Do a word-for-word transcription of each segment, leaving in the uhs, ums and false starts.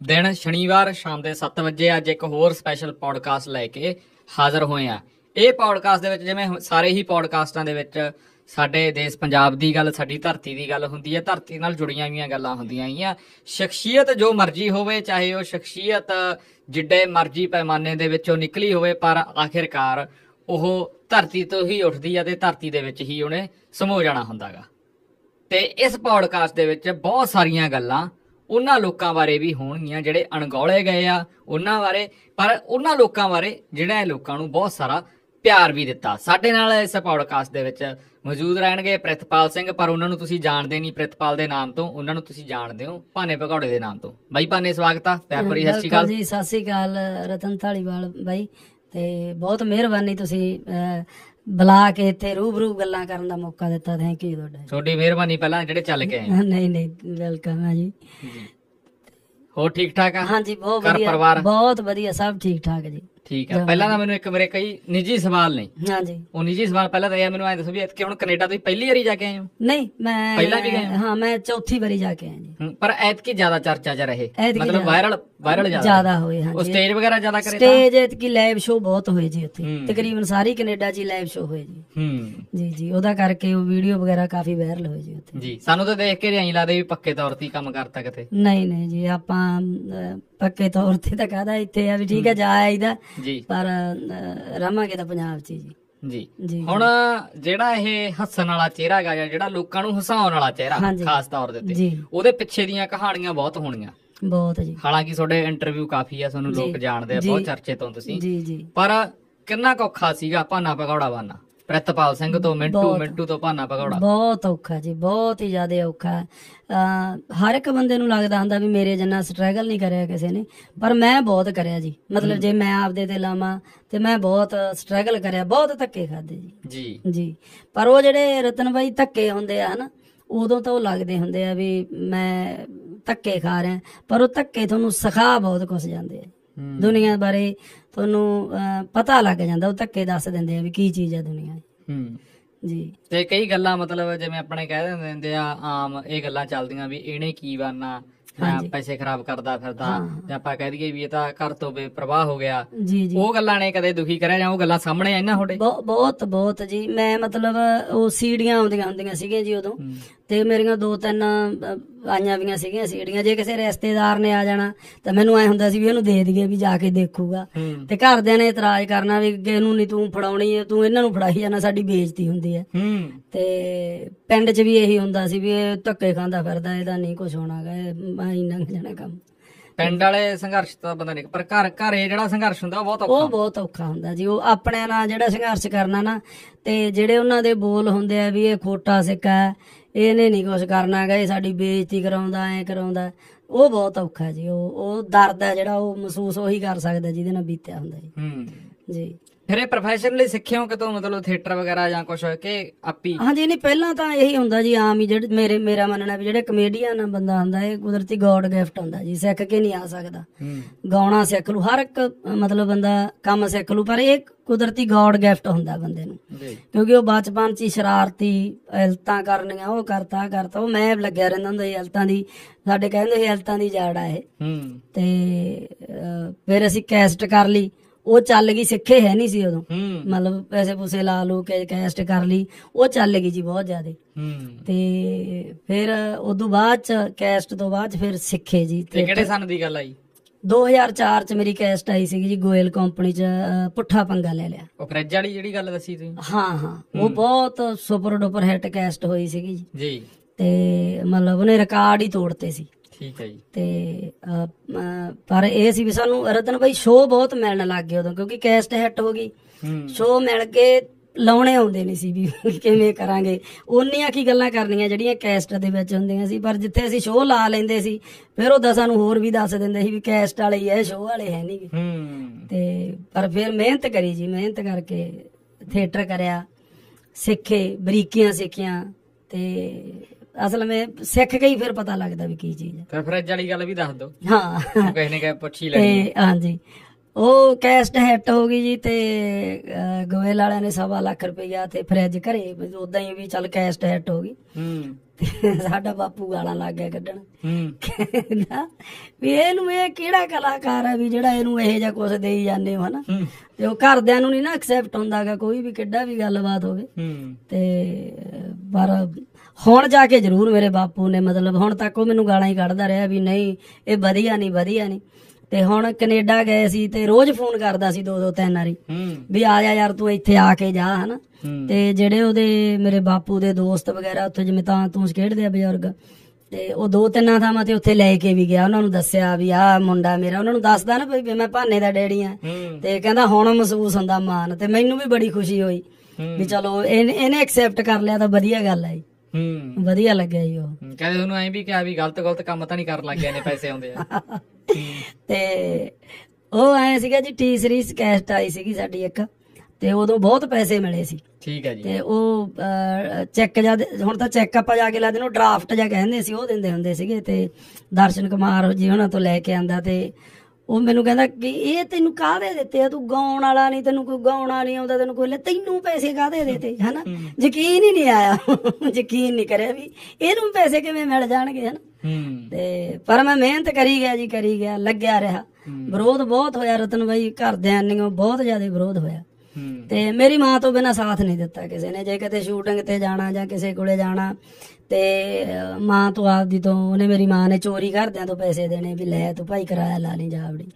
ਦਿਨ ਸ਼ਨੀਵਾਰ ਸ਼ਾਮ ਦੇ ਸੱਤ ਵਜੇ ਅੱਜ ਇੱਕ ਹੋਰ ਸਪੈਸ਼ਲ ਪੌਡਕਾਸਟ ਲੈ ਕੇ ਹਾਜ਼ਰ ਹੋਏ ਆ। ਇਹ ਪੌਡਕਾਸਟ ਦੇ ਵਿੱਚ ਜਿਵੇਂ ਸਾਰੇ ਹੀ ਪੌਡਕਾਸਟਾਂ ਦੇ ਵਿੱਚ ਸਾਡੇ ਦੇਸ਼ ਪੰਜਾਬ ਦੀ ਗੱਲ, ਸਾਡੀ ਧਰਤੀ ਦੀ ਗੱਲ ਹੁੰਦੀ ਹੈ, ਧਰਤੀ ਨਾਲ ਜੁੜੀਆਂ ਹੋਈਆਂ ਗੱਲਾਂ ਹੁੰਦੀਆਂ ਹੈਗੀਆਂ। ਸ਼ਖਸੀਅਤ ਜੋ ਮਰਜ਼ੀ ਹੋਵੇ, ਚਾਹੇ ਉਹ ਸ਼ਖਸੀਅਤ ਜਿੱਡੇ ਮਰਜ਼ੀ ਪੈਮਾਨੇ ਦੇ ਵਿੱਚੋਂ ਨਿਕਲੀ ਹੋਵੇ, ਪਰ ਆਖਿਰਕਾਰ ਉਹ ਧਰਤੀ ਤੋਂ ਹੀ ਉੱਠਦੀ ਹੈ ਤੇ ਧਰਤੀ ਦੇ ਵਿੱਚ ਹੀ ਉਹਨੇ ਸਮੋ ਜਾਣਾ ਹੁੰਦਾ ਗਾ। ਤੇ ਇਸ ਪੌਡਕਾਸਟ ਦੇ ਵਿੱਚ ਬਹੁਤ ਸਾਰੀਆਂ ਗੱਲਾਂ ਉਹਨਾਂ ਲੋਕਾਂ ਬਾਰੇ ਵੀ ਹੋਣਗੀਆਂ ਜਿਹੜੇ ਅਣਗੌਲੇ ਗਏ ਆ, ਉਹਨਾਂ ਬਾਰੇ, ਪਰ ਉਹਨਾਂ ਲੋਕਾਂ ਬਾਰੇ ਜਿਹੜਾ ਲੋਕਾਂ ਨੂੰ ਬਹੁਤ ਸਾਰਾ ਪਿਆਰ ਵੀ ਦਿੱਤਾ। ਸਾਡੇ ਨਾਲ ਇਸ ਪੌਡਕਾਸਟ ਦੇ ਵਿੱਚ ਮੌਜੂਦ ਰਹਿਣਗੇ ਪ੍ਰਿਤਪਾਲ ਸਿੰਘ, ਪਰ ਉਹਨਾਂ ਨੂੰ ਤੁਸੀਂ ਜਾਣਦੇ ਨਹੀਂ ਪ੍ਰਿਤਪਾਲ ਦੇ ਨਾਮ ਤੋਂ, ਉਹਨਾਂ ਨੂੰ ਤੁਸੀਂ ਜਾਣਦੇ ਹੋ ਭਾਨੇ ਭਗੌੜੇ ਦੇ ਨਾਮ ਤੋਂ। ਬਾਈ ਭਾਨੇ, ਸਵਾਗਤ ਆ। ਪਿਆਰ ਭਰੀ ਸਤਿ ਸ਼੍ਰੀ ਅਕਾਲ ਜੀ। ਸਤਿ ਸ਼੍ਰੀ ਅਕਾਲ ਰਤਨ ਧਾਲੀਵਾਲ ਬਾਈ, ਤੇ ਬਹੁਤ ਮਿਹਰਬਾਨੀ ਤੁਸੀਂ ਬੁਲਾ ਕੇ ਇੱਥੇ ਰੂਬਰੂ ਗੱਲਾਂ ਕਰਨ ਦਾ ਮੌਕਾ ਦਿੱਤਾ। ਥੈਂਕ ਯੂ ਤੁਹਾਡਾ। ਤੁਹਾਡੀ ਮਿਹਰਬਾਨੀ ਪਹਿਲਾਂ ਜਿਹੜੇ ਚੱਲ ਕੇ ਆਏ। ਨਹੀਂ ਨਹੀਂ, ਵੈਲਕਮ ਹੈ ਜੀ। ਹੋਰ ਠੀਕ ਠਾਕ ਆ? ਹਾਂਜੀ, ਬਹੁਤ ਘਰ ਵਧੀਆ, ਪਰਿਵਾਰ ਬਹੁਤ ਵਧੀਆ, ਸਭ ਠੀਕ ਠਾਕ ਜੀ। ਠੀਕ ਆ। ਪਹਿਲਾਂ ਤਾਂ ਮੈਨੂੰ ਇੱਕ ਮੇਰੇ ਕਈ ਨਿੱਜੀ ਸਵਾਲ ਨੇ। ਹਾਂਜੀ, ਉਹ ਨਿੱਜੀ ਸਵਾਲ ਪਹਿਲਾਂ ਤਾਂ ਇਹ ਮੈਨੂੰ ਐਂ ਦੱਸੋ ਵੀ ਐਤਕੀ ਹੁਣ ਕੈਨੇਡਾ ਤੁਸੀਂ ਪਹਿਲੀ ਵਾਰੀ ਜਾ ਕੇ ਆਏ ਹੋ? ਨਹੀਂ, ਮੈਂ ਪਹਿਲਾਂ ਵੀ ਗਏ? ਹਾਂ, ਮੈਂ ਚੌਥੀ ਵਾਰੀ ਜਾ ਕੇ ਆਇਆ ਜੀ। ਪਰ ਐਤਕੀ ਜ਼ਿਆਦਾ ਚਰਚਾ ਚ ਰਹੇ, ਮਤਲਬ ਵਾਇਰਲ ਵਾਇਰਲ ਜ਼ਿਆਦਾ ਹੋਏ। ਉਹ ਸਟੇਜ ਵਗੈਰਾ ਜ਼ਿਆਦਾ ਕਰੇ? ਸਟੇਜ ਐਤਕੀ ਲਾਈਵ ਸ਼ੋਅ ਬਹੁਤ ਹੋਏ ਜੀ ਉੱਥੇ, ਤਕਰੀਬਨ ਸਾਰੀ ਕੈਨੇਡਾ ਚ ਲਾਈਵ ਸ਼ੋਅ ਹੋਏ ਜੀ। ਹੂੰ ਜੀ ਜੀ, ਉਹਦਾ ਕਰਕੇ ਉਹ ਵੀਡੀਓ ਵਗੈਰਾ ਕਾਫੀ ਵਾਇਰਲ ਹੋਏ ਜੀ ਉੱਥੇ। ਜੀ, ਸਾਨੂੰ ਤਾਂ ਦੇਖ ਕੇ ਐਂ ਲੱਗਦਾ ਵੀ ਪੱਕੇ ਤੌਰ ਤੇ ਕੰਮ ਕਰਤਾ ਕਿਤੇ। ਨਹੀਂ ਨਹੀਂ ਜੀ, ਆਪਾਂ ਪੱਕੇ ਤੌਰ ਤੇ ਤਾਂ ਕਹਦਾ ਇੱਥੇ ਆ ਵੀ ਠੀਕ ਹੈ ਜਾ ਆਈਦਾ ਜੀ, ਪਰ ਰਵਾਂਗੇ ਤਾਂ ਪੰਜਾਬ ਚ ਜੀ। ਜੀ ਜੀ, ਹੁਣ ਜਿਹੜਾ ਇਹ ਹੱਸਣ ਵਾਲਾ ਚਿਹਰਾ ਹੈਗਾ ਜਾਂ ਜਿਹੜਾ ਲੋਕਾਂ ਨੂੰ ਹਸਾਉਣ ਵਾਲਾ ਚਿਹਰਾ ਖਾਸ ਤੌਰ ਦੇ ਉੱਤੇ, ਉਹਦੇ ਪਿੱਛੇ ਦੀਆਂ ਕਹਾਣੀਆਂ ਬਹੁਤ ਹੋਣੀਆਂ। ਬਹੁਤ ਜੀ। ਹਾਲਾਂਕਿ ਤੁਹਾਡੇ ਇੰਟਰਵਿਊ ਕਾਫੀ ਆ, ਤੁਹਾਨੂੰ ਲੋਕ ਜਾਣਦੇ ਆ, ਬਹੁਤ ਚਰਚੇ ਤੋਂ ਤੁਸੀਂ। ਜੀ ਜੀ। ਪਰ ਕਿੰਨਾ ਕੁ ਔਖਾ ਸੀਗਾ ਭਾਨਾ ਭਗੌੜਾ ਬਣਨਾ? ਪ੍ਰਿਤਪਾਲ ਸਿੰਘ ਤੋਂ ਮਿੰਟੂ, ਮਿੰਟੂ ਤੋਂ ਭਾਨਾ ਭਗੌੜਾ। ਬਹੁਤ ਔਖਾ ਜੀ, ਬਹੁਤ ਹੀ ਜ਼ਿਆਦਾ ਔਖਾ। ਹਰ ਇੱਕ ਬੰਦੇ ਨੂੰ ਲੱਗਦਾ ਹੁੰਦਾ ਵੀ ਮੇਰੇ ਜਿੰਨਾ ਸਟਰਗਲ ਨਹੀਂ ਕਰਿਆ ਕਿਸੇ ਨੇ, ਪਰ ਮੈਂ ਬਹੁਤ ਕਰਿਆ ਜੀ। ਮਤਲਬ ਜੇ ਮੈਂ ਆਪਦੇ ਤੇ ਲਾਵਾਂ ਤੇ ਮੈਂ ਬਹੁਤ ਸਟਰਗਲ ਕਰਿਆ, ਬਹੁਤ ਧੱਕੇ ਖਾਦੇ ਜੀ। ਜੀ, ਪਰ ਉਹ ਜਿਹੜੇ ਰਤਨ ਬਾਈ ਧੱਕੇ ਹੁੰਦੇ ਆ ਹਨਾ, ਉਦੋਂ ਤਾਂ ਉਹ ਲੱਗਦੇ ਹੁੰਦੇ ਆ ਵੀ ਮੈਂ ਧੱਕੇ ਖਾ ਰਿਹਾ, ਪਰ ਉਹ ਧੱਕੇ ਤੁਹਾਨੂੰ ਸਿਖਾ ਬਹੁਤ ਕੁਛ ਜਾਂਦੇ ਆ। ਦੁਨੀਆ ਬਾਰੇ ਤੁਹਾਨੂੰ ਪਤਾ ਲੱਗ ਜਾਂਦਾ, ਉਹ ਧੱਕੇ ਦੱਸ ਦਿੰਦੇ ਆ ਵੀ ਕੀ ਚੀਜ਼ ਆ ਦੁਨੀਆ ਜੀ। ਤੇ ਕਈ ਗੱਲਾਂ ਮਤਲਬ ਜਿਵੇਂ ਆਪਣੇ ਕਹਿ ਦਿੰਦੇ ਹੁੰਦੇ ਆ ਆਮ, ਇਹ ਗੱਲਾਂ ਚੱਲਦੀਆਂ ਵੀ ਇਹਨੇ ਕੀ ਬਣਨਾ, ਪੈਸੇ ਖਰਾਬ ਕਰਦਾ ਫਿਰਦਾ, ਜਾਂ ਆਪਾਂ ਕਹਿ ਦਈਏ ਵੀ ਇਹ ਤਾਂ ਘਰ ਤੋਂ ਬੇਪਰਵਾਹ ਹੋ ਗਿਆ। ਉਹ ਗੱਲਾਂ ਨੇ ਕਦੇ ਦੁਖੀ ਕਰਿਆ ਜਾਂ ਉਹ ਗੱਲਾਂ ਸਾਹਮਣੇ ਆਈਆਂ ਤੁਹਾਡੇ? ਬਹੁਤ ਬਹੁਤ ਜੀ। ਮੈਂ ਮਤਲਬ ਉਹ ਸੀੜੀਆਂ ਆਉਂਦੀਆਂ ਹੁੰਦੀਆਂ ਸੀਗੀਆਂ ਜੀ ਉਦੋਂ, ਤੇ ਮੇਰੀਆਂ ਦੋ ਤਿੰਨ ਆਈਆਂ ਵੀਆਂ ਸੀਗੀਆਂ ਸੀੜੀਆਂ। ਜੇ ਕਿਸੇ ਰਿਸ਼ਤੇਦਾਰ ਨੇ ਆ ਜਾਣਾ ਤਾਂ ਮੈਨੂੰ ਐ ਹੁੰਦਾ ਸੀ ਵੀ ਇਹਨੂੰ ਦੇ ਦਈਏ ਵੀ ਜਾ ਕੇ ਦੇਖੂਗਾ, ਤੇ ਘਰਦਿਆਂ ਨੇ ਇਤਰਾਜ਼ ਕਰਨਾ ਵੀ ਇਹਨੂੰ ਨੀ ਤੂੰ ਫੜਾਉਣੀ, ਤੂੰ ਇਹਨਾਂ ਨੂੰ ਫੜਾਈ ਜਾਣਾ, ਸਾਡੀ ਬੇਇੱਜ਼ਤੀ ਹੁੰਦੀ ਹੈ। ਤੇ ਪਿੰਡ ਚ ਵੀ ਇਹੀ ਹੁੰਦਾ ਸੀ ਵੀ ਇਹ ਧੱਕੇ ਖਾਂਦਾ ਫਿਰਦਾ, ਇਹਦਾ ਨਹੀਂ ਕੁਛ ਹੋਣਾ ਗਾ, ਇਹ ਲੰਘ ਜਾਣਾ ਕੰਮ। ਪਿੰਡ ਵਾਲੇ ਸੰਘਰਸ਼ ਤਾਂ ਪਤਾ ਨਹੀਂ, ਪਰ ਘਰ ਘਰ ਇਹ ਜਿਹੜਾ ਸੰਘਰਸ਼ ਹੁੰਦਾ ਉਹ ਬਹੁਤ ਔਖਾ, ਉਹ ਬਹੁਤ ਔਖਾ ਹੁੰਦਾ ਜੀ। ਉਹ ਆਪਣੇ ਨਾਲ ਜਿਹੜਾ ਸੰਘਰਸ਼ ਕਰਨਾ ਨਾ, ਤੇ ਜਿਹੜੇ ਉਹਨਾਂ ਦੇ ਬੋਲ ਹੁੰਦੇ ਆ ਵੀ ਇਹ ਖੋਟਾ ਸਿੱਕਾ, ਇਹਨੇ ਨੀ ਕੁਛ ਕਰਨਾ ਗਾ, ਇਹ ਸਾਡੀ ਬੇਇੱਜ਼ਤੀ ਕਰਾਉਂਦਾ, ਐ ਕਰਾਉਂਦਾ, ਉਹ ਬਹੁਤ ਔਖਾ ਜੀ। ਉਹ ਉਹ ਦਰਦ ਹੈ ਜਿਹੜਾ ਉਹ ਮਹਿਸੂਸ ਉਹੀ ਕਰ ਸਕਦਾ ਜਿਹਦੇ ਨਾਲ ਬੀਤਿਆ ਹੁੰਦਾ ਜੀ। ਜੀ। ਫਿਰ ਇਹ ਪ੍ਰੋਫੈਸ਼ਨਲੀ ਸਿੱਖਿਆ ਹੋ ਕਿਤੋਂ, ਮਤਲਬ ਥੀਏਟਰ ਵਗੈਰਾ ਜਾਂ ਕੁਛ ਕਿ ਆਪੀ? ਹਾਂਜੀ, ਨਹੀਂ ਪਹਿਲਾਂ ਤਾਂ ਇਹੀ ਹੁੰਦਾ ਜੀ ਆਮ ਹੀ, ਜਿਹੜੇ ਮੇਰੇ ਮੇਰਾ ਮੰਨਣਾ ਵੀ ਜਿਹੜੇ ਕਮੇਡੀਅਨ ਬੰਦਾ ਹੁੰਦਾ ਇਹ ਕੁਦਰਤੀ ਗੋਡ ਗਿਫਟ ਹੁੰਦਾ ਜੀ, ਸਿੱਖ ਕੇ ਨਹੀਂ ਆ ਸਕਦਾ। ਗਾਉਣਾ ਸਿੱਖ ਲੂ ਹਰ ਇੱਕ, ਮਤਲਬ ਬੰਦਾ ਕੰਮ ਸਿੱਖ ਲੂ, ਪਰ ਇਹ ਕੁਦਰਤੀ ਗੋਡ ਗਿਫਟ ਹੁੰਦਾ ਬੰਦੇ ਨੂੰ, ਕਿਉਂਕਿ ਉਹ ਬਚਪਨ ਚ ਹੀ ਸ਼ਰਾਰਤੀ ਇਲਤਾਂ ਕਰਨੀਆਂ, ਉਹ ਕਰਤਾ ਕਰਤਾ ਉਹ ਮੈਂ ਲੱਗਿਆ ਰਹਿੰਦਾ ਹੁੰਦਾ ਸੀ ਇਲਤਾਂ ਦੀ, ਸਾਡੇ ਕਹਿੰਦੇ ਸੀ ਇਲਤਾਂ ਦੀ ਜੜ ਆ ਇਹ। ਤੇ ਫਿਰ ਅਸੀਂ ਕੈਸਟ ਕਰ ਲਈ, ਉਹ ਚੱਲ ਗਈ, ਸਿੱਖੇ ਹੈ ਨਹੀਂ ਸੀ ਉਦੋਂ, ਮਤਲਬ ਪੈਸੇ ਪੂਸੇ ਲਾ ਲੂ ਕੇ ਕੈਸਟ ਕਰ ਲਈ, ਉਹ ਚੱਲ ਗਈ ਜੀ ਬਹੁਤ ਜ਼ਿਆਦਾ। ਤੇ ਫਿਰ ਉਦੋਂ ਬਾਅਦ ਚ ਕੈਸਟ ਤੋਂ ਬਾਅਦ ਫਿਰ ਸਿੱਖੇ ਜੀ। ਕਿਹੜੇ ਸਾਲ ਦੀ ਗੱਲ ਆਈ? ਦੋ ਹਜ਼ਾਰ ਚਾਰ ਚ ਮੇਰੀ ਕੈਸਟ ਆਈ ਸੀਗੀ ਜੀ, ਗੋਇਲ ਕੰਪਨੀ ਚ, ਪੁੱਠਾ ਪੰਗਾ ਲੈ ਲਿਆ। ਉਹ ਫਰਿੱਜ ਵਾਲੀ ਜਿਹੜੀ ਗੱਲ ਦੱਸੀ ਤੁਸੀਂ? ਹਾਂ ਹਾਂ, ਉਹ ਬਹੁਤ ਸੁਪਰ ਡੁਪਰ ਹਿੱਟ ਕੈਸਟ ਹੋਈ ਸੀਗੀ ਜੀ। ਤੇ ਮਤਲਬ ਉਹਨੇ ਰਿਕਾਰਡ ਹੀ ਤੋੜਤੇ ਸੀ। ਠੀਕ ਹੈ ਜੀ। ਤੇ ਪਰ ਇਹ ਸੀ ਵੀ ਸਾਨੂੰ ਰਤਨ ਬਾਈ ਸ਼ੋਅ ਬਹੁਤ ਮਿਲਣ ਲੱਗ ਗਏ ਉਦੋਂ, ਕਿਉਂਕਿ ਕੈਸਟ ਹਿੱਟ ਹੋ ਗਈ, ਸ਼ੋਅ ਮਿਲ ਕੇ ਲਾਉਣੇ ਆਉਂਦੇ ਨਹੀਂ ਸੀ ਵੀ ਕਿਵੇਂ ਕਰਾਂਗੇ, ਓਨੀਆਂ ਕੀ ਗੱਲਾਂ ਕਰਨੀਆਂ ਜਿਹੜੀਆਂ ਕੈਸਟ ਦੇ ਵਿੱਚ ਹੁੰਦੀਆਂ ਸੀ। ਪਰ ਜਿੱਥੇ ਅਸੀਂ ਸ਼ੋਅ ਲਾ ਲੈਂਦੇ ਸੀ, ਫਿਰ ਉਹਦਾ ਸਾਨੂੰ ਹੋਰ ਵੀ ਦੱਸ ਦਿੰਦੇ ਸੀ ਵੀ ਕੈਸਟ ਵਾਲੇ ਹੀ ਹੈ, ਸ਼ੋਅ ਵਾਲੇ ਹੈ ਨੀ ਗੇ। ਤੇ ਪਰ ਫਿਰ ਮਿਹਨਤ ਕਰੀ ਜੀ, ਮਿਹਨਤ ਕਰਕੇ ਥੀਏਟਰ ਕਰਿਆ, ਸਿੱਖੇ, ਬਰੀਕੀਆਂ ਸਿੱਖੀਆਂ, ਤੇ ਅਸਲ ਮੈਂ ਸਿੱਖ ਕੇ ਹੀ ਫਿਰ ਪਤਾ ਲੱਗਦਾ ਵੀ ਕੀ ਚੀਜ਼ ਹੈ। ਫਰਿੱਜ ਵਾਲੀ ਗੱਲ ਵੀ ਦੱਸ ਦੋ। ਹਾਂ, ਕਿਸੇ ਨੇ ਪੁੱਛੀ ਲਈ। ਹਾਂਜੀ, ਉਹ ਕੈਸਟ ਹਿੱਟ ਹੋ ਗਈ ਜੀ, ਤੇ ਗੋਇਲ ਵਾਲਿਆਂ ਨੇ ਸਵਾ ਲੱਖ ਰੁਪਈਆ ਤੇ ਫਰਿੱਜ ਘਰੇ, ਓਦਾਂ ਹੀ ਵੀ ਚੱਲ ਕੈਸਟ ਹਿੱਟ ਹੋ ਗਈ। ਤੇ ਸਾਡਾ ਬਾਪੂ ਗਾਲਾਂ ਲੱਗ ਗਿਆ ਕੱਢਣ, ਕਹਿੰਦਾ ਵੀ ਇਹਨੂੰ ਇਹ ਕਿਹੜਾ ਕਲਾਕਾਰ ਹੈ ਵੀ ਜਿਹੜਾ ਇਹਨੂੰ ਇਹੋ ਜਿਹਾ ਕੁਛ ਦੇਈ ਜਾਂਦੇ ਹੋ ਹਨਾ। ਤੇ ਉਹ ਘਰਦਿਆਂ ਨੂੰ ਨੀ ਨਾ ਐਕਸੈਪਟ ਹੁੰਦਾ ਗਾ ਕੋਈ ਵੀ ਕਿੱਡਾ ਵੀ ਗੱਲਬਾਤ ਹੋਵੇ। ਤੇ ਪਰ ਹੁਣ ਜਾ ਕੇ ਜ਼ਰੂਰ ਮੇਰੇ ਬਾਪੂ ਨੇ ਮਤਲਬ ਹੁਣ ਤੱਕ ਉਹ ਮੈਨੂੰ ਗਾਲਾਂ ਹੀ ਕੱਢਦਾ ਰਿਹਾ ਵੀ ਨਹੀਂ ਇਹ ਵਧੀਆ ਨੀ ਵਧੀਆ ਨੀ। ਤੇ ਹੁਣ ਕੈਨੇਡਾ ਗਏ ਸੀ ਤੇ ਰੋਜ਼ ਫੋਨ ਕਰਦਾ ਸੀ ਦੋ ਦੋ ਤਿੰਨ ਵਾਰੀ ਵੀ ਆ ਜਾ ਯਾਰ ਤੂੰ ਇੱਥੇ ਆ ਕੇ ਜਾ ਹਨਾ। ਤੇ ਜਿਹੜੇ ਉਹਦੇ ਮੇਰੇ ਬਾਪੂ ਦੇ ਦੋਸਤ ਵਗੈਰਾ ਉੱਥੇ ਜਿਵੇਂ ਤਾਂ ਤੂੰ ਖੇਡਦੇ ਆ ਬਜ਼ੁਰਗ, ਤੇ ਉਹ ਦੋ ਤਿੰਨਾਂ ਥਾਵਾਂ ਤੇ ਉੱਥੇ ਲੈ ਕੇ ਵੀ ਗਿਆ, ਉਹਨਾਂ ਨੂੰ ਦੱਸਿਆ ਵੀ ਆਹ ਮੁੰਡਾ ਮੇਰਾ, ਉਹਨਾਂ ਨੂੰ ਦੱਸਦਾ ਨਾ ਵੀ ਮੈਂ ਭਾਨੇ ਦਾ ਡੈਡੀ ਆ। ਤੇ ਕਹਿੰਦਾ ਹੁਣ ਮਹਿਸੂਸ ਹੁੰਦਾ ਮਾਣ, ਤੇ ਮੈਨੂੰ ਵੀ ਬੜੀ ਖੁਸ਼ੀ ਹੋਈ ਵੀ ਚਲੋ ਇਹਨੇ ਐਕਸੈਪਟ ਕਰ ਲਿਆ ਤਾਂ ਵਧੀਆ ਗੱਲ ਹੈ, ਵਧੀਆ ਲੱਗਿਆ ਜੀ। ਉਹ ਕਹਿੰਦੇ ਉਹਨੂੰ ਐਂ ਵੀ ਕਿਹਾ ਵੀ ਗਲਤ ਗਲਤ ਕੰਮ ਤਾਂ ਨਹੀਂ ਕਰਨ ਲੱਗ ਗਿਆ ਨੇ ਪੈਸੇ ਆਉਂਦੇ ਆ। ਤੇ ਉਹ ਐ ਸੀਗਾ ਜੀ ਟੀ ਸੀਰੀਜ਼ ਕੈਸਟ ਆਈ ਸੀਗੀ ਸਾਡੀ ਇੱਕ, ਤੇ ਉਦੋਂ ਬਹੁਤ ਪੈਸੇ ਮਿਲੇ ਸੀ। ਠੀਕ ਹੈ ਜੀ। ਤੇ ਉਹ ਚੈੱਕ ਜਾ ਹੁਣ ਤਾਂ ਚੈੱਕ ਆਪਾਂ ਜਾ ਕੇ ਲਾ ਦੇਣਾ, ਡਰਾਫਟ ਜਾ ਕਹਿੰਦੇ ਸੀ ਉਹ ਦਿੰਦੇ ਹੁੰਦੇ ਸੀਗੇ। ਤੇ ਦਰਸ਼ਨ ਕੁਮਾਰ ਜੀ ਉਹਨਾਂ ਤੋਂ ਲੈ ਕੇ ਆਂਦਾ, ਤੇ ਉਹ ਮੈਨੂੰ ਕਹਿੰਦਾ ਕਿ ਇਹ ਤੈਨੂੰ ਕਾਹਦੇ ਦਿੱਤੇ ਆ, ਤੂੰ ਗਾਉਣ ਵਾਲਾ ਨੀ, ਤੈਨੂੰ ਕੋਈ ਗਾਉਣਾ ਨੀ ਆਉਂਦਾ, ਤੈਨੂੰ ਕੋਈ ਤੈਨੂੰ ਪੈਸੇ ਕਾਹਦੇ ਦਿੱਤੇ ਹਨਾ। ਯਕੀਨ ਹੀ ਨੀ ਆਇਆ, ਯਕੀਨ ਨੀ ਕਰਿਆ ਵੀ ਇਹਨੂੰ ਪੈਸੇ ਕਿਵੇਂ ਮਿਲ ਜਾਣਗੇ ਹਨਾ। ਤੇ ਪਰ ਮੈਂ ਮਿਹਨਤ ਕਰੀ ਗਿਆ ਜੀ, ਕਰੀ ਗਿਆ, ਲੱਗਿਆ ਰਿਹਾ। ਵਿਰੋਧ ਬਹੁਤ ਹੋਇਆ ਰਤਨ ਬਾਈ, ਘਰਦਿਆਂ ਨੇ ਬਹੁਤ ਜ਼ਿਆਦਾ ਵਿਰੋਧ ਹੋਇਆ। ਤੇ ਮੇਰੀ ਮਾਂ ਤੋਂ ਬਿਨਾਂ ਸਾਥ ਨਹੀਂ ਦਿੱਤਾ ਕਿਸੇ ਨੇ, ਜੇ ਕਿਤੇ ਸ਼ੂਟਿੰਗ ਤੇ ਜਾਣਾ ਜਾਂ ਕਿਸੇ ਕੋਲੇ ਜਾਣਾ ਤੇ ਮਾਂ ਤੋਂ ਆਪਦੀ ਤੋਂ ਉਹਨੇ ਮੇਰੀ ਮਾਂ ਨੇ ਚੋਰੀ ਘਰਦਿਆਂ ਤੋਂ ਪੈਸੇ ਦੇਣੇ ਵੀ ਲੈ ਤੂੰ ਭਾਈ ਕਿਰਾਇਆ ਲਾ ਲਈ ਜਾਵੜੀ।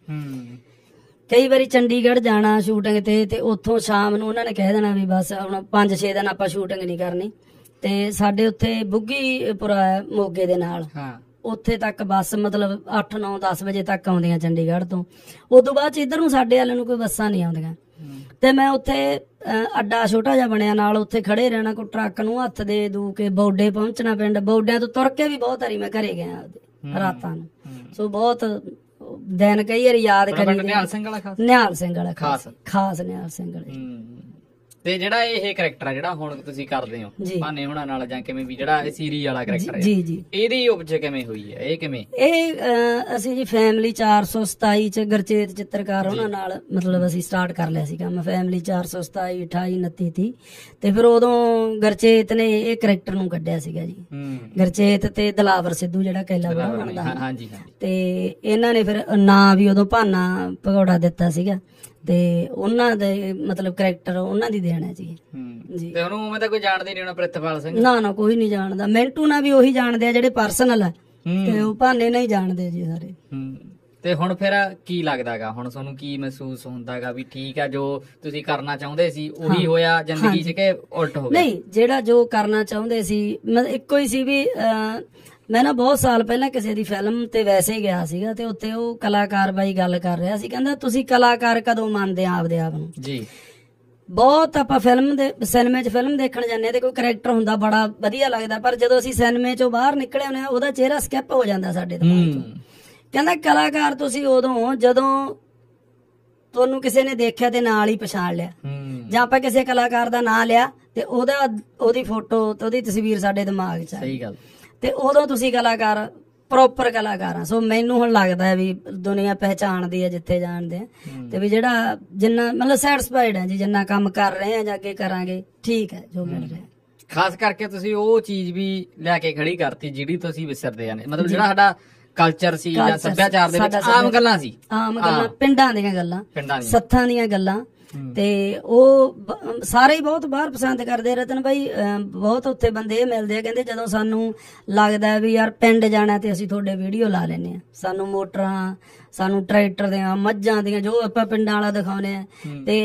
ਕਈ ਵਾਰੀ ਚੰਡੀਗੜ੍ਹ ਜਾਣਾ ਸ਼ੂਟਿੰਗ ਤੇ, ਤੇ ਉੱਥੋਂ ਸ਼ਾਮ ਨੂੰ ਉਹਨਾਂ ਨੇ ਕਹਿ ਦੇਣਾ ਵੀ ਬਸ ਹੁਣ ਪੰਜ ਛੇ ਦਿਨ ਆਪਾਂ ਸ਼ੂਟਿੰਗ ਨਹੀਂ ਕਰਨੀ। ਤੇ ਸਾਡੇ ਉੱਥੇ ਬੁੱਗੀਪੁਰਾ ਮੋਗੇ ਦੇ ਨਾਲ, ਉੱਥੇ ਤੱਕ ਬੱਸ ਮਤਲਬ ਅੱਠ ਨੌ ਦਸ ਵਜੇ ਤੱਕ ਆਉਂਦੀਆਂ ਚੰਡੀਗੜ੍ਹ ਤੋਂ। ਉਦੋਂ ਬਾਅਦ ਚ ਇੱਧਰ ਨੂੰ ਸਾਡੇ ਵਾਲੇ ਨੂੰ ਕੋਈ ਬੱਸਾਂ ਨਹੀਂ ਆਉਂਦੀਆਂ। ਤੇ ਮੈਂ ਉੱਥੇ ਅੱਡਾ ਛੋਟਾ ਜਿਹਾ ਬਣਿਆ ਨਾਲ, ਉੱਥੇ ਖੜੇ ਰਹਿਣਾ, ਕੋਈ ਟਰੱਕ ਨੂੰ ਹੱਥ ਦੇ ਦੂ ਕੇ ਬੌਡੇ ਪਹੁੰਚਣਾ ਪਿੰਡ। ਬੌਡਿਆਂ ਤੋਂ ਤੁਰ ਕੇ ਵੀ ਬਹੁਤ ਵਾਰੀ ਮੈਂ ਘਰੇ ਗਿਆ ਆਪਦੇ ਰਾਤਾਂ ਨੂੰ। ਸੋ ਬਹੁਤ ਦਿਨ ਕਈ ਵਾਰੀ ਯਾਦ ਕਰੀ। ਨਿਹਾਲ ਸਿੰਘ ਵਾਲਾ ਖਾਸ, ਨਿਹਾਲ ਸਿੰਘ ਵਾਲਾ ਖਾਸ ਖਾਸ ਨਿਹਾਲ ਸਿੰਘ ਵਾਲੇ। ਤੇ ਜਿਹੜਾ ਇਹ ਕਰੈਕਟਰ ਆ ਜਿਹੜਾ ਹੁਣ ਤੁਸੀਂ ਕਰਦੇ ਹੋ ਭਾਨੇ ਹੁਣਾਂ ਨਾਲ ਜਾਂ ਕਿਵੇਂ ਵੀ, ਜਿਹੜਾ ਇਹ ਸੀਰੀਜ਼ ਵਾਲਾ ਕਰੈਕਟਰ ਹੈ, ਜੀ ਜੀ ਇਹਦੀ ਉਪਜ ਕਿਵੇਂ ਹੋਈ ਹੈ? ਇਹ ਕਿਵੇਂ? ਇਹ ਅਸੀਂ ਜੀ ਫੈਮਿਲੀ ਚਾਰ ਸੌ ਸਤਾਈ ਚ ਗੁਰਚੇਤ ਚਿੱਤਰਕਾਰ ਉਹਨਾਂ ਨਾਲ ਮਤਲਬ ਅਸੀਂ ਸਟਾਰਟ ਕਰ ਲਿਆ ਸੀ ਕੰਮ, ਫੈਮਿਲੀ ਚਾਰ ਸੌ ਸਤਾਈ ਅਠਾਈ ਉਨੱਤੀ ਤੀਹ। ਤੇ ਫਿਰ ਉਦੋਂ ਗੁਰਚੇਤ ਨੇ ਇਹ ਕਰੈਕਟਰ ਨੂੰ ਕੱਢਿਆ ਸੀਗਾ ਜੀ, ਗੁਰਚੇਤ ਤੇ ਦਿਲਾਵਰ ਸਿੱਧੂ ਜਿਹੜਾ ਕੈਲਾ ਬਣਦਾ। ਹਾਂਜੀ। ਤੇ ਇਹਨਾਂ ਨੇ ਫਿਰ ਨਾਂ ਵੀ ਉਦੋਂ ਭਾਨਾ ਭਗੌੜਾ ਦਿੱਤਾ ਸੀਗਾ, ਤੇ ਉਹਨਾਂ ਦੇ ਮਤਲਬ ਕਰੈਕਟਰ ਉਹਨਾਂ ਦੀ ਦੇਣ ਹੈ ਜੀ। ਜੀ ਤੇ ਉਹਨੂੰ ਉਵੇਂ ਤਾਂ ਕੋਈ ਜਾਣਦੇ ਨਹੀਂ ਹੋਣਾ ਪ੍ਰਿਤਪਾਲ ਸਿੰਘ? ਨਾ ਨਾ ਕੋਈ ਨਹੀਂ ਜਾਣਦਾ, ਮਿੰਟੂ ਨਾਲ ਵੀ ਉਹੀ ਜਾਣਦੇ ਆ ਜਿਹੜੇ ਪਰਸਨਲ ਆ, ਤੇ ਉਹ ਭਾਨੇ ਨਹੀਂ ਜਾਣਦੇ ਜੀ ਸਾਰੇ। ਤੇ ਹੁਣ ਫਿਰ ਕੀ ਲੱਗਦਾਗਾ, ਹੁਣ ਤੁਹਾਨੂੰ ਕੀ ਮਹਿਸੂਸ ਹੁੰਦਾਗਾ ਵੀ ਠੀਕ ਆ ਜੋ ਤੁਸੀਂ ਕਰਨਾ ਚਾਹੁੰਦੇ ਸੀ ਉਹੀ ਹੋਇਆ ਜ਼ਿੰਦਗੀ 'ਚ ਕਿ ਉਲਟ ਹੋ ਗਿਆ? ਨਹੀਂ, ਜਿਹੜਾ ਜੋ ਕਰਨਾ ਚਾਹੁੰਦੇ ਸੀ ਮਤਲਬ ਇੱਕੋ ਹੀ ਸੀ ਵੀ ਮੈਂ ਨਾ ਬਹੁਤ ਸਾਲ ਪਹਿਲਾਂ ਕਿਸੇ ਦੀ ਫਿਲਮ ਤੇ ਵੈਸੇ ਹੀ ਗਿਆ ਸੀਗਾ, ਤੇ ਉੱਥੇ ਉਹ ਕਲਾਕਾਰ ਬਾਈ ਗੱਲ ਕਰ ਰਿਹਾ ਸੀ, ਕਹਿੰਦਾ ਤੁਸੀਂ ਕਲਾਕਾਰ ਕਦੋਂ ਮੰਨਦੇ ਆ ਆਪਦੇ ਆਪ ਨੂੰ? ਜੀ ਬਹੁਤ ਆਪਾਂ ਫਿਲਮ ਦੇ ਸਿਨੇਮੇ 'ਚ ਫਿਲਮ ਦੇਖਣ ਜਾਂਦੇ ਤੇ ਕੋਈ ਕਰੈਕਟਰ ਹੁੰਦਾ ਬੜਾ ਵਧੀਆ ਲੱਗਦਾ, ਪਰ ਜਦੋਂ ਅਸੀਂ ਸਿਨੇਮੇ 'ਚੋਂ ਬਾਹਰ ਨਿਕਲੇ ਹੁੰਦੇ ਆ ਉਹਦਾ ਚਿਹਰਾ ਸਕਿਪ ਹੋ ਜਾਂਦਾ ਸਾਡੇ ਦਿਮਾਗ 'ਚੋਂ। ਕਹਿੰਦਾ ਕਲਾਕਾਰ ਤੁਸੀਂ ਉਦੋਂ ਜਦੋਂ ਤੁਹਾਨੂੰ ਕਿਸੇ ਨੇ ਦੇਖਿਆ ਤੇ ਨਾਲ ਹੀ ਪਛਾਣ ਲਿਆ, ਜਾਂ ਆਪਾਂ ਕਿਸੇ ਕਲਾਕਾਰ ਦਾ ਨਾਂ ਲਿਆ ਤੇ ਉਹਦਾ ਉਹਦੀ ਫੋਟੋ ਤੇ ਉਹਦੀ ਤਸਵੀਰ ਸਾਡੇ ਦਿਮਾਗ 'ਚ ਆ। ਸਹੀ ਗੱਲ। ਤੇ ਉਦੋਂ ਤੁਸੀਂ ਕਲਾਕਾਰ ਪ੍ਰੋਪਰ ਕਲਾਕਾਰ ਆ। ਸੋ ਮੈਨੂੰ ਹੁਣ ਲੱਗਦਾ ਵੀ ਦੁਨੀਆ ਪਹਿਚਾਣਦੀ ਹੈ ਜਿੱਥੇ ਜਾਣਦੇ ਆ, ਤੇ ਵੀ ਜਿਹੜਾ ਜਿੰਨਾ ਮਤਲਬ ਸੈਟੀਸਫਾਈਡ ਆ ਜੀ, ਜਿੰਨਾ ਕੰਮ ਕਰ ਰਹੇ ਆ ਜਾਂ ਅੱਗੇ ਕਰਾਂਗੇ ਠੀਕ ਹੈ ਜੋ ਮਿਲ ਰਿਹਾ। ਖਾਸ ਕਰਕੇ ਤੁਸੀਂ ਉਹ ਚੀਜ਼ ਵੀ ਲੈ ਕੇ ਖੜੀ ਕਰਤੀ ਜਿਹੜੀ ਤੁਸੀਂ ਵਿਸਰਦੇ ਆ ਨੇ, ਮਤਲਬ ਜਿਹੜਾ ਸਾਡਾ ਕਲਚਰ ਸੀ ਜਾਂ ਸੱਭਿਆਚਾਰ ਦੇ ਵਿੱਚ ਆਮ ਗੱਲਾਂ ਸੀ, ਆਮ ਗੱਲਾਂ ਪਿੰਡਾਂ ਦੀਆਂ ਗੱਲਾਂ, ਸੱਥਾਂ ਦੀਆਂ ਗੱਲਾਂ, ਤੇ ਉਹ ਸਾਰੇ ਹੀ ਬਹੁਤ ਬਾਹਰ ਪਸੰਦ ਕਰਦੇ। ਰਤਨ ਬਾਈ ਬਹੁਤ ਉੱਥੇ ਬੰਦੇ ਮਿਲਦੇ ਆ, ਕਹਿੰਦੇ ਜਦੋਂ ਸਾਨੂੰ ਲੱਗਦਾ ਵੀ ਯਾਰ ਪਿੰਡ ਜਾਣਾ ਤੇ ਅਸੀਂ ਤੁਹਾਡੇ ਵੀਡੀਓ ਲਾ ਲੈਨੇ ਆ, ਸਾਨੂੰ ਮੋਟਰਾਂ, ਸਾਨੂੰ ਟਰੈਕਟਰ ਦੀਆਂ, ਮੱਝਾਂ ਦੀਆਂ, ਜੋ ਆਪਾਂ ਪਿੰਡਾਂ ਵਾਲਾ ਦਿਖਾਉਨੇ ਆ। ਤੇ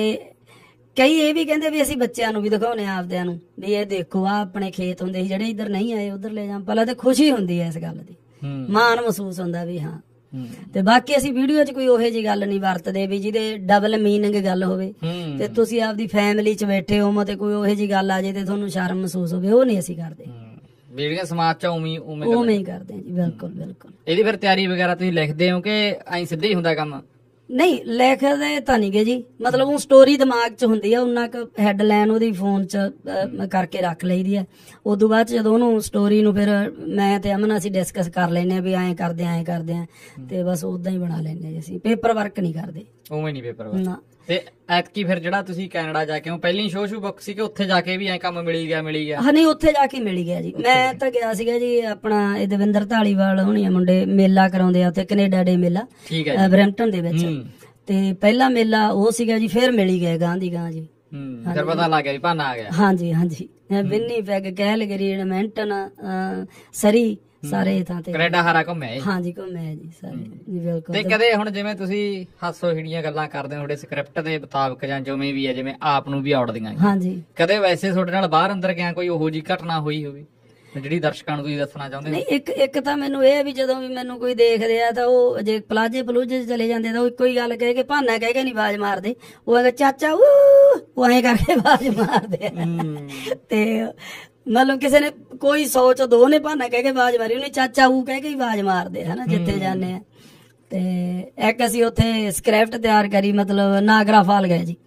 ਕਈ ਇਹ ਵੀ ਕਹਿੰਦੇ ਵੀ ਅਸੀਂ ਬੱਚਿਆਂ ਨੂੰ ਵੀ ਦਿਖਾਉਨੇ ਆ ਆਪਦਿਆਂ ਨੂੰ ਵੀ ਇਹ ਦੇਖੋ ਆ ਆਪਣੇ ਖੇਤ ਹੁੰਦੇ ਸੀ ਜਿਹੜੇ ਇੱਧਰ ਨਹੀਂ ਆਏ ਉਧਰ ਲੈ ਜਾ। ਪਹਿਲਾਂ ਤੇ ਖੁਸ਼ੀ ਹੁੰਦੀ ਹੈ ਇਸ ਗੱਲ ਦੀ, ਮਾਣ ਮਹਿਸੂਸ ਹੁੰਦਾ ਵੀ ਹਾਂ। ਤੇ ਬਾਕੀ ਅਸੀਂ ਵੀਡੀਓ 'ਚ ਕੋਈ ਉਹੋ ਜਿਹੀ ਗੱਲ ਨਹੀਂ ਵਰਤਦੇ ਵੀ ਜਿਹਦੇ ਡਬਲ ਮੀਨਿੰਗ ਗੱਲ ਹੋਵੇ, ਤੇ ਤੁਸੀਂ ਆਪਦੀ ਫੈਮਿਲੀ 'ਚ ਬੈਠੇ ਹੋ ਤੇ ਕੋਈ ਉਹੋ ਜਿਹੀ ਗੱਲ ਆ ਜੇ ਤੇ ਤੁਹਾਨੂੰ ਸ਼ਰਮ ਮਹਿਸੂਸ ਹੋਵੇ, ਉਹ ਨਹੀਂ ਅਸੀਂ ਕਰਦੇ। ਜਿਹੜੀਆਂ ਸਮਾਜ 'ਚ ਉਵੇਂ ਉਵੇਂ ਉਵੇਂ ਹੀ ਕਰਦੇ ਜੀ, ਬਿਲਕੁਲ ਬਿਲਕੁਲ। ਇਹਦੀ ਫਿਰ ਤਿਆਰੀ ਵਗੈਰਾ ਤੁਸੀਂ ਲਿਖਦੇ ਹੋ ਕਿ ਐਂ ਸਿੱਧਾ ਹੀ ਹੁੰਦਾ ਕੰਮ? ਨਹੀਂ, ਲਿਖਦੇ ਤਾਂ ਨਹੀਂ ਗੇ ਜੀ, ਮਤਲਬ ਉਹ ਸਟੋਰੀ ਦਿਮਾਗ 'ਚ ਹੁੰਦੀ ਆ, ਉਹਨਾਂ ਕੁ ਹੈਡਲਾਈਨ ਉਹਦੀ ਫੋਨ 'ਚ ਕਰਕੇ ਰੱਖ ਲਈਦੀ ਆ। ਉਦੋਂ ਬਾਅਦ ਜਦੋਂ ਉਹਨੂੰ ਸਟੋਰੀ ਨੂੰ ਫਿਰ ਮੈਂ ਤੇ ਅਮਨ ਅਸੀਂ ਡਿਸਕਸ ਕਰ ਲੈਨੇ ਆ ਵੀ ਐਂ ਕਰਦੇ ਐਂ ਕਰਦੇ ਆ, ਤੇ ਬਸ ਉਦਾਂ ਹੀ ਬਣਾ ਲੈਨੇ ਜੀ ਅਸੀਂ, ਪੇਪਰ ਵਰਕ ਨਹੀਂ ਕਰਦੇ। ਉਵੇਂ ਨਹੀਂ ਪੇਪਰ ਵਰਕ? ਨਾ, ਤੇ ਐਤਕੀ ਫਿਰ ਜਿਹੜਾ ਤੁਸੀਂ ਕੈਨੇਡਾ ਜਾ ਕੇ ਉਹ ਪਹਿਲੀ ਸ਼ੋਅ ਸ਼ੂ ਬੁੱਕ ਸੀ ਕਿ ਉੱਥੇ ਜਾ ਕੇ ਵੀ ਐ ਕੰਮ ਮਿਲੀ ਗਿਆ ਮਿਲੀ ਗਿਆ? ਹਾਂ ਨਹੀਂ, ਉੱਥੇ ਜਾ ਕੇ ਮਿਲ ਗਿਆ ਜੀ। ਮੈਂ ਤਾਂ ਗਿਆ ਸੀਗਾ ਜੀ ਆਪਣਾ ਇਹ ਦਵਿੰਦਰ ਢਾਲੀਵਾਲ ਹੋਣੀ ਆ ਮੁੰਡੇ ਮੇਲਾ ਕਰਾਉਂਦੇ ਆ ਉੱਥੇ, ਕੈਨੇਡਾ ਡੇ ਮੇਲਾ ਬਰੈਂਪਟਨ ਦੇ ਵਿੱਚ, ਤੇ ਪਹਿਲਾ ਮੇਲਾ ਉਹ ਸੀਗਾ ਜੀ। ਫਿਰ ਮਿਲੀ ਗਏ ਗਾਂ ਦੀ ਗਾਂ ਜੀ। ਹੂੰ, ਫਿਰ ਪਤਾ ਲੱਗ ਗਿਆ ਜੀ ਭਾਨਾ ਆ ਗਿਆ। ਹਾਂਜੀ ਹਾਂਜੀ, Winnipeg, Calgary, Edmonton, Surrey, ਸਾਰੇ ਥਾਂ ਤੇ ਕੈਨੇਡਾ ਹਾਰਾ ਘੁੰਮਿਆ। ਹਾਂਜੀ ਘੁੰਮਿਆ ਜੀ ਸਾਰੇ ਜੀ, ਬਿਲਕੁਲ। ਤੇ ਕਦੇ ਹੁਣ ਜਿਵੇਂ ਤੁਸੀਂ ਹਾਸੋ ਹੀੜੀਆਂ ਗੱਲਾਂ ਕਰਦੇ ਹੋ ਤੁਹਾਡੇ ਸਕ੍ਰਿਪਟ ਦੇ ਮੁਤਾਬਕ ਜਾਂ ਜਿਵੇਂ ਵੀ ਹੈ, ਜਿਵੇਂ ਆਪ ਨੂੰ ਵੀ ਆਉੜਦੀਆਂ, ਹਾਂਜੀ, ਕਦੇ ਵੈਸੇ ਤੁਹਾਡੇ ਨਾਲ ਬਾਹਰ ਅੰਦਰ ਗਿਆ ਕੋਈ ਉਹੋ ਜਿਹੀ ਘਟਨਾ ਹੋਈ ਹੋਵੇ ਜਿਹੜੀ ਦਰਸ਼ਕਾਂ ਨੂੰ ਤੁਸੀਂ ਦੱਸਣਾ ਚਾਹੁੰਦੇ ਹੋ? ਨਹੀਂ, ਇੱਕ ਇੱਕ ਤਾਂ ਮੈਨੂੰ ਇਹ ਵੀ ਜਦੋਂ ਵੀ ਮੈਨੂੰ ਕੋਈ ਦੇਖਦੇ ਆ ਤਾਂ ਉਹ ਜੇ ਪਲਾਜੇ ਪਲੂਜੇ ਚਲੇ ਜਾਂਦੇ ਤਾਂ ਉਹ ਇੱਕੋ ਹੀ ਗੱਲ ਕਹਿ ਕੇ ਭਾਨਾ ਕਹਿ ਕੇ ਨੀ ਆਵਾਜ਼ ਮਾਰਦੇ, ਉਹ ਹੈਗਾ ਚਾਚਾ ਉਹ ਐਂ ਕਰਕੇ ਆਵਾਜ਼ ਮਾਰਦੇ ਆ। ਤੇ ਮਤਲਬ ਕਿਸੇ ਨੇ ਕੋਈ ਸੌ ਚ ਦੋ ਨੇ ਭਾਨਾ ਕਹਿ ਕੇ ਆਵਾਜ਼ ਮਾਰੀ, ਉਹਨੇ ਚਾਚਾ ਉਹ ਕਹਿ ਕੇ ਆਵਾਜ਼ ਮਾਰਦੇ ਹਨਾ ਜਿੱਥੇ ਜਾਂਦੇ ਆ। ਤੇ ਇੱਕ ਅਸੀਂ ਉੱਥੇ ਸਕ੍ਰਿਪਟ ਤਿਆਰ ਕਰੀ, ਮਤਲਬ ਨਾਗਰਾ ਫਾਲ ਗਏ ਜੀ।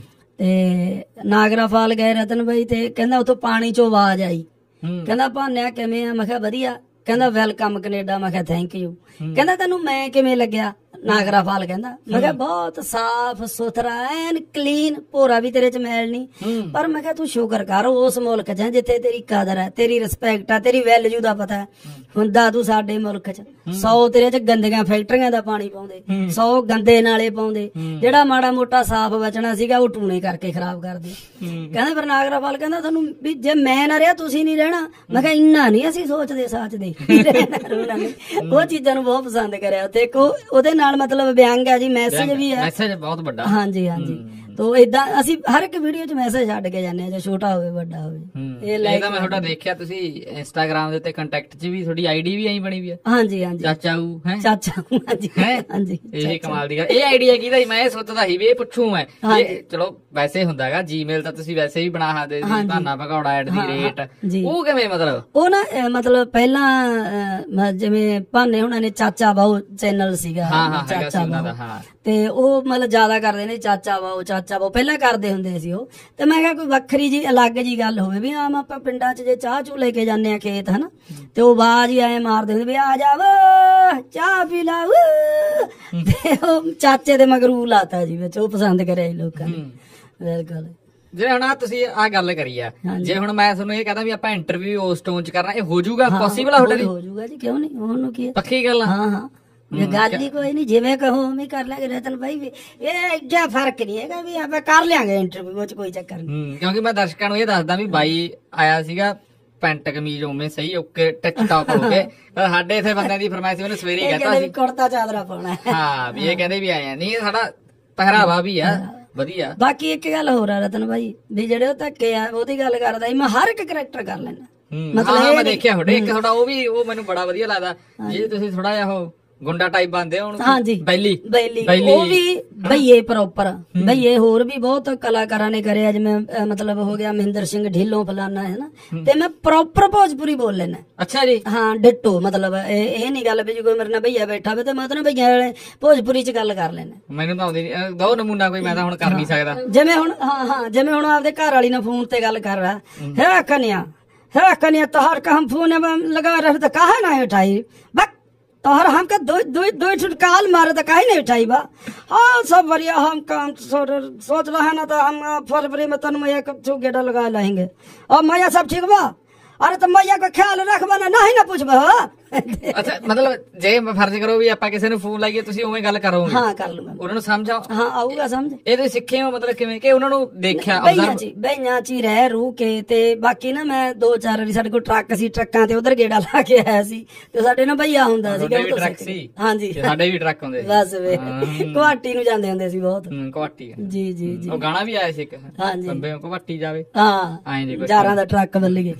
ਤੇ ਨਾਗਰਾ ਫਾਲ ਗਏ ਰਤਨ ਬਾਈ, ਤੇ ਕਹਿੰਦਾ ਉੱਥੋਂ ਪਾਣੀ ਚੋਂ ਆਵਾਜ਼ ਆਈ, ਕਹਿੰਦਾ ਭਾਨਿਆ ਕਿਵੇਂ ਆ? ਮੈਂ ਕਿਹਾ ਵਧੀਆ। ਕਹਿੰਦਾ ਵੈਲਕਮ ਕੈਨੇਡਾ। ਮੈਂ ਕਿਹਾ ਥੈਂਕ ਯੂ। ਕਹਿੰਦਾ ਤੈਨੂੰ ਮੈਂ ਕਿਵੇਂ ਲੱਗਿਆ? ਨਾਗਰਾ ਫਾਲ ਕਹਿੰਦਾ। ਮੈਂ ਕਿਹਾ ਬਹੁਤ ਸਾਫ ਸੁਥਰਾ ਐਨ ਕਲੀਨ, ਭੋਰਾ ਵੀ ਤੇਰੇ ਚ ਮੈਲ ਨਹੀਂ। ਪਰ ਮੈਂ ਕਿਹਾ ਤੂੰ ਸ਼ੁਕਰ ਕਰ ਉਸ ਮੁਲਕ ਚ ਜਿੱਥੇ ਤੇਰੀ ਕਦਰ ਹੈ, ਤੇਰੀ ਰਿਸਪੈਕਟ ਆ, ਤੇਰੀ ਵੈਲਿਊ ਦਾ ਪਤਾ ਹੁੰਦਾ। ਤੂੰ ਸਾਡੇ ਮੁਲਕ ਚ ਸੌ ਤੇਰੇ ਚ ਗੰਦੀਆਂ ਫੈਕਟਰੀਆਂ ਦਾ ਪਾਣੀ ਪਾਉਂਦੇ, ਸੌ ਗੰਦੇ ਨਾਲੇ ਪਾਉਂਦੇ, ਜਿਹੜਾ ਮਾੜਾ ਮੋਟਾ ਸਾਫ ਬਚਣਾ ਸੀਗਾ ਉਹ ਟੂਣੇ ਕਰਕੇ ਖਰਾਬ ਕਰਦੇ। ਕਹਿੰਦਾ ਫਿਰ ਨਾਗਰਾ ਫਾਲ ਕਹਿੰਦਾ ਤੁਹਾਨੂੰ ਵੀ ਜੇ ਮੈਂ ਨਾ ਰਿਹਾ ਤੁਸੀਂ ਨੀ ਰਹਿਣਾ। ਮੈਂ ਕਿਹਾ ਇੰਨਾ ਨੀ ਅਸੀਂ ਸੋਚਦੇ ਸਾਚਦੇ। ਉਹ ਚੀਜ਼ਾਂ ਨੂੰ ਬਹੁਤ ਪਸੰਦ ਕਰਿਆ ਉੱਥੇ। ਉਹਦੇ ਨਾਲ ਮਤਲਬ ਵਿਅੰਗ ਹੈ ਜੀ, ਮੈਸੇਜ ਵੀ ਹੈ, ਮੈਸੇਜ ਬਹੁਤ ਵੱਡਾ। ਹਾਂਜੀ ਹਾਂਜੀ, ਤੋ ਏਦਾਂ ਅਸੀਂ ਹਰ ਇੱਕ ਵੀਡੀਓ ਚ ਮੈਸੇਜ ਛੱਡ ਕੇ ਜਾਂਦੇ ਆ, ਜੇ ਛੋਟਾ ਹੋਵੇ ਵੱਡਾ ਹੋਵੇ। ਇਹ ਲਾਈਕ ਮੈਂ ਤੁਹਾਡਾ ਦੇਖਿਆ ਤੁਸੀਂ ਇੰਸਟਾਗ੍ਰਾਮ ਦੇ ਉੱਤੇ ਕੰਟੈਕਟ ਚ ਵੀ ਤੁਹਾਡੀ ਆਈਡੀ ਵੀ ਐਂ ਬਣੀ ਵੀ ਆ। ਹਾਂਜੀ ਹਾਂਜੀ, ਚਾਚਾਊ ਹੈ ਚਾਚਾ ਹਾਂਜੀ ਹਾਂਜੀ। ਇਹ ਕਮਾਲ ਦੀ ਗੱਲ। ਇਹ ਆਈਡੀਆ ਕਿਹਦਾ ਸੀ? ਮੈਂ ਇਹ ਸੋਚਦਾ ਸੀ ਵੀ ਇਹ ਪੁੱਛੂ ਮੈਂ। ਚਲੋ ਵੈਸੇ ਹੁੰਦਾ ਹੈਗਾ ਜੀਮੇਲ ਤਾਂ ਤੁਸੀਂ ਵੈਸੇ ਵੀ ਬਣਾ ਸਕਦੇ ਸੀ, Bhana Bhagauda at the rate, ਉਹ ਕਿਵੇਂ ਮਤਲਬ? ਉਹ ਨਾ ਮਤਲਬ ਪਹਿਲਾਂ ਜਿਵੇਂ ਭਾਨੇ ਹੁਣਾਂ ਨੇ ਚਾਚਾ ਬਾਊ ਚੈਨਲ ਸੀਗਾ, ਚਾਚਾ ਬਾਊ, ਤੇ ਉਹ ਮਤਲਬ ਜ਼ਿਆਦਾ ਕਰਦੇ ਨੇ ਚਾਚਾ ਬਾਊ ਚਾਚਾ ਬਾਊ ਪਹਿਲਾਂ ਕਰਦੇ ਹੁੰਦੇ ਸੀ ਉਹ। ਤੇ ਮੈਂ ਕਿਹਾ ਕੋਈ ਵੱਖਰੀ ਜੀ ਅਲੱਗ ਜੀ ਗੱਲ ਹੋਵੇ ਵੀ ਆਮ ਆਪਾਂ ਪਿੰਡਾਂ ਚ ਜੇ ਚਾਹ ਚੂ ਲੈ ਕੇ ਜਾਂਦੇ ਆ ਖੇਤ ਹਨਾ, ਤੇ ਉਹ ਆਵਾਜ਼ ਹੀ ਐਂ ਮਾਰਦੇ ਹੁੰਦੇ ਵੀ ਆ ਜਾ ਵੋ ਚਾਹ ਪੀ ਲਾ। ਤੇ ਉਹ ਚਾਚੇ ਦੇ ਮਗਰੂ ਲਾਤਾ ਜੀ ਵਿੱਚ, ਉਹ ਪਸੰਦ ਕਰਿਆ ਜੀ ਲੋਕਾਂ ਨੇ। ਬਿਲਕੁਲ। ਜੇ ਹੁਣ ਆ ਤੁਸੀਂ ਆ ਗੱਲ ਕਰੀ ਆ, ਜੇ ਹੁਣ ਮੈਂ ਤੁਹਾਨੂੰ ਇਹ ਕਹਦਾ ਵੀ ਆਪਾਂ ਇੰਟਰਵਿਊ ਉਸ ਟੋਨ ਚ ਕਰਨਾ, ਇਹ ਹੋ ਜਾਊਗਾ? ਪੋਸੀਬਲ ਆ ਤੁਹਾਡੇ ਲਈ? ਹੋ ਜਾਊਗਾ ਜੀ, ਕਿਉਂ ਨਹੀਂ, ਉਹਨੂੰ ਕੀ ਪੱਕੀ ਗੱਲ ਆ? ਹਾਂ ਹਾਂ, ਗੱਲ ਹੀ ਕੋਈ ਨਹੀਂ, ਜਿਵੇਂ ਕਹੋ ਉਵੇਂ ਕਰ ਲਾਂਗੇ ਰਤਨ ਭਾਈ। ਵੀ ਇਹ ਏਡਾ ਫਰਕ ਨਹੀਂ ਹੈਗਾ, ਵੀ ਆਪਾਂ ਕਰ ਲਿਆਂਗੇ ਇੰਟਰਵਿਊ ਚ, ਕੋਈ ਚੱਕਰ ਨਹੀਂ। ਕਿਉਂਕਿ ਮੈਂ ਦਰਸ਼ਕਾਂ ਨੂੰ ਇਹ ਦੱਸਦਾ ਵੀ ਬਾਈ ਆਇਆ ਸੀਗਾ ਪੈਂਟ ਕਮੀਜ਼ ਉਵੇਂ ਸਹੀ ਓਕੇ ਟਿਚ ਟਾਪ ਹੋ ਕੇ, ਸਾਡੇ ਇੱਥੇ ਬੰਦਿਆਂ ਦੀ ਫਰਮਾਇਸ਼ ਉਹਨੇ ਸਵੇਰੇ ਹੀ ਕਹਿਤਾ ਸੀ ਕੁੜਤਾ ਚਾਦਰਾ ਪਾਉਣਾ। ਹਾਂ, ਵੀ ਇਹ ਕਹਿੰਦੇ ਵੀ ਆਏ ਨਹੀਂ, ਸਾਡਾ ਪਹਿਰਾਵਾ ਵੀ ਆ ਵਧੀਆ। ਬਾਕੀ ਇੱਕ ਗੱਲ ਹੋਰ ਆ ਰਤਨ ਭਾਈ, ਵੀ ਜਿਹੜੇ ਉਹ ਧੱਕੇ ਆ ਉਹਦੀ ਗੱਲ ਕਰਦਾ ਮੈਂ ਹਰ ਇੱਕ ਕਰੈਕਟਰ ਕਰ ਲੈਣਾ। ਮਤਲਬ ਮੈਂ ਦੇਖਿਆ ਤੁਹਾਡੇ ਇੱਕ ਥੋੜਾ ਉਹ ਵੀ, ਉਹ ਮੈਨੂੰ ਬੜਾ ਵਧੀਆ ਲੱਗਦਾ ਜੇ ਤੁਸੀਂ ਥੋੜਾ ਜਿਹਾ ਉਹ ਗੁੰਡਾ ਟਾਈਪ ਬੰਦੇ ਹੋ। ਹਾਂਜੀ, ਬੈਲੀ ਬੈਲੀ ਉਹ ਵੀ ਬਈਏ ਪ੍ਰੋਪਰ ਬਈਏ। ਹੋਰ ਵੀ ਬਹੁਤ ਕਲਾਕਾਰਾਂ ਨੇ ਕਰਿਆ, ਜਿਵੇਂ ਮਤਲਬ ਹੋ ਗਿਆ ਮਹਿੰਦਰ ਸਿੰਘ ਢਿੱਲੋਂ ਫਲਾਨਾ ਹੈ ਨਾ, ਤੇ ਮੈਂ ਪ੍ਰੋਪਰ ਭੋਜਪੁਰੀ ਬੋਲ ਲੈਣਾ। ਅੱਛਾ ਜੀ। ਹਾਂ ਡਿੱਟੋ, ਮਤਲਬ ਇਹ ਨੀ ਗੱਲ ਵੀ ਕੋਈ ਮੇਰੇ ਨਾਲ ਭਈਆ ਬੈਠਾ ਹੋਵੇ ਤੇ ਮੈਂ ਉਹਦੇ ਨਾਲ ਭਈਆ ਵਾਲੇ ਭੋਜਪੁਰੀ ਚ ਗੱਲ ਕਰ ਲੈਣਾ। ਮੈਨੂੰ ਤਾਂ ਆਉਂਦੀ ਨੀ, ਦੋ ਨਮੂਨਾ ਕੋਈ ਮੈਂ ਤਾਂ ਹੁਣ ਕਰ ਨਹੀਂ ਸਕਦਾ। ਜਿਵੇਂ ਹੁਣ ਹਾਂ ਹਾਂ ਜਿਵੇਂ ਹੁਣ ਆਪਦੇ ਘਰ ਵਾਲੀ ਨਾਲ ਫੋਨ ਤੇ ਗੱਲ ਕਰ ਰਹਾ ਹੈ, ਕਨਿਆ है कन्या तोहर का हम फोन लगा रहे तो काहे ना उठाई बक तोहर हमके दो दो दो काल मारे तो काहे नहीं उठाई बा। हाँ सब बढ़िया, हम काम सोच रहे हैं ना तो हम फरवरी में तन मैया का गेड़ा लगा लेंगे। और मैया सब ठीक बा? अरे तो मैया का ख्याल रखबा ना, नहीं ना पूछबा। ਅੱਛਾ, ਮਤਲਬ ਜੇ ਫਰਜ਼ ਕਰੋ ਵੀ ਆਪਾਂ ਕਿਸੇ ਨੂੰ ਫੋਨ ਲਾਈਏ ਤੁਸੀਂ ਉਵੇਂ ਗੱਲ ਕਰੋਗੇ? ਹਾਂ ਕਰ ਲੂੰਗਾ। ਉਹਨਾਂ ਨੂੰ ਸਮਝਾਓ? ਹਾਂ ਆਊਗਾ ਸਮਝ। ਇਹ ਤੁਸੀਂ ਸਿੱਖੇ ਹੋ ਮਤਲਬ ਕਿਵੇਂ ਕਿ ਉਹਨਾਂ ਨੂੰ ਦੇਖਿਆ? ਬਈਆਂ ਚ ਬਈਆਂ ਚ ਹੀ ਰਹਿ ਰੂ ਕੇ। ਤੇ ਬਾਕੀ ਨਾ ਮੈਂ ਦੋ ਚਾਰ ਵਾਰੀ ਸਾਡੇ ਕੋਲ ਟਰੱਕ ਸੀ, ਟਰੱਕਾਂ ਤੇ ਉਧਰ ਗੇੜਾ ਲਾ ਕੇ ਆਇਆ ਸੀ, ਤੇ ਸਾਡੇ ਨਾਲ ਭਈਆ ਹੁੰਦਾ ਸੀ। ਟਰੱਕ ਸੀ? ਹਾਂਜੀ ਸਾਡੇ ਵੀ ਟਰੱਕ ਹੁੰਦੇ ਸੀ। ਬਸ ਵੇ ਗੁਹਾਟੀ ਨੂੰ ਜਾਂਦੇ ਹੁੰਦੇ ਸੀ ਬਹੁਤ। ਗੁਹਾਟੀ? ਜੀ ਜੀ ਜੀ। ਉਹ ਗਾਣਾ ਵੀ ਆਇਆ ਸੀ ਇੱਕ, ਹਾਂਜੀ ਬੰਬੇ ਗੁਹਾਟੀ ਜਾਵੇ। ਹਾਂ, ਯਾਰਾਂ ਦਾ ਟਰੱਕ ਬੱਲੀਏ।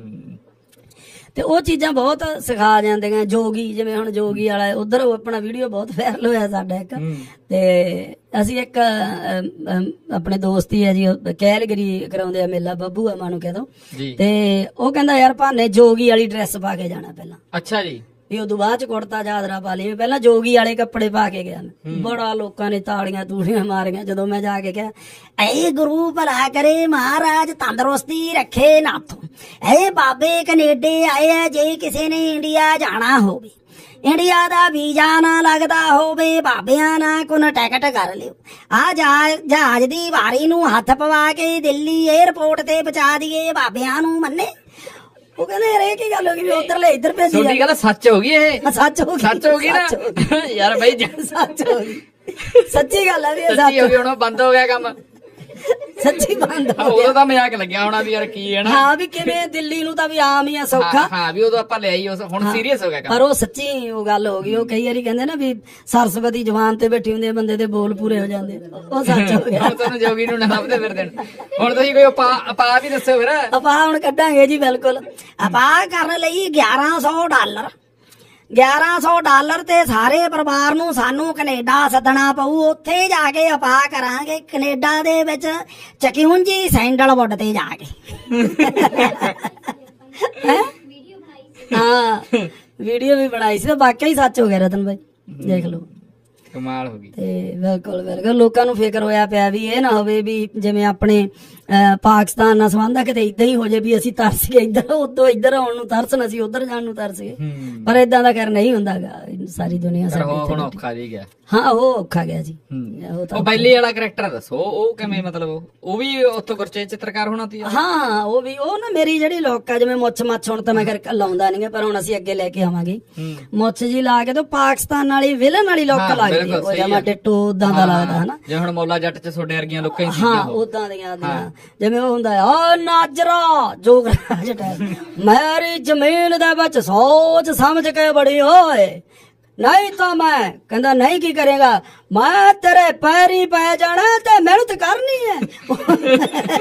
ਤੇ ਉਹ ਚੀਜ਼ਾਂ ਬਹੁਤ ਸਿਖਾ ਜਾਂਦੀਆਂ। ਜੋਗੀ, ਜਿਵੇਂ ਹੁਣ ਜੋਗੀ ਵਾਲਾ ਉਧਰ ਆਪਣਾ ਵੀਡੀਓ ਬਹੁਤ ਵਾਇਰਲ ਹੋਇਆ ਸਾਡਾ ਇੱਕ। ਤੇ ਅਸੀਂ ਇੱਕ ਆਪਣੇ ਦੋਸਤ ਹੀ ਹੈ ਜੀ, ਕੈਲਗਰੀ ਕਰਾਉਂਦੇ ਆ ਮੇਲਾ, ਬੱਬੂ ਆ ਮਾਨੂੰ ਕਹਿ ਦੋ, ਤੇ ਉਹ ਕਹਿੰਦਾ ਯਾਰ ਭਾਨੇ ਜੋਗੀ ਵਾਲੀ ਡਰੈਸ ਪਾ ਕੇ ਜਾਣਾ ਪਹਿਲਾਂ। ਅੱਛਾ ਜੀ। ਵੀ ਉਦੋਂ ਬਾਅਦ ਚ ਕੁੜਤਾ ਚਾਦਰਾ ਪਾ ਲਈ, ਪਹਿਲਾਂ ਜੋਗੀ ਵਾਲੇ ਕੱਪੜੇ ਪਾ ਕੇ ਗਿਆ। ਬੜਾ ਲੋਕਾਂ ਨੇ ਤਾੜੀਆਂ ਤੂੜੀਆਂ ਮਾਰੀਆਂ ਜਦੋਂ ਮੈਂ ਜਾ ਕੇ ਕਿਹਾ, ਐ ਗੁਰੂ ਭਲਾ ਕਰੇ ਮਹਾਰਾਜ ਤੰਦਰੁਸਤੀ ਰੱਖੇ ਨਾਥੋਂ, ਐ ਬਾਬੇ ਕੈਨੇਡੇ ਆਏ ਆ, ਜੇ ਕਿਸੇ ਨੇ ਇੰਡੀਆ ਜਾਣਾ ਹੋਵੇ ਇੰਡੀਆ ਦਾ ਵੀਜ਼ਾ ਨਾ ਲੱਗਦਾ ਹੋਵੇ ਬਾਬਿਆਂ ਨਾ ਕੋਨ ਟਿਕਟ ਕਰ ਲਿਓ ਆ ਜਹਾਜ਼ ਦੀ ਵਾਰੀ ਨੂੰ ਹੱਥ ਪਵਾ ਕੇ ਦਿੱਲੀ ਏਅਰਪੋਰਟ ਤੇ ਪਹੁੰਚਾ ਦਈਏ ਬਾਬਿਆਂ ਨੂੰ ਮੰਨੇ। ਉਹ ਕਹਿੰਦੇ ਯਾਰ ਇਹ ਕੀ ਗੱਲ ਹੋ ਗਈ ਉਧਰਲੇ ਇੱਧਰ ਭੇਜੀ ਤੁਹਾਡੀ ਗੱਲ ਸੱਚ ਹੋ ਗਈ ਇਹ ਸੱਚ ਹੋ ਗਈ ਸੱਚ ਹੋ ਗਈ ਨਾ ਯਾਰ ਬਾਈ ਸੱਚ ਹੋ ਗਈ ਸੱਚੀ ਗੱਲ ਹੈ ਵੀ ਸੱਚੀ ਹੋ ਗਈ ਹੁਣ ਬੰਦ ਹੋ ਗਿਆ ਕੰਮ ਸੱਚੀ ਬੰਦ ਹੋ ਗਿਆ। ਉਦੋਂ ਤਾਂ ਮਜ਼ਾਕ ਲੱਗਿਆ ਹੋਣਾ ਵੀ ਯਾਰ ਕੀ ਹੈ ਨਾ ਹਾਂ ਵੀ ਕਿਵੇਂ ਦਿੱਲੀ ਨੂੰ ਤਾਂ ਵੀ ਆਮ ਹੀ ਆ ਸੌਖਾ ਹਾਂ ਵੀ ਉਦੋਂ ਆਪਾਂ ਲੈ ਆਈ ਹੁਣ ਸੀਰੀਅਸ ਹੋ ਗਿਆ ਕੰਮ। ਪਰ ਉਹ ਸੱਚੀ ਉਹ ਗੱਲ ਹੋ ਗਈ। ਉਹ ਕਈ ਵਾਰੀ ਕਹਿੰਦੇ ਨਾ ਵੀ ਸਰਸਵਤੀ ਜਵਾਨ ਤੇ ਬੈਠੀ ਹੁੰਦੀ ਬੰਦੇ ਦੇ ਬੋਲ ਪੂਰੇ ਹੋ ਜਾਂਦੇ ਉਹ ਸੱਚ ਹੋ ਗਿਆ। ਤੁਹਾਨੂੰ ਜੋਗੀ ਨੂੰ ਨਾ ਲੱਭਦੇ ਫਿਰਦੇ ਹੁਣ ਤੁਸੀਂ ਕੋਈ ਉਪਾਅ ਵੀ ਦੱਸੋ ਫਿਰ। ਉਪਾਅ ਹੁਣ ਕੱਢਾਂਗੇ ਜੀ ਬਿਲਕੁਲ। ਉਪਾਅ ਕਰਨ ਲਈ ਗਿਆਰਾਂ ਸੌ ਡਾਲਰ ਗਿਆਰਾਂ ਸੌ ਡਾਲਰ ਤੇ ਸਾਰੇ ਪਰਿਵਾਰ ਨੂੰ ਸਾਨੂੰ ਕੈਨੇਡਾ ਸੱਦਣਾ ਪਊ। ਉੱਥੇ ਜਾ ਕੇ ਉਪਾਅ ਕਰਾਂਗੇ ਕੈਨੇਡਾ ਦੇ ਵਿੱਚ ਚਕਿਉਂਜੀ ਸੈਂਡਲਵੁੱਡ ਤੇ ਜਾ ਕੇ। ਹਾਂ ਵੀਡੀਓ ਵੀ ਬਣਾਈ ਸੀ ਤਾਂ ਵਾਕਿਆ ਹੀ ਸੱਚ ਹੋ ਗਿਆ ਰਤਨ ਬਾਈ ਦੇਖ ਲਓ ਕਮਾਲ ਹੋ ਗਈ। ਤੇ ਬਿਲਕੁਲ ਬਿਲਕੁਲ ਲੋਕਾਂ ਨੂੰ ਫਿਕਰ ਹੋਇਆ ਪਿਆ ਵੀ ਇਹ ਨਾ ਹੋਵੇ ਵੀ ਜਿਵੇਂ ਆਪਣੇ ਪਾਕਿਸਤਾਨ ਨਾਲ ਸੰਬੰਧ ਆ ਕਿਤੇ ਏਦਾਂ ਹੀ ਹੋ ਜਾਏ ਵੀ ਅਸੀਂ ਤਰਸ ਗਏ ਇੱਧਰ ਉਦੋਂ ਇੱਧਰ ਆਉਣ ਨੂੰ ਤਰਸਣ ਅਸੀਂ ਉੱਧਰ ਜਾਣ ਨੂੰ ਤਰਸ ਗਏ। ਪਰ ਏਦਾਂ ਦਾ ਕਰ ਨਹੀਂ ਹੁੰਦਾ ਗਾ ਸਾਰੀ ਦੁਨੀਆ ਹੁਣ ਔਖਾ ਜੀ ਗਿਆ। ਹਾਂ ਉਹ ਔਖਾ ਗਿਆ ਜੀ। ਉਹ ਬੈਲੀ ਵਾਲਾ ਕਰੈਕਟਰ ਦੱਸੋ ਉਹ ਕਿਵੇਂ ਮਤਲਬ ਉਹ ਵੀ ਉੱਥੋਂ ਗੁਰਚੇਤ ਚਿੱਤਰਕਾਰ ਹੋਣਾ ਸੀ। ਹਾਂ ਉਹ ਵੀ ਉਹ ਨਾ ਮੇਰੀ ਜਿਹੜੀ ਲੋਕ ਆ ਜਿਵੇਂ ਮੁੱਛ ਮੱਛ ਹੁਣ ਤਾਂ ਮੈਂ ਕਰ ਲਾਉਂਦਾ ਨਹੀਂ ਪਰ ਹੁਣ ਅਸੀਂ ਅੱਗੇ ਲੈ ਕੇ ਆਵਾਂਗੇ ਮੁੱਛ ਜੀ ਲਾ ਕੇ ਤਾਂ ਪਾਕਿਸਤਾਨ ਵਾਲੀ ਵਿਲਨ ਵਾਲੀ ਲੋਕ ਲੱਗਦੀ ਉਹ ਜਮਾ ਡਿੱਟੋ ਉਦਾਂ ਦਾ ਲੱਗਦਾ ਹਨਾ ਜਿਵੇਂ ਹੁਣ ਮੌਲਾ ਜੱਟ ਚ ਤੁਹਾਡੇ ਵਰਗੀਆਂ ਲੋਕਾਂ ਹੀ ਹਾਂ ਉਦਾਂ ਦੀਆਂ ਦੀਆਂ ਜਿਵੇਂ ਉਹ ਹੁੰਦਾ ਆ ਨਾਜਰਾ ਜੋਗਰਾਜ ਮੇਰੀ ਜ਼ਮੀਨ ਦੇ ਵਿੱਚ ਸੋਚ ਸਮਝ ਕੇ ਬੜੀ ਓਏ ਨਹੀਂ ਤਾਂ ਮੈਂ ਕਹਿੰਦਾ ਨਹੀਂ ਕੀ ਕਰੇਗਾ ਮੈਂ ਤੇਰੇ ਪੈਰੀ ਪੈ ਜਾਣਾ ਤੇ ਮਿਹਨਤ ਕਰਨੀ ਹੈ।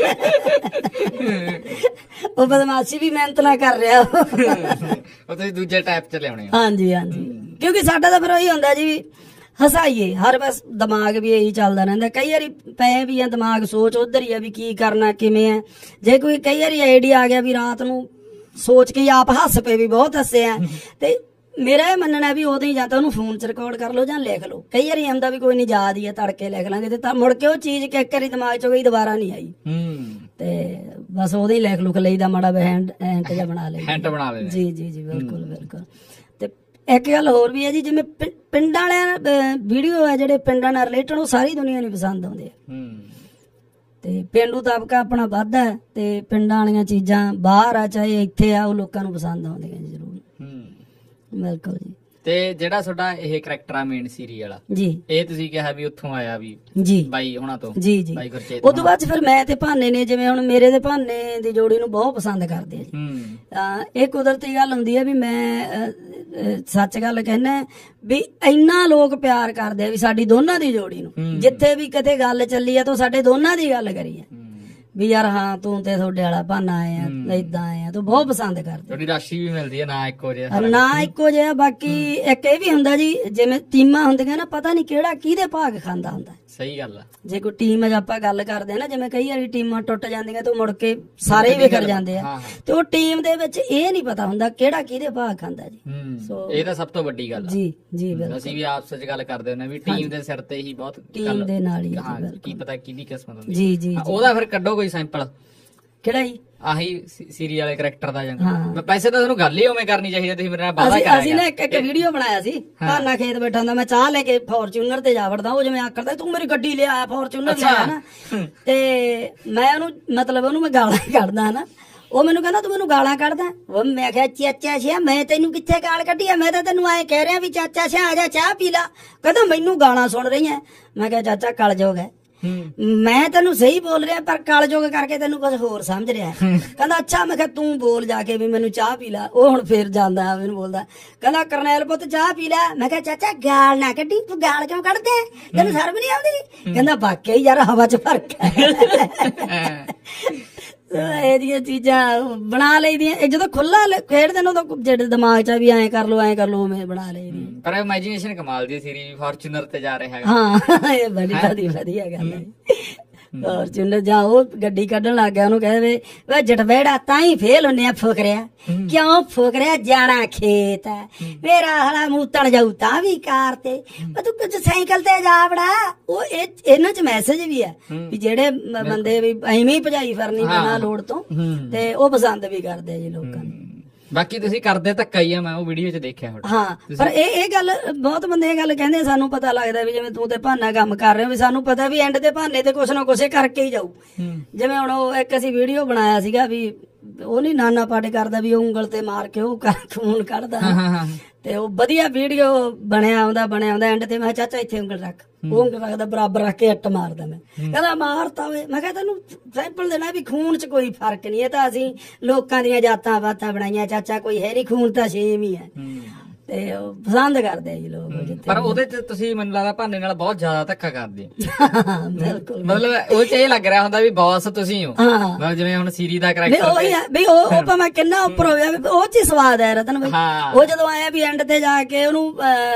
ਉਹ ਬਦਮਾਸ਼ੀ ਵੀ ਮਿਹਨਤ ਨਾ ਕਰ ਰਿਹਾ ਉਹ ਤੁਸੀਂ ਦੂਜੇ ਟਾਈਪ ਚ ਲਿਆਉਣੇ। ਹਾਂਜੀ ਹਾਂਜੀ ਕਿਉਂਕਿ ਸਾਡਾ ਤਾਂ ਫਿਰ ਉਹੀ ਹੁੰਦਾ ਜੀ ਹਸਾਈਏ ਹਰ ਬਸ ਦਿਮਾਗ ਵੀ ਇਹੀ ਚੱਲਦਾ ਰਹਿੰਦਾ। ਕਈ ਵਾਰੀ ਪਏ ਵੀ ਆ ਦਿਮਾਗ ਸੋਚ ਉਧਰ ਹੀ ਆ ਵੀ ਕੀ ਕਰਨਾ ਕਿਵੇਂ ਹੈ। ਜੇ ਕੋਈ ਕਈ ਵਾਰੀ ਆਈਡੀਆ ਆ ਗਿਆ ਵੀ ਰਾਤ ਨੂੰ ਸੋਚ ਕੇ ਆਪ ਹੱਸ ਪਏ ਵੀ ਬਹੁਤ ਹੱਸੇ ਆ ਤੇ ਮੇਰਾ ਇਹ ਮੰਨਣਾ ਵੀ ਉਦੋਂ ਹੀ ਜਾਂ ਤਾਂ ਉਹਨੂੰ ਫੋਨ 'ਚ ਰਿਕਾਰਡ ਕਰ ਲਓ ਜਾਂ ਲਿਖ ਲਓ। ਕਈ ਵਾਰੀ ਆਉਂਦਾ ਵੀ ਕੋਈ ਨਹੀਂ ਯਾਦ ਹੀ ਆ ਤੜਕੇ ਲਿਖ ਲਾਂਗੇ ਤੇ ਤਾਂ ਮੁੜ ਕੇ ਉਹ ਚੀਜ਼ ਕਿ ਇੱਕ ਵਾਰੀ ਦਿਮਾਗ 'ਚੋਂ ਗਈ ਦੁਬਾਰਾ ਨਹੀਂ ਆਈ ਤੇ ਬਸ ਉਹਦੇ ਹੀ ਲਿਖ ਲੁਕ ਲਈਦਾ ਮਾੜਾ ਹੈਂਡ ਹੈਂਟ ਜਿਹਾ ਬਣਾ ਲਈ ਹੈਂਟ ਬਣਾ ਲੈ ਜੀ ਜੀ ਜੀ ਬਿਲਕੁਲ ਬਿਲਕੁਲ। ਤੇ ਇੱਕ ਗੱਲ ਹੋਰ ਵੀ ਹੈ ਜੀ ਜਿਵੇਂ ਪਿੰਡਾਂ ਵਾਲਿਆਂ ਵੀਡੀਓ ਹੈ ਜਿਹੜੇ ਪਿੰਡਾਂ ਨਾਲ ਰਿਲੇਟਡ ਉਹ ਸਾਰੀ ਦੁਨੀਆ ਨੂੰ ਪਸੰਦ ਆਉਂਦੇ ਆ ਤੇ ਪੇਂਡੂ ਤਬਕਾ ਆਪਣਾ ਵੱਧ ਹੈ ਤੇ ਪਿੰਡਾਂ ਵਾਲੀਆਂ ਚੀਜ਼ਾਂ ਬਾਹਰ ਆ ਚਾਹੇ ਇੱਥੇ ਆ ਉਹ ਲੋਕਾਂ ਨੂੰ ਪਸੰਦ ਆਉਂਦੀਆਂ ਜ਼ਰੂਰ। ਬਿਲਕੁਲ ਜੀ। ਤੇ ਜਿਹੜਾ ਤੁਹਾਡਾ ਇਹ ਕਰੈਕਟਰ ਆ ਮੇਨ ਸੀਰੀਅਲ ਵਾਲਾ ਜੀ ਇਹ ਤੁਸੀਂ ਕਿਹਾ ਵੀ ਉੱਥੋਂ ਆਇਆ ਵੀ ਜੀ ਬਾਈ ਉਹਨਾਂ ਤੋਂ ਜੀ ਜੀ ਬਾਈ ਗੁਰਚੇਤ ਉਹ ਤੋਂ ਬਾਅਦ ਫਿਰ ਮੈਂ ਤੇ ਭਾਨੇ ਨੇ ਜਿਵੇਂ ਹੁਣ ਮੇਰੇ ਤੇ ਭਾਨੇ ਦੀ ਜੋੜੀ ਨੂੰ ਬਹੁਤ ਪਸੰਦ ਕਰਦੇ ਆ ਜੀ। ਇਹ ਕੁਦਰਤੀ ਗੱਲ ਹੁੰਦੀ ਹੈ ਵੀ ਮੈਂ ਸੱਚ ਗੱਲ ਕਹਿਣਾ ਵੀ ਇੰਨਾ ਲੋਕ ਪਿਆਰ ਕਰਦੇ ਆ ਵੀ ਸਾਡੀ ਦੋਨਾਂ ਦੀ ਜੋੜੀ ਨੂੰ ਜਿੱਥੇ ਵੀ ਕਿਤੇ ਗੱਲ ਚੱਲੀ ਆ ਤਾਂ ਸਾਡੇ ਦੋਨਾਂ ਦੀ ਗੱਲ ਕਰੀ ਆ ਵੀ ਯਾਰ ਹਾਂ ਤੂੰ ਤੇ ਤੁਹਾਡੇ ਵਾਲਾ ਭਾਨਾ ਆਏ ਆ ਏਦਾਂ ਆਏ ਆ ਤੂੰ ਬਹੁਤ ਪਸੰਦ ਕਰਦੇ। ਤੁਹਾਡੀ ਰਾਸ਼ੀ ਵੀ ਮਿਲਦੀ ਹੈ ਨਾ ਇੱਕੋ ਜਿਹਾ ਨਾ ਇੱਕੋ ਜਿਹਾ। ਬਾਕੀ ਇੱਕ ਇਹ ਵੀ ਹੁੰਦਾ ਜੀ ਜਿਵੇਂ ਟੀਮਾਂ ਹੁੰਦੀਆਂ ਨਾ ਪਤਾ ਨਹੀਂ ਕਿਹੜਾ ਕਿਹਦੇ ਭਾਗ ਖਾਂਦਾ ਹੁੰਦਾ। ਸਹੀ ਗੱਲ ਆ। ਜੇ ਕੋਈ ਟੀਮ ਅਜ ਆਪਾਂ ਗੱਲ ਕਰਦੇ ਨਾ ਜਿਵੇਂ ਕਈ ਵਾਰੀ ਟੀਮਾਂ ਟੁੱਟ ਜਾਂਦੀਆਂ ਤੇ ਮੁੜ ਕੇ ਸਾਰੇ ਹੀ ਵਿਖਰ ਜਾਂਦੇ ਆ ਤੇ ਉਹ ਟੀਮ ਦੇ ਵਿੱਚ ਇਹ ਨਹੀਂ ਪਤਾ ਹੁੰਦਾ ਕਿਹੜਾ ਕਿਹਦੇ ਭਾਗ ਖਾਂਦਾ ਜੀ। ਸੋ ਇਹ ਤਾਂ ਸਭ ਤੋਂ ਵੱਡੀ ਗੱਲ ਆ ਜੀ ਜੀ ਬਿਲਕੁਲ। ਅਸੀਂ ਵੀ ਆਪਸ ਵਿੱਚ ਗੱਲ ਕਰਦੇ ਹੁੰਦੇ ਵੀ ਟੀਮ ਦੇ ਸਿਰ ਤੇ ਹੀ ਬਹੁਤ ਟੀਮ ਦੇ ਨਾਲ ਹੀ ਕੀ ਪਤਾ ਕਿਹਦੀ ਕਿਸਮਤ ਹੁੰਦੀ ਜੀ ਜੀ ਉਹਦਾ ਫਿਰ ਕੱਢੋ ਕੋਈ ਸੈਂਪਲ ਕਿਹੜਾ ਜੀ ਆਹੀ ਸੀਰੀਅਲ ਵਾਲੇ ਕਰੈਕਟਰ ਦਾ ਜਾਂ ਪੈਸੇ ਤਾਂ ਤੁਹਾਨੂੰ ਗੱਲ ਹੀ ਉਵੇਂ ਕਰਨੀ ਚਾਹੀਦੀ ਹੈ। ਤੁਸੀਂ ਮੇਰੇ ਨਾਲ ਵਾਅਦਾ ਕਰਿਆ ਅਸੀਂ ਨਾ ਇੱਕ ਇੱਕ ਵੀਡੀਓ ਬਣਾਇਆ ਸੀ ਭਾਨਾ ਖੇਤ ਬੈਠਾ ਹੁੰਦਾ ਮੈਂ ਚਾਹ ਲੈ ਕੇ ਫੋਰਚੂਨਰ ਤੇ ਜਾ ਵੜਦਾ ਉਹ ਜਿਵੇਂ ਆਕੜਦਾ ਤੂੰ ਮੇਰੀ ਗੱਡੀ ਲਿਆ ਫੋਰਚੂਨਰ ਲਿਆ ਨਾ ਤੇ ਮੈਂ ਉਹਨੂੰ ਮਤਲਬ ਉਹਨੂੰ ਮੈਂ ਗਾਲਾਂ ਕੱਢਦਾ ਨਾ ਉਹ ਮੈਨੂੰ ਕਹਿੰਦਾ ਤੂੰ ਮੈਨੂੰ ਗਾਲਾਂ ਕੱਢਦਾ। ਉਹ ਮੈਂ ਕਿਹਾ ਚਾਚਾ ਸ਼ਿਆ ਮੈਂ ਤੈਨੂੰ ਕਿੱਥੇ ਗਾਲ ਕੱਢੀ ਆ ਮੈਂ ਤਾਂ ਤੈਨੂੰ ਐ ਕਹਿ ਰਿਹਾ ਵੀ ਚਾਚਾ ਸ਼ਿਆ ਆ ਜਾ ਚਾਹ ਪੀ ਲਾ। ਕਹਿੰਦਾ ਮੈਨੂੰ ਗਾਲਾਂ ਸੁਣ ਰਹੀਆਂ। ਮੈਂ ਕਿਹਾ ਚਾਚਾ ਕਲਯੁਗ ਹੈ ਮੈਂ ਤੈਨੂੰ ਸਹੀ ਬੋਲ ਰਿਹਾ ਪਰ ਕਲਯੁਗ ਕਰਕੇ ਤੈਨੂੰ ਕੁਝ ਹੋਰ ਸਮਝ ਰਿਹਾ। ਕਹਿੰਦਾ ਅੱਛਾ। ਮੈਂ ਕਿਹਾ ਤੂੰ ਬੋਲ ਜਾ ਕੇ ਵੀ ਮੈਨੂੰ ਚਾਹ ਪੀ ਲਾ। ਉਹ ਹੁਣ ਫੇਰ ਜਾਂਦਾ ਮੈਨੂੰ ਬੋਲਦਾ ਕਹਿੰਦਾ ਕਰਨੈਲ ਪੁੱਤ ਚਾਹ ਪੀ ਲੈ। ਮੈਂ ਕਿਹਾ ਚਾਚਾ ਗਾਲ ਨਾ ਕੱਢੀ ਤੂੰ ਗਾਲ ਕਿਉਂ ਕੱਢਦੇ ਤੈਨੂੰ ਸ਼ਰਮ ਨਹੀਂ ਆਉਂਦੀ। ਕਹਿੰਦਾ ਵਾਕਿਆ ਹੀ ਯਾਰ ਹਵਾ ਚ ਫਰਕ ਹੈ। ਇਹ ਦੀਆਂ ਚੀਜ਼ਾਂ ਬਣਾ ਲਈਦੀਆਂ ਜਦੋਂ ਖੁੱਲਾ ਖੇਡਦੇ ਨੇ ਉਦੋਂ ਜਿਹੜੇ ਦਿਮਾਗ ਚ ਵੀ ਐਂ ਕਰ ਲੋ ਐਂ ਕਰ ਲੋ ਉਵੇਂ ਬਣਾ ਲਈਦੀ। ਪਰ ਇਮੇਜਿਨੇਸ਼ਨ ਕਮਾਲ ਦੀ ਸੀਰੀਜ਼ ਫੋਰਚੂਨਰ ਤੇ ਜਾ ਰਿਹਾ ਹਾਂ ਇਹ ਬੜੀ ਵਧੀਆ ਵਧੀਆ ਗੱਲ ਹੈ। ਫੋਰਚੂਨਰ ਜਾਂ ਉਹ ਗੱਡੀ ਕੱਢਣ ਲੱਗ ਗਿਆ ਉਹਨੂੰ ਕਹਿੰਦੇ ਵੇ ਜਟਵੇੜਾ ਤਾਂ ਹੀ ਫੇਲ ਹੁੰਨੇ ਆ ਫੁਕਰਿਆ ਕਿਉਂ ਫੁਕਰਿਆ ਜਾਣਾ ਖੇਤ ਹੈ ਮੇਰਾ ਹਲਾ ਮੂਤਣ ਜਾਊ ਤਾਂ ਵੀ ਕਾਰ ਤੇ ਤੂੰ ਕੁਝ ਸਾਈਕਲ ਤੇ ਜਾ ਵੜਾ। ਉਹ ਇਹਨਾਂ ਚ ਮੈਸੇਜ ਵੀ ਹੈ ਵੀ ਜਿਹੜੇ ਬੰਦੇ ਵੀ ਐਵੇਂ ਹੀ ਭਜਾਈ ਫਿਰਨੀ ਬਿਨਾਂ ਲੋੜ ਤੋਂ ਤੇ ਉਹ ਪਸੰਦ ਵੀ ਕਰਦੇ ਜੀ ਲੋਕਾਂ ਨੂੰ। ਬਾਕੀ ਤੁਸੀਂ ਕਰਦੇ ਧੱਕਾ ਹੀ ਆ, ਮੈਂ ਉਹ ਵੀਡੀਓ 'ਚ ਦੇਖਿਆ। ਹਾਂ, ਪਰ ਇਹ ਇਹ ਗੱਲ ਬਹੁਤ ਬੰਦੇ ਇਹ ਗੱਲ ਕਹਿੰਦੇ, ਸਾਨੂੰ ਪਤਾ ਲੱਗਦਾ ਵੀ ਜਿਵੇਂ ਤੂੰ ਤੇ ਭਾਨਾ ਕੰਮ ਕਰ ਰਹੇ ਹੋ, ਵੀ ਸਾਨੂੰ ਪਤਾ ਵੀ ਐਂਡ ਤੇ ਭਾਨੇ ਤੇ ਕੁਛ ਨਾ ਕੁਛ ਕਰਕੇ ਹੀ ਜਾਊ। ਜਿਵੇਂ ਹੁਣ ਉਹ ਇੱਕ ਅਸੀਂ ਵੀਡੀਓ ਬਣਾਇਆ ਸੀਗਾ ਵੀ ਉਹ ਨੀ ਨਾਨਾ ਪਾਟੇ ਕਰਦਾ ਵੀ ਉਹ ਉਂਗਲ ਤੇ ਮਾਰ ਕੇ ਉਹ ਖੂਨ ਕੱਢਦਾ, ਤੇ ਉਹ ਵਧੀਆ ਵੀਡੀਓ ਬਣਿਆ ਆਉਂਦਾ ਬਣਿਆ ਆਉਂਦਾ ਐਂਡ ਤੇ ਮੈਂ ਚਾਚਾ ਇੱਥੇ ਉਂਗਲ ਰੱਖ, ਉਹ ਉਂਗਲ ਰੱਖਦਾ ਬਰਾਬਰ ਰੱਖ ਕੇ ਅੱਟ ਮਾਰਦਾ। ਮੈਂ ਕਹਿੰਦਾ ਮਾਰਤਾ ਵੇ, ਮੈਂ ਕਿਹਾ ਤੈਨੂੰ ਸੈਂਪਲ ਦੇਣਾ ਵੀ ਖੂਨ ਚ ਕੋਈ ਫਰਕ ਨਹੀਂ, ਇਹ ਤਾਂ ਅਸੀਂ ਲੋਕਾਂ ਦੀਆਂ ਜਾਤਾਂ ਬਾਤਾਂ ਬਣਾਈਆਂ ਚਾਚਾ, ਕੋਈ ਹੈ ਨੀ, ਖੂਨ ਤਾਂ ਸੇਮ ਹੀ ਹੈ। ਤੇ ਉਹ ਪਸੰਦ ਕਰਦੇ ਜੀ ਲੋਕ। ਪਰ ਉਹਦੇ ਚ ਤੁਸੀਂ ਮੈਨੂੰ ਲੱਗਦਾ ਭਾਨੇ ਨਾਲ ਬਹੁਤ ਜ਼ਿਆਦਾ ਧੱਕਾ ਕਰਦੇ। ਬਿਲਕੁਲ, ਮਤਲਬ ਉਹ ਚ ਇਹ ਲੱਗ ਰਿਹਾ ਹੁੰਦਾ ਵੀ ਬੌਸ ਤੁਸੀਂ ਹੋ, ਮਤਲਬ ਜਿਵੇਂ ਹੁਣ ਸੀਰੀ ਦਾ ਕਰੈਕਟਰ ਵੀ ਉਹ ਭਾਵੇਂ ਕਿੰਨਾ ਉੱਪਰ ਹੋ ਜਾਵੇ, ਉਹ ਚ ਸਵਾਦ ਹੈ ਰਤਨ ਬਾਈ। ਉਹ ਜਦੋਂ ਆਇਆ ਵੀ ਐਂਡ ਤੇ ਜਾ ਕੇ ਉਹਨੂੰ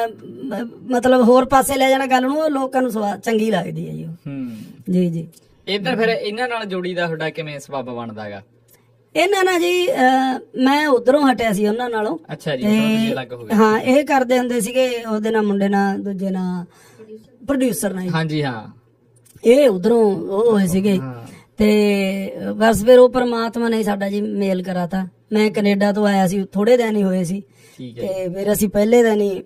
ਮਤਲਬ ਹੋਰ ਪਾਸੇ ਲੈ ਜਾਣਾ ਗੱਲ ਨੂੰ, ਉਹ ਲੋਕਾਂ ਨੂੰ ਸਵਾਦ ਚੰਗੀ ਲੱਗਦੀ ਹੈ ਜੀ। ਜੀ ਜੀ ਇੱਧਰ ਫਿਰ ਇਹਨਾਂ ਨਾਲ ਜੋੜੀ ਦਾ ਤੁਹਾਡਾ ਕਿਵੇਂ ਸਬੱਬ ਬਣਦਾ ਹੈਗਾ? ਇਹਨਾਂ ਨਾਲ ਜੀ ਮੈਂ ਉਧਰੋਂ ਹਟਿਆ ਸੀ ਉਹਨਾਂ ਨਾਲੋਂ। ਅੱਛਾ ਜੀ, ਅਲੱਗ ਹੋ ਗਏ। ਹਾਂ, ਇਹ ਕਰਦੇ ਹੁੰਦੇ ਸੀਗੇ ਉਹਦੇ ਨਾਲ, ਮੁੰਡੇ ਨਾਲ, ਦੂਜੇ ਨਾਲ, ਪ੍ਰੋਡਿਊਸਰ ਨਾਲ। ਹਾਂਜੀ ਹਾਂ, ਇਹ ਉਧਰੋਂ ਉਹ ਹੋਏ ਸੀਗੇ, ਤੇ ਬਸ ਫਿਰ ਉਹ ਪਰਮਾਤਮਾ ਨੇ ਸਾਡਾ ਜੀ ਮੇਲ ਕਰਾਤਾ। ਮੈਂ ਕੈਨੇਡਾ ਤੋਂ ਆਇਆ ਸੀ, ਥੋੜੇ ਦਿਨ ਹੀ ਹੋਏ ਸੀ, ਤੇ ਫਿਰ ਅਸੀਂ ਪਹਿਲੇ ਦਿਨ ਹੀ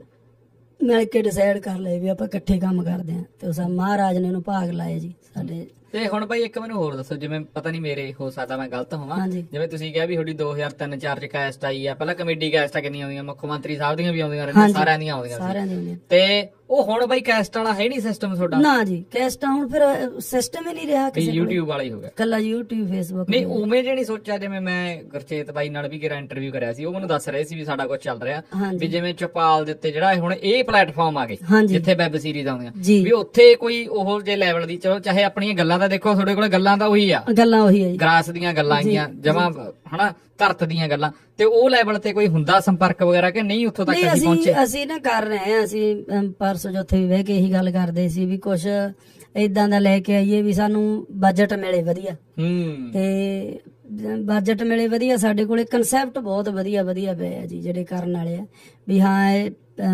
ਮਿਲ ਕੇ ਡਿਸਾਈਡ ਕਰ ਲਏ ਵੀ ਆਪਾਂ ਇਕੱਠੇ ਕੰਮ ਕਰਦੇ ਆਂ, ਤੇ ਉਸ ਮਹਾਰਾਜ ਨੇ ਉਹਨੂੰ ਭਾਗ ਲਾਏ ਜੀ ਸਾਡੇ। ਤੇ ਹੁਣ ਬਾਈ ਇੱਕ ਮੈਨੂੰ ਹੋਰ ਦੱਸੋ, ਜਿਵੇਂ ਪਤਾ ਨਹੀਂ ਮੇਰੇ ਹੋ ਸਕਦਾ ਮੈਂ ਗਲਤ ਹੋਵਾਂ, ਜਿਵੇਂ ਤੁਸੀਂ ਕਿਹਾ ਵੀ ਤੁਹਾਡੀ ਦੋ ਹਜ਼ਾਰ ਤਿੰਨ ਚਾਰ ਚ ਕੈਸਟ ਆਈ ਆ, ਪਹਿਲਾਂ ਕਮੇਡੀ ਕੈਸਟਾਂ ਕਿੰਨੀਆਂ ਆਉਂਦੀਆਂ, ਮੁੱਖ ਮੰਤਰੀ ਸਾਹਿਬ ਦੀਆਂ ਵੀ ਆਉਂਦੀਆਂ ਰਹਿੰਦੀਆਂ, ਸਾਰਿਆਂ ਦੀਆਂ ਆਉਂਦੀਆਂ, ਤੇ ਉਹ ਹੁਣ ਬਾਈ ਕੈਸਟ ਵਾਲਾ ਹੈ ਨੀ ਸਿਸਟਮ ਤੁਹਾਡਾ? ਨਾ ਜੀ, ਕੈਸਟਾਂ ਹੁਣ ਫਿਰ ਸਿਸਟਮ ਹੀ ਨਹੀਂ ਰਿਹਾ, ਕਿਸੇ ਕੋਲ YouTube ਵਾਲਾ ਹੀ ਹੋ ਗਿਆ, ਕੱਲਾ YouTube Facebook। ਨਹੀਂ ਉਵੇਂ ਜੇ ਨਹੀਂ ਸੋਚਿਆ, ਜਿਵੇਂ ਮੈਂ ਗੁਰਚੇਤ ਬਾਈ ਨਾਲ ਵੀ ਕਿਹੜਾ ਇੰਟਰਵਿਊ ਕਰਿਆ ਸੀ, ਉਹ ਮੈਨੂੰ ਦੱਸ ਰਹੇ ਸੀ ਵੀ ਸਾਡਾ ਕੁਝ ਚੱਲ ਰਿਹਾ ਵੀ ਜਿਵੇਂ ਚੌਪਾਲ ਦੇ ਉੱਤੇ ਜਿਹੜਾ ਹੁਣ ਇਹ ਪਲੇਟਫਾਰਮ ਆ ਗਏ ਜਿੱਥੇ ਵੈਬ ਸੀਰੀਜ਼ ਆਉਂਦੀਆਂ, ਵੀ ਉੱਥੇ ਕੋਈ ਉਹ ਜੇ ਲੈਵਲ ਦੀ, ਚਲੋ ਚਾਹੇ ਆਪਣੀਆਂ ਗੱਲਾਂ ਦਾ ਦੇਖੋ, ਤੁਹਾਡੇ ਕੋਲ ਗੱਲਾਂ ਤਾਂ ਉਹੀ ਆ, ਗੱਲਾਂ ਉਹੀ ਆ, ਗਰਾਸ ਦੀਆਂ ਗੱਲਾਂ ਆਈਆਂ ਜਮਾ ਹਨਾ, ਧਰਤ ਦੀਆਂ ਗੱਲਾਂ, ਤੇ ਉਹ ਲੈਵਲ ਤੇ ਕੋਈ ਹੁੰਦਾ ਸੰਪਰਕ ਵਗੈਰਾ ਕਿ ਨਹੀਂ? ਉੱਥੋਂ ਤੱਕ ਅਸੀਂ ਪਹੁੰਚੇ? ਅਸੀਂ ਨਾ ਕਰ ਰਹੇ ਹਾਂ, ਅਸੀਂ ਪਰਸੋਂ ਚੌਥੇ ਵੀ ਬਹਿ ਕੇ ਇਹੀ ਗੱਲ ਕਰਦੇ ਸੀ ਵੀ ਕੁਛ ਏਦਾਂ ਦਾ ਲੈ ਕੇ ਆਈਏ ਵੀ ਸਾਨੂੰ ਬਜਟ ਮਿਲੇ ਵਧੀਆ, ਤੇ ਬਜਟ ਮਿਲੇ ਵਧੀਆ। ਸਾਡੇ ਕੋਲੇ ਕਨਸੈਪਟ ਬਹੁਤ ਵਧੀਆ ਵਧੀਆ ਪਏ ਆ ਜੀ ਜਿਹੜੇ ਕਰਨ ਵਾਲੇ ਆ, ਵੀ ਹਾਂ ਇਹ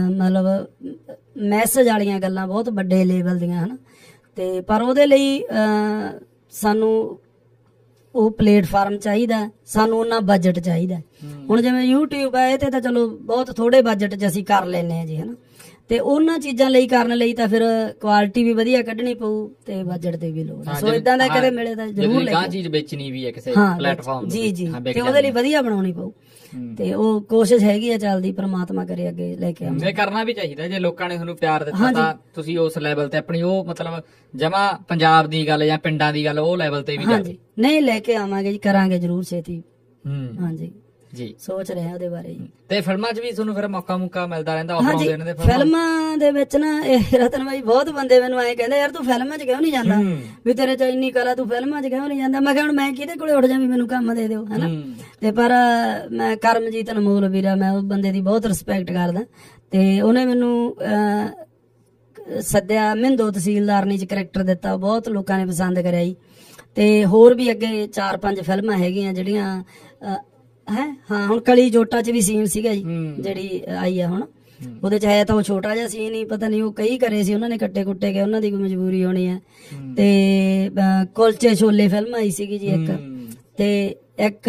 ਮਤਲਬ ਮੈਸੇਜ ਵਾਲੀਆਂ ਗੱਲਾਂ ਬਹੁਤ ਵੱਡੇ ਲੈਵਲ ਦੀਆਂ ਹਨ, ਤੇ ਪਰ ਉਹਦੇ ਲਈ ਸਾਨੂੰ ਉਹ ਪਲੇਟਫਾਰਮ ਚਾਹੀਦਾ, ਸਾਨੂੰ ਉਹਨਾਂ ਬਜਟ ਚਾਹੀਦਾ। ਹੁਣ ਜਿਵੇਂ YouTube ਆ, ਇਹ ਤੇ ਤਾਂ ਚਲੋ ਬਹੁਤ ਥੋੜੇ ਬਜਟ 'ਚ ਅਸੀਂ ਕਰ ਲੈਨੇ ਆ ਜੀ, ਹਨਾ, ਤੇ ਉਹਨਾਂ ਚੀਜ਼ਾਂ ਲਈ ਕਰਨ ਲਈ ਤਾਂ ਫਿਰ ਕੁਆਲਿਟੀ ਵੀ ਵਧੀਆ ਕੱਢਣੀ ਪਊ ਤੇ ਬਜਟ ਤੇ ਵੀ ਲੋੜ, ਸੋ ਇਦਾਂ ਦਾ ਕਦੇ ਮਿਲੇ ਤਾਂ ਜ਼ਰੂਰ ਲੈ ਕੇ ਚੀਜ਼ ਵੇਚਣੀ ਵੀ ਹੈ ਕਿਸੇ ਪਲੇਟਫਾਰਮ ਜੀ ਜੀ, ਤੇ ਉਹਦੇ ਲਈ ਵਧੀਆ ਬਣਾਉਣੀ ਪਊ, ਤੇ ਉਹ ਕੋਸ਼ਿਸ਼ ਹੈਗੀ ਆ, ਚੱਲਦੀ, ਪ੍ਰਮਾਤਮਾ ਕਰੇ ਅੱਗੇ ਲੈ ਕੇ ਆਉਣਾ। ਕਰਨਾ ਵੀ ਚਾਹੀਦਾ, ਜੇ ਲੋਕਾਂ ਨੇ ਤੁਹਾਨੂੰ ਪਿਆਰ ਦਿੱਤਾ ਤਾਂ ਤੁਸੀਂ ਉਸ ਲੈਵਲ ਤੇ ਆਪਣੀ ਉਹ ਮਤਲਬ ਜਮਾ ਪੰਜਾਬ ਦੀ ਗੱਲ ਜਾਂ ਪਿੰਡਾਂ ਦੀ ਗੱਲ ਉਹ ਲੈਵਲ ਤੇ ਵੀ ਹਾਂਜੀ ਨਹੀਂ ਲੈ ਕੇ ਆਵਾਂਗੇ ਜੀ, ਕਰਾਂਗੇ ਜ਼ਰੂਰ ਛੇਤੀ। ਹਾਂਜੀ ਜੀ, ਸੋਚ ਰਹੇ ਆ ਉਹਦੇ ਬਾਰੇ। ਤੇ ਫਿਲਮਾਂ 'ਚ ਵੀ ਤੁਹਾਨੂੰ ਫਿਰ ਮੌਕਾ ਮੁੱਕਾ ਮਿਲਦਾ ਰਹਿੰਦਾ? ਹਾਂਜੀ, ਫਿਲਮਾਂ ਦੇ ਵਿੱਚ ਨਾ ਇਹ ਰਤਨ ਬਾਈ ਬਹੁਤ ਬੰਦੇ ਮੈਨੂੰ ਐਂ ਕਹਿੰਦੇ, ਯਾਰ ਤੂੰ ਫਿਲਮਾਂ 'ਚ ਕਿਉਂ ਨਹੀਂ ਜਾਂਦਾ, ਵੀ ਤੇਰੇ 'ਚ ਇੰਨੀ ਕਲਾ, ਤੂੰ ਫਿਲਮਾਂ 'ਚ ਕਿਉਂ ਨਹੀਂ ਜਾਂਦਾ? ਮੈਂ ਕਿਹਾ ਹੁਣ ਮੈਂ ਕਿਹਦੇ ਕੋਲੇ ਉੱਠ ਜਾ ਵੀ ਮੈਨੂੰ ਕੰਮ ਦੇ ਦਿਓ, ਹਨਾ। ਤੇ ਪਰ ਮੈਂ ਕਰਮਜੀਤ ਅਨਮੋਲ ਵੀਰਾ, ਮੈਂ ਉਹ ਬੰਦੇ ਦੀ ਬਹੁਤ ਰਿਸਪੈਕਟ ਕਰਦਾ, ਤੇ ਉਹਨੇ ਮੈਨੂੰ ਸੱਦਿਆ, ਮਿੰਦੋ ਤਹਿਸੀਲਦਾਰ ਨੇ 'ਚ ਕਰੈਕਟਰ ਦਿੱਤਾ, ਬਹੁਤ ਲੋਕਾਂ ਨੇ ਪਸੰਦ ਕਰਿਆ ਜੀ। ਤੇ ਹੋਰ ਵੀ ਅੱਗੇ ਚਾਰ ਪੰਜ ਫਿਲਮਾਂ ਹੈਗੀਆਂ ਜਿਹੜੀਆਂ ਹੈ, ਹਾਂ, ਹੁਣ ਕਲੀ ਜੋਟਾ 'ਚ ਵੀ ਸੀਨ ਸੀਗਾ ਜੀ ਜਿਹੜੀ ਆਈ ਆ ਹੁਣ, ਉਹਦੇ 'ਚ ਹੈ ਤਾਂ ਉਹ ਛੋਟਾ ਜਿਹਾ ਸੀਨ ਹੀ, ਪਤਾ ਨਹੀਂ ਉਹ ਕਈ ਕਰੇ ਸੀ ਉਹਨਾਂ ਨੇ, ਕੱਟੇ ਕੁੱਟੇ ਗਏ, ਉਹਨਾਂ ਦੀ ਕੋਈ ਮਜਬੂਰੀ ਹੋਣੀ ਹੈ। ਤੇ ਕੁਲਚੇ ਛੋਲੇ ਫਿਲਮ ਆਈ ਸੀਗੀ ਜੀ ਇੱਕ, ਤੇ ਇੱਕ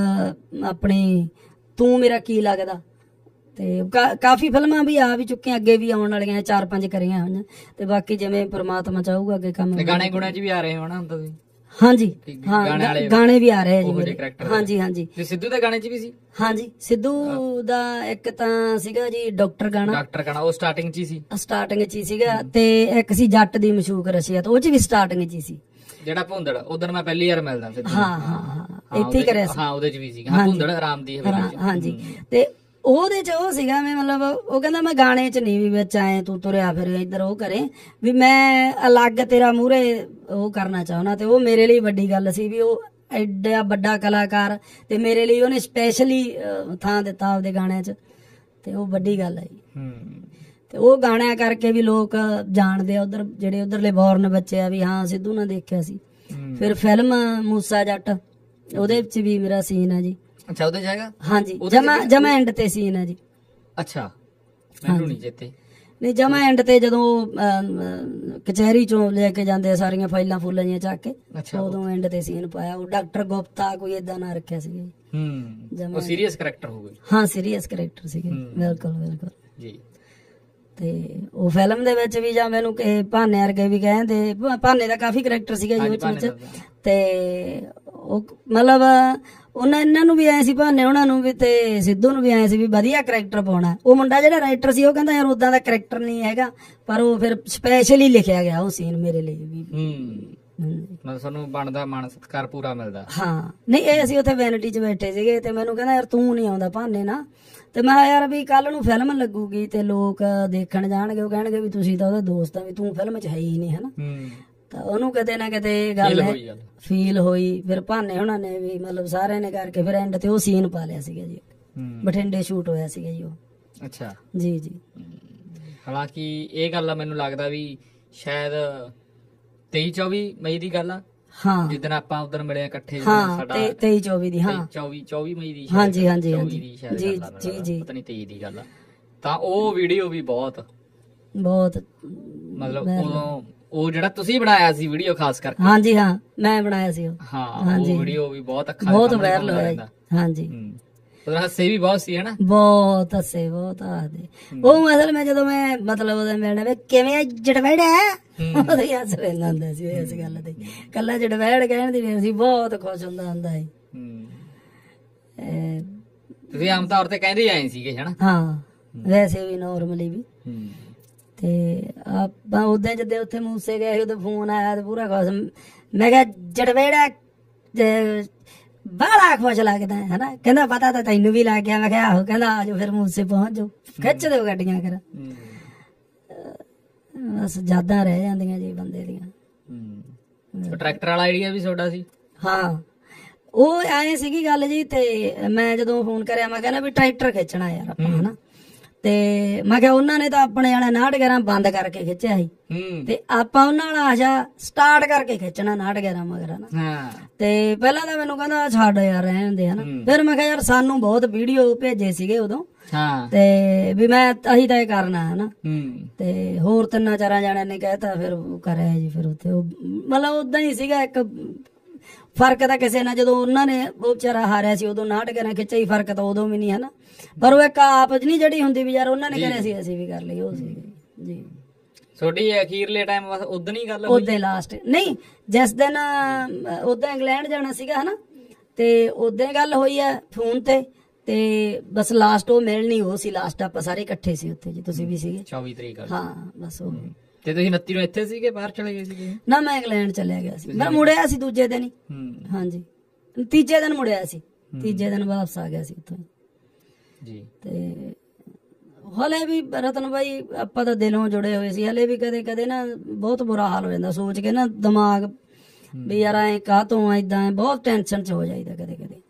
ਆਪਣੀ ਤੂੰ ਮੇਰਾ ਕੀ ਲੱਗਦਾ, ਤੇ ਕਾਫੀ ਫਿਲਮਾਂ ਵੀ ਆ ਵੀ ਚੁੱਕੀਆਂ, ਅੱਗੇ ਵੀ ਆਉਣ ਵਾਲੀਆਂ, ਚਾਰ ਪੰਜ ਕਰੀਆਂ ਹੋਈਆਂ, ਤੇ ਬਾਕੀ ਜਿਵੇਂ ਪ੍ਰਮਾਤਮਾ ਚਾਹੂਗਾ ਅੱਗੇ ਕੰਮ। ਗਾਣੇ ਗੁਣੇ 'ਚ ਵੀ ਆ ਰਹੇ ਹੋਣਾ ਤੁਸੀਂ? ਹਾਂਜੀ ਹਾਂ, ਗਾਣੇ ਵੀ ਆ ਰਹੇ ਜੀ ਮੇਰੇ। ਹਾਂਜੀ ਹਾਂਜੀ, ਸਿੱਧੂ ਦੇ ਗਾਣੇ 'ਚ ਵੀ ਸੀ? ਹਾਂਜੀ, ਸਿੱਧੂ ਦਾ ਇੱਕ ਤਾਂ ਸੀਗਾ ਜੀ ਡਾਕਟਰ ਗਾਣਾ, ਡਾਕਟਰ ਗਾਣਾ ਉਹ ਸਟਾਰਟਿੰਗ 'ਚ ਹੀ ਸੀ, ਸਟਾਰਟਿੰਗ 'ਚ ਹੀ ਸੀਗਾ, ਤੇ ਇੱਕ ਸੀ ਜੱਟ ਦੀ ਮਸ਼ੂਕ ਰਸੀਅਤ, ਉਹ 'ਚ ਵੀ ਸਟਾਰਟਿੰਗ 'ਚ ਹੀ ਸੀ। ਜਿਹੜਾ ਭੁੰਦੜ ਉਧਰ ਮੈਂ ਪਹਿਲੀ ਵਾਰ ਮਿਲਦਾ ਸੀ। ਹਾਂ ਹਾਂ ਹਾਂ, ਇੱਥੇ ਹੀ ਕਰਿਆ ਸੀ। ਹਾਂ, ਉਹਦੇ 'ਚ ਵੀ ਸੀਗਾ ਭੁੰਦੜ ਆਰਾਮ ਦੀ ਹਵੇਲੀ 'ਚ। ਹਾਂਜੀ, ਤੇ ਉਹਦੇ 'ਚ ਉਹ ਸੀਗਾ ਮੈਂ ਮਤਲਬ ਉਹ ਕਹਿੰਦਾ ਮੈਂ ਗਾਣੇ 'ਚ ਨਹੀਂ ਵੀ ਵਿੱਚ ਆਏ ਤੂੰ ਤੁਰਿਆ ਫਿਰ ਇੱਧਰ ਉਹ ਕਰੇ, ਵੀ ਮੈਂ ਅਲੱਗ ਤੇਰਾ ਮੂਹਰੇ ਉਹ ਕਰਨਾ ਚਾਹੁੰਦਾ, ਤੇ ਉਹ ਮੇਰੇ ਲਈ ਵੱਡੀ ਗੱਲ ਸੀ ਵੀ ਉਹ ਐਡਾ ਵੱਡਾ ਕਲਾਕਾਰ, ਤੇ ਮੇਰੇ ਲਈ ਉਹਨੇ ਸਪੈਸ਼ਲੀ ਥਾਂ ਦਿੱਤਾ ਆਪਦੇ ਗਾਣਿਆਂ 'ਚ, ਤੇ ਉਹ ਵੱਡੀ ਗੱਲ ਹੈ ਜੀ। ਤੇ ਉਹ ਗਾਣਿਆਂ ਕਰਕੇ ਵੀ ਲੋਕ ਜਾਣਦੇ ਆ ਉਧਰ, ਜਿਹੜੇ ਉਧਰਲੇ ਬੋਰਨ ਬੱਚੇ ਆ ਵੀ ਹਾਂ ਸਿੱਧੂ ਨਾਲ ਦੇਖਿਆ ਸੀ। ਫਿਰ ਫਿਲਮ ਮੂਸਾ ਜੱਟ, ਉਹਦੇ ਵਿੱਚ ਵੀ ਮੇਰਾ ਸੀਨ ਹੈ ਜੀ। ਅੱਛਾ, ਉਹਦੇ ਜਾਏਗਾ? ਹਾਂਜੀ, ਜਮਾ ਜਮਾ ਐਂਡ ਤੇ ਸੀਨ ਹੈ ਜੀ। ਅੱਛਾ, ਮੈਨੂੰ ਨਹੀਂ ਚੇਤੇ। ਨਹੀਂ, ਜਮਾ ਐਂਡ ਤੇ ਜਦੋਂ ਕਚਹਿਰੀ ਚੋਂ ਲੈ ਕੇ ਜਾਂਦੇ ਆ ਸਾਰੀਆਂ ਫਾਈਲਾਂ ਫੂਲਾਂ ਜੀਆਂ ਚੱਕ ਕੇ, ਉਦੋਂ ਐਂਡ ਤੇ ਸੀਨ ਪਾਇਆ। ਉਹ ਡਾਕਟਰ ਗੁਪਤਾ ਕੋਈ ਏਦਾਂ ਨਾਂ ਰੱਖਿਆ ਸੀ। ਹੂੰ ਉਹ ਸੀਰੀਅਸ ਕੈਰੈਕਟਰ ਹੋ ਗਏ। ਹਾਂ ਸੀਰੀਅਸ ਕੈਰੈਕਟਰ ਸੀਗੇ ਬਿਲਕੁਲ ਬਿਲਕੁਲ ਜੀ। ਤੇ ਉਹ ਫਿਲਮ ਦੇ ਵਿੱਚ ਵੀ ਜਾਂ ਮੈਨੂੰ ਭਾਨੇ ਵਰਗੇ ਵੀ ਕਹਿੰਦੇ, ਭਾਨੇ ਦਾ ਕਾਫੀ ਕੈਰੈਕਟਰ ਸੀਗਾ ਜੀ ਉਹ ਵਿੱਚ, ਤੇ ਉਹ ਮਤਲਬ ਉਹਨਾਂ ਇਹਨਾਂ ਨੂੰ ਵੀ ਆਏ ਸੀ ਭਾਨੇ ਉਹਨਾਂ ਨੂੰ ਵੀ ਤੇ ਸਿੱਧੂ ਨੂੰ ਵੀ ਆਏ ਸੀ ਵੀ ਵਧੀਆ ਕਰੈਕਟਰ ਪਾਉਣਾ। ਉਹ ਮੁੰਡਾ ਜਿਹੜਾ ਰਾਈਟਰ ਸੀ ਉਹ ਕਹਿੰਦਾ ਯਾਰ ਉਦਾਂ ਦਾ ਕਰੈਕਟਰ ਨਹੀਂ ਹੈਗਾ, ਪਰ ਉਹ ਫਿਰ ਸਪੈਸ਼ਲੀ ਲਿਖਿਆ ਗਿਆ ਉਹ ਸੀਨ ਮੇਰੇ ਲਈ ਵੀ। ਮਤਲਬ ਸਾਨੂੰ ਬਣਦਾ ਮਾਣ ਸਤਿਕਾਰ ਪੂਰਾ ਮਿਲਦਾ। ਹਾਂ ਨਹੀਂ ਇਹ ਅਸੀਂ ਉੱਥੇ ਵੈਨਿਟੀ 'ਚ ਬੈਠੇ ਸੀਗੇ ਤੇ ਮੈਨੂੰ ਕਹਿੰਦਾ ਯਾਰ ਤੂੰ ਨਹੀਂ ਆਉਂਦਾ ਭਾਨੇ ਨਾ, ਤੇ ਮੈਂ ਯਾਰ ਵੀ ਕੱਲ ਨੂੰ ਫਿਲਮ ਲੱਗੂਗੀ ਤੇ ਲੋਕ ਦੇਖਣ ਜਾਣਗੇ, ਉਹ ਕਹਿਣਗੇ ਵੀ ਤੁਸੀਂ ਤਾਂ ਉਹਦਾ ਦੋਸਤ ਆ, ਵੀ ਤੂੰ ਫਿਲਮ 'ਚ ਹੈ ਹੀ ਨਹੀਂ ਹਨਾ। ਤਾਂ ਉਹਨੂੰ ਕਿਤੇ ਨਾ ਕਿਤੇ ਗੱਲ ਫੀਲ ਹੋਈ, ਫਿਰ ਭਾਨੇ ਉਹਨਾਂ ਨੇ ਵੀ ਮਤਲਬ ਸਾਰਿਆਂ ਨੇ ਕਰਕੇ ਫਿਰ ਐਂਡ ਤੇ ਉਹ ਸੀਨ ਪਾ ਲਿਆ ਸੀਗਾ ਜੀ। ਬਠਿੰਡੇ ਸ਼ੂਟ ਹੋਇਆ ਸੀਗਾ ਜੀ ਉਹ। ਅੱਛਾ ਜੀ ਜੀ। ਹਾਲਾਂਕਿ ਇਹ ਗੱਲ ਆ ਮੈਨੂੰ ਲੱਗਦਾ ਵੀ ਸ਼ਾਇਦ ਤੇਈ ਚੌਵੀ ਮਈ ਦੀ ਗੱਲ ਆ। ਹਾਂ ਜਿੱਦਣ ਆਪਾਂ ਉਦੋਂ ਮਿਲੇ ਇਕੱਠੇ। ਹਾਂ ਤੇਈ ਚੌਵੀ ਦੀ। ਹਾਂ ਚੌਵੀ ਚੌਵੀ ਮਈ ਦੀ। ਹਾਂਜੀ ਹਾਂਜੀ ਹਾਂਜੀ ਜੀ ਜੀ ਜੀ ਪਤਾ ਨਹੀਂ ਤੇਈ ਦੀ ਗੱਲ ਆ। ਤਾਂ ਉਹ ਵੀਡੀਓ ਵੀ ਬਹੁਤ ਬਹੁਤ ਮਤਲਬ ਉਦੋਂ ਉਹ ਜਿਹੜਾ ਤੁਸੀਂ ਬਣਾਇਆ ਸੀ ਵੀਡੀਓ ਖਾਸ ਕਰਕੇ। ਹਾਂਜੀ ਹਾਂ ਮੈਂ ਬਣਾਇਆ ਸੀ ਉਹ। ਹਾਂ ਉਹ ਵੀਡੀਓ ਵੀ ਬਹੁਤ ਅੱਖਾਂ ਬਹੁਤ ਵਾਇਰਲ ਹੋਇਆ। ਹਾਂਜੀ ਉਹਦਾ ਹੱਸੇ ਵੀ ਬਹੁਤ ਸੀ ਹਨਾ। ਬਹੁਤ ਹੱਸੇ ਬਹੁਤ ਹੱਸਦੇ ਉਹ। ਅਸਲ ਮੈਂ ਜਦੋਂ ਮੈਂ ਮਤਲਬ ਉਹਦਾ ਮਿਲਣਾ ਵੀ ਕਿਵੇਂ ਜੜਵੈੜਾ ਉਹਦਾ ਹੀ ਹੱਸ ਰਹਿੰਦਾ ਹੁੰਦਾ ਸੀ ਇਸ ਗੱਲ ਤੇ। ਕੱਲਾ ਜੜਵੈੜ ਕਹਿਣ ਦੀ ਨਹੀਂ ਸੀ, ਬਹੁਤ ਖੁਸ਼ ਹੁੰਦਾ ਹੁੰਦਾ ਸੀ। ਤੁਸੀਂ ਆਮ ਤੌਰ ਤੇ ਕਹਿੰਦੇ ਆਏ ਸੀਗੇ ਹਨਾ। ਹਾਂ ਵੈਸੇ ਵੀ ਨਾਰਮਲੀ ਵੀ। ਤੇ ਆਪਾਂ ਉਦਾਂ ਜਦ ਉੱਥੇ ਮੂਸੇ ਗਏ ਉਦੋਂ ਫੋਨ ਆਇਆ ਤੇ ਪੂਰਾ ਖੁਸ਼। ਮੈਂ ਕਿਹਾ ਜੜਵੇੜਾ ਬੜਾ ਖੁਸ਼ ਲੱਗਦਾ ਹਨਾ। ਕਹਿੰਦਾ ਪਤਾ ਤਾਂ ਤੈਨੂੰ ਵੀ ਲੱਗ ਗਿਆ। ਮੈਂ ਕਿਹਾ ਆਹੋ। ਕਹਿੰਦਾ ਆਜੋ ਫਿਰ ਮੂਸੇ ਪਹੁੰਚ ਜਾਓ, ਖਿੱਚ ਦਿਓ ਗੱਡੀਆਂ ਕਰ। ਬਸ ਯਾਦਾਂ ਰਹਿ ਜਾਂਦੀਆਂ ਜੀ ਬੰਦੇ ਦੀਆਂ। ਟਰੈਕਟਰ ਵਾਲਾ ਆਈਡੀਆ ਵੀ ਤੁਹਾਡਾ ਸੀ? ਹਾਂ ਉਹ ਆਏ ਸੀਗੀ ਗੱਲ ਜੀ। ਤੇ ਮੈਂ ਜਦੋਂ ਫੋਨ ਕਰਿਆ ਮੈਂ ਕਹਿੰਦਾ ਵੀ ਟਰੈਕਟਰ ਖਿੱਚਣਾ ਯਾਰ ਆਪਾਂ ਹਨਾ। ਤੇ ਮੈਂ ਕਿਹਾ ਉਹਨਾਂ ਨੇ ਤਾਂ ਆਪਣੇ ਵਾਲਾ ਨਾਟ ਗਿਆਰਾਂ ਬੰਦ ਕਰਕੇ ਖਿੱਚਿਆ ਸੀ ਤੇ ਆਪਾਂ ਉਹਨਾਂ ਵਾਲਾ ਆਸ਼ਾ ਸਟਾਰਟ ਕਰਕੇ ਖਿੱਚਣਾ ਨਾਟ ਗਿਆਰਾਂ ਮਗਰ ਹਨਾ। ਤੇ ਪਹਿਲਾਂ ਤਾਂ ਮੈਨੂੰ ਕਹਿੰਦਾ ਛੱਡ ਯਾਰ ਰਹਿਣ ਦੇ ਹਨਾ। ਫਿਰ ਮੈਂ ਕਿਹਾ ਯਾਰ ਸਾਨੂੰ ਬਹੁਤ ਵੀਡੀਓ ਭੇਜੇ ਸੀਗੇ ਉਦੋਂ ਤੇ ਵੀ ਮੈਂ ਅਸੀਂ ਤਾਂ ਇਹ ਕਰਨਾ ਹਨਾ। ਤੇ ਹੋਰ ਤਿੰਨਾਂ ਚਾਰਾਂ ਜਾਣਿਆਂ ਨੇ ਕਹਿਤਾ ਫਿਰ ਕਰਿਆ ਜੀ। ਫਿਰ ਉੱਥੇ ਉਹ ਮਤਲਬ ਓਦਾਂ ਹੀ ਸੀਗਾ ਇੱਕ ਫਰਕ ਤਾਂ ਕਿਸੇ ਨਾਲ ਜਦੋਂ ਉਹਨਾਂ ਨੇ ਉਹ ਵਿਚਾਰਾ ਹਾਰਿਆ ਸੀ ਉਦੋਂ ਨਾਟ ਗਿਆਰਾਂ ਖਿੱਚਿਆ ਹੀ, ਫਰਕ ਤਾਂ ਉਦੋਂ ਵੀ ਨਹੀਂ ਹਨਾ। ਪਰ ਉਹ ਇੱਕ ਆਪ ਨਹੀਂ ਜਿਹੜੀ ਹੁੰਦੀ ਵੀ ਯਾਰ ਉਹਨਾਂ ਨੇ ਕਰਿਆ ਸੀ ਅਸੀਂ ਵੀ ਕਰ ਲਈ ਉਹ ਸੀ ਜੀ। ਤੁਹਾਡੀ ਅਖੀਰਲੇ ਟਾਈਮ ਬਸ ਉਦੋਂ ਹੀ ਗੱਲ ਹੋਈ? ਉਦੋਂ ਲਾਸਟ ਨਹੀਂ ਜਿਸ ਦਿਨ ਉਦੋਂ ਇੰਗਲੈਂਡ ਜਾਣਾ ਸੀਗਾ ਹਨਾ ਤੇ ਉਦੋਂ ਗੱਲ ਹੋਈ ਆ ਫੋਨ ਤੇ। ਤੇ ਬਸ ਲਾਸਟ ਉਹ ਮਿਲਣੀ ਉਹ ਸੀ ਲਾਸਟ। ਆਪਾਂ ਸਾਰੇ ਇਕੱਠੇ ਸੀ ਉੱਥੇ ਜੀ। ਤੁਸੀਂ ਵੀ ਸੀਗੇ ਚੌਵੀ ਤਰੀਕ। ਹਾਂ ਬਸ ਉਹ। ਤੇ ਤੁਸੀਂ ਉਨੱਤੀ ਨੂੰ ਇੱਥੇ ਸੀਗੇ ਬਾਹਰ ਚਲੇ ਗਏ ਸੀਗੇ? ਨਾ ਮੈਂ ਇੰਗਲੈਂਡ ਚਲਿਆ ਗਿਆ ਸੀ। ਮੈਂ ਮੁੜਿਆ ਸੀ ਦੂਜੇ ਦਿਨ ਹੀ। ਹਾਂਜੀ ਤੀਜੇ ਦਿਨ ਮੁੜਿਆ ਸੀ। ਤੀਜੇ ਦਿਨ ਵਾਪਸ ਆ ਗਿਆ ਸੀ ਉੱਥੋਂ ਜੀ। ਤੇ ਹਲੇ ਵੀ ਰਤਨ ਬਾਈ ਆਪਾਂ ਤਾਂ ਦਿਲੋਂ ਜੁੜੇ ਹੋਏ ਸੀ। ਹਲੇ ਵੀ ਕਦੇ ਕਦੇ ਨਾ ਬਹੁਤ ਬੁਰਾ ਹਾਲ ਹੋ ਜਾਂਦਾ ਸੋਚ ਕੇ ਨਾ ਦਿਮਾਗ ਵੀ ਯਾਰ ਐ ਕਾਹ ਤੋਂ ਏਦਾਂ ਬਹੁਤ ਟੈਨਸ਼ਨ ਚ ਹੋ ਜਾਈਦਾ ਕਦੇ ਕਦੇ।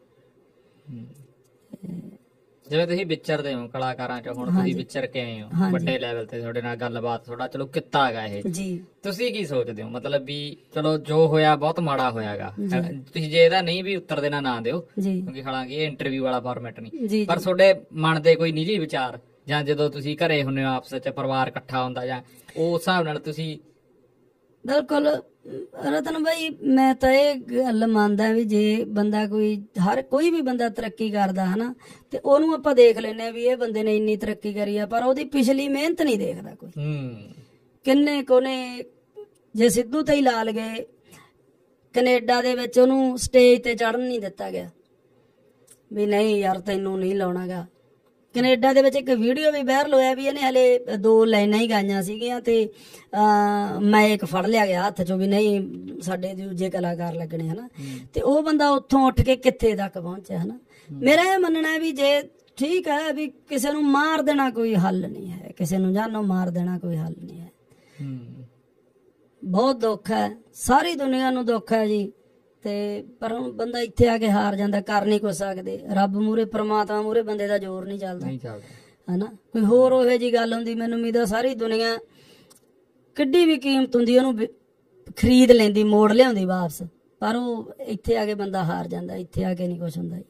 ਜਿਵੇਂ ਤੁਸੀਂ ਵਿਚਰਦੇ ਹੋ ਕਲਾਕਾਰਾਂ ਚ, ਹੁਣ ਤੁਸੀਂ ਵਿਚਰ ਕੇ ਆਏ ਹੋ ਵੱਡੇ ਲੈਵਲ ਤੇ, ਤੁਹਾਡੇ ਨਾਲ ਗੱਲਬਾਤ ਥੋੜਾ ਚਲੋ ਕਿੱਤਾ ਹੈਗਾ ਇਹ ਜੀ। ਤੁਸੀਂ ਕੀ ਸੋਚਦੇ ਹੋ ਮਤਲਬ ਵੀ ਚਲੋ ਜੋ ਹੋਇਆ ਬਹੁਤ ਮਾੜਾ ਹੋਇਆਗਾ। ਤੁਸੀਂ ਜੇ ਇਹਦਾ ਨਹੀਂ ਵੀ ਉੱਤਰ ਦੇਣਾ ਨਾ ਦਿਓ ਕਿਉਂਕਿ ਹਾਲਾਂਕਿ ਇਹ ਇੰਟਰਵਿਊ ਵਾਲਾ ਫਾਰਮੈਟ ਨਹੀਂ, ਪਰ ਤੁਹਾਡੇ ਮਨ ਦੇ ਕੋਈ ਨਿੱਜੀ ਵਿਚਾਰ ਜਾਂ ਜਦੋਂ ਤੁਸੀਂ ਘਰੇ ਹੁੰਦੇ ਹੋ ਆਪਸ ਵਿੱਚ ਪਰਿਵਾਰ ਇਕੱਠਾ ਹੁੰਦਾ ਜਾਂ ਉਸ ਹਿਸਾਬ ਨਾਲ ਤੁਸੀਂ। ਬਿਲਕੁਲ ਰਤਨ ਬਾਈ ਮੈਂ ਤਾਂ ਇਹ ਗੱਲ ਮੰਨਦਾ ਵੀ ਜੇ ਬੰਦਾ ਕੋਈ ਹਰ ਕੋਈ ਵੀ ਬੰਦਾ ਤਰੱਕੀ ਕਰਦਾ ਹਨਾ ਤੇ ਉਹਨੂੰ ਆਪਾਂ ਦੇਖ ਲੈਂਦੇ ਵੀ ਇਹ ਬੰਦੇ ਨੇ ਇੰਨੀ ਤਰੱਕੀ ਕਰੀ ਆ, ਪਰ ਉਹਦੀ ਪਿਛਲੀ ਮਿਹਨਤ ਨਹੀਂ ਦੇਖਦਾ ਕੋਈ। ਕਿੰਨੇ ਕੋਨੇ ਜੇ ਸਿੱਧੂ ਤੇ ਹੀ ਲਾ ਲਗੇ ਕੈਨੇਡਾ ਦੇ ਵਿੱਚ ਉਹਨੂੰ ਸਟੇਜ ਤੇ ਚੜ੍ਹਨ ਨਹੀਂ ਦਿੱਤਾ ਗਿਆ ਵੀ ਨਹੀਂ ਯਾਰ ਤੈਨੂੰ ਨਹੀਂ ਲਾਉਣਾਗਾ। ਕੈਨੇਡਾ ਦੇ ਵਿੱਚ ਇੱਕ ਵੀਡੀਓ ਵੀ ਵਾਇਰਲ ਹੋਇਆ ਵੀ ਇਹਨੇ ਹਲੇ ਦੋ ਲਾਈਨਾਂ ਹੀ ਗਾਈਆਂ ਸੀਗੀਆਂ ਤੇ ਮੈਂ ਇੱਕ ਫੜ ਲਿਆ ਗਿਆ ਹੱਥ ਚੋਂ ਵੀ ਨਹੀਂ ਸਾਡੇ ਦੂਜੇ ਕਲਾਕਾਰ ਲੱਗਣੇ ਹਨਾ। ਤੇ ਉਹ ਬੰਦਾ ਉੱਥੋਂ ਉੱਠ ਕੇ ਕਿੱਥੇ ਤੱਕ ਪਹੁੰਚਿਆ ਹਨਾ। ਮੇਰਾ ਇਹ ਮੰਨਣਾ ਵੀ ਜੇ ਠੀਕ ਹੈ ਵੀ ਕਿਸੇ ਨੂੰ ਮਾਰ ਦੇਣਾ ਕੋਈ ਹੱਲ ਨਹੀਂ ਹੈ, ਕਿਸੇ ਨੂੰ ਜਾਨੋਂ ਮਾਰ ਦੇਣਾ ਕੋਈ ਹੱਲ ਨਹੀਂ ਹੈ। ਬਹੁਤ ਦੁੱਖ ਹੈ, ਸਾਰੀ ਦੁਨੀਆ ਨੂੰ ਦੁੱਖ ਹੈ ਜੀ। ਤੇ ਪਰ ਬੰਦਾ ਇੱਥੇ ਆ ਕੇ ਹਾਰ ਜਾਂਦਾ, ਕਰ ਨਹੀਂ ਕੁਛ ਸਕਦੇ। ਰੱਬ ਮੂਹਰੇ ਪ੍ਰਮਾਤਮਾ ਮੂਹਰੇ ਬੰਦੇ ਦਾ ਜ਼ੋਰ ਨਹੀਂ ਚੱਲਦਾ ਹਨਾ। ਕੋਈ ਹੋਰ ਉਹੋ ਜਿਹੀ ਗੱਲ ਹੁੰਦੀ ਮੈਨੂੰ ਉਮੀਦ ਆ ਸਾਰੀ ਦੁਨੀਆ ਕਿੱਡੀ ਵੀ ਕੀਮਤ ਹੁੰਦੀ ਉਹਨੂੰ ਖਰੀਦ ਲੈਂਦੀ, ਮੋੜ ਲਿਆਉਂਦੀ ਵਾਪਸ, ਪਰ ਉਹ ਇੱਥੇ ਆ ਕੇ ਬੰਦਾ ਹਾਰ ਜਾਂਦਾ। ਇੱਥੇ ਆ ਕੇ ਨਹੀਂ ਕੁਛ ਹੁੰਦਾ।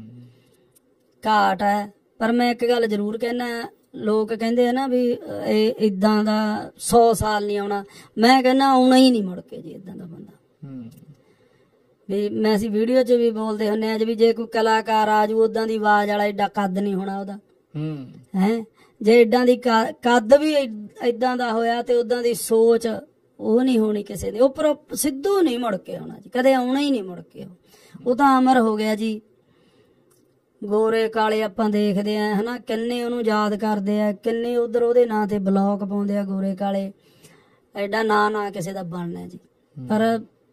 ਘਾਟ ਹੈ। ਪਰ ਮੈਂ ਇੱਕ ਗੱਲ ਜ਼ਰੂਰ ਕਹਿਣਾ, ਲੋਕ ਕਹਿੰਦੇ ਆ ਨਾ ਵੀ ਇਹ ਇਦਾਂ ਦਾ ਸੌ ਸਾਲ ਨਹੀਂ ਆਉਣਾ, ਮੈਂ ਕਹਿੰਦਾ ਆਉਣਾ ਹੀ ਨਹੀਂ ਮੁੜ ਕੇ ਜੀ ਇਦਾਂ ਦਾ ਬੰਦਾ ਵੀ ਮੈਂ ਅਸੀਂ ਵੀਡੀਓ 'ਚ ਵੀ ਬੋਲਦੇ ਹੁੰਦੇ ਆ ਵੀ ਜੇ ਕੋਈ ਕਲਾਕਾਰ ਆ ਜੂ ਉਦਾਂ ਦੀ ਆਵਾਜ਼ ਵਾਲਾ ਏਡਾ ਕੱਦ ਨਹੀਂ ਹੋਣਾ ਉਹਦਾ ਹੈ, ਜੇ ਏਦਾਂ ਦੀ ਕੱਦ ਵੀ ਏਦਾਂ ਦਾ ਹੋਇਆ ਤੇ ਉਦਾਂ ਦੀ ਸੋਚ ਉਹ ਨਹੀਂ ਹੋਣੀ ਕਿਸੇ ਦੀ। ਉੱਪਰੋਂ ਸਿੱਧੂ ਨਹੀਂ ਮੁੜ ਕੇ ਆਉਣਾ ਜੀ, ਕਦੇ ਆਉਣਾ ਹੀ ਨਹੀਂ ਮੁੜ ਕੇ। ਉਹ ਤਾਂ ਅਮਰ ਹੋ ਗਿਆ ਜੀ। ਗੋਰੇ ਕਾਲੇ ਆਪਾਂ ਦੇਖਦੇ ਆ ਹਨਾ, ਕਿੰਨੇ ਉਹਨੂੰ ਯਾਦ ਕਰਦੇ ਆ, ਕਿੰਨੇ ਉਧਰ ਉਹਦੇ ਨਾਂ ਤੇ ਬਲੌਕ ਪਾਉਂਦੇ ਆ ਗੋਰੇ ਕਾਲੇ। ਐਡਾ ਨਾਂ ਨਾ ਕਿਸੇ ਦਾ ਬਣਨਾ ਜੀ। ਪਰ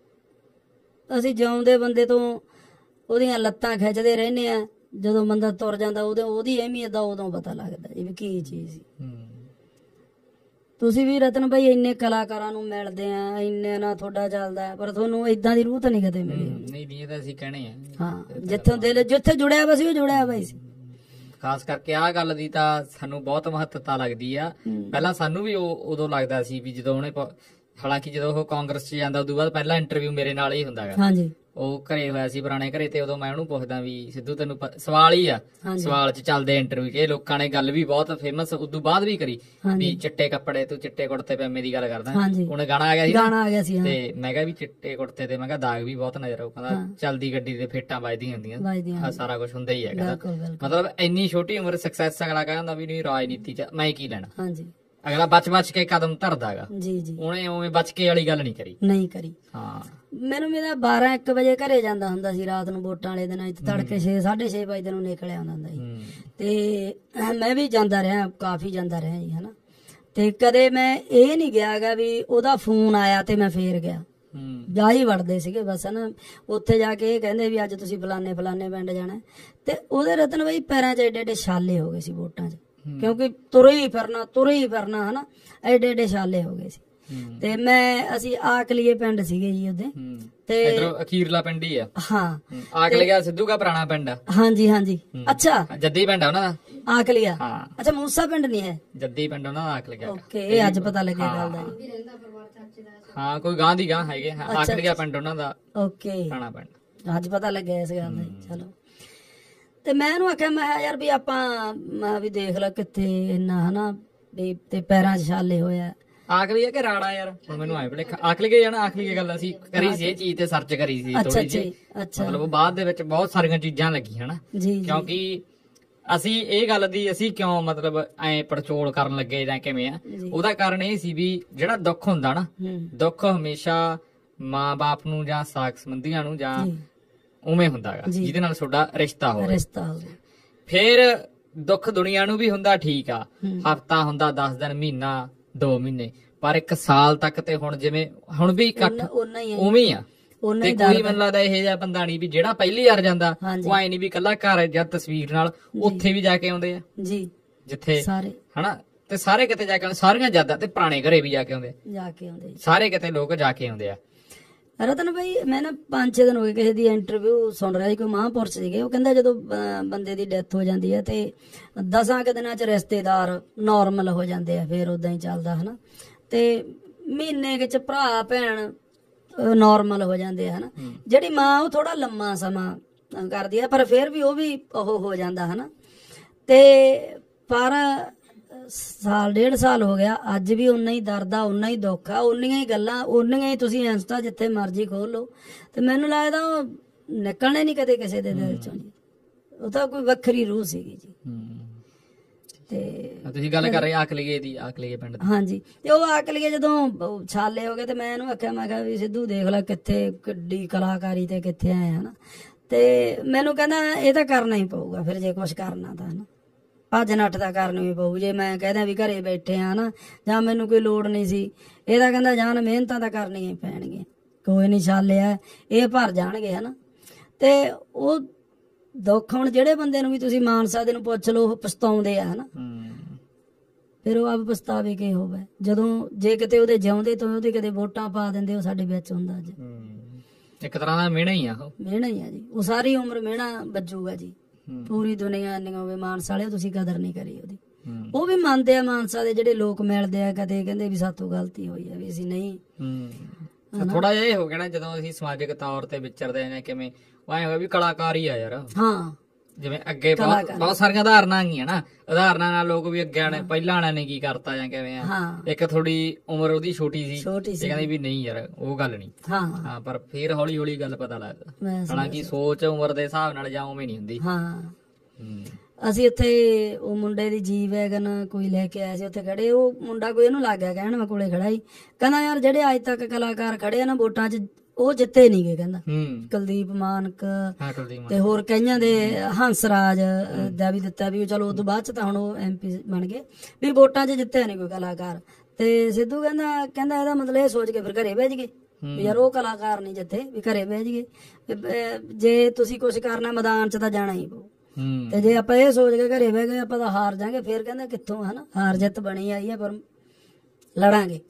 ਅਸੀਂ ਜਿਉਂਦੇ ਬੰਦੇ ਤੋਂ ਉਹਦੀਆਂ ਲੱਤਾਂ ਖਿੱਚਦੇ ਰਹਿੰਦੇ ਆ, ਜਦੋਂ ਬੰਦਾ ਤੁਰ ਜਾਂਦਾ ਉਹਦੇ ਉਹਦੀ ਅਹਿਮੀਅਤ ਦਾ ਉਦੋਂ ਪਤਾ ਲੱਗਦਾ ਜੀ ਵੀ ਕੀ ਚੀਜ਼ ਸੀ। ਤੁਸੀਂ ਵੀ ਰਤਨ ਭਾਈ ਇੰਨੇ ਕਲਾਕਾਰਾਂ ਨੂੰ ਮਿਲਦੇ ਆ, ਇੰਨੇ ਨਾਲ ਤੁਹਾਡਾ ਚੱਲਦਾ, ਪਰ ਤੁਹਾਨੂੰ ਏਦਾਂ ਦੀ ਰੂਹ ਤਾਂ ਨਹੀਂ ਕਦੇ ਮਿਲੀ। ਨਹੀਂ ਨਹੀਂ, ਇਹ ਤਾਂ ਅਸੀਂ ਕਹਿਣੇ ਆ। ਹਾਂ, ਜਿੱਥੋਂ ਦਿਲ ਜਿੱਥੇ ਜੁੜਿਆ ਵਾ ਸੀ ਉਹ ਜੁੜਿਆ ਵਾ ਸੀ। ਖਾਸ ਕਰਕੇ ਆਹ ਗੱਲ ਦੀ ਤਾਂ ਸਾਨੂੰ ਬਹੁਤ ਮਹੱਤਤਾ ਲੱਗਦੀ ਆ। ਪਹਿਲਾਂ ਸਾਨੂੰ ਵੀ ਉਹ ਉਦੋਂ ਲੱਗਦਾ ਸੀ ਵੀ ਜਦੋਂ ਉਹਨੇ, ਹਾਲਾਂਕਿ ਜਦੋਂ ਉਹ ਕਾਂਗਰਸ 'ਚ ਜਾਂਦਾ ਉਦੋਂ ਬਾਅਦ ਪਹਿਲਾ ਇੰਟਰਵਿਊ ਮੇਰੇ ਨਾਲ ਹੀ ਹੁੰਦਾ ਗਾ। ਹਾਂਜੀ, ਉਹ ਘਰੇ ਹੋਇਆ ਸੀ ਪੁਰਾਣੇ ਘਰੇ, ਤੇ ਉਦੋਂ ਮੈਂ ਉਹਨੂੰ ਪੁੱਛਦਾ ਵੀ ਸਿੱਧੂ ਤੈਨੂੰ ਸਵਾਲ ਹੀ ਆ, ਸਵਾਲ 'ਚ ਚੱਲਦੇ ਇੰਟਰਵਿਊ 'ਚ ਇਹ ਲੋਕਾਂ ਨੇ ਗੱਲ ਵੀ ਬਹੁਤ ਫੇਮਸ ਉਦੋਂ ਬਾਅਦ ਵੀ ਕਰੀ ਵੀ ਚਿੱਟੇ ਕੱਪੜੇ ਤੂੰ ਚਿੱਟੇ ਕੁੜਤੇ ਪਜਾਮੇ ਦੀ ਗੱਲ ਕਰਦਾ। ਉਹਨੇ ਗਾਣਾ ਆ ਗਿਆ ਸੀ ਗਾਣਾ ਆ ਗਿਆ ਸੀ ਤੇ ਮੈਂ ਕਿਹਾ ਵੀ ਚਿੱਟੇ ਕੁੜਤੇ ਤੇ ਮੈਂ ਕਿਹਾ ਦਾਗ ਵੀ ਬਹੁਤ ਨਜ਼ਰ ਆਉ। ਕਹਿੰਦਾ ਚੱਲਦੀ ਗੱਡੀ ਤੇ ਫੇਟਾਂ ਵੱਜਦੀਆਂ ਹੁੰਦੀਆਂ, ਸਾਰਾ ਕੁਛ ਹੁੰਦਾ ਹੀ ਹੈ। ਮਤਲਬ ਇੰਨੀ ਛੋਟੀ ਉਮਰ ਸਕਸੈਸ ਅਗਲਾ ਕਹਿੰਦਾ ਵੀ ਨਹੀਂ ਰਾਜਨੀਤੀ 'ਚ ਮੈਂ ਕੀ ਲੈਣਾ। ਹਾਂਜੀ, ਅਗਲਾ ਬਚ ਬਚ ਕੇ ਕਦਮ ਧਰਦਾ ਗਾ। ਜੀ ਜੀ, ਉਹਨੇ ਉਵੇਂ ਬਚ ਕੇ ਵਾਲੀ ਗੱਲ ਨਹੀਂ ਕਰੀ ਨਹੀਂ ਕਰੀ। ਹਾਂ, ਮੈਨੂੰ ਮੇਰਾ ਬਾਰਾਂ ਇੱਕ ਵਜੇ ਘਰੇ ਜਾਂਦਾ ਹੁੰਦਾ ਸੀ ਰਾਤ ਨੂੰ ਵੋਟਾਂ ਵਾਲੇ ਦਿਨਾਂ ਚ, ਤੜਕੇ ਛੇ ਸਾਢੇ ਛੇ ਵਜੇ ਨੂੰ ਨਿਕਲ ਆਉਂਦਾ ਹੁੰਦਾ ਸੀ। ਤੇ ਮੈਂ ਵੀ ਜਾਂਦਾ ਰਿਹਾ, ਕਾਫੀ ਜਾਂਦਾ ਰਿਹਾ ਜੀ ਹਨਾ। ਤੇ ਕਦੇ ਮੈਂ ਇਹ ਨੀ ਗਿਆ ਗਾ ਵੀ ਉਹਦਾ ਫੋਨ ਆਇਆ ਤੇ ਮੈਂ ਫੇਰ ਗਿਆ। ਜਾ ਹੀ ਵੜਦੇ ਸੀਗੇ ਬਸ ਹਨਾ। ਉੱਥੇ ਜਾ ਕੇ ਇਹ ਕਹਿੰਦੇ ਵੀ ਅੱਜ ਤੁਸੀਂ ਫਲਾਨੇ ਫਲਾਨੇ ਪਿੰਡ ਜਾਣਾ, ਤੇ ਉਹਦੇ ਰਤਨ ਬਾਈ ਪੈਰਾਂ ਚ ਏਡੇ ਏਡੇ ਛਾਲੇ ਹੋ ਗਏ ਸੀ ਵੋਟਾਂ ਚ, ਕਿਉਂਕਿ ਤੁਰੇ ਹੀ ਫਿਰਨਾ ਤੁਰੇ ਹੀ ਫਿਰਨਾ ਹਨਾ, ਐਡੇ ਐਡੇ ਛਾਲੇ ਹੋ ਗਏ ਸੀ। ਤੇ ਮੈਂ ਅਸੀਂ ਆਕਲੀਏ ਪਿੰਡ ਸੀਗੇ ਜੀ ਉਹਦੇ, ਤੇ ਅਖੀਰਲਾ ਪਿੰਡ ਹੀ ਆ। ਹਾਂ, ਆਕਲੀਆ ਸਿੱਧੂ ਦਾ ਪੁਰਾਣਾ ਪਿੰਡ ਆ। ਹਾਂਜੀ ਹਾਂਜੀ, ਅੱਛਾ ਜੱਦੀ ਪਿੰਡ ਆ ਉਹਨਾਂ ਦਾ ਆਕਲੀਆ। ਅੱਛਾ, ਮੂਸਾ ਪਿੰਡ ਨਹੀਂ ਹੈ, ਜੱਦੀ ਪਿੰਡ ਉਹਨਾਂ ਦਾ ਆਕਲੀਆ। ਓਕੇ, ਇਹ ਅੱਜ ਪਤਾ ਲੱਗਿਆ ਗੱਲ ਦਾ ਜੀ। ਹਾਂ, ਕੋਈ ਗਾਂ ਦੀ ਗਾਂ ਹੈਗੇ, ਆਕਲੀਆ ਪਿੰਡ ਉਹਨਾਂ ਦਾ। ਓਕੇ, ਪੁਰਾਣਾ ਪਿੰਡ, ਅੱਜ ਪਤਾ ਲੱਗਿਆ ਇਸ ਗੱਲ ਦਾ। ਚਲੋ, ਤੇ ਮੈਂ ਇਹਨੂੰ ਆਖਿਆ ਮੈਂ ਯਾਰ ਵੀ ਆਪਾਂ ਮੈਂ ਵੀ ਦੇਖ ਲਾ ਕਿੱਥੇ ਇੰਨਾ ਹਨਾ ਵੀ ਤੇ ਪੈਰਾਂ 'ਚ ਛਾਲੇ ਹੋਇਆ। ਆਖਲੀ ਆ ਕਿ ਰਾੜਾ ਯਾਰ, ਮੈਨੂੰ ਆਏ ਭਲੇਖਾ ਆਖਲੀ ਗਏ ਜਾਣਾ। ਆਖਲੀ ਗੱਲ ਅਸੀਂ ਕਰੀ ਸੀ ਇਹ ਚੀਜ਼ ਤੇ ਸਰਚ ਕਰੀ ਸੀ ਥੋੜੀ ਜਿਹੀ, ਮਤਲਬ ਬਾਅਦ ਦੇ ਵਿੱਚ ਬਹੁਤ ਸਾਰੀਆਂ ਚੀਜ਼ਾਂ ਲੱਗੀਆਂ ਹਨਾ, ਕਿਉਂਕਿ ਅਸੀਂ ਇਹ ਗੱਲ ਦੀ ਅਸੀਂ ਕਿਉਂ ਮਤਲਬ ਐ ਪੜਚੋਲ ਕਰਨ ਲੱਗੇ ਜਾਂ ਕਿਵੇਂ ਆ, ਉਹਦਾ ਕਾਰਨ ਇਹ ਸੀ ਵੀ ਜਿਹੜਾ ਦੁੱਖ ਹੁੰਦਾ ਨਾ, ਦੁੱਖ ਹਮੇਸ਼ਾ ਮਾਂ ਬਾਪ ਨੂੰ ਜਾਂ ਸਾਕ ਸੰਬੰਧੀਆਂ ਨੂੰ ਜਾਂ ਉਵੇਂ ਹੁੰਦਾ ਗਾ ਜਿਹਦੇ ਨਾਲ ਤੁਹਾਡਾ ਰਿਸ਼ਤਾ ਹੋਵੇ। ਫੇਰ ਦੁੱਖ ਦੁਨੀਆ ਨੂੰ ਵੀ ਹੁੰਦਾ, ਠੀਕ ਆ, ਹਫਤਾ ਹੁੰਦਾ, ਦਸ ਦਿਨ, ਮਹੀਨਾ, ਦੋ ਮਹੀਨੇ, ਪਰ ਇੱਕ ਸਾਲ ਤੱਕ ਤੇ ਹੁਣ ਜਿਵੇਂ ਹੁਣ ਵੀ ਇਕੱਠ ਉਵੇਂ ਆ। ਤੇ ਕੋਈ ਮੈਨੂੰ ਲੱਗਦਾ ਇਹ ਜਿਹਾ ਬੰਦਾ ਨੀ ਵੀ ਜਿਹੜਾ ਪਹਿਲੀ ਵਾਰ ਜਾਂਦਾ ਉਹ ਐ ਨੀ ਵੀ ਕੱਲਾ ਘਰ ਜਾਂ ਤਸਵੀਰ ਨਾਲ, ਉੱਥੇ ਵੀ ਜਾ ਕੇ ਆਉਂਦੇ ਆ ਜੀ, ਜਿੱਥੇ ਹਨਾ, ਤੇ ਸਾਰੇ ਕਿਤੇ ਜਾ ਕੇ ਆਉਂਦੇ, ਸਾਰੀਆਂ ਯਾਦਾਂ, ਤੇ ਪੁਰਾਣੇ ਘਰੇ ਵੀ ਜਾ ਕੇ ਆਉਂਦੇ ਜਾ ਕੇ ਆਉਂਦੇ ਸਾਰੇ ਕਿਤੇ ਲੋਕ ਜਾ ਕੇ ਆਉਂਦੇ ਆ। ਰਤਨ ਭਾਈ ਮੈਂ ਨਾ ਪੰਜ ਛੇ ਦਿਨ ਹੋ ਗਏ ਕਿਸੇ ਦੀ ਇੰਟਰਵਿਊ ਸੁਣ ਰਿਹਾ ਸੀ, ਕੋਈ ਮਹਾਂਪੁਰਸ਼ ਸੀਗੇ, ਉਹ ਕਹਿੰਦਾ ਜਦੋਂ ਬੰਦੇ ਦੀ ਡੈਥ ਹੋ ਜਾਂਦੀ ਹੈ ਤੇ ਦਸਾਂ ਕੁ ਦਿਨਾਂ ਚ ਰਿਸ਼ਤੇਦਾਰ ਨੋਰਮਲ ਹੋ ਜਾਂਦੇ ਆ, ਫੇਰ ਉਦਾਂ ਹੀ ਚੱਲਦਾ ਹਨਾ, ਤੇ ਮਹੀਨੇ ਵਿੱਚ ਭਰਾ ਭੈਣ ਨੋਰਮਲ ਹੋ ਜਾਂਦੇ ਆ ਹਨਾ। ਜਿਹੜੀ ਮਾਂ ਉਹ ਥੋੜਾ ਲੰਮਾ ਸਮਾਂ ਕਰਦੀ ਆ, ਪਰ ਫੇਰ ਵੀ ਉਹ ਵੀ ਉਹ ਹੋ ਜਾਂਦਾ ਹਨਾ। ਤੇ ਪਰ ਸਾਲ ਡੇਢ ਸਾਲ ਹੋ ਗਿਆ, ਅੱਜ ਵੀ ਉਨਾ ਹੀ ਦਰਦ ਆ, ਉਨਾ ਹੀ ਦੁੱਖ ਆ, ਉਨੀਆਂ ਹੀ ਗੱਲਾਂ, ਉਨੀਆਂ ਹੀ ਤੁਸੀਂ ਇੰਸਟਾ ਜਿੱਥੇ ਮਰਜ਼ੀ ਖੋਲ ਲਓ, ਤੇ ਮੈਨੂੰ ਲੱਗਦਾ ਉਹ ਨਿਕਲਣੇ ਨੀ ਕਦੇ ਕਿਸੇ ਦੇ ਦਿਲ ਚੋਂ ਜੀ। ਉਹ ਤਾਂ ਕੋਈ ਵੱਖਰੀ ਰੂਹ ਸੀਗੀ ਜੀ। ਤੇ ਤੁਸੀਂ ਗੱਲ ਕਰ ਰਹੇ ਆਕਲੀਏ ਦੀ, ਆਕਲੀਏ ਪਿੰਡ ਦੀ। ਹਾਂਜੀ, ਤੇ ਉਹ ਆਕਲੀਏ ਜਦੋਂ ਛਾਲੇ ਹੋ ਗਏ ਤੇ ਮੈਂ ਇਹਨੂੰ ਆਖਿਆ, ਮੈਂ ਕਿਹਾ ਵੀ ਸਿੱਧੂ ਦੇਖ ਲੈ ਕਿੱਥੇ ਕਿੱਡੀ ਕਲਾਕਾਰੀ ਤੇ ਕਿੱਥੇ ਆਏ ਹਨਾ। ਤੇ ਮੈਨੂੰ ਕਹਿੰਦਾ ਇਹ ਤਾਂ ਕਰਨਾ ਹੀ ਪਊਗਾ ਫਿਰ, ਜੇ ਕੁਛ ਕਰਨਾ ਤਾਂ ਹਨਾ, ਭੱਜ ਨੱਠ ਦਾ ਕਰਨ ਵੀ ਪਊ। ਜੇ ਮੈਂ ਕਹਿੰਦਾ ਵੀ ਘਰੇ ਬੈਠੇ ਆ ਨਾ, ਜਾਂ ਮੈਨੂੰ ਕੋਈ ਲੋੜ ਨਹੀਂ ਸੀ, ਇਹਦਾ ਕਹਿੰਦਾ ਜਾਨ ਮਿਹਨਤਾਂ ਤਾਂ ਕਰਨੀਆਂ ਹੀ ਪੈਣਗੀਆਂ, ਕੋਈ ਨਹੀਂ ਛਾਲੇ ਆ ਇਹ ਭਰ ਜਾਣਗੇ ਹਨਾ। ਤੇ ਉਹ ਦੁੱਖ ਹੁਣ ਜਿਹੜੇ ਬੰਦੇ ਨੂੰ ਵੀ ਤੁਸੀਂ ਮਾਨਸਾ ਦੇ ਨੂੰ ਪੁੱਛ ਲਓ, ਉਹ ਪਛਤਾਉਂਦੇ ਆ ਹਨਾ, ਫਿਰ ਉਹ ਆਪ ਪਛਤਾਵੇ ਕੇ ਹੋਵੇ ਜਦੋਂ ਜੇ ਕਿਤੇ ਉਹਦੇ ਜਿਉਂਦੇ ਤੋਂ ਉਹਦੇ ਕਦੇ ਵੋਟਾਂ ਪਾ ਦਿੰਦੇ, ਉਹ ਸਾਡੇ ਵਿੱਚ ਹੁੰਦਾ ਅੱਜ। ਇੱਕ ਤਰ੍ਹਾਂ ਦਾ ਮਿਹਣਾ ਹੀ ਆ, ਉਹ ਮਿਹਣਾ ਹੀ ਆ ਜੀ, ਉਹ ਸਾਰੀ ਉਮਰ ਮਿਹਣਾ ਵੱਜੂਗਾ ਜੀ। ਪੂਰੀ ਦੁਨੀਆ ਇੰਨੀ ਹੋਵੇ ਮਾਨਸਾ ਵਾਲੇ, ਤੁਸੀਂ ਕਦਰ ਨਹੀਂ ਕਰੀ ਉਹਦੀ। ਉਹ ਵੀ ਮੰਨਦੇ ਆ ਮਾਨਸਾ ਦੇ ਜਿਹੜੇ ਲੋਕ ਮਿਲਦੇ ਆ, ਕਦੇ ਕਹਿੰਦੇ ਵੀ ਸਾਤੋਂ ਗਲਤੀ ਹੋਈ ਆ, ਵੀ ਅਸੀਂ ਨਹੀਂ। ਥੋੜਾ ਜਿਹਾ ਇਹ ਹੋ ਗਿਆ ਨਾ ਜਦੋਂ ਅਸੀਂ ਸਮਾਜਿਕ ਤੌਰ ਤੇ ਵਿਚਰਦੇ ਆ ਕਿਵੇਂ, ਉਹ ਐ ਹੋਇਆ ਵੀ ਕਲਾਕਾਰ ਹੀ ਆ ਯਾਰ। ਹਾਂ, ਜਿਵੇਂ ਅੱਗੇ ਬਹੁਤ ਸਾਰੀਆਂ ਉਦਾਹਰਨਾਂ ਆਈਆਂ ਨਾ, ਉਦਾਹਰਨਾਂ ਨਾਲ ਲੋਕ ਵੀ ਅੱਗੇ ਆਣੇ ਪਹਿਲਾਂ ਵਾਲਿਆਂ ਨੇ ਕੀ ਕਰਤਾ ਜਾਂ ਕਿਵੇਂ ਆ। ਇੱਕ ਥੋੜੀ ਉਮਰ ਉਹਦੀ ਛੋਟੀ ਸੀ, ਕਹਿੰਦੇ ਵੀ ਨਹੀਂ ਯਾਰ ਉਹ ਗੱਲ ਨਹੀਂ। ਹਾਂ, ਪਰ ਫੇਰ ਹੌਲੀ ਹੌਲੀ ਗੱਲ ਪਤਾ ਲੱਗਦਾ। ਹਾਲਾਂਕਿ ਸੋਚ ਉਮਰ ਦੇ ਹਿਸਾਬ ਨਾਲ ਜਾਂ ਉਵੇਂ ਨਹੀਂ ਹੁੰਦੀ। ਅਸੀਂ ਉੱਥੇ ਉਹ ਮੁੰਡੇ ਦੀ ਜੀ ਵੈਗਨ ਕੋਈ ਲੈ ਕੇ ਆਇਆ ਸੀ, ਉੱਥੇ ਖੜੇ ਉਹ ਮੁੰਡਾ ਕੋਈ ਇਹਨੂੰ ਲੱਗ ਗਿਆ ਕਹਿਣ, ਮੈਂ ਕੋਲੇ ਖੜਾ ਹੀ, ਕਹਿੰਦਾ ਯਾਰ ਜਿਹੜੇ ਅੱਜ ਤੱਕ ਕਲਾਕਾਰ ਖੜੇ ਆ ਨਾ ਵੋਟਾਂ 'ਚ ਉਹ ਜਿੱਤੇ ਨੀ ਗਏ, ਕਹਿੰਦਾ ਕੁਲਦੀਪ ਮਾਨਕ ਤੇ ਹੋਰ ਕਈਆਂ ਦੇ ਹੰਸਰਾਜ ਦਾ ਵੀ ਦਿੱਤਾ ਵੀ ਚਲੋ ਉਦੋਂ ਬਾਅਦ ਚ ਤਾਂ ਹੁਣ ਉਹ ਐਮ ਪੀ ਬਣ ਗਏ, ਵੀ ਵੋਟਾਂ 'ਚ ਜਿੱਤਿਆ ਨੀ ਕੋਈ ਕਲਾਕਾਰ। ਤੇ ਸਿੱਧੂ ਕਹਿੰਦਾ ਕਹਿੰਦਾ ਇਹਦਾ ਮਤਲਬ ਇਹ ਸੋਚ ਕੇ ਫਿਰ ਘਰੇ ਬਹਿ ਗਏ ਵੀ ਯਾਰ ਉਹ ਕਲਾਕਾਰ ਨੀ ਜਿੱਤੇ, ਵੀ ਘਰੇ ਬਹਿ ਗਏ। ਜੇ ਤੁਸੀਂ ਕੁਛ ਕਰਨਾ ਮੈਦਾਨ 'ਚ ਤਾਂ ਜਾਣਾ ਹੀ ਪਊ, ਤੇ ਜੇ ਆਪਾਂ ਇਹ ਸੋਚ ਕੇ ਘਰੇ ਬਹਿ ਗਏ ਆਪਾਂ ਤਾਂ ਹਾਰ ਜਾਾਂਗੇ। ਫੇਰ ਕਹਿੰਦਾ ਕਿੱਥੋਂ ਹਨਾ, ਹਾਰ ਜਿੱਤ ਬਣੀ ਆਈ ਹੈ ਪਰ ਲੜਾਂਗੇ।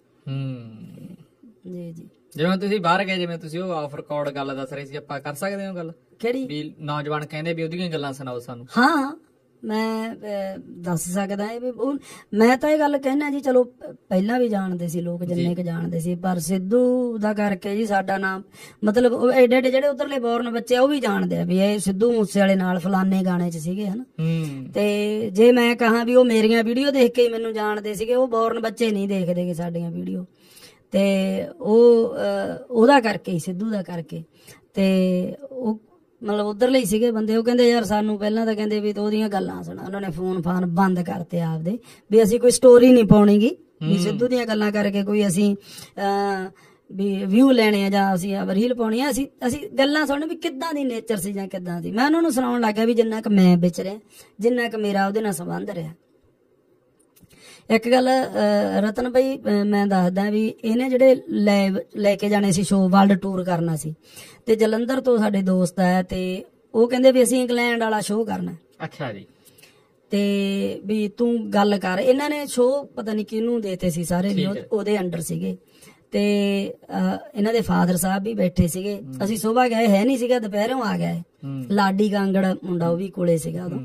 ਜੀ ਜੀ ਜਿਵੇਂ ਤੁਸੀਂ ਬਾਹਰ ਗਏ, ਜਿਵੇਂ ਤੁਸੀਂ ਉਹ ਆਫ ਰਿਕਾਰਡ ਗੱਲ ਦੱਸ ਰਹੇ ਸੀ, ਆਪਾਂ ਕਰ ਸਕਦੇ ਹਾਂ ਗੱਲ ਕਿਹੜੀ ਵੀ ਨੌਜਵਾਨ ਕਹਿੰਦੇ ਵੀ ਉਹਦੀਆਂ ਗੱਲਾਂ ਸੁਣਾਓ ਸਾਨੂੰ। ਹਾਂ ਮੈਂ ਦੱਸ ਸਕਦਾ ਵੀ ਮੈਂ ਤਾਂ ਇਹ ਗੱਲ ਕਹਿਣਾ ਜੀ, ਚਲੋ ਪਹਿਲਾਂ ਵੀ ਜਾਣਦੇ ਸੀ ਲੋਕ ਜਿੰਨੇ ਕੁ ਜਾਣਦੇ ਸੀ, ਪਰ ਸਿੱਧੂ ਦਾ ਕਰਕੇ ਜੀ ਸਾਡਾ ਨਾਮ ਮਤਲਬ ਏਡੇ ਏਡੇ ਜਿਹੜੇ ਉਧਰਲੇ ਬੋਰਨ ਬੱਚੇ ਉਹ ਵੀ ਜਾਣਦੇ ਆ ਵੀ ਇਹ ਸਿੱਧੂ ਮੂਸੇ ਵਾਲੇ ਨਾਲ ਫਲਾਨੇ ਗਾਣੇ 'ਚ ਸੀਗੇ ਹਨਾ। ਤੇ ਜੇ ਮੈਂ ਕਹਾਂ ਵੀ ਉਹ ਮੇਰੀਆਂ ਵੀਡੀਓ ਦੇਖ ਕੇ ਹੀ ਮੈਨੂੰ ਜਾਣਦੇ ਸੀਗੇ, ਉਹ ਬੋਰਨ ਬੱਚੇ ਨਹੀਂ ਦੇਖਦੇ ਸਾਡੀਆਂ ਵੀਡੀਓ, ਤੇ ਉਹ ਉਹਦਾ ਕਰਕੇ ਹੀ ਸਿੱਧੂ ਦਾ ਕਰਕੇ। ਤੇ ਉਹ ਮਤਲਬ ਉਧਰਲੇ ਹੀ ਸੀਗੇ ਬੰਦੇ, ਉਹ ਕਹਿੰਦੇ ਯਾਰ ਸਾਨੂੰ ਪਹਿਲਾਂ ਤਾਂ ਕਹਿੰਦੇ ਵੀ ਉਹਦੀਆਂ ਗੱਲਾਂ ਸੁਣਾ, ਉਹਨਾਂ ਨੇ ਫੋਨ ਫਾਨ ਬੰਦ ਕਰਤੇ ਆਪਦੇ ਵੀ ਅਸੀਂ ਕੋਈ ਸਟੋਰੀ ਨਹੀਂ ਪਾਉਣੀਗੀ, ਵੀ ਸਿੱਧੂ ਦੀਆਂ ਗੱਲਾਂ ਕਰਕੇ ਕੋਈ ਅਸੀਂ ਅਹ ਵੀ ਵਿਊ ਲੈਣੇ ਆ ਜਾਂ ਅਸੀਂ ਰੀਲ ਪਾਉਣੀ ਆ, ਅਸੀਂ ਅਸੀਂ ਗੱਲਾਂ ਸੁਣ ਵੀ ਕਿੱਦਾਂ ਦੀ ਨੇਚਰ ਸੀ ਜਾਂ ਕਿੱਦਾਂ ਦੀ। ਮੈਂ ਉਹਨਾਂ ਨੂੰ ਸੁਣਾਉਣ ਲੱਗ ਗਿਆ ਵੀ ਜਿੰਨਾ ਕੁ ਮੈਂ ਵਿਚਰਿਆ, ਜਿੰਨਾ ਕੁ ਮੇਰਾ ਉਹਦੇ ਨਾਲ ਸੰਬੰਧ ਰਿਹਾ। ਇੱਕ ਗੱਲ ਰਤਨ ਭਾਈ ਮੈਂ ਦੱਸਦਾ ਵੀ ਇਹਨੇ ਜਿਹੜੇ ਲੈ ਲੈ ਕੇ ਜਾਣੇ ਸੀ ਸ਼ੋਅ, ਵਰਲਡ ਟੂਰ ਕਰਨਾ ਸੀ, ਤੇ ਜਲੰਧਰ ਤੋਂ ਸਾਡੇ ਦੋਸਤ ਆਇਆ ਤੇ ਉਹ ਕਹਿੰਦੇ ਵੀ ਅਸੀਂ ਇੰਗਲੈਂਡ ਵਾਲਾ ਸ਼ੋਅ ਕਰਨਾ। ਅੱਛਾ ਜੀ। ਤੇ ਵੀ ਤੂੰ ਗੱਲ ਕਰ, ਇਹਨਾਂ ਨੇ ਸ਼ੋਅ ਪਤਾ ਨੀ ਕਿਹਨੂੰ ਦੇਤੇ ਸੀ, ਸਾਰੇ ਵੀ ਉਹਦੇ ਅੰਡਰ ਸੀਗੇ। ਤੇ ਇਹਨਾਂ ਦੇ ਫਾਦਰ ਸਾਹਿਬ ਵੀ ਬੈਠੇ ਸੀਗੇ। ਅਸੀਂ ਸੁਬਾਹ ਗਏ, ਹੈ ਨੀ ਸੀਗਾ, ਦੁਪਹਿਰੋਂ ਆ ਗਏ। ਲਾਡੀ ਕਾਂਗੜ ਮੁੰਡਾ ਉਹ ਵੀ ਕੋਲੇ ਸੀਗਾ ਉਦੋਂ।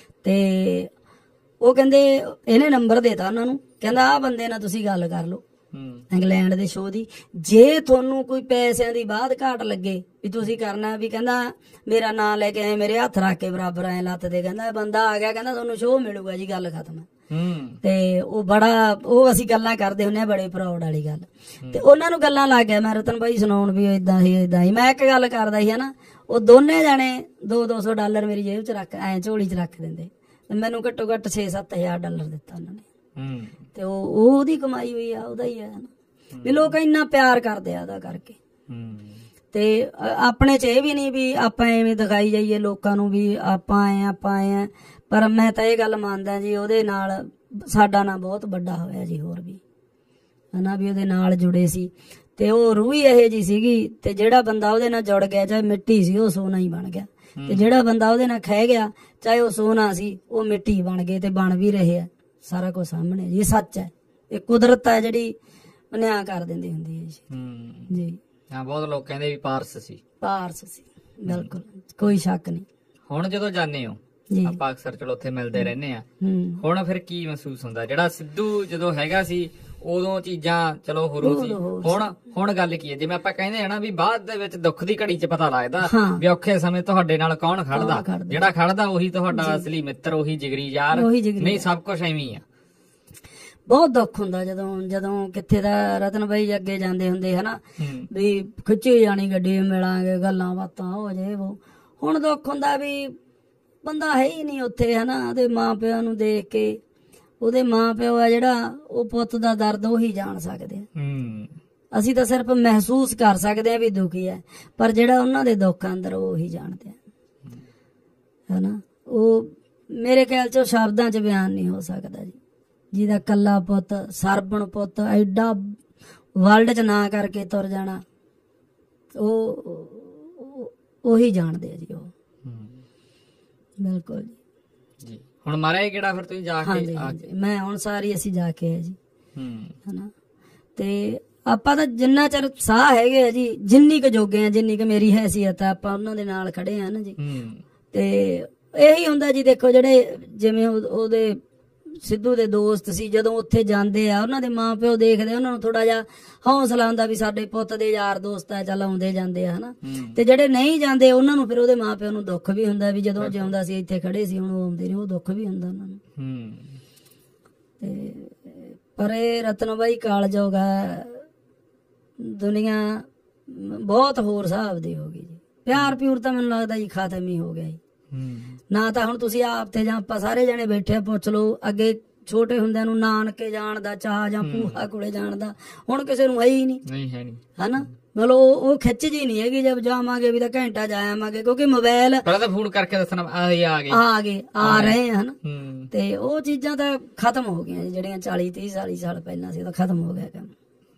ਤੇ ਉਹ ਕਹਿੰਦੇ ਇਹਨੇ ਨੰਬਰ ਦੇਤਾ ਉਹਨਾਂ ਨੂੰ, ਕਹਿੰਦਾ ਆਹ ਬੰਦੇ ਨਾਲ ਤੁਸੀਂ ਗੱਲ ਕਰ ਲਓ ਇੰਗਲੈਂਡ ਦੇ ਸ਼ੋਅ ਦੀ, ਜੇ ਤੁਹਾਨੂੰ ਕੋਈ ਪੈਸਿਆਂ ਦੀ ਬਾਅਦ ਘਾਟ ਲੱਗੇ ਵੀ ਤੁਸੀਂ ਕਰਨਾ, ਵੀ ਕਹਿੰਦਾ ਮੇਰਾ ਨਾਂ ਲੈ ਕੇ ਆਏ, ਮੇਰੇ ਹੱਥ ਰੱਖ ਕੇ ਬਰਾਬਰ ਐ ਲੱਤ ਦੇ, ਕਹਿੰਦਾ ਬੰਦਾ ਆ ਗਿਆ, ਕਹਿੰਦਾ ਤੁਹਾਨੂੰ ਸ਼ੋਅ ਮਿਲੂਗਾ ਜੀ, ਗੱਲ ਖਤਮ। ਤੇ ਉਹ ਬੜਾ ਉਹ ਅਸੀਂ ਗੱਲਾਂ ਕਰਦੇ ਹੁੰਦੇ ਆ, ਬੜੇ ਪ੍ਰਾਊਡ ਵਾਲੀ ਗੱਲ। ਤੇ ਉਹਨਾਂ ਨੂੰ ਗੱਲਾਂ ਲੱਗ ਗਿਆ ਮੈਂ ਰਤਨ ਭਾਈ ਸੁਣਾਉਣ ਵੀ ਏਦਾਂ ਹੀ ਏਦਾਂ ਹੀ। ਮੈਂ ਇੱਕ ਗੱਲ ਕਰਦਾ ਸੀ ਹਨਾ, ਉਹ ਦੋਨੇ ਜਾਣੇ ਦੋ ਦੋ ਸੌ ਡਾਲਰ ਮੇਰੀ ਜੇਬ ਚ ਰੱਖ ਐ ਝੋਲੀ ਚ ਰੱਖ ਦਿੰਦੇ, ਮੈਨੂੰ ਘੱਟੋ ਘੱਟ ਛੇ ਸੱਤ ਹਜ਼ਾਰ ਡਾਲਰ ਦਿੱਤਾ ਉਹਨਾਂ ਨੇ। ਤੇ ਉਹ ਉਹਦੀ ਕਮਾਈ ਹੋਈ ਆ, ਉਹਦਾ ਹੀ ਆ ਨਾ, ਵੀ ਲੋਕ ਇੰਨਾ ਪਿਆਰ ਕਰਦੇ ਆ ਉਹਦਾ ਕਰਕੇ। ਤੇ ਆਪਣੇ ਚ ਇਹ ਵੀ ਨਹੀਂ ਵੀ ਆਪਾਂ ਐਵੇਂ ਦਿਖਾਈ ਜਾਈਏ ਲੋਕਾਂ ਨੂੰ ਵੀ ਆਪਾਂ ਆਏ ਆਪਾਂ ਆਏ ਆ, ਪਰ ਮੈਂ ਤਾਂ ਇਹ ਗੱਲ ਮੰਨਦਾ ਜੀ ਉਹਦੇ ਨਾਲ ਸਾਡਾ ਨਾਂ ਬਹੁਤ ਵੱਡਾ ਹੋਇਆ ਜੀ, ਹੋਰ ਵੀ ਹਨਾ ਵੀ ਉਹਦੇ ਨਾਲ ਜੁੜੇ ਸੀ। ਤੇ ਉਹ ਰੂਹ ਹੀ ਇਹੋ ਜਿਹੀ ਸੀਗੀ, ਤੇ ਜਿਹੜਾ ਬੰਦਾ ਉਹਦੇ ਨਾਲ ਜੁੜ ਗਿਆ, ਚਾਹੇ ਮਿੱਟੀ ਸੀ ਉਹ ਸੋਨਾ ਹੀ ਬਣ ਗਿਆ, ਤੇ ਜਿਹੜਾ ਬੰਦਾ ਉਹਦੇ ਨਾਲ ਖਹਿ ਗਿਆ, ਚਾਹੇ ਉਹ ਸੋਨਾ ਸੀ ਉਹ ਮਿੱਟੀ ਬਣ ਗਏ, ਤੇ ਬਣ ਵੀ ਰਹੇ ਆ। ਸਾਰਾ ਕੁਝ ਸਾਹਮਣੇ ਜੀ, ਸੱਚ ਹੈ, ਇਹ ਕੁਦਰਤ ਹੈ ਜਿਹੜੀ ਨਿਆਂ ਕਰ ਦਿੰਦੀ ਹੁੰਦੀ ਹੈ ਜੀ। ਜੀ ਹਾਂ, ਬਹੁਤ ਲੋਕ ਕਹਿੰਦੇ ਵੀ ਪਾਰਸ ਸੀ, ਪਾਰਸ ਸੀ, ਬਿਲਕੁਲ ਕੋਈ ਸ਼ੱਕ ਨਹੀਂ। ਹੁਣ ਜਦੋਂ ਜਾਂਦੇ ਹੋ ਆਪਾਂ ਅਕਸਰ ਚਲੋ ਉੱਥੇ ਮਿਲਦੇ ਰਹਿੰਦੇ ਆ, ਹੁਣ ਫਿਰ ਕੀ ਮਹਿਸੂਸ ਹੁੰਦਾ? ਜਿਹੜਾ ਸਿੱਧੂ ਜਦੋਂ ਹੈਗਾ ਸੀ ਉਦੋਂ ਚੀਜ਼ਾਂ ਚਲੋ ਹੋਰ ਸੀ, ਹੁਣ ਹੁਣ ਗੱਲ ਕੀ ਹੈ? ਜਿਵੇਂ ਆਪਾਂ ਕਹਿੰਦੇ ਆ ਨਾ ਵੀ ਬਾਅਦ ਦੇ ਵਿੱਚ ਦੁੱਖ ਦੀ ਘੜੀ ਚ ਪਤਾ ਲੱਗਦਾ ਵੀ ਔਖੇ ਸਮੇਂ ਤੁਹਾਡੇ ਨਾਲ ਕੌਣ ਖੜਦਾ, ਜਿਹੜਾ ਖੜਦਾ ਉਹੀ ਤੁਹਾਡਾ ਅਸਲੀ ਮਿੱਤਰ, ਉਹੀ ਜਿਗਰੀ ਯਾਰ, ਨਹੀਂ ਸਭ ਕੁਛ ਐਵੇਂ ਆ। ਬਹੁਤ ਦੁੱਖ ਹੁੰਦਾ ਜਦੋਂ ਜਦੋਂ ਕਿੱਥੇ ਦਾ ਰਤਨ ਬਾਈ ਅੱਗੇ ਜਾਂਦੇ ਹੁੰਦੇ ਹਨਾ, ਵੀ ਖਿੱਚੀ ਜਾਣੀ ਗੱਡੀ, ਮਿਲਾਂਗੇ, ਗੱਲਾਂ ਬਾਤਾਂ ਹੋ ਜੇ ਉਹ। ਹੁਣ ਦੁੱਖ ਹੁੰਦਾ ਵੀ ਬੰਦਾ ਹੈ ਹੀ ਨਹੀਂ ਉੱਥੇ ਹਨਾ, ਉਹਦੇ ਮਾਂ ਪਿਓ ਨੂੰ ਦੇਖ ਕੇ, ਉਹਦੇ ਮਾਂ ਪਿਓ ਆ ਜਿਹੜਾ ਉਹ ਪੁੱਤ ਦਾ ਦਰਦ ਉਹੀ ਜਾਣ ਸਕਦੇ ਆ। ਅਸੀਂ ਤਾਂ ਸਿਰਫ ਮਹਿਸੂਸ ਕਰ ਸਕਦੇ ਆ ਵੀ ਦੁਖੀ ਹੈ, ਪਰ ਜਿਹੜਾ ਉਹਨਾਂ ਦੇ ਦੁੱਖ ਅੰਦਰ ਉਹੀ ਜਾਣਦੇ ਆ ਹਨਾ। ਉਹ ਮੇਰੇ ਖਿਆਲ ਚ ਸ਼ਬਦਾਂ ਚ ਬਿਆਨ ਨਹੀਂ ਹੋ ਸਕਦਾ ਜੀ, ਜਿਹਦਾ ਕੱਲਾ ਪੁੱਤ ਸਰਬਣ ਪੁੱਤ ਐਡਾ ਵਰਲਡ ਚ ਨਾ ਕਰਕੇ ਤੁਰ ਜਾਣਾ, ਉਹ ਉਹੀ ਜਾਣਦੇ ਆ ਜੀ ਉਹ। ਬਿਲਕੁਲ ਜੀ। ਹੁਣ ਮਾਰਿਆ ਕਿਹੜਾ ਫਿਰ ਤੁਸੀਂ ਜਾ ਕੇ? ਮੈਂ ਹੁਣ ਸਾਰੀ ਅਸੀਂ ਜਾ ਕੇ ਆਏ ਜੀ ਹਨਾ। ਤੇ ਆਪਾਂ ਤਾਂ ਜਿੰਨਾ ਚਿਰ ਸਾਹ ਹੈਗੇ ਆ ਜੀ, ਜਿੰਨੀ ਕੁ ਜੋਗੇ ਆ, ਜਿੰਨੀ ਕੁ ਮੇਰੀ ਹੈਸੀਅਤ ਆ, ਆਪਾਂ ਉਹਨਾਂ ਦੇ ਨਾਲ ਖੜੇ ਆ ਨਾ ਜੀ। ਤੇ ਇਹੀ ਹੁੰਦਾ ਜੀ, ਦੇਖੋ ਜਿਹੜੇ ਜਿਵੇਂ ਉਹਦੇ ਸਿੱਧੂ ਦੇ ਦੋਸਤ ਸੀ, ਜਦੋਂ ਉੱਥੇ ਜਾਂਦੇ ਆ ਉਹਨਾਂ ਦੇ ਮਾਂ ਪਿਓ ਦੇਖਦੇ ਉਹਨਾਂ ਨੂੰ ਥੋੜਾ ਜਿਹਾ ਹੌਸਲਾ ਹੁੰਦਾ ਵੀ ਸਾਡੇ ਪੁੱਤ ਦੇ ਯਾਰ ਦੋਸਤ ਆ, ਚੱਲ ਆਉਂਦੇ ਜਾਂਦੇ ਆ ਹਨਾ। ਤੇ ਜਿਹੜੇ ਨਹੀਂ ਜਾਂਦੇ ਉਹਨਾਂ ਨੂੰ ਫਿਰ ਉਹਦੇ ਮਾਂ ਪਿਓ ਨੂੰ ਦੁੱਖ ਵੀ ਹੁੰਦਾ ਵੀ ਜਦੋਂ ਜਿਉਂਦਾ ਸੀ ਇੱਥੇ ਖੜੇ ਸੀ ਹੁਣ ਉਹ ਆਉਂਦੇ ਨੇ, ਉਹ ਦੁੱਖ ਵੀ ਹੁੰਦਾ ਉਹਨਾਂ ਨੂੰ। ਤੇ ਪਰ ਇਹ ਰਤਨ ਬਾਈ ਕਾਲਜੋਗ ਆ, ਦੁਨੀਆ ਬਹੁਤ ਹੋਰ ਹਿਸਾਬ ਦੀ ਹੋ ਗਈ ਜੀ। ਪਿਆਰ ਪਿਉਰ ਤਾਂ ਮੈਨੂੰ ਲੱਗਦਾ ਜੀ ਖਤਮ ਹੀ ਹੋ ਗਿਆ ਜੀ। ਨਾ ਤਾਂ ਹੁਣ ਤੁਸੀਂ ਆਪ ਤੇ ਜਾਂ ਆਪਾਂ ਸਾਰੇ ਜਣੇ ਬੈਠੇ ਪੁੱਛ ਲਓ, ਅੱਗੇ ਛੋਟੇ ਹੁੰਦਿਆਂ ਨੂੰ ਨਾਨਕੇ ਜਾਣ ਦਾ ਚਾਹ ਜਾਂ ਭੂਆ ਕੋਲੇ ਜਾਣ ਦਾ ਹੁਣ ਕਿਸੇ ਨੂੰ ਹੈ ਹੀ ਨਹੀਂ ਹਨਾ। ਮਤਲਬ ਉਹ ਖਿੱਚ ਜੀ ਨਹੀਂ ਹੈਗੀ, ਜਦ ਜਾਵਾਂਗੇ ਵੀ ਤਾਂ ਘੰਟਾ ਜਾ ਆਵਾਂਗੇ, ਕਿਉਂਕਿ ਮੋਬਾਈਲ ਫੋਨ ਕਰਕੇ ਦੱਸਣਾ ਆ ਗਏ ਆ ਗਏ ਆ ਰਹੇ ਹਨ। ਤੇ ਉਹ ਚੀਜ਼ਾਂ ਤਾਂ ਖਤਮ ਹੋ ਗਈਆਂ ਜਿਹੜੀਆਂ ਚਾਲੀ ਤੀਹ ਚਾਲੀ ਸਾਲ ਪਹਿਲਾਂ ਸੀ, ਤਾਂ ਖਤਮ ਹੋ ਗਿਆ ਕੰਮ।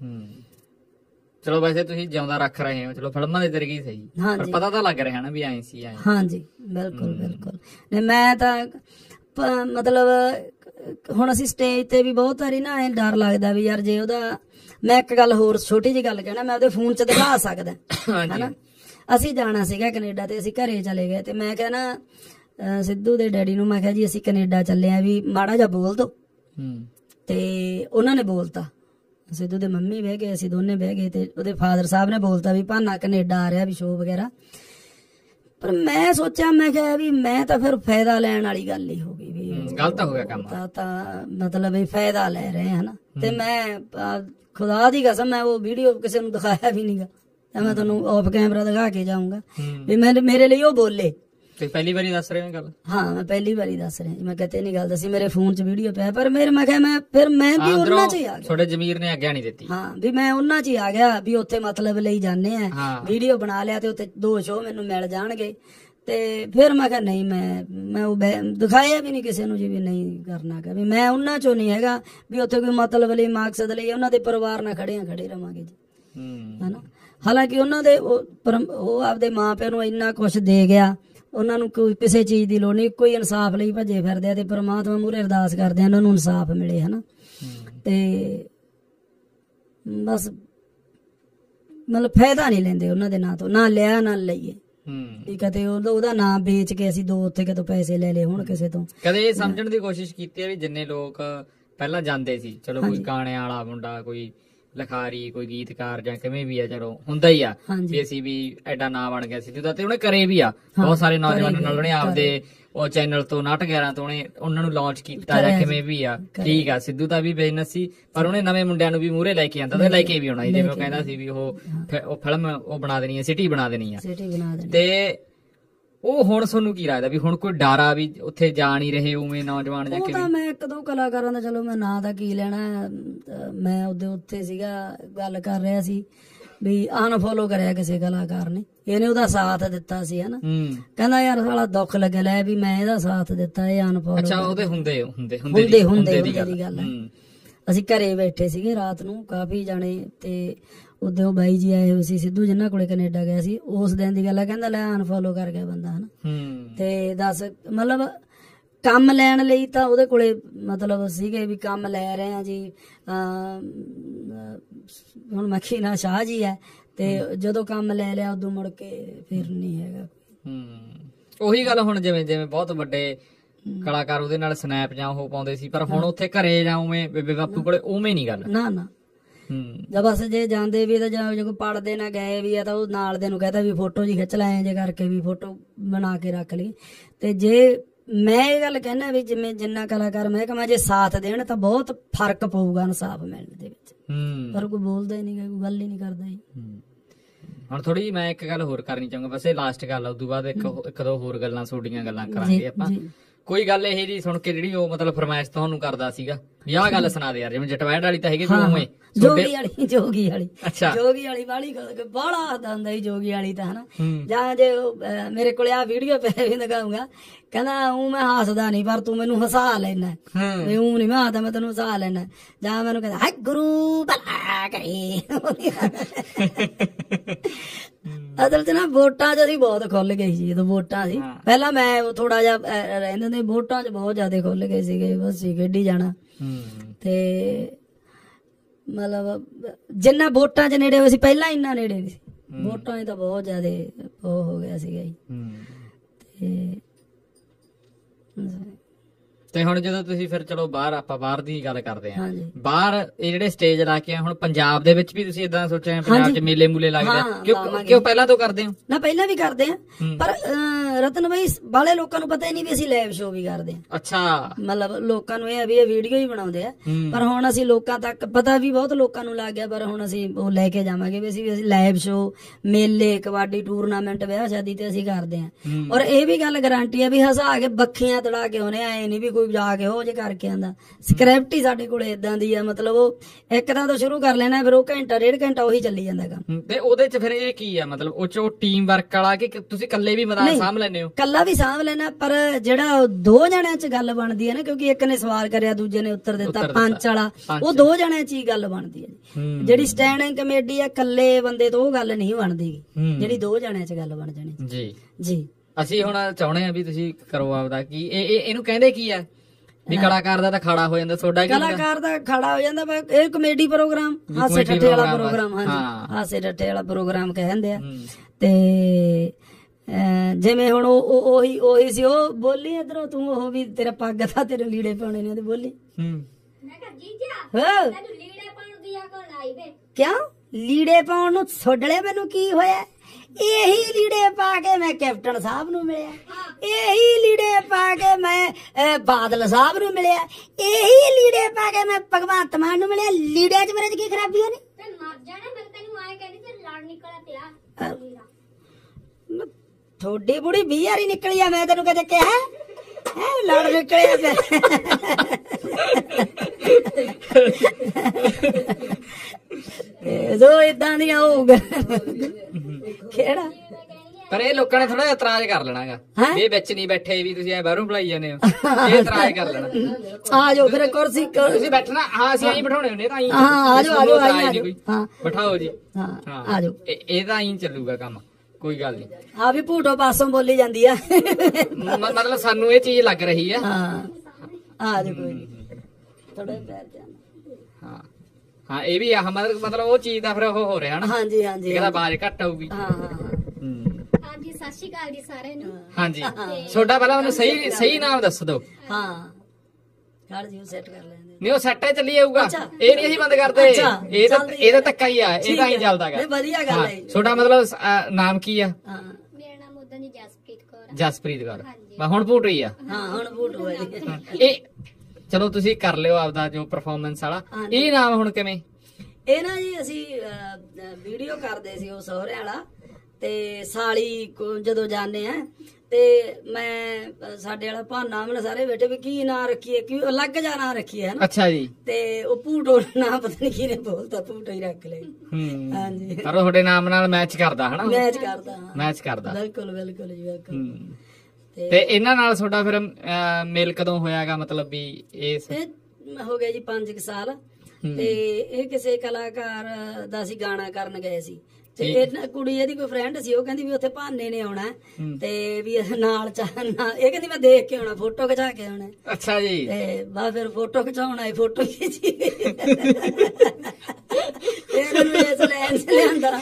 ਚਲੋ ਵੈਸੇ ਤੁਸੀਂ ਜਿਉਂਦਾ ਰੱਖ ਰਹੇ ਹੋ, ਚਲੋ ਫਿਲਮਾਂ ਦੇ ਜ਼ਰੀਏ ਸਹੀ, ਪਰ ਪਤਾ ਤਾਂ ਲੱਗ ਰਿਹਾ ਨਾ ਵੀ ਐਂ ਸੀ ਐਂ। ਹਾਂਜੀ ਬਿਲਕੁਲ ਬਿਲਕੁਲ। ਨਹੀਂ ਮੈਂ ਤਾਂ ਮਤਲਬ ਹੁਣ ਅਸੀਂ ਸਟੇਜ ਤੇ ਵੀ ਬਹੁਤ ਵਾਰੀ ਨਾ ਐਂ ਡਰ ਲੱਗਦਾ ਵੀ ਯਾਰ ਜੇ ਉਹਦਾ, ਮੈਂ ਇੱਕ ਗੱਲ ਹੋਰ ਛੋਟੀ ਜਿਹੀ ਗੱਲ ਕਹਿਣਾ, ਮੈਂ ਉਹਦੇ ਫੋਨ 'ਚ ਦਿਖਾ ਸਕਦਾ ਹਨਾ। ਅਸੀਂ ਜਾਣਾ ਸੀਗਾ ਕੈਨੇਡਾ ਤੇ ਅਸੀਂ ਘਰੇ ਚਲੇ ਗਏ ਤੇ ਮੈਂ ਕਿਹਾ ਨਾ ਸਿੱਧੂ ਦੇ ਡੈਡੀ ਨੂੰ, ਮੈਂ ਕਿਹਾ ਜੀ ਅਸੀਂ ਕੈਨੇਡਾ ਚੱਲੇ ਆ ਵੀ ਮਾੜਾ ਜਿਹਾ ਬੋਲ ਦੋ। ਤੇ ਉਹਨਾਂ ਨੇ ਬੋਲਤਾ, ਸਿੱਧੂ ਦੇ ਮੰਮੀ ਬਹਿ ਗਏ, ਅਸੀਂ ਦੋਨੇ ਬਹਿ ਗਏ ਤੇ ਉਹਦੇ ਫਾਦਰ ਸਾਹਿਬ ਨੇ ਬੋਲਤਾ ਵੀ ਭਾਨਾ ਕੈਨੇਡਾ ਆ ਰਿਹਾ ਵੀ ਸ਼ੋਅ ਵਗੈਰਾ। ਪਰ ਮੈਂ ਸੋਚਿਆ, ਮੈਂ ਕਿਹਾ ਵੀ ਮੈਂ ਤਾਂ ਫਿਰ ਫਾਇਦਾ ਲੈਣ ਵਾਲੀ ਗੱਲ ਹੀ ਹੋ ਗਈ ਵੀ ਗਲਤ ਹੋ ਗਿਆ ਕੰਮ, ਤਾਂ ਮਤਲਬ ਇਹ ਫਾਇਦਾ ਲੈ ਰਹੇ ਹਨਾ। ਤੇ ਮੈਂ ਖੁਦਾ ਦੀ ਕਸਮ ਮੈਂ ਉਹ ਵੀਡੀਓ ਕਿਸੇ ਨੂੰ ਦਿਖਾਇਆ ਵੀ ਨੀਗਾ, ਮੈਂ ਤੁਹਾਨੂੰ ਆਫ ਕੈਮਰਾ ਦਿਖਾ ਕੇ ਜਾਊਂਗਾ ਵੀ ਮੈਂ ਮੇਰੇ ਲਈ ਉਹ ਬੋਲੇ। ਤੇ ਪਹਿਲੀ ਵਾਰੀ ਦੱਸ ਰਹੇ ਹੋ ਗੱਲ? ਹਾਂ ਮੈਂ ਪਹਿਲੀ ਵਾਰੀ ਦੱਸ ਰਿਹਾ ਜੀ, ਮੈਂ ਕਿਤੇ ਨਹੀਂ ਗੱਲ ਦੱਸੀ, ਮੇਰੇ ਫੋਨ 'ਚ ਵੀਡੀਓ ਪਿਆ। ਪਰ ਮੇਰੇ ਮੈਂ ਕਿਹਾ ਮੈਂ ਫਿਰ ਮੈਂ ਵੀ ਉਹਨਾਂ 'ਚ ਹੀ ਆ ਗਿਆ, ਤੁਹਾਡੇ ਜ਼ਮੀਰ ਨੇ ਆਗਿਆ ਨਹੀਂ ਦਿੱਤੀ। ਹਾਂ ਵੀ ਮੈਂ ਉਹਨਾਂ 'ਚ ਹੀ ਆ ਗਿਆ ਵੀ ਉੱਥੇ ਮਤਲਬ ਲਈ ਜਾਂਦੇ ਆ, ਵੀਡੀਓ ਬਣਾ ਲਿਆ ਤੇ ਉੱਥੇ ਦੋ ਸ਼ੋਅ ਮੈਨੂੰ ਮਿਲ ਜਾਣਗੇ। ਤੇ ਫਿਰ ਮੈਂ ਕਿਹਾ ਨਹੀਂ, ਮੈਂ ਮੈਂ ਉਹ ਦਿਖਾਇਆ ਵੀ ਨਹੀਂ ਕਿਸੇ ਨੂੰ ਜੀ ਵੀ ਨਹੀਂ ਕਰਨਾ ਗਾ, ਵੀ ਮੈਂ ਉਹਨਾਂ 'ਚੋਂ ਨਹੀਂ ਹੈਗਾ ਵੀ ਉੱਥੇ ਕੋਈ ਮਤਲਬ ਲਈ ਮਕਸਦ ਲਈ ਉਹਨਾਂ ਦੇ ਪਰਿਵਾਰ ਨਾਲ ਖੜੇ ਆ ਖੜੇ ਰਵਾਂਗੇ ਜੀ ਹਨਾ। ਹਾਲਾਂਕਿ ਉਹਨਾਂ ਦੇ ਉਹ ਆਪਦੇ ਮਾਂ ਪਿਓ ਨੂੰ ਇੰਨਾ ਕੁਛ ਦੇ ਗਿਆ, ਉਹਨਾਂ ਨੂੰ ਕੋਈ ਕਿਸੇ ਚੀਜ਼ ਦੀ ਲੋੜ ਨਹੀਂ, ਕੋਈ ਇਨਸਾਫ ਲਈ ਭੱਜੇ ਫਿਰਦੇ ਆ ਤੇ ਪਰਮਾਤਮਾ ਮੂਹਰੇ ਅਰਦਾਸ ਕਰਦੇ ਆ ਉਹਨਾਂ ਨੂੰ ਇਨਸਾਫ ਮਿਲੇ ਹਨਾ। ਤੇ ਬਸ ਮਤਲਬ ਫਾਇਦਾ ਨਹੀਂ ਲੈਂਦੇ ਉਹਨਾਂ ਦੇ ਨਾਂ ਤੋਂ, ਨਾ ਲਿਆ ਨਾ ਲਈਏ ਵੀ ਕਦੇ ਉਹਦਾ ਨਾਂ ਵੇਚ ਕੇ ਅਸੀਂ ਦੋ ਉੱਥੇ ਕਿਤੋਂ ਪੈਸੇ ਲੈ ਲਏ ਹੁਣ ਕਿਸੇ ਤੋਂ। ਕਦੇ ਇਹ ਸਮਝਣ ਦੀ ਕੋਸ਼ਿਸ਼ ਕੀਤੀ ਹੈ ਵੀ ਜਿੰਨੇ ਲੋਕ ਪਹਿਲਾਂ ਜਾਂਦੇ ਸੀ, ਚਲੋ ਕੋਈ ਗਾਣੇ ਵਾਲਾ ਮੁੰਡਾ, ਕੋਈ ਲਿਖਾਰੀ, ਕੋਈ ਗੀਤਕਾਰ ਜਾਂ ਕਿਵੇਂ ਵੀ ਆ, ਚਲੋ ਹੁੰਦਾ ਹੀ ਆ ਵੀ ਅਸੀਂ ਵੀ ਐਡਾ ਨਾਂ ਬਣ ਗਿਆ ਸਿੱਧੂ ਦਾ, ਤੇ ਉਹਨੇ ਕਰੇ ਵੀ ਆ ਬਹੁਤ ਸਾਰੇ ਨੌਜਵਾਨਾਂ ਨਾਲ, ਉਹਨੇ ਆਪਦੇ ਉਹ ਚੈਨਲ ਤੋਂ ਨਾਟ ਗਿਆਰਾਂ ਤੋਂ ਉਹਨੇ ਉਹਨਾਂ ਨੂੰ ਲਾਂਚ ਕੀਤਾ ਜਾਂ ਕਿਵੇਂ ਵੀ ਆ। ਠੀਕ ਆ, ਸਿੱਧੂ ਦਾ ਵੀ ਬਿਜ਼ਨਸ ਸੀ, ਪਰ ਉਹਨੇ ਨਵੇਂ ਮੁੰਡਿਆਂ ਨੂੰ ਵੀ ਮੂਹਰੇ ਲੈ ਕੇ ਆਂਦਾ ਤੇ ਲੈ ਕੇ ਵੀ ਆਉਣਾ, ਜਿਵੇਂ ਉਹ ਕਹਿੰਦਾ ਸੀ ਵੀ ਉਹ ਉਹ ਫਿਲਮ ਉਹ ਬਣਾ ਦੇਣੀ ਆ, ਸਿਟੀ ਬਣਾ ਦੇਣੀ ਆ। ਤੇ ਉਹ ਹੁਣ ਤੁਹਾਨੂੰ ਕੀ ਲੱਗਦਾ ਵੀ ਹੁਣ ਕੋਈ ਡਰ ਆ ਵੀ ਉੱਥੇ ਜਾ ਨਹੀਂ ਰਹੇ ਉਵੇਂ ਨੌਜਵਾਨ ਜਾਂ ਕਿਵੇਂ? ਮੈਂ ਇੱਕ ਦੋ ਕਲਾਕਾਰਾਂ ਦਾ, ਚਲੋ ਮੈਂ ਨਾਂ ਦਾ ਕੀ ਲੈਣਾ, ਮੈਂ ਉਹਦੇ ਉੱਥੇ ਸੀਗਾ ਗੱਲ ਕਰ ਰਿਹਾ ਸੀ ਵੀ ਅਨਫੋਲੋ ਕਰਿਆ ਕਿਸੇ ਕਲਾਕਾਰ ਨੇ, ਇਹਨੇ ਉਹਦਾ ਸਾਥ ਦਿੱਤਾ ਸੀ ਹਨਾ। ਕਹਿੰਦਾ ਯਾਰ ਸਾਲਾ ਦੁੱਖ ਲੱਗਿਆ ਲੈ ਵੀ ਮੈਂ ਇਹਦਾ ਸਾਥ ਦਿੱਤਾ, ਇਹ ਅਨਫੋਲੋ। ਅੱਛਾ, ਉਹਦੇ ਹੁੰਦੇ ਹੁੰਦੇ ਹੁੰਦੇ ਹੁੰਦੇ ਦੀ ਗੱਲ ਹੈ। ਅਸੀਂ ਘਰੇ ਬੈਠੇ ਸੀਗੇ ਰਾਤ ਨੂੰ ਕਾਫੀ ਜਾਣੇ, ਤੇ ਉਦੋਂ ਉਹ ਬਾਈ ਜੀ ਆਏ ਹੋਏ ਸੀ ਸਿੱਧੂ ਜਿਨ੍ਹਾਂ ਕੋਲੇ ਕੈਨੇਡਾ ਗਿਆ ਸੀ, ਉਸ ਦਿਨ ਦੀ ਗੱਲ ਹੈ। ਕਹਿੰਦਾ ਲੈ ਅਨਫੋਲੋ ਕਰ ਗਿਆ ਬੰਦਾ ਹਨਾ। ਤੇ ਦੱਸ ਮਤਲਬ ਕੰਮ ਲੈਣ ਲਈ ਤਾਂ ਉਹਦੇ ਕੋਲੇ ਮਤਲਬ ਸੀਗੇ ਵੀ ਕੰਮ ਲੈ ਰਹੇ ਆ ਜੀ, ਹੁਣ ਮੱਖੀ ਨਾਲ ਸ਼ਾਹ ਜੀ ਹੈ, ਤੇ ਜਦੋਂ ਕੰਮ ਲੈ ਲਿਆ ਉਦੋਂ ਮੁੜ ਕੇ ਫਿਰ ਨਹੀਂ ਹੈਗਾ। ਉਹੀ ਗੱਲ ਹੁਣ ਜਿਵੇਂ ਜਿਵੇਂ ਬਹੁਤ ਵੱਡੇ ਕਲਾਕਾਰ ਉਹਦੇ ਨਾਲ ਸਨੈਪ ਜਾਂ ਉਹ ਪਾਉਂਦੇ ਸੀ, ਪਰ ਹੁਣ ਉੱਥੇ ਘਰੇ ਜਾਂ ਉਵੇਂ ਬੇਬੇ ਬਾਪੂ ਕੋਲੇ ਉਵੇਂ ਨੀ ਗੱਲ। ਨਾ ਨਾ ਜਦ ਬਸ ਜੇ ਜਾਂਦੇ ਵੀ ਤਾਂ ਜਾਂ ਜੇ ਕੋਈ ਪੜਦੇ ਨਾ ਗਏ ਵੀ ਆ ਤਾਂ ਉਹ ਨਾਲ ਦੇ ਨੂੰ ਕਹਤਾ ਵੀ ਫੋਟੋ ਜੀ ਖਿੱਚ ਲੈ ਜੇ ਕਰਕੇ ਵੀ ਫੋਟੋ ਬਣਾ ਕੇ ਰੱਖ ਲਈ। ਤੇ ਜੇ ਮੈਂ ਇਹ ਗੱਲ ਕਹਿਣਾ ਵੀ ਜਿਵੇਂ ਜਿੰਨਾ ਕਲਾਕਾਰ ਮੈਂ ਕਹਾਂ ਜੇ ਸਾਥ ਦੇਣ ਤਾਂ ਬਹੁਤ ਫਰਕ ਪਊਗਾ ਇਨਸਾਫ ਮਿਲਣ ਦੇ ਵਿੱਚ। ਪਰ ਕੋਈ ਬੋਲਦਾ ਹੀ ਨਹੀਂ, ਕੋਈ ਗੱਲ ਹੀ ਨਹੀਂ ਕਰਦਾ ਜੀ। ਹੁਣ ਥੋੜੀ ਮੈਂ ਇੱਕ ਗੱਲ ਹੋਰ ਕਰਨੀ ਚਾਹੂੰਗਾ, ਬਸ ਇਹ ਲਾਸਟ ਗੱਲ ਆ, ਉਦੋਂ ਬਾਅਦ ਇੱਕ ਇੱਕ ਦੋ ਹੋਰ ਗੱਲਾਂ ਛੋਟੀਆਂ ਗੱਲਾਂ ਕਰਾਂਗੇ ਆਪਾਂ। ਕੋਈ ਗੱਲ ਇਹ ਜੀ ਸੁਣ ਕੇ ਜਿਹੜੀ ਉਹ ਮਤਲਬ ਫਰਮਾਇਸ਼ ਤੁਹਾਨੂੰ ਕਰਦਾ ਸੀਗਾ ਵੀ ਆਹ ਗੱਲ ਸੁਣਾ ਦੇ ਯਾਰ, ਜਿਵੇਂ ਜਟਵੈਂਡ ਵਾਲੀ ਤਾਂ ਹੈਗੀ ਉਵੇਂ ਜੋਗੀ ਵਾਲੀ ਜੋਗੀ ਵਾਲੀ ਅੱਛਾ ਜੋਗੀ ਵਾਲੀ ਵਾਲੀ ਬਾਹਲਾ ਹੱਸਦਾ ਹੁੰਦਾ ਸੀ ਜੋਗੀ ਵਾਲੀ ਤਾਂ ਹਨਾ। ਜਾਂ ਜੇ ਮੇਰੇ ਕੋਲ ਆ ਵੀਡੀਓ ਪੈ ਵੀ ਦਿਖਾਊਂਗਾ, ਕਹਿੰਦਾ ਉਹ ਮੈਂ ਹੱਸਦਾ ਨਹੀਂ ਪਰ ਤੂੰ ਮੈਨੂੰ ਹਸਾ ਲੈਣਾ, ਵੀ ਉਹ ਨੀ ਮੈਂ ਹੱਸਦਾ ਮੈਂ ਤੈਨੂੰ ਹਸਾ ਲੈਣਾ। ਜਾਂ ਮੈਨੂੰ ਕਹਿੰਦਾ ਹਾਏ ਗੁਰੂ ਭਲਾ ਕਰੇ। ਅਸਲ ਚ ਨਾ ਵੋਟਾਂ ਚ ਅਸੀਂ ਬਹੁਤ ਖੁੱਲ ਗਏ ਸੀ ਜਦੋਂ ਵੋਟਾਂ ਸੀ ਪਹਿਲਾਂ, ਮੈਂ ਥੋੜਾ ਜਿਹਾ ਰਹਿੰਦੇ ਹੁੰਦੇ ਵੋਟਾਂ ਚ ਬਹੁਤ ਜ਼ਿਆਦਾ ਖੁੱਲ ਗਏ ਸੀਗੇ, ਬਸ ਸੀ ਖੇਡੀ ਜਾਣਾ। ਤੇ ਮਤਲਬ ਜਿੰਨਾ ਵੋਟਾਂ ਚ ਨੇੜੇ ਹੋਏ ਸੀ ਪਹਿਲਾਂ ਇੰਨਾ ਨੇੜੇ ਨਹੀਂ ਸੀ, ਵੋਟਾਂ ਚ ਤਾਂ ਬਹੁਤ ਜ਼ਿਆਦਾ ਉਹ ਹੋ ਗਿਆ ਸੀਗਾ ਜੀ। ਤੇ ਤੇ ਹੁਣ ਜਦੋਂ ਤੁਸੀਂ ਫਿਰ ਚਲੋ ਬਾਹਰ ਆਪਾਂ ਬਾਹਰ ਦੀ ਗੱਲ ਕਰਦੇ ਆਂ, ਬਾਹਰ ਇਹ ਜਿਹੜੇ ਸਟੇਜ ਲਾ ਕੇ ਹੁਣ ਪੰਜਾਬ ਦੇ ਵਿੱਚ ਵੀ ਤੁਸੀਂ ਇਦਾਂ ਸੋਚਿਆ ਪੰਜਾਬ 'ਚ ਮੇਲੇ ਮੂਲੇ ਲੱਗਦੇ ਕਿਉਂ ਕਿਉਂ ਪਹਿਲਾਂ ਤੋਂ ਕਰਦੇ ਹੋ? ਨਾ ਪਹਿਲਾਂ ਵੀ ਕਰਦੇ ਆ, ਪਰ ਰਤਨ ਬਾਈ ਬਾਲੇ ਲੋਕਾਂ ਨੂੰ ਪਤਾ ਹੀ ਨਹੀਂ ਵੀ ਅਸੀਂ ਲਾਈਵ ਸ਼ੋਅ ਵੀ ਕਰਦੇ ਆ। ਅੱਛਾ, ਮਤਲਬ ਲੋਕਾਂ ਨੂੰ ਇਹ ਆ ਵੀ ਇਹ ਵੀਡੀਓ ਹੀ ਬਣਾਉਂਦੇ ਆ, ਪਰ ਹੁਣ ਅਸੀਂ ਲੋਕਾਂ ਤੱਕ ਪਤਾ ਵੀ ਬਹੁਤ ਲੋਕਾਂ ਨੂੰ ਲੱਗ ਗਿਆ, ਪਰ ਹੁਣ ਅਸੀਂ ਉਹ ਲੈ ਕੇ ਜਾਵਾਂਗੇ ਵੀ ਅਸੀਂ ਵੀ ਅਸੀਂ ਲਾਈਵ ਸ਼ੋਅ, ਮੇਲੇ, ਕਬੱਡੀ ਟੂਰਨਾਮੈਂਟ, ਵਿਆਹ ਸ਼ਾਦੀ ਤੇ ਅਸੀਂ ਕਰਦੇ ਆ। ਔਰ ਇਹ ਵੀ ਗੱਲ ਗਾਰੰਟੀ ਆ ਵੀ ਹਸਾ ਕੇ ਬੱਖੀਆਂ ਤੜਾ ਕੇ ਉਹਨੇ ਆਏ ਨਹੀਂ ਵੀ ਕੋਈ ਜਾ ਕੇ ਹੋ ਜੇ ਕਰਕੇ ਆਂਦਾ। ਸਕ੍ਰਿਪਟ ਹੀ ਸਾਡੇ ਕੋਲ ਏਦਾਂ ਦੀ ਆ, ਮਤਲਬ ਉਹ ਇੱਕ ਤਾਂ ਤੋਂ ਸ਼ੁਰੂ ਕਰ ਲੈਣਾ, ਫਿਰ ਉਹ ਘੰਟਾ ਡੇਢ ਘੰਟਾ ਉਹੀ ਚੱਲੀ ਜਾਂਦਾ ਕੰਮ। ਤੇ ਉਹਦੇ ਚ ਫਿਰ ਇਹ ਕੀ ਆ, ਮਤਲਬ ਉਹ ਚ ਟੀਮ ਵਰਕ ਵਾਲਾ ਕਿ ਤੁਸੀਂ ਇਕੱਲੇ ਵੀ ਮੈਦਾਨ ਸਾਂਭ ਲੈਂਦੇ ਹੋ? ਕੱਲਾ ਵੀ ਸਾਂਭ ਲੈਣਾ, ਪਰ ਜਿਹੜਾ ਦੋ ਜਣਿਆਂ ਚ ਗੱਲ ਬਣਦੀ ਹੈ ਨਾ, ਕਿਉਂਕਿ ਇੱਕ ਨੇ ਸਵਾਲ ਕਰਿਆ ਦੂਜੇ ਨੇ ਉੱਤਰ ਦਿੱਤਾ, ਪੰਚ ਵਾਲਾ, ਉਹ ਦੋ ਜਣਿਆਂ ਚ ਹੀ ਗੱਲ ਬਣਦੀ ਹੈ। ਜਿਹੜੀ ਸਟੈਂਡਿੰਗ ਕਮੇਡੀ ਆ ਇਕੱਲੇ ਬੰਦੇ ਤੋਂ ਉਹ ਗੱਲ ਨਹੀਂ ਬਣਦੀ, ਜਿਹੜੀ ਦੋ ਜਣਿਆਂ ਚ ਗੱਲ ਬਣ ਜਾਣੀ। ਜੀ ਜੀ, ਅਸੀਂ ਹੁਣ ਚਾਹੁੰਦੇ ਆ ਵੀ ਤੁਸੀਂ ਕਰੋ ਆਪਦਾ ਕੀ ਇਹ ਇਹਨੂੰ ਕਹਿੰਦੇ ਕੀ ਆ ਵੀ ਕਲਾਕਾਰ ਦਾ ਤਾਂ ਖਾੜਾ ਹੋ ਜਾਂਦਾ, ਤੁਹਾਡਾ ਕੀ ਕਲਾਕਾਰ ਦਾ ਖਾੜਾ ਹੋ ਜਾਂਦਾ? ਇਹ ਕਮੇਡੀ ਪ੍ਰੋਗਰਾਮ, ਹਾਸੇ ਠੱਠੇ ਵਾਲਾ ਪ੍ਰੋਗਰਾਮ। ਹਾਂਜੀ, ਹਾਸੇ ਠੱਠੇ ਵਾਲਾ ਪ੍ਰੋਗਰਾਮ ਕਹਿੰਦੇ ਆ। ਤੇ ਜਿਵੇਂ ਹੁਣ ਉਹੀ ਉਹੀ ਸੀ, ਉਹ ਬੋਲੀ ਇਧਰੋਂ ਤੂੰ ਉਹ ਵੀ ਤੇਰਾ ਪੱਗ ਦਾ ਤੇਰੇ ਲੀੜੇ ਪਾਉਣੇ ਨੇ, ਉਹਦੀ ਬੋਲੀ ਕਿਉਂ ਲੀੜੇ ਪਾਉਣ ਨੂੰ ਛੋਡਲੇ, ਮੈਨੂੰ ਕੀ ਹੋਇਆ? ਇਹੀ ਲੀੜੇ ਪਾ ਕੇ ਮੈਂ ਕੈਪਟਨ ਸਾਹਿਬ ਨੂੰ ਮਿਲਿਆ, ਇਹੀ ਲੀੜੇ ਪਾ ਕੇ ਮੈਂ ਬਾਦਲ ਸਾਹਿਬ ਨੂੰ ਮਿਲਿਆ, ਇਹੀ ਲੀੜੇ ਪਾ ਕੇ ਮੈਂ ਭਗਵੰਤ ਮਾਨ ਨੂੰ ਮਿਲਿਆ। ਲੀੜਿਆਂ ਚ ਮੇਰੇ ਚ ਕੀ ਖਰਾਬੀਆਂ ਨੇ? ਥੋੜੀ ਬੁੜੀ ਵੀਹ ਵਾਰੀ ਨਿਕਲੀ ਆ, ਮੈਂ ਤੈਨੂੰ ਕਦੇ ਕਿਹਾ ਹੈ ਲੜ ਨਿਕਲਿਆ? ਜੋ ਇਦਾਂ ਦੀਆਂ ਹੋਊਗਾ ਕਿਹੜਾ। ਪਰ ਇਹ ਲੋਕਾਂ ਨੇ ਥੋੜਾ ਇਤਰਾਜ਼ ਕਰ ਲੈਣਾਗਾ, ਇਹ ਵਿੱਚ ਨਹੀਂ ਬੈਠੇ ਵੀ ਤੁਸੀਂ ਐ ਬਾਹਰੋਂ ਬੁਲਾਈ ਜਾਂਦੇ ਹੋ, ਇਹ ਇਤਰਾਜ਼ ਕਰ ਲੈਣਾ। ਆ ਜਾਓ ਫਿਰ ਕੁਰਸੀ ਤੁਸੀਂ ਬੈਠਣਾ। ਹਾਂ, ਅਸੀਂ ਐਂ ਬਿਠਾਉਣੇ ਹੁੰਦੇ ਤਾਂ। ਹਾਂ, ਆ ਜਾਓ ਆ ਜਾਓ, ਹਾਂ ਬਿਠਾਓ ਜੀ। ਹਾਂ ਆ ਜਾਓ, ਇਹ ਤਾਂ ਐਂ ਚੱਲੂਗਾ ਕੰਮ, ਕੋਈ ਗੱਲ ਨਹੀਂ। ਆ ਵੀ ਭੂਟੋ ਪਾਸੋਂ ਬੋਲੀ ਜਾਂਦੀ ਆ, ਮਤਲਬ ਸਾਨੂੰ ਇਹ ਚੀਜ਼ ਲੱਗ ਰਹੀ ਆ। ਹਾਂ ਆ ਜਾਓ, ਕੋਈ ਨਹੀਂ, ਥੋੜਾ ਪੈਰ ਧਿਆਨ। ਹਾਂ ਹਾਂ, ਇਹ ਵੀ ਆ ਮਤਲਬ ਉਹ ਚੀਜ਼ ਦਾ ਫਿਰ ਉਹ ਹੋ ਰਿਹਾ ਨਾ। ਹਾਂਜੀ ਹਾਂਜੀ, ਇਹਦਾ ਆਵਾਜ਼ ਘੱਟ ਆਊਗੀ। ਹਾਂ ਹਾਂ ਹਾਂਜੀ, ਸਤਿ ਸ਼੍ਰੀ ਅਕਾਲ ਜੀ ਸਾਰਿਆਂ ਨੂੰ। ਹਾਂਜੀ, ਤੁਹਾਡਾ ਪਹਿਲਾਂ ਮੈਨੂੰ ਸਹੀ ਸਹੀ ਨਾਮ ਦੱਸ ਦਿਓ। ਹਾਂ, ਕੱਲ ਜੀ ਸੈੱਟ ਕਰ ਲੈਂਦੇ। ਨਹੀਂ, ਉਹ ਸੈੱਟ ਚੱਲੀ ਜਾਊਗਾ, ਇਹ ਨਹੀਂ ਅਸੀਂ ਬੰਦ ਕਰਦੇ। ਇਹ ਤਾਂ ਇਹਦਾ ਧੱਕਾ ਹੀ ਆ, ਇਹ ਤਾਂ ਹੀ ਚੱਲਦਾਗਾ। ਵਧੀਆ ਗੱਲ ਹੈ। ਤੁਹਾਡਾ ਮਤਲਬ ਨਾਮ ਕੀ ਆ? ਮੇਰਾ ਨਾਮ ਉਦਾਂ ਦੀ ਜਸਪ੍ਰੀਤ ਕੌਰ। ਜਸਪ੍ਰੀਤ ਕੌਰ, ਮੈਂ ਹੁਣ ਭੂਟ ਰਹੀ ਆ। ਹਾਂ, ਹੁਣ ਭੂਟ ਹੋਇਆ। ਇਹ ਚਲੋ ਤੁਸੀਂ ਕਰ ਲਿਓ ਆਪਦਾ ਜੋ ਪਰਫਾਰਮੈਂਸ ਵਾਲਾ। ਇਹ ਨਾਮ ਹੁਣ ਕਿਵੇਂ? ਇਹ ਨਾ ਜੀ ਅਸੀਂ ਵੀਡੀਓ ਕਰਦੇ ਸੀ ਉਹ ਸਹੁਰਿਆਂ ਵਾਲਾ, ਤੇ ਸਾਲੀ ਜਦੋਂ ਜਾਣੇ ਆ ਤੇ ਮੈਂ ਸਾਡੇ ਵਾਲਾ ਭਾਨਾ ਮਨ ਸਾਰੇ ਬੈਠੇ ਵੀ ਕੀ ਨਾਂ ਰੱਖੀਏ, ਕੀ ਅਲੱਗ ਜਾ ਨਾਂ ਰੱਖੀਏ। ਅੱਛਾ ਜੀ। ਤੇ ਉਹ ਭੂਟੋ ਨਾਂ ਪਤਾ ਨੀ ਕਿਹਨੇ ਬੋਲਤਾ, ਭੂਟੋ ਹੀ ਰੱਖ ਲਿਆ। ਹਾਂਜੀ, ਪਰ ਤੁਹਾਡੇ ਨਾਮ ਨਾਲ ਮੈਚ ਕਰਦਾ ਹਨਾ? ਮੈਚ ਕਰਦਾ, ਮੈਚ ਕਰਦਾ, ਬਿਲਕੁਲ ਬਿਲਕੁਲ ਜੀ, ਬਿਲਕੁਲ। ਤੇ ਇਹਨਾਂ ਨਾਲ ਤੁਹਾਡਾ ਫਿਰ ਮੇਲ ਕਦੋਂ ਹੋਇਆਗਾ? ਮਤਲਬ ਵੀ ਇਸ ਹੋ ਗਿਆ ਜੀ ਪੰਜ ਕੁ ਸਾਲ। ਤੇ ਇਹ ਕਿਸੇ ਕਲਾਕਾਰ ਦਾ ਅਸੀਂ ਗਾਣਾ ਕਰਨ ਗਏ ਸੀ, ਤੇ ਇਹ ਕੁੜੀ ਇਹਦੀ ਕੋਈ ਫਰੈਂਡ ਸੀ, ਉਹ ਕਹਿੰਦੀ ਵੀ ਉੱਥੇ ਭਾਨੇ ਨੇ ਆਉਣਾ ਤੇ ਵੀ ਨਾਲ ਚਾਹਨਾ, ਇਹ ਕਹਿੰਦੀ ਮੈਂ ਦੇਖ ਕੇ ਆਉਣਾ, ਫੋਟੋ ਖਿਚਾ ਕੇ ਆਉਣਾ। ਅੱਛਾ ਜੀ। ਤੇ ਬਸ ਫਿਰ ਫੋਟੋ ਖਿਚਾਉਣ ਆਏ, ਫੋਟੋ ਖਿੱਚੀ, ਇਹਨਾਂ ਨੂੰ ਇਸ ਲੈਣ ਚ ਲਿਆਂਦਾ।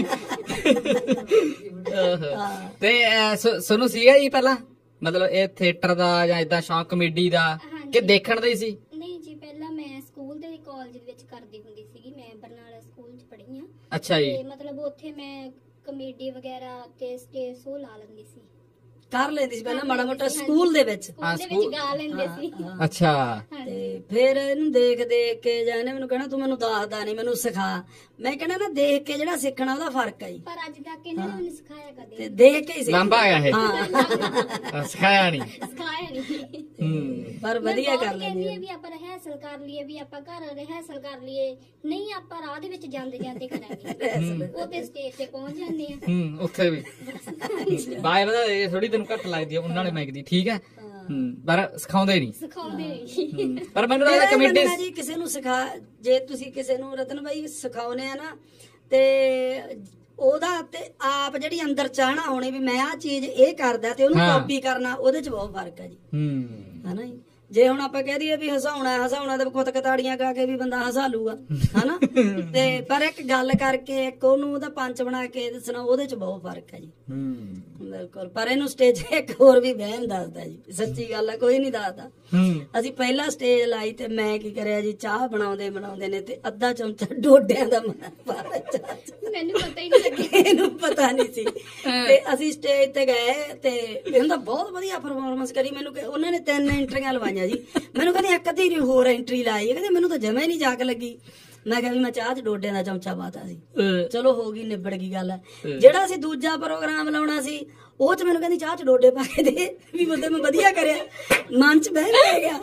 ਤੇ ਤੁਹਾਨੂੰ ਸੀਗਾ ਜੀ ਪਹਿਲਾਂ ਮਤਲਬ ਇਹ ਥੀਏਟਰ ਦਾ ਜਾਂ ਏਦਾਂ ਸ਼ੌਕ ਕਮੇਡੀ ਦਾ, ਕਿ ਦੇਖਣ ਦਾ ਹੀ ਸੀ? ਨਹੀਂ ਜੀ, ਪਹਿਲਾਂ ਮੈਂ ਸਕੂਲ ਤੇ ਕਾਲਜ ਦੇ ਵਿੱਚ ਕਰਦੀ ਹੁੰਦੀ ਸੀਗੀ, ਮੈਂ ਬਰਨਾਲਾ ਸਕੂਲ ਚ ਪੜ੍ਹੀ ਆ। ਅੱਛਾ ਜੀ। ਤੇ ਮਤਲਬ ਉੱਥੇ ਮੈਂ ਕਮੇਡੀ ਵਗੈਰਾ ਤੇ ਸਟੇਜ ਸ਼ੋ ਲਾ ਲੈਂਦੀ ਸੀ, ਕਰ ਲੈਂਦੀ ਸੀ ਪਹਿਲਾਂ ਮਾੜਾ ਮੋਟਾ ਸਕੂਲ ਦੇ ਵਿੱਚ। ਹਾਂ, ਸਕੂਲ ਗਾ ਲੈਂਦੇ ਸੀ। ਅੱਛਾ। ਤੇ ਫਿਰ ਇਹਨੂੰ ਦੇਖ ਦੇਖ ਕੇ ਜਾਂ ਇਹਨੇ ਮੈਨੂੰ ਕਹਿਣਾ ਤੂੰ ਮੈਨੂੰ ਦੱਸਦਾ ਨਹੀਂ, ਮੈਨੂੰ ਸਿਖਾ। ਮੈਂ ਕਹਿਣਾ ਨਾ ਦੇਖ ਕੇ ਜਿਹੜਾ ਸਿੱਖਣਾ ਉਹਦਾ ਫਰਕ ਹੈ ਜੀ। ਪਰ ਅੱਜ ਤੱਕ ਇਹਨਾਂ ਨੇ ਮੈਨੂੰ ਸਿਖਾਇਆ ਕਦੇ। ਤੇ ਦੇਖ ਕੇ ਹੀ ਲੰਬਾ ਆ ਇਹ, ਸਿਖਾਇਆ ਨਹੀਂ। ਸਿਖਾਇਆ ਨਹੀਂ। ਹੂੰ, ਪਰ ਵਧੀਆ ਕਰ ਲੈਂਦੀ ਹੈ ਵੀ ਆਪਾਂ ਰਿਹਰਸਲ ਕਰ ਲਈਏ, ਵੀ ਆਪਾਂ ਘਰ ਰਿਹਰਸਲ ਕਰ ਲਈਏ, ਨਹੀਂ ਆਪਾਂ ਰਾਹ ਦੇ ਵਿੱਚ ਜਾਂਦੇ ਜਾਂਦੇ ਕਰਾਂਗੇ, ਉਹ ਤੇ ਸਟੇਜ ਤੇ ਪਹੁੰਚ ਜਾਂਦੇ ਆ। ਹੂੰ, ਉੱਥੇ ਵੀ ਬਾਏ ਵਧਾ ਦੇ, ਥੋੜੀ ਤੈਨੂੰ ਘੱਟ ਲੱਗਦੀ ਆ ਉਹਨਾਂ ਵਾਲੇ ਮਾਈਕ ਦੀ, ਠੀਕ ਹੈ। ਹੂੰ, ਪਰ ਸਿਖਾਉਂਦੇ ਨਹੀਂ, ਸਿਖਾਉਂਦੇ ਨਹੀਂ। ਪਰ ਮੈਨੂੰ ਲੱਗਦਾ ਕਮੇਡੀ ਜੀ ਕਿਸੇ ਨੂੰ ਸਿਖਾ, ਜੇ ਤੁਸੀਂ ਕਿਸੇ ਨੂੰ ਰਤਨ ਬਾਈ ਸਿਖਾਉਨੇ ਆ ਨਾ, ਤੇ ਉਹਦਾ ਤੇ ਆਪ ਜਿਹੜੀ ਅੰਦਰ ਚਾਹਣਾ ਹੋਣੀ ਵੀ ਮੈਂ ਆਹ ਚੀਜ਼ ਇਹ ਕਰਦਾ ਤੇ ਉਹਨੂੰ ਕਾਪੀ ਕਰਨਾ, ਉਹਦੇ ਚ ਬਹੁਤ ਫਰਕ ਹੈ ਜੀ। ਹੂੰ, ਹਨਾ ਜੀ। ਜੇ ਹੁਣ ਆਪਾਂ ਕਹਿ ਦਈਏ ਵੀ ਹਸਾਉਣਾ ਹਸਾਉਣਾ ਤੇ ਖੁਦ ਕਤਾੜੀਆਂ ਗਾ ਕੇ ਵੀ ਬੰਦਾ ਹਸਾ ਲੂਗਾ, ਹਨਾ। ਤੇ ਪਰ ਇੱਕ ਗੱਲ ਕਰਕੇ ਇੱਕ ਉਹਨੂੰ ਉਹਦਾ ਪੰਚ ਬਣਾ ਕੇ ਦੱਸਣਾ, ਉਹਦੇ ਚ ਬਹੁਤ ਫਰਕ ਹੈ ਜੀ। ਬਿਲਕੁਲ। ਪਰ ਇਹਨੂੰ ਸਟੇਜ ਇੱਕ ਹੋਰ ਵੀ ਬਹਿਣ ਦੱਸਦਾ ਜੀ, ਸੱਚੀ ਗੱਲ ਹੈ, ਕੋਈ ਨਹੀਂ ਦੱਸਦਾ। ਅਸੀਂ ਪਹਿਲਾਂ ਸਟੇਜ ਲਾਈ ਤੇ ਮੈਂ ਕੀ ਕਰਿਆ ਜੀ, ਚਾਹ ਬਣਾਉਂਦੇ ਬਣਾਉਂਦੇ ਨੇ ਤੇ ਅੱਧਾ ਚਮਚਾ ਡੋਡਿਆਂ ਦਾ ਪਾ ਦਿੱਤਾ। ਮੈਨੂੰ ਪਤਾ ਹੀ ਨਹੀਂ ਲੱਗਿਆ, ਇਹਨੂੰ ਪਤਾ ਨਹੀਂ ਸੀ। ਤੇ ਅਸੀਂ ਸਟੇਜ ਤੇ ਗਏ ਤੇ ਕਹਿੰਦਾ ਬਹੁਤ ਵਧੀਆ ਪਰਫਾਰਮੈਂਸ ਕਰੀ। ਮੈਨੂੰ ਉਹਨਾਂ ਨੇ ਤਿੰਨ ਐਂਟਰੀਆਂ ਲਵਾਈਆਂ ਜੀ, ਮੈਨੂੰ ਕਹਿੰਦੀ ਇੱਕ ਅੱਧੀ ਹੋਰ ਐਂਟਰੀ ਲਾਈ, ਕਹਿੰਦੇ ਮੈਨੂੰ ਤਾਂ ਜਮਾ ਹੀ ਨਹੀਂ ਜਾਗ ਲੱਗੀ। ਮੈਂ ਕਿਹਾ ਵੀ ਮੈਂ ਚਾਹ ਚ ਡੋਡਿਆਂ ਦਾ ਚਮਚਾ ਪਾਤਾ ਸੀ, ਚਲੋ ਹੋ ਗਈ, ਨਿਬੜ ਗਈ ਗੱਲ। ਜਿਹੜਾ ਅਸੀਂ ਦੂਜਾ ਪ੍ਰੋਗਰਾਮ ਲਾਉਣਾ ਸੀ ਉਹ ਚ ਮੈਨੂੰ ਕਹਿੰਦੀ ਚਾਹ ਚ ਡੋਡੇ ਪਾ ਕੇ ਦੇ, ਵੀ ਬੰਦੇ ਮੈਂ ਵਧੀਆ ਕਰਿਆ, ਮਨ ਚ ਬਹਿ ਪੈ ਗਿਆ।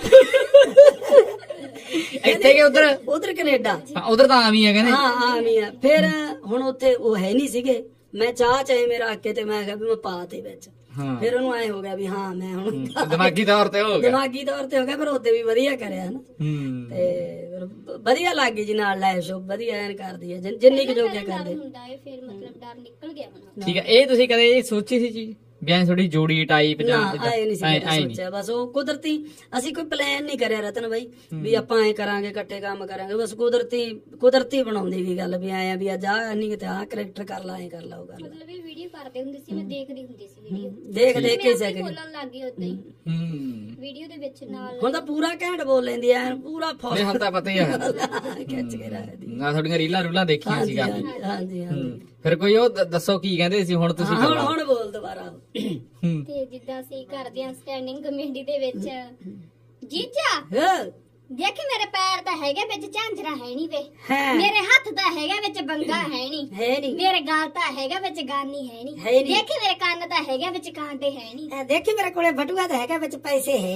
ਇੱਥੇ ਕਿ ਉਧਰ ਉਧਰ ਕੈਨੇਡਾ, ਉਧਰ ਤਾਂ ਆਵੀਂ ਆ ਕਹਿੰਦੇ। ਹਾਂ ਆਵੀਂ ਆ। ਫਿਰ ਹੁਣ ਉੱਥੇ ਉਹ ਹੈ ਨਹੀਂ ਸੀਗੇ, ਮੈਂ ਚਾਹ ਚਾਹੇ ਮੇਰਾ ਰੱਖ ਕੇ ਤੇ ਮੈਂ ਕਿਹਾ ਵੀ ਮੈਂ ਪਾ ਤੇ ਵਿੱਚ। ਫਿਰ ਉਹਨੂੰ ਐ ਹੋ ਗਿਆ ਵੀ ਹਾਂ ਮੈਂ ਹੁਣ ਦਿਮਾਗੀ ਤੌਰ ਤੇ ਹੋ ਗਿਆ, ਦਿਮਾਗੀ ਤੌਰ ਤੇ ਹੋ ਗਿਆ। ਪਰ ਉਹਦੇ ਵੀ ਵਧੀਆ ਕਰਿਆ ਨਾ, ਤੇ ਵਧੀਆ ਲੱਗ ਗਈ ਜੀ। ਨਾਲ ਲਾਈਵ ਸ਼ੋ ਵਧੀਆ ਐਨ ਕਰਦੀ ਹੈ, ਜਿੰਨੀ ਕੁ ਜੋਗਿਆ ਕਰਦੇ। ਫਿਰ ਮਤਲਬ ਡਰ ਨਿਕਲ ਗਿਆ ਹੁਣ। ਠੀਕ ਹੈ। ਇਹ ਤੁਸੀਂ ਕਦੇ ਇਹ ਸੋਚੀ ਸੀ ਜੀ ਵੀ ਐਂ ਥੋੜੀ ਜੋੜੀ ਟਾਈਪ ਜਾਂ ਆਏ ਨਹੀਂ ਸੀ ਸੋਚਿਆ, ਬਸ ਉਹ ਕੁਦਰਤੀ। ਅਸੀਂ ਕੋਈ ਪਲਾਨ ਨਹੀਂ ਕਰਿਆ ਰਤਨ ਬਾਈ ਵੀ ਆਪਾਂ ਐ ਕਰਾਂਗੇ, ਇਕੱਠੇ ਕੰਮ ਕਰਾਂਗੇ, ਬਸ ਕੁਦਰਤੀ ਕੁਦਰਤੀ ਬਣਾਉਂਦੀ ਵੀ ਗੱਲ ਵੀ ਆਏ ਵੀ ਅੱਜ ਆਹ ਨਹੀਂ ਤੇ ਆਹ ਕਰੈਕਟਰ ਕਰ ਲਾ, ਐ ਕਰ ਲਾ ਉਹ ਗੱਲ। ਮਤਲਬ ਇਹ ਵੀਡੀਓ ਕਰਦੇ ਹੁੰਦੇ ਸੀ, ਮੈਂ ਦੇਖਦੀ ਹੁੰਦੀ ਸੀ ਵੀਡੀਓ, ਦੇਖ ਦੇਖ ਕੇ ਸਿੱਖ ਗਈ, ਬੋਲਣ ਲੱਗ ਗਈ ਉਦਾਂ ਹੀ ਵੀਡੀਓ ਦੇ ਵਿੱਚ ਨਾਲ। ਹੁਣ ਤਾਂ ਪੂਰਾ ਘੈਂਟ ਬੋਲ ਲੈਂਦੀ ਐ, ਪੂਰਾ ਫੌਜ। ਹੁਣ ਤਾਂ ਪਤਾ ਹੀ ਆ, ਖਿੱਚ ਕੇ ਰੱਖਦੀ। ਨਾ ਤੁਹਾਡੀਆਂ ਰੀਲਾਂ ਰੂਲਾਂ ਦੇਖੀਆਂ ਸੀਗਾ। ਹਾਂਜੀ ਹਾਂਜੀ। ਫਿਰ ਕੋਈ ਉਹ ਦੱਸੋ ਕੀ ਕਹਿੰਦੇ ਸੀ ਹੁਣ ਤੁਸੀਂ? ਹੁਣ ਹੁਣ ਬੋਲ ਦੁਬਾਰਾ। ਤੇ ਜਿੱਦਾਂ ਅਸੀਂ ਕਰਦੇ ਆ ਸਟੈਂਡਿੰਗ ਕਮੇਡੀ ਦੇ ਵਿੱਚ, ਜੀਜਾ ਦੇਖੀ ਮੇਰੇ ਪੈਰ ਤਾਂ ਹੈਗੇ ਵਿੱਚ ਝਾਂਜਰਾ ਹੈ ਨਹੀਂ ਵੇ, ਮੇਰੇ ਹੱਥ ਤਾਂ ਹੈਗਾ ਵਿੱਚ ਬੰਗਾ ਹੈ ਨਹੀਂ, ਮੇਰੇ ਗਾਲ ਤਾਂ ਹੈਗਾ ਵਿੱਚ ਗਾਨੀ ਹੈ ਨਹੀਂ, ਦੇਖੀ ਮੇਰੇ ਕੰਨ ਤਾਂ ਹੈਗਾ ਵਿੱਚ ਕਾਂਟੇ ਹੈ ਨਹੀਂ, ਦੇਖੀ ਮੇਰੇ ਕੋਲੇ ਬਟੂਆ ਤਾਂ ਹੈਗਾ ਵਿੱਚ ਪੈਸੇ ਹੈ।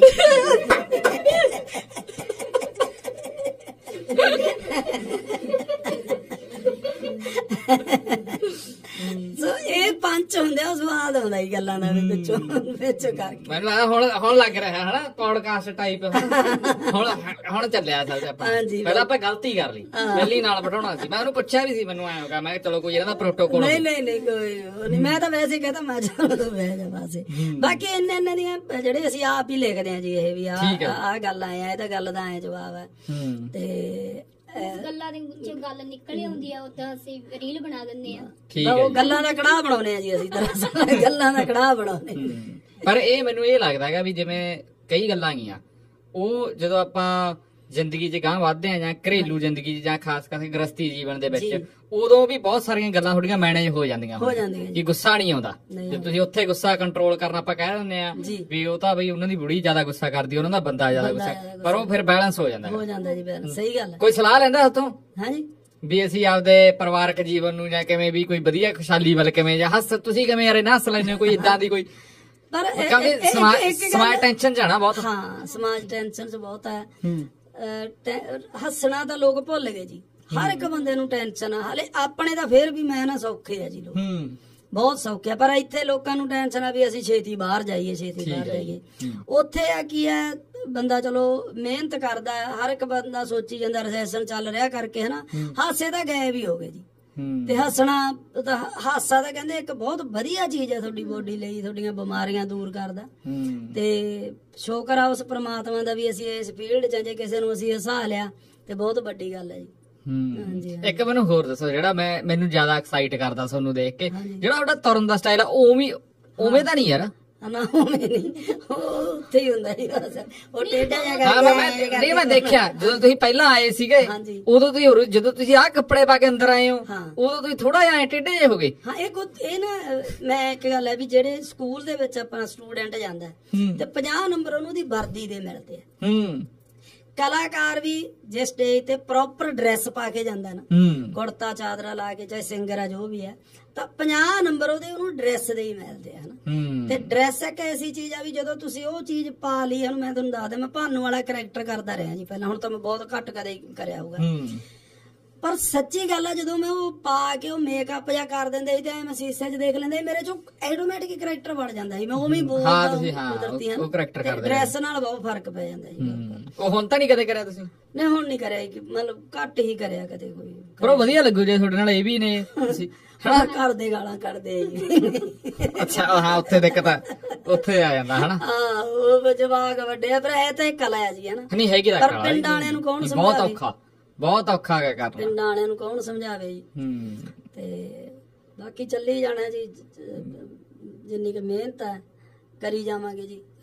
ਸੋ ਇਹ ਪੰਜ ਹੁੰਦੇ ਆ, ਸਵਾਦ ਆਉਂਦਾ ਹੀ ਗੱਲਾਂ ਦਾ ਵਿੱਚੋਂ ਵਿੱਚੋਂ ਕਰਕੇ। ਮੈਨੂੰ ਲੱਗਦਾ ਹੁਣ ਹੁਣ ਲੱਗ ਰਿਹਾ ਹਨਾ ਪੌਡਕਾਸਟ ਟਾਈਪ। ਹੁਣ ਹੁਣ ਚੱਲਿਆ ਅਸਲ ਤੇ ਆਪਾਂ ਪਹਿਲਾਂ ਆਪਾਂ ਗਲਤੀ ਕਰ ਲਈ, ਪਹਿਲੀ ਨਾਲ ਬਿਠਾਉਣਾ ਸੀ। ਮੈਂ ਉਹਨੂੰ ਪੁੱਛਿਆ ਵੀ ਸੀ, ਮੈਨੂੰ ਐਂ ਹੋਗਾ, ਮੈਂ ਚਲੋ ਕੋਈ ਇਹਨਾਂ ਦਾ ਪ੍ਰੋਟੋਕੋਲ। ਨਹੀਂ ਨਹੀਂ ਨਹੀਂ ਕੋਈ ਨਹੀਂ, ਮੈਂ ਤਾਂ ਵੈਸੇ ਕਹਤਾ ਮੈਂ ਚਲੋ ਤੂੰ ਬਹਿ ਜਾ ਪਾਸੇ। ਬਾਕੀ ਇੰਨੇ ਇੰਨੇ ਦੀਆਂ ਜਿਹੜੇ ਅਸੀਂ ਆਪ ਹੀ ਲਿਖਦੇ ਆ ਜੀ, ਇਹ ਵੀ ਆ ਆਹ ਗੱਲ ਆਏ ਆ, ਇਹ ਤਾਂ ਗੱਲ ਦਾ ਐ ਜਵਾਬ ਹੈ। ਤੇ ਗੱਲਾਂ ਦੀ ਜੇ ਗੱਲ ਨਿਕਲ ਆਉਂਦੀ ਆ ਉਦਾਂ ਅਸੀਂ ਰੀਲ ਬਣਾ ਦਿੰਦੇ ਆ। ਠੀਕ ਹੈ, ਉਹ ਗੱਲਾਂ ਦਾ ਕੜਾਹ ਬਣਾਉਨੇ ਆ ਜੀ ਅਸੀਂ, ਦਰਅਸਲ ਗੱਲਾਂ ਦਾ ਕੜਾਹ ਬਣਾਉਨੇ। ਪਰ ਇਹ ਮੈਨੂੰ ਇਹ ਲੱਗਦਾ ਹੈਗਾ ਵੀ ਜਿਵੇਂ ਕਈ ਗੱਲਾਂ ਗੀਆਂ ਉਹ ਜਦੋਂ ਆਪਾਂ ਜ਼ਿੰਦਗੀ 'ਚ ਗਾਂਹ ਵੱਧਦੇ ਆ ਜਾਂ ਘਰੇਲੂ ਜ਼ਿੰਦਗੀ 'ਚ ਜਾਂ ਖਾਸ ਕਰਕੇ ਗ੍ਰਸਤੀ ਜੀਵਨ ਦੇ ਵਿੱਚ, ਉਦੋਂ ਵੀ ਬਹੁਤ ਸਾਰੀਆਂ ਗੱਲਾਂ ਥੋੜੀਆਂ ਮੈਨੇਜ ਹੋ ਜਾਂਦੀਆਂ ਹੋ ਜਾਂਦੀਆਂ ਕਿ ਗੁੱਸਾ ਨਹੀਂ ਆਉਂਦਾ। ਜੇ ਤੁਸੀਂ ਉੱਥੇ ਗੁੱਸਾ ਕੰਟਰੋਲ ਕਰਨਾ ਆਪਾਂ ਕਹਿ ਦਿੰਦੇ ਆ ਵੀ ਉਹ ਤਾਂ ਬਈ ਉਹਨਾਂ ਦੀ ਬੁੜੀ ਜ਼ਿਆਦਾ ਗੁੱਸਾ ਕਰਦੀ, ਉਹਨਾਂ ਦਾ ਬੰਦਾ ਜ਼ਿਆਦਾ ਗੁੱਸਾ, ਪਰ ਉਹ ਫਿਰ ਬੈਲੈਂਸ ਹੋ ਜਾਂਦਾ। ਹੋ ਜਾਂਦਾ ਜੀ ਬੈਲੈਂਸ, ਸਹੀ ਗੱਲ ਹੈ। ਕੋਈ ਸਲਾਹ ਲੈਂਦਾ ਉਤੋਂ ਹਾਂਜੀ ਵੀ ਅਸੀਂ ਆਪਦੇ ਪਰਿਵਾਰਕ ਜੀਵਨ ਨੂੰ ਜਾਂ ਕਿਵੇਂ ਵੀ ਕੋਈ ਵਧੀਆ ਖੁਸ਼ਹਾਲੀ ਵੱਲ ਕਿਵੇਂ, ਜਾਂ ਹੱਸ ਤੁਸੀਂ ਕਿਵੇਂ ਯਾਰ ਹੱਸ ਲੈਂਦੇ ਹੋ, ਕੋਈ ਇਦਾਂ ਦੀ ਕੋਈ? ਪਰ ਸਮਾਜ ਟੈਨਸ਼ਨ ਜਾਣਾ ਬਹੁਤ। ਹਾਂ ਸਮਾਜ ਟੈਨਸ਼ਨ ਚ ਬਹੁਤ ਹੈ। ਹੱਸਣਾ ਤਾਂ ਲੋਕ ਭੁੱਲ ਗਏ ਜੀ, ਹਰ ਇੱਕ ਬੰਦੇ ਨੂੰ ਟੈਨਸ਼ਨ ਆ। ਹਾਲੇ ਆਪਣੇ ਤਾਂ ਫੇਰ ਵੀ ਮੈਂ ਨਾ ਸੌਖੇ ਆ ਜੀ, ਲੋਕ ਬਹੁਤ ਸੌਖੇ ਆ। ਪਰ ਇੱਥੇ ਲੋਕਾਂ ਨੂੰ ਟੈਨਸ਼ਨ ਆ ਵੀ ਅਸੀਂ ਛੇਤੀ ਬਾਹਰ ਜਾਈਏ, ਛੇਤੀ ਬਾਹਰ ਜਾਈਏ। ਉੱਥੇ ਆ ਕੀ ਹੈ, ਬੰਦਾ ਚਲੋ ਮਿਹਨਤ ਕਰਦਾ, ਹਰ ਇੱਕ ਬੰਦਾ ਸੋਚੀ ਜਾਂਦਾ ਰਿਸੈਸ਼ਨ ਚੱਲ ਰਿਹਾ ਕਰਕੇ, ਹਨਾ। ਹਾਸੇ ਤਾਂ ਗਏ ਵੀ ਹੋ ਗਏ ਜੀ। ਤੇ ਹੱਸਣਾ ਤਾਂ, ਹਾਸਾ ਤਾਂ ਕਹਿੰਦੇ ਇੱਕ ਬਹੁਤ ਵਧੀਆ ਚੀਜ਼ ਹੈ ਤੁਹਾਡੀ ਬੋਡੀ ਲਈ, ਤੁਹਾਡੀਆਂ ਬਿਮਾਰੀਆਂ ਦੂਰ ਕਰਦਾ। ਤੇ ਸ਼ੁਕਰ ਆ ਉਸ ਪ੍ਰਮਾਤਮਾ ਦਾ ਵੀ ਅਸੀਂ ਇਸ ਫੀਲਡ 'ਚ ਜੇ ਕਿਸੇ ਨੂੰ ਅਸੀਂ ਹਸਾ ਲਿਆ ਤੇ ਬਹੁਤ ਵੱਡੀ ਗੱਲ ਹੈ ਜੀ। ਹਾਂਜੀ। ਇੱਕ ਮੈਨੂੰ ਹੋਰ ਦੱਸੋ, ਜਿਹੜਾ ਮੈਂ ਮੈਨੂੰ ਜ਼ਿਆਦਾ ਐਕਸਾਈਟ ਕਰਦਾ ਤੁਹਾਨੂੰ ਦੇਖ ਕੇ, ਜਿਹੜਾ ਤੁਹਾਡਾ ਤੁਰਨ ਦਾ ਸਟਾਈਲ ਆ, ਉਵੇਂ ਉਵੇਂ ਤਾਂ ਨਹੀਂ ਯਾਰ? ਨਾ ਉਵੇਂ ਨਹੀਂ, ਉਹ ਉੱਥੇ ਹੀ ਹੁੰਦਾ ਜੀ, ਉਹ ਟੇਢਾ ਜਿਹਾ ਕਰਦਾ। ਨਹੀਂ ਮੈਂ ਦੇਖਿਆ ਜਦੋਂ ਤੁਸੀਂ ਪਹਿਲਾਂ ਆਏ ਸੀਗੇ, ਉਦੋਂ ਤੁਸੀਂ ਜਦੋਂ ਤੁਸੀਂ ਆਹ ਕੱਪੜੇ ਪਾ ਕੇ ਅੰਦਰ ਆਏ ਹੋ, ਉਦੋਂ ਤੁਸੀਂ ਥੋੜਾ ਜਿਹਾ ਟੇਢੇ ਜਿਹੇ ਹੋ ਗਏ। ਹਾਂ ਇਹ ਇਹ ਨਾ, ਮੈਂ ਇੱਕ ਗੱਲ ਹੈ ਵੀ ਜਿਹੜੇ ਸਕੂਲ ਦੇ ਵਿੱਚ ਆਪਣਾ ਸਟੂਡੈਂਟ ਜਾਂਦਾ ਤੇ ਪੰਜਾਹ ਨੰਬਰ ਉਹਨੂੰ ਦੀ ਵਰਦੀ ਦੇ ਮਿਲਦੇ ਆ। ਹੂੰ ਕਲਾਕਾਰ ਵੀ ਜੇ ਸਟੇਜ ਤੇ ਪ੍ਰੋਪਰ ਡਰੈਸ ਪਾ ਕੇ ਜਾਂਦਾ ਨਾ, ਕੁੜਤਾ ਚਾਦਰਾ ਲਾ ਕੇ, ਚਾਹੇ ਸਿੰਗਰ ਆ ਜੋ ਵੀ ਹੈ, ਤਾਂ ਪੰਜਾਹ ਨੰਬਰ ਉਹਦੇ ਉਹਨੂੰ ਡਰੈਸ ਦੇ ਹੀ ਮਿਲਦੇ ਆ ਹਨਾ। ਤੇ ਡਰੈਸ ਇੱਕ ਐਸੀ ਚੀਜ਼ ਆ ਵੀ ਜਦੋਂ ਤੁਸੀਂ ਉਹ ਚੀਜ਼ ਪਾ ਲਈ, ਹੁਣ ਮੈਂ ਤੁਹਾਨੂੰ ਦੱਸਦਾ, ਮੈਂ ਭਾਨੂ ਵਾਲਾ ਕਰੈਕਟਰ ਕਰਦਾ ਰਿਹਾ ਜੀ ਪਹਿਲਾਂ, ਹੁਣ ਤਾਂ ਮੈਂ ਬਹੁਤ ਘੱਟ ਕਦੇ ਕਰਿਆ ਹੋਊਗਾ। ਪਰ ਸੱਚੀ ਗੱਲ ਆ, ਜਦੋਂ ਮੈਂ ਉਹ ਪਾ ਕੇ ਉਹ ਮੇਕਅਪ ਜਾਂ ਕਰ ਦਿੰਦੇ ਸੀ ਤੇ ਮੈਂ ਸ਼ੀਸ਼ੇ 'ਚ ਦੇਖ ਲੈਂਦਾ, ਮੇਰੇ ਚੋਂ ਆਟੋਮੈਟਿਕ ਕਰੈਕਟਰ ਬਣ ਜਾਂਦਾ ਸੀ, ਮੈਂ ਉਵੇਂ ਹੀ ਬੋਲਦਾ ਕੁਦਰਤੀ ਹਾਂ। ਡਰੈਸ ਨਾਲ ਬਹੁਤ ਫਰਕ ਪੈ ਜਾਂਦਾ ਜੀ। ਉਹ ਹੁਣ ਤਾਂ ਨਹੀਂ ਕਦੇ ਕਰਿਆ ਤੁਸੀਂ? ਨਹੀਂ ਹੁਣ ਨਹੀਂ ਕਰਿਆ, ਮਤਲਬ ਘੱਟ ਹੀ ਕਰਿਆ ਕਦੇ ਕੋਈ। ਪਰ ਉਹ ਵਧੀਆ ਲੱਗੂ ਜੇ ਤੁਹਾਡੇ ਨਾਲ ਇਹ ਵੀ ਨੇ ਤੁਸੀਂ ਘਰ ਦੇ ਗਾਲਾਂ ਕੱਢਦੇ। ਅੱਛਾ ਹਾਂ, ਉੱਥੇ ਦਿੱਕਤ ਆ, ਉੱਥੇ ਆ ਜਾਂਦਾ ਹਨਾ। ਹਾਂ ਉਹ ਜਵਾਕ ਵੱਡੇ ਆ, ਪਰ ਇਹ ਤਾਂ ਇੱਕ ਕਲਾ ਹੈ ਜੀ ਹਨਾ। ਨਹੀਂ ਹੈਗੀ ਤਾਂ ਪਰ ਪਿੰਡਾਂ ਵਾਲਿਆਂ ਨੂੰ ਕੌਣ ਸਮਝਾਵੇ? ਬਹੁਤ ਔਖਾ, ਬਹੁਤ ਔਖਾ ਹੈ ਕਰਨਾ। ਪਿੰਡਾਂ ਵਾਲਿਆਂ ਨੂੰ ਕੌਣ ਸਮਝਾਵੇ ਜੀ। ਤੇ ਬਾਕੀ ਚੱਲੀ ਜਾਣਾ ਜੀ, ਜਿੰਨੀ ਕੁ ਮਿਹਨਤ ਹੈ ਕਰੀ ਜਾਵਾਂਗੇ ਜੀ,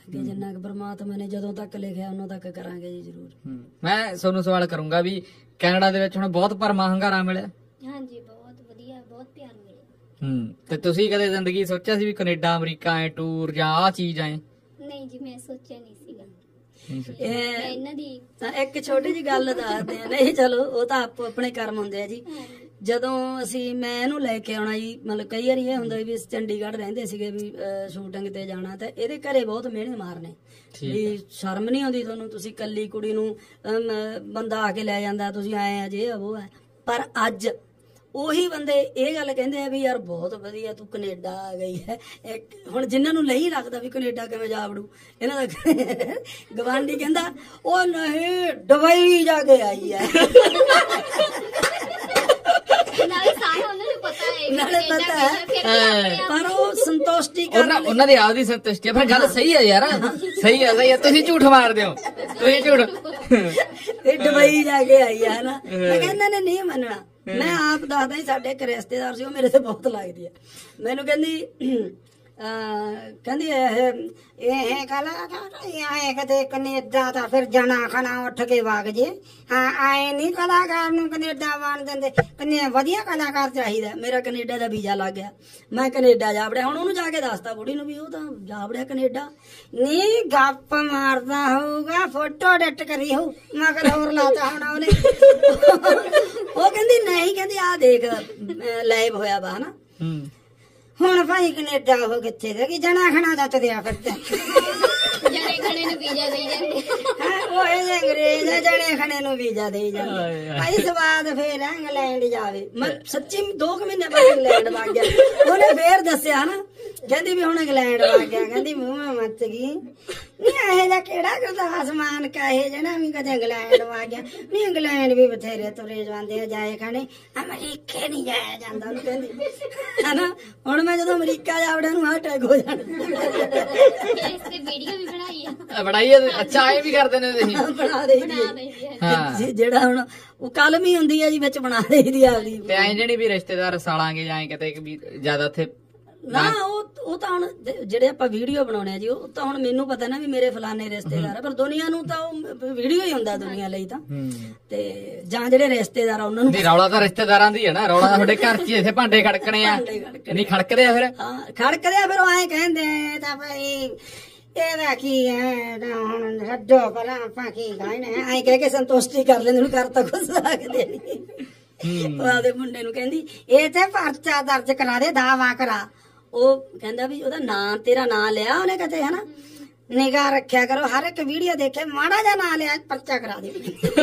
ਅੱਗੇ ਜਿੰਨਾ ਕੁ ਪਰਮਾਤਮਾ ਨੇ ਜਦੋਂ ਤੱਕ ਲਿਖਿਆ ਉਦੋਂ ਤੱਕ ਕਰਾਂਗੇ ਜੀ ਜ਼ਰੂਰ। ਮੈਂ ਤੁਹਾਨੂੰ ਸਵਾਲ ਕਰੂੰਗਾ ਵੀ ਕੈਨੇਡਾ ਦੇ ਵਿੱਚ ਹੁਣ ਬਹੁਤ ਭਰਮਾ ਹੰਗਾਰਾ ਮਿਲਿਆ? ਹਾਂਜੀ ਬਹੁਤ ਵਧੀਆ, ਬਹੁਤ ਪਿਆਰ ਮਿਲਿਆ। ਹੂੰ ਤੇ ਤੁਸੀਂ ਕਦੇ ਜ਼ਿੰਦਗੀ ਸੋਚਿਆ ਸੀ ਵੀ ਕੈਨੇਡਾ ਅਮਰੀਕਾ ਐ ਟੂਰ ਜਾਂ ਆਹ ਚੀਜ਼ ਆਏ? ਨਹੀਂ ਜੀ ਮੈਂ ਸੋਚਿਆ ਨਹੀਂ ਸੀਗਾ। ਇਹਨਾਂ ਦੀ ਇੱਕ ਛੋਟੀ ਜਿਹੀ ਗੱਲ ਦੱਸਦੇ ਆ। ਨਹੀਂ ਚਲੋ ਉਹ ਤਾਂ ਆਪੋ ਆਪਣੇ ਕਰਮ ਹੁੰਦੇ ਆ ਜੀ। ਜਦੋਂ ਅਸੀਂ ਮੈਂ ਇਹਨੂੰ ਲੈ ਕੇ ਆਉਣਾ ਜੀ, ਮਤਲਬ ਕਈ ਵਾਰੀ ਇਹ ਹੁੰਦਾ ਵੀ ਚੰਡੀਗੜ੍ਹ ਰਹਿੰਦੇ ਸੀਗੇ ਵੀ ਸ਼ੂਟਿੰਗ ਤੇ ਜਾਣਾ, ਤਾਂ ਇਹਦੇ ਘਰੇ ਬਹੁਤ ਮਿਹਣੇ ਮਾਰਨੇ ਵੀ ਸ਼ਰਮ ਨਹੀਂ ਆਉਂਦੀ ਤੁਹਾਨੂੰ, ਤੁਸੀਂ ਕੱਲੀ ਕੁੜੀ ਨੂੰ ਬੰਦਾ ਆ ਕੇ ਲੈ ਜਾਂਦਾ, ਤੁਸੀਂ ਆਏ ਆ ਜੇ ਉਹ ਹੈ। ਪਰ ਅੱਜ ਉਹੀ ਬੰਦੇ ਇਹ ਗੱਲ ਕਹਿੰਦੇ ਆ ਵੀ ਯਾਰ ਬਹੁਤ ਵਧੀਆ ਤੂੰ ਕੈਨੇਡਾ ਆ ਗਈ ਹੈ। ਇੱਕ ਹੁਣ ਜਿਨ੍ਹਾਂ ਨੂੰ ਨਹੀਂ ਲੱਗਦਾ ਵੀ ਕੈਨੇਡਾ ਕਿਵੇਂ ਜਾ ਵੜੂ, ਇਹਨਾਂ ਦਾ ਗਵਾਂਢੀ ਕਹਿੰਦਾ ਉਹ ਨਹੀਂ ਦੁਬਈ ਜਾ ਕੇ ਆਈ ਹੈ। ਨਾਲੇ ਪਤਾ ਹੈ ਪਰ ਉਹ ਸੰਤੁਸ਼ਟੀ ਉਹਨਾਂ ਦੀ ਆਪਦੀ ਸੰਤੁਸ਼ਟੀ ਆ। ਫਿਰ ਗੱਲ ਸਹੀ ਹੈ ਯਾਰ, ਸਹੀ ਹੈ ਸਹੀ ਹੈ, ਤੁਸੀਂ ਝੂਠ ਮਾਰਦੇ ਹੋ, ਤੁਸੀਂ ਝੂਠ। ਇਹ ਦੁਬਈ ਜਾ ਕੇ ਆਈ ਹੈ ਨਾ, ਮੈਂ ਕਹਿੰਦਾ ਨੇ ਨਹੀਂ ਮੰਨਣਾ। ਮੈਂ ਆਪ ਦੱਸਦਾ ਹੀ ਸਾਡੇ ਇੱਕ ਰਿਸ਼ਤੇਦਾਰ ਸੀ, ਉਹ ਮੇਰੇ ਤੇ ਬਹੁਤ ਲੱਗਦੀ ਹੈ। ਮੈਨੂੰ ਕਹਿੰਦੀ ਕਹਿੰਦੀ ਇਹ ਇਹ ਗੱਲ ਆਏ ਕਦੇ ਕੈਨੇਡਾ ਤਾਂ ਫਿਰ ਜਣਾ ਖਣਾ ਉੱਠ ਕੇ ਵਗ ਜੇ। ਹਾਂ ਆਏ ਨਹੀਂ ਕਲਾਕਾਰ ਨੂੰ ਕੈਨੇਡਾ ਬਣ ਦਿੰਦੇ, ਕਨੇ ਵਧੀਆ ਕਲਾਕਾਰ ਚਾਹੀਦਾ। ਮੇਰਾ ਕੈਨੇਡਾ ਦਾ ਵੀਜ਼ਾ ਲੱਗ ਗਿਆ, ਮੈਂ ਕੈਨੇਡਾ ਜਾ ਵੜਿਆ। ਹੁਣ ਉਹਨੂੰ ਜਾ ਕੇ ਦੱਸਤਾ ਬੁੜੀ ਨੂੰ ਵੀ ਉਹ ਤਾਂ ਜਾ ਵੜਿਆ ਕੈਨੇਡਾ। ਨਹੀਂ ਗੱਪ ਮਾਰਦਾ ਹੋਊਗਾ, ਫੋਟੋ ਐਡਿਟ ਕਰੀ ਹੋਊ, ਮਗਰ ਹੋਰ ਲਾਤਾ ਹੋਣਾ ਉਹਨੇ। ਉਹ ਕਹਿੰਦੀ ਨਹੀਂ, ਕਹਿੰਦੀ ਆਹ ਦੇਖ ਲਾਈਵ ਹੋਇਆ ਵਾ ਹਨਾ। ਹੁਣ ਭਾਈ ਕੈਨੇਡਾ ਉਹ ਕਿੱਥੇ ਦਾ ਕਿ ਜਣਾ ਖਣਾ ਦਾ ਤੁਰਿਆ ਫਿਰਦਾ, ਜਣੇ ਖਣੇ ਨੂੰ ਵੀਜ਼ਾ ਦੇਈ ਜਾਂਦੇ। ਹਾਂ ਉਹ ਇਹ ਅੰਗਰੇਜ਼ ਆ, ਜਣੇ ਖਣੇ ਨੂੰ ਵੀਜ਼ਾ ਦੇਈ ਜਾਂਦੇ। ਭਾਈ ਸਵਾਦ ਫੇਰ ਇੰਗਲੈਂਡ ਜਾਵੇ। ਮੈਂ ਸੱਚੀ ਦੋ ਕੁ ਮਹੀਨੇ ਬਾਅਦ ਇੰਗਲੈਂਡ ਵਗ ਗਿਆ। ਉਹਨੇ ਫੇਰ ਦੱਸਿਆ ਨਾ, ਕਹਿੰਦੀ ਵੀ ਹੁਣ ਇੰਗਲੈਂਡ ਵਗ ਗਿਆ। ਕਹਿੰਦੀ ਮੂੰਹ ਮੱਚ ਗਈ ਨਹੀਂ ਇਹ ਜਾ ਕਿਹੜਾ ਕਰਦਾ ਆਸਮਾਨ ਕਹੇ ਜਣਾ ਵੀ ਕਦੇ ਇੰਗਲੈਂਡ ਵਗ ਗਿਆ। ਨਹੀਂ ਇੰਗਲੈਂਡ ਵੀ ਬਥੇਰੇ ਤੁਰੇ ਜਾਂਦੇ ਆ ਜਾਏ ਖਾਣੇ, ਅਮਰੀਕੇ ਨਹੀਂ ਜਾਇਆ ਜਾਂਦਾ ਉਹਨੂੰ ਕਹਿੰਦੀ ਹਨਾ। ਹੁਣ ਮੈਂ ਜਦੋਂ ਅਮਰੀਕਾ ਜਾ ਵੜਿਆ ਨੂੰ ਹਾਰਟ ਅਟੈਕ ਹੋ ਜਾਣਾ। ਇਸ ਤੇ ਵੀਡੀਓ ਵੀ ਬਣਾਈ ਆ, ਬਣਾਈ ਆ। ਅੱਛਾ ਇਹ ਵੀ ਕਰਦੇ ਨੇ ਤੁਸੀਂ? ਬਣਾ ਦੇ ਜਿਹੜਾ ਹੁਣ ਉਹ ਕਲਮ ਹੀ ਹੁੰਦੀ ਆ ਜੀ ਵਿੱਚ ਬਣਾ ਦੇਈਦੀ ਆਪਦੀ। ਤੇ ਐਂ ਜਿਹੜੀ ਵੀ ਰਿਸ਼ਤੇਦਾਰ ਸਾਲਾਂਗੇ ਜਾਂ ਕਿਤੇ ਵੀ ਜ਼ਿਆਦਾ ਉੱਥੇ ਨਾ ਉਹ ਉਹ ਤਾਂ ਹੁਣ ਜਿਹੜੇ ਆਪਾਂ ਵੀਡੀਓ ਬਣਾਉਣੇ ਆ ਜੀ, ਉਹ ਤਾਂ ਹੁਣ ਮੈਨੂੰ ਪਤਾ ਨਾ ਵੀ ਮੇਰੇ ਫਲਾਣੇ ਰਿਸ਼ਤੇਦਾਰ ਆ, ਪਰ ਦੁਨੀਆ ਨੂੰ ਤਾਂ ਉਹ ਵੀਡੀਓ ਹੀ ਹੁੰਦਾ ਦੁਨੀਆ ਲਈ ਤਾਂ। ਤੇ ਜਾਂ ਜਿਹੜੇ ਰਿਸ਼ਤੇਦਾਰ ਆ ਉਹਨਾਂ ਨੂੰ ਰੌਲਾ ਤਾਂ ਰਿਸ਼ਤੇਦਾਰਾਂ ਦੀ ਹੈ ਨਾ, ਰੌਲਾ ਤੁਹਾਡੇ ਘਰ ਚ ਇੱਥੇ ਭਾਂਡੇ ਖੜਕਣੇ ਆ, ਨਹੀਂ ਖੜਕਦੇ ਆ ਫਿਰ? ਹਾਂ ਖੜਕਦੇ ਆ ਫਿਰ। ਉਹ ਐਂ ਕਹਿੰਦੇ ਤਾਂ ਭਾਈ ਇਹਦਾ ਕੀ ਹੈ ਹੁਣ ਰੱਜੋ ਪਹਿਲਾਂ ਆਪਾਂ ਕੀ ਗਾਇਨੇ ਐਂ ਕਹਿ ਕੇ ਸੰਤੁਸ਼ਟੀ ਕਰ ਲੈਂਦੇ। ਉਹਨੂੰ ਕਰ ਤਾਂ ਕੁਝ ਸਕਦੇ ਨਹੀਂ। ਉਹ ਆਪਦੇ ਮੁੰਡੇ ਨੂੰ ਕਹਿੰਦੀ ਇਹ ਤੇ ਪਰਚਾ ਦਰਜ ਕਰਾ ਦੇ, ਦਾਵਾ ਕਰਾ। ਉਹ ਕਹਿੰਦਾ ਵੀ ਉਹਦਾ ਨਾਂ, ਤੇਰਾ ਨਾਂ ਲਿਆ ਉਹਨੇ ਕਦੇ ਹਨਾ, ਨਿਗਾਹ ਰੱਖਿਆ ਕਰੋ, ਹਰ ਇੱਕ ਵੀਡੀਓ ਦੇਖੇ, ਮਾੜਾ ਜਿਹਾ ਨਾਂ ਲਿਆ ਪਰਚਾ ਕਰਾ ਦੇ।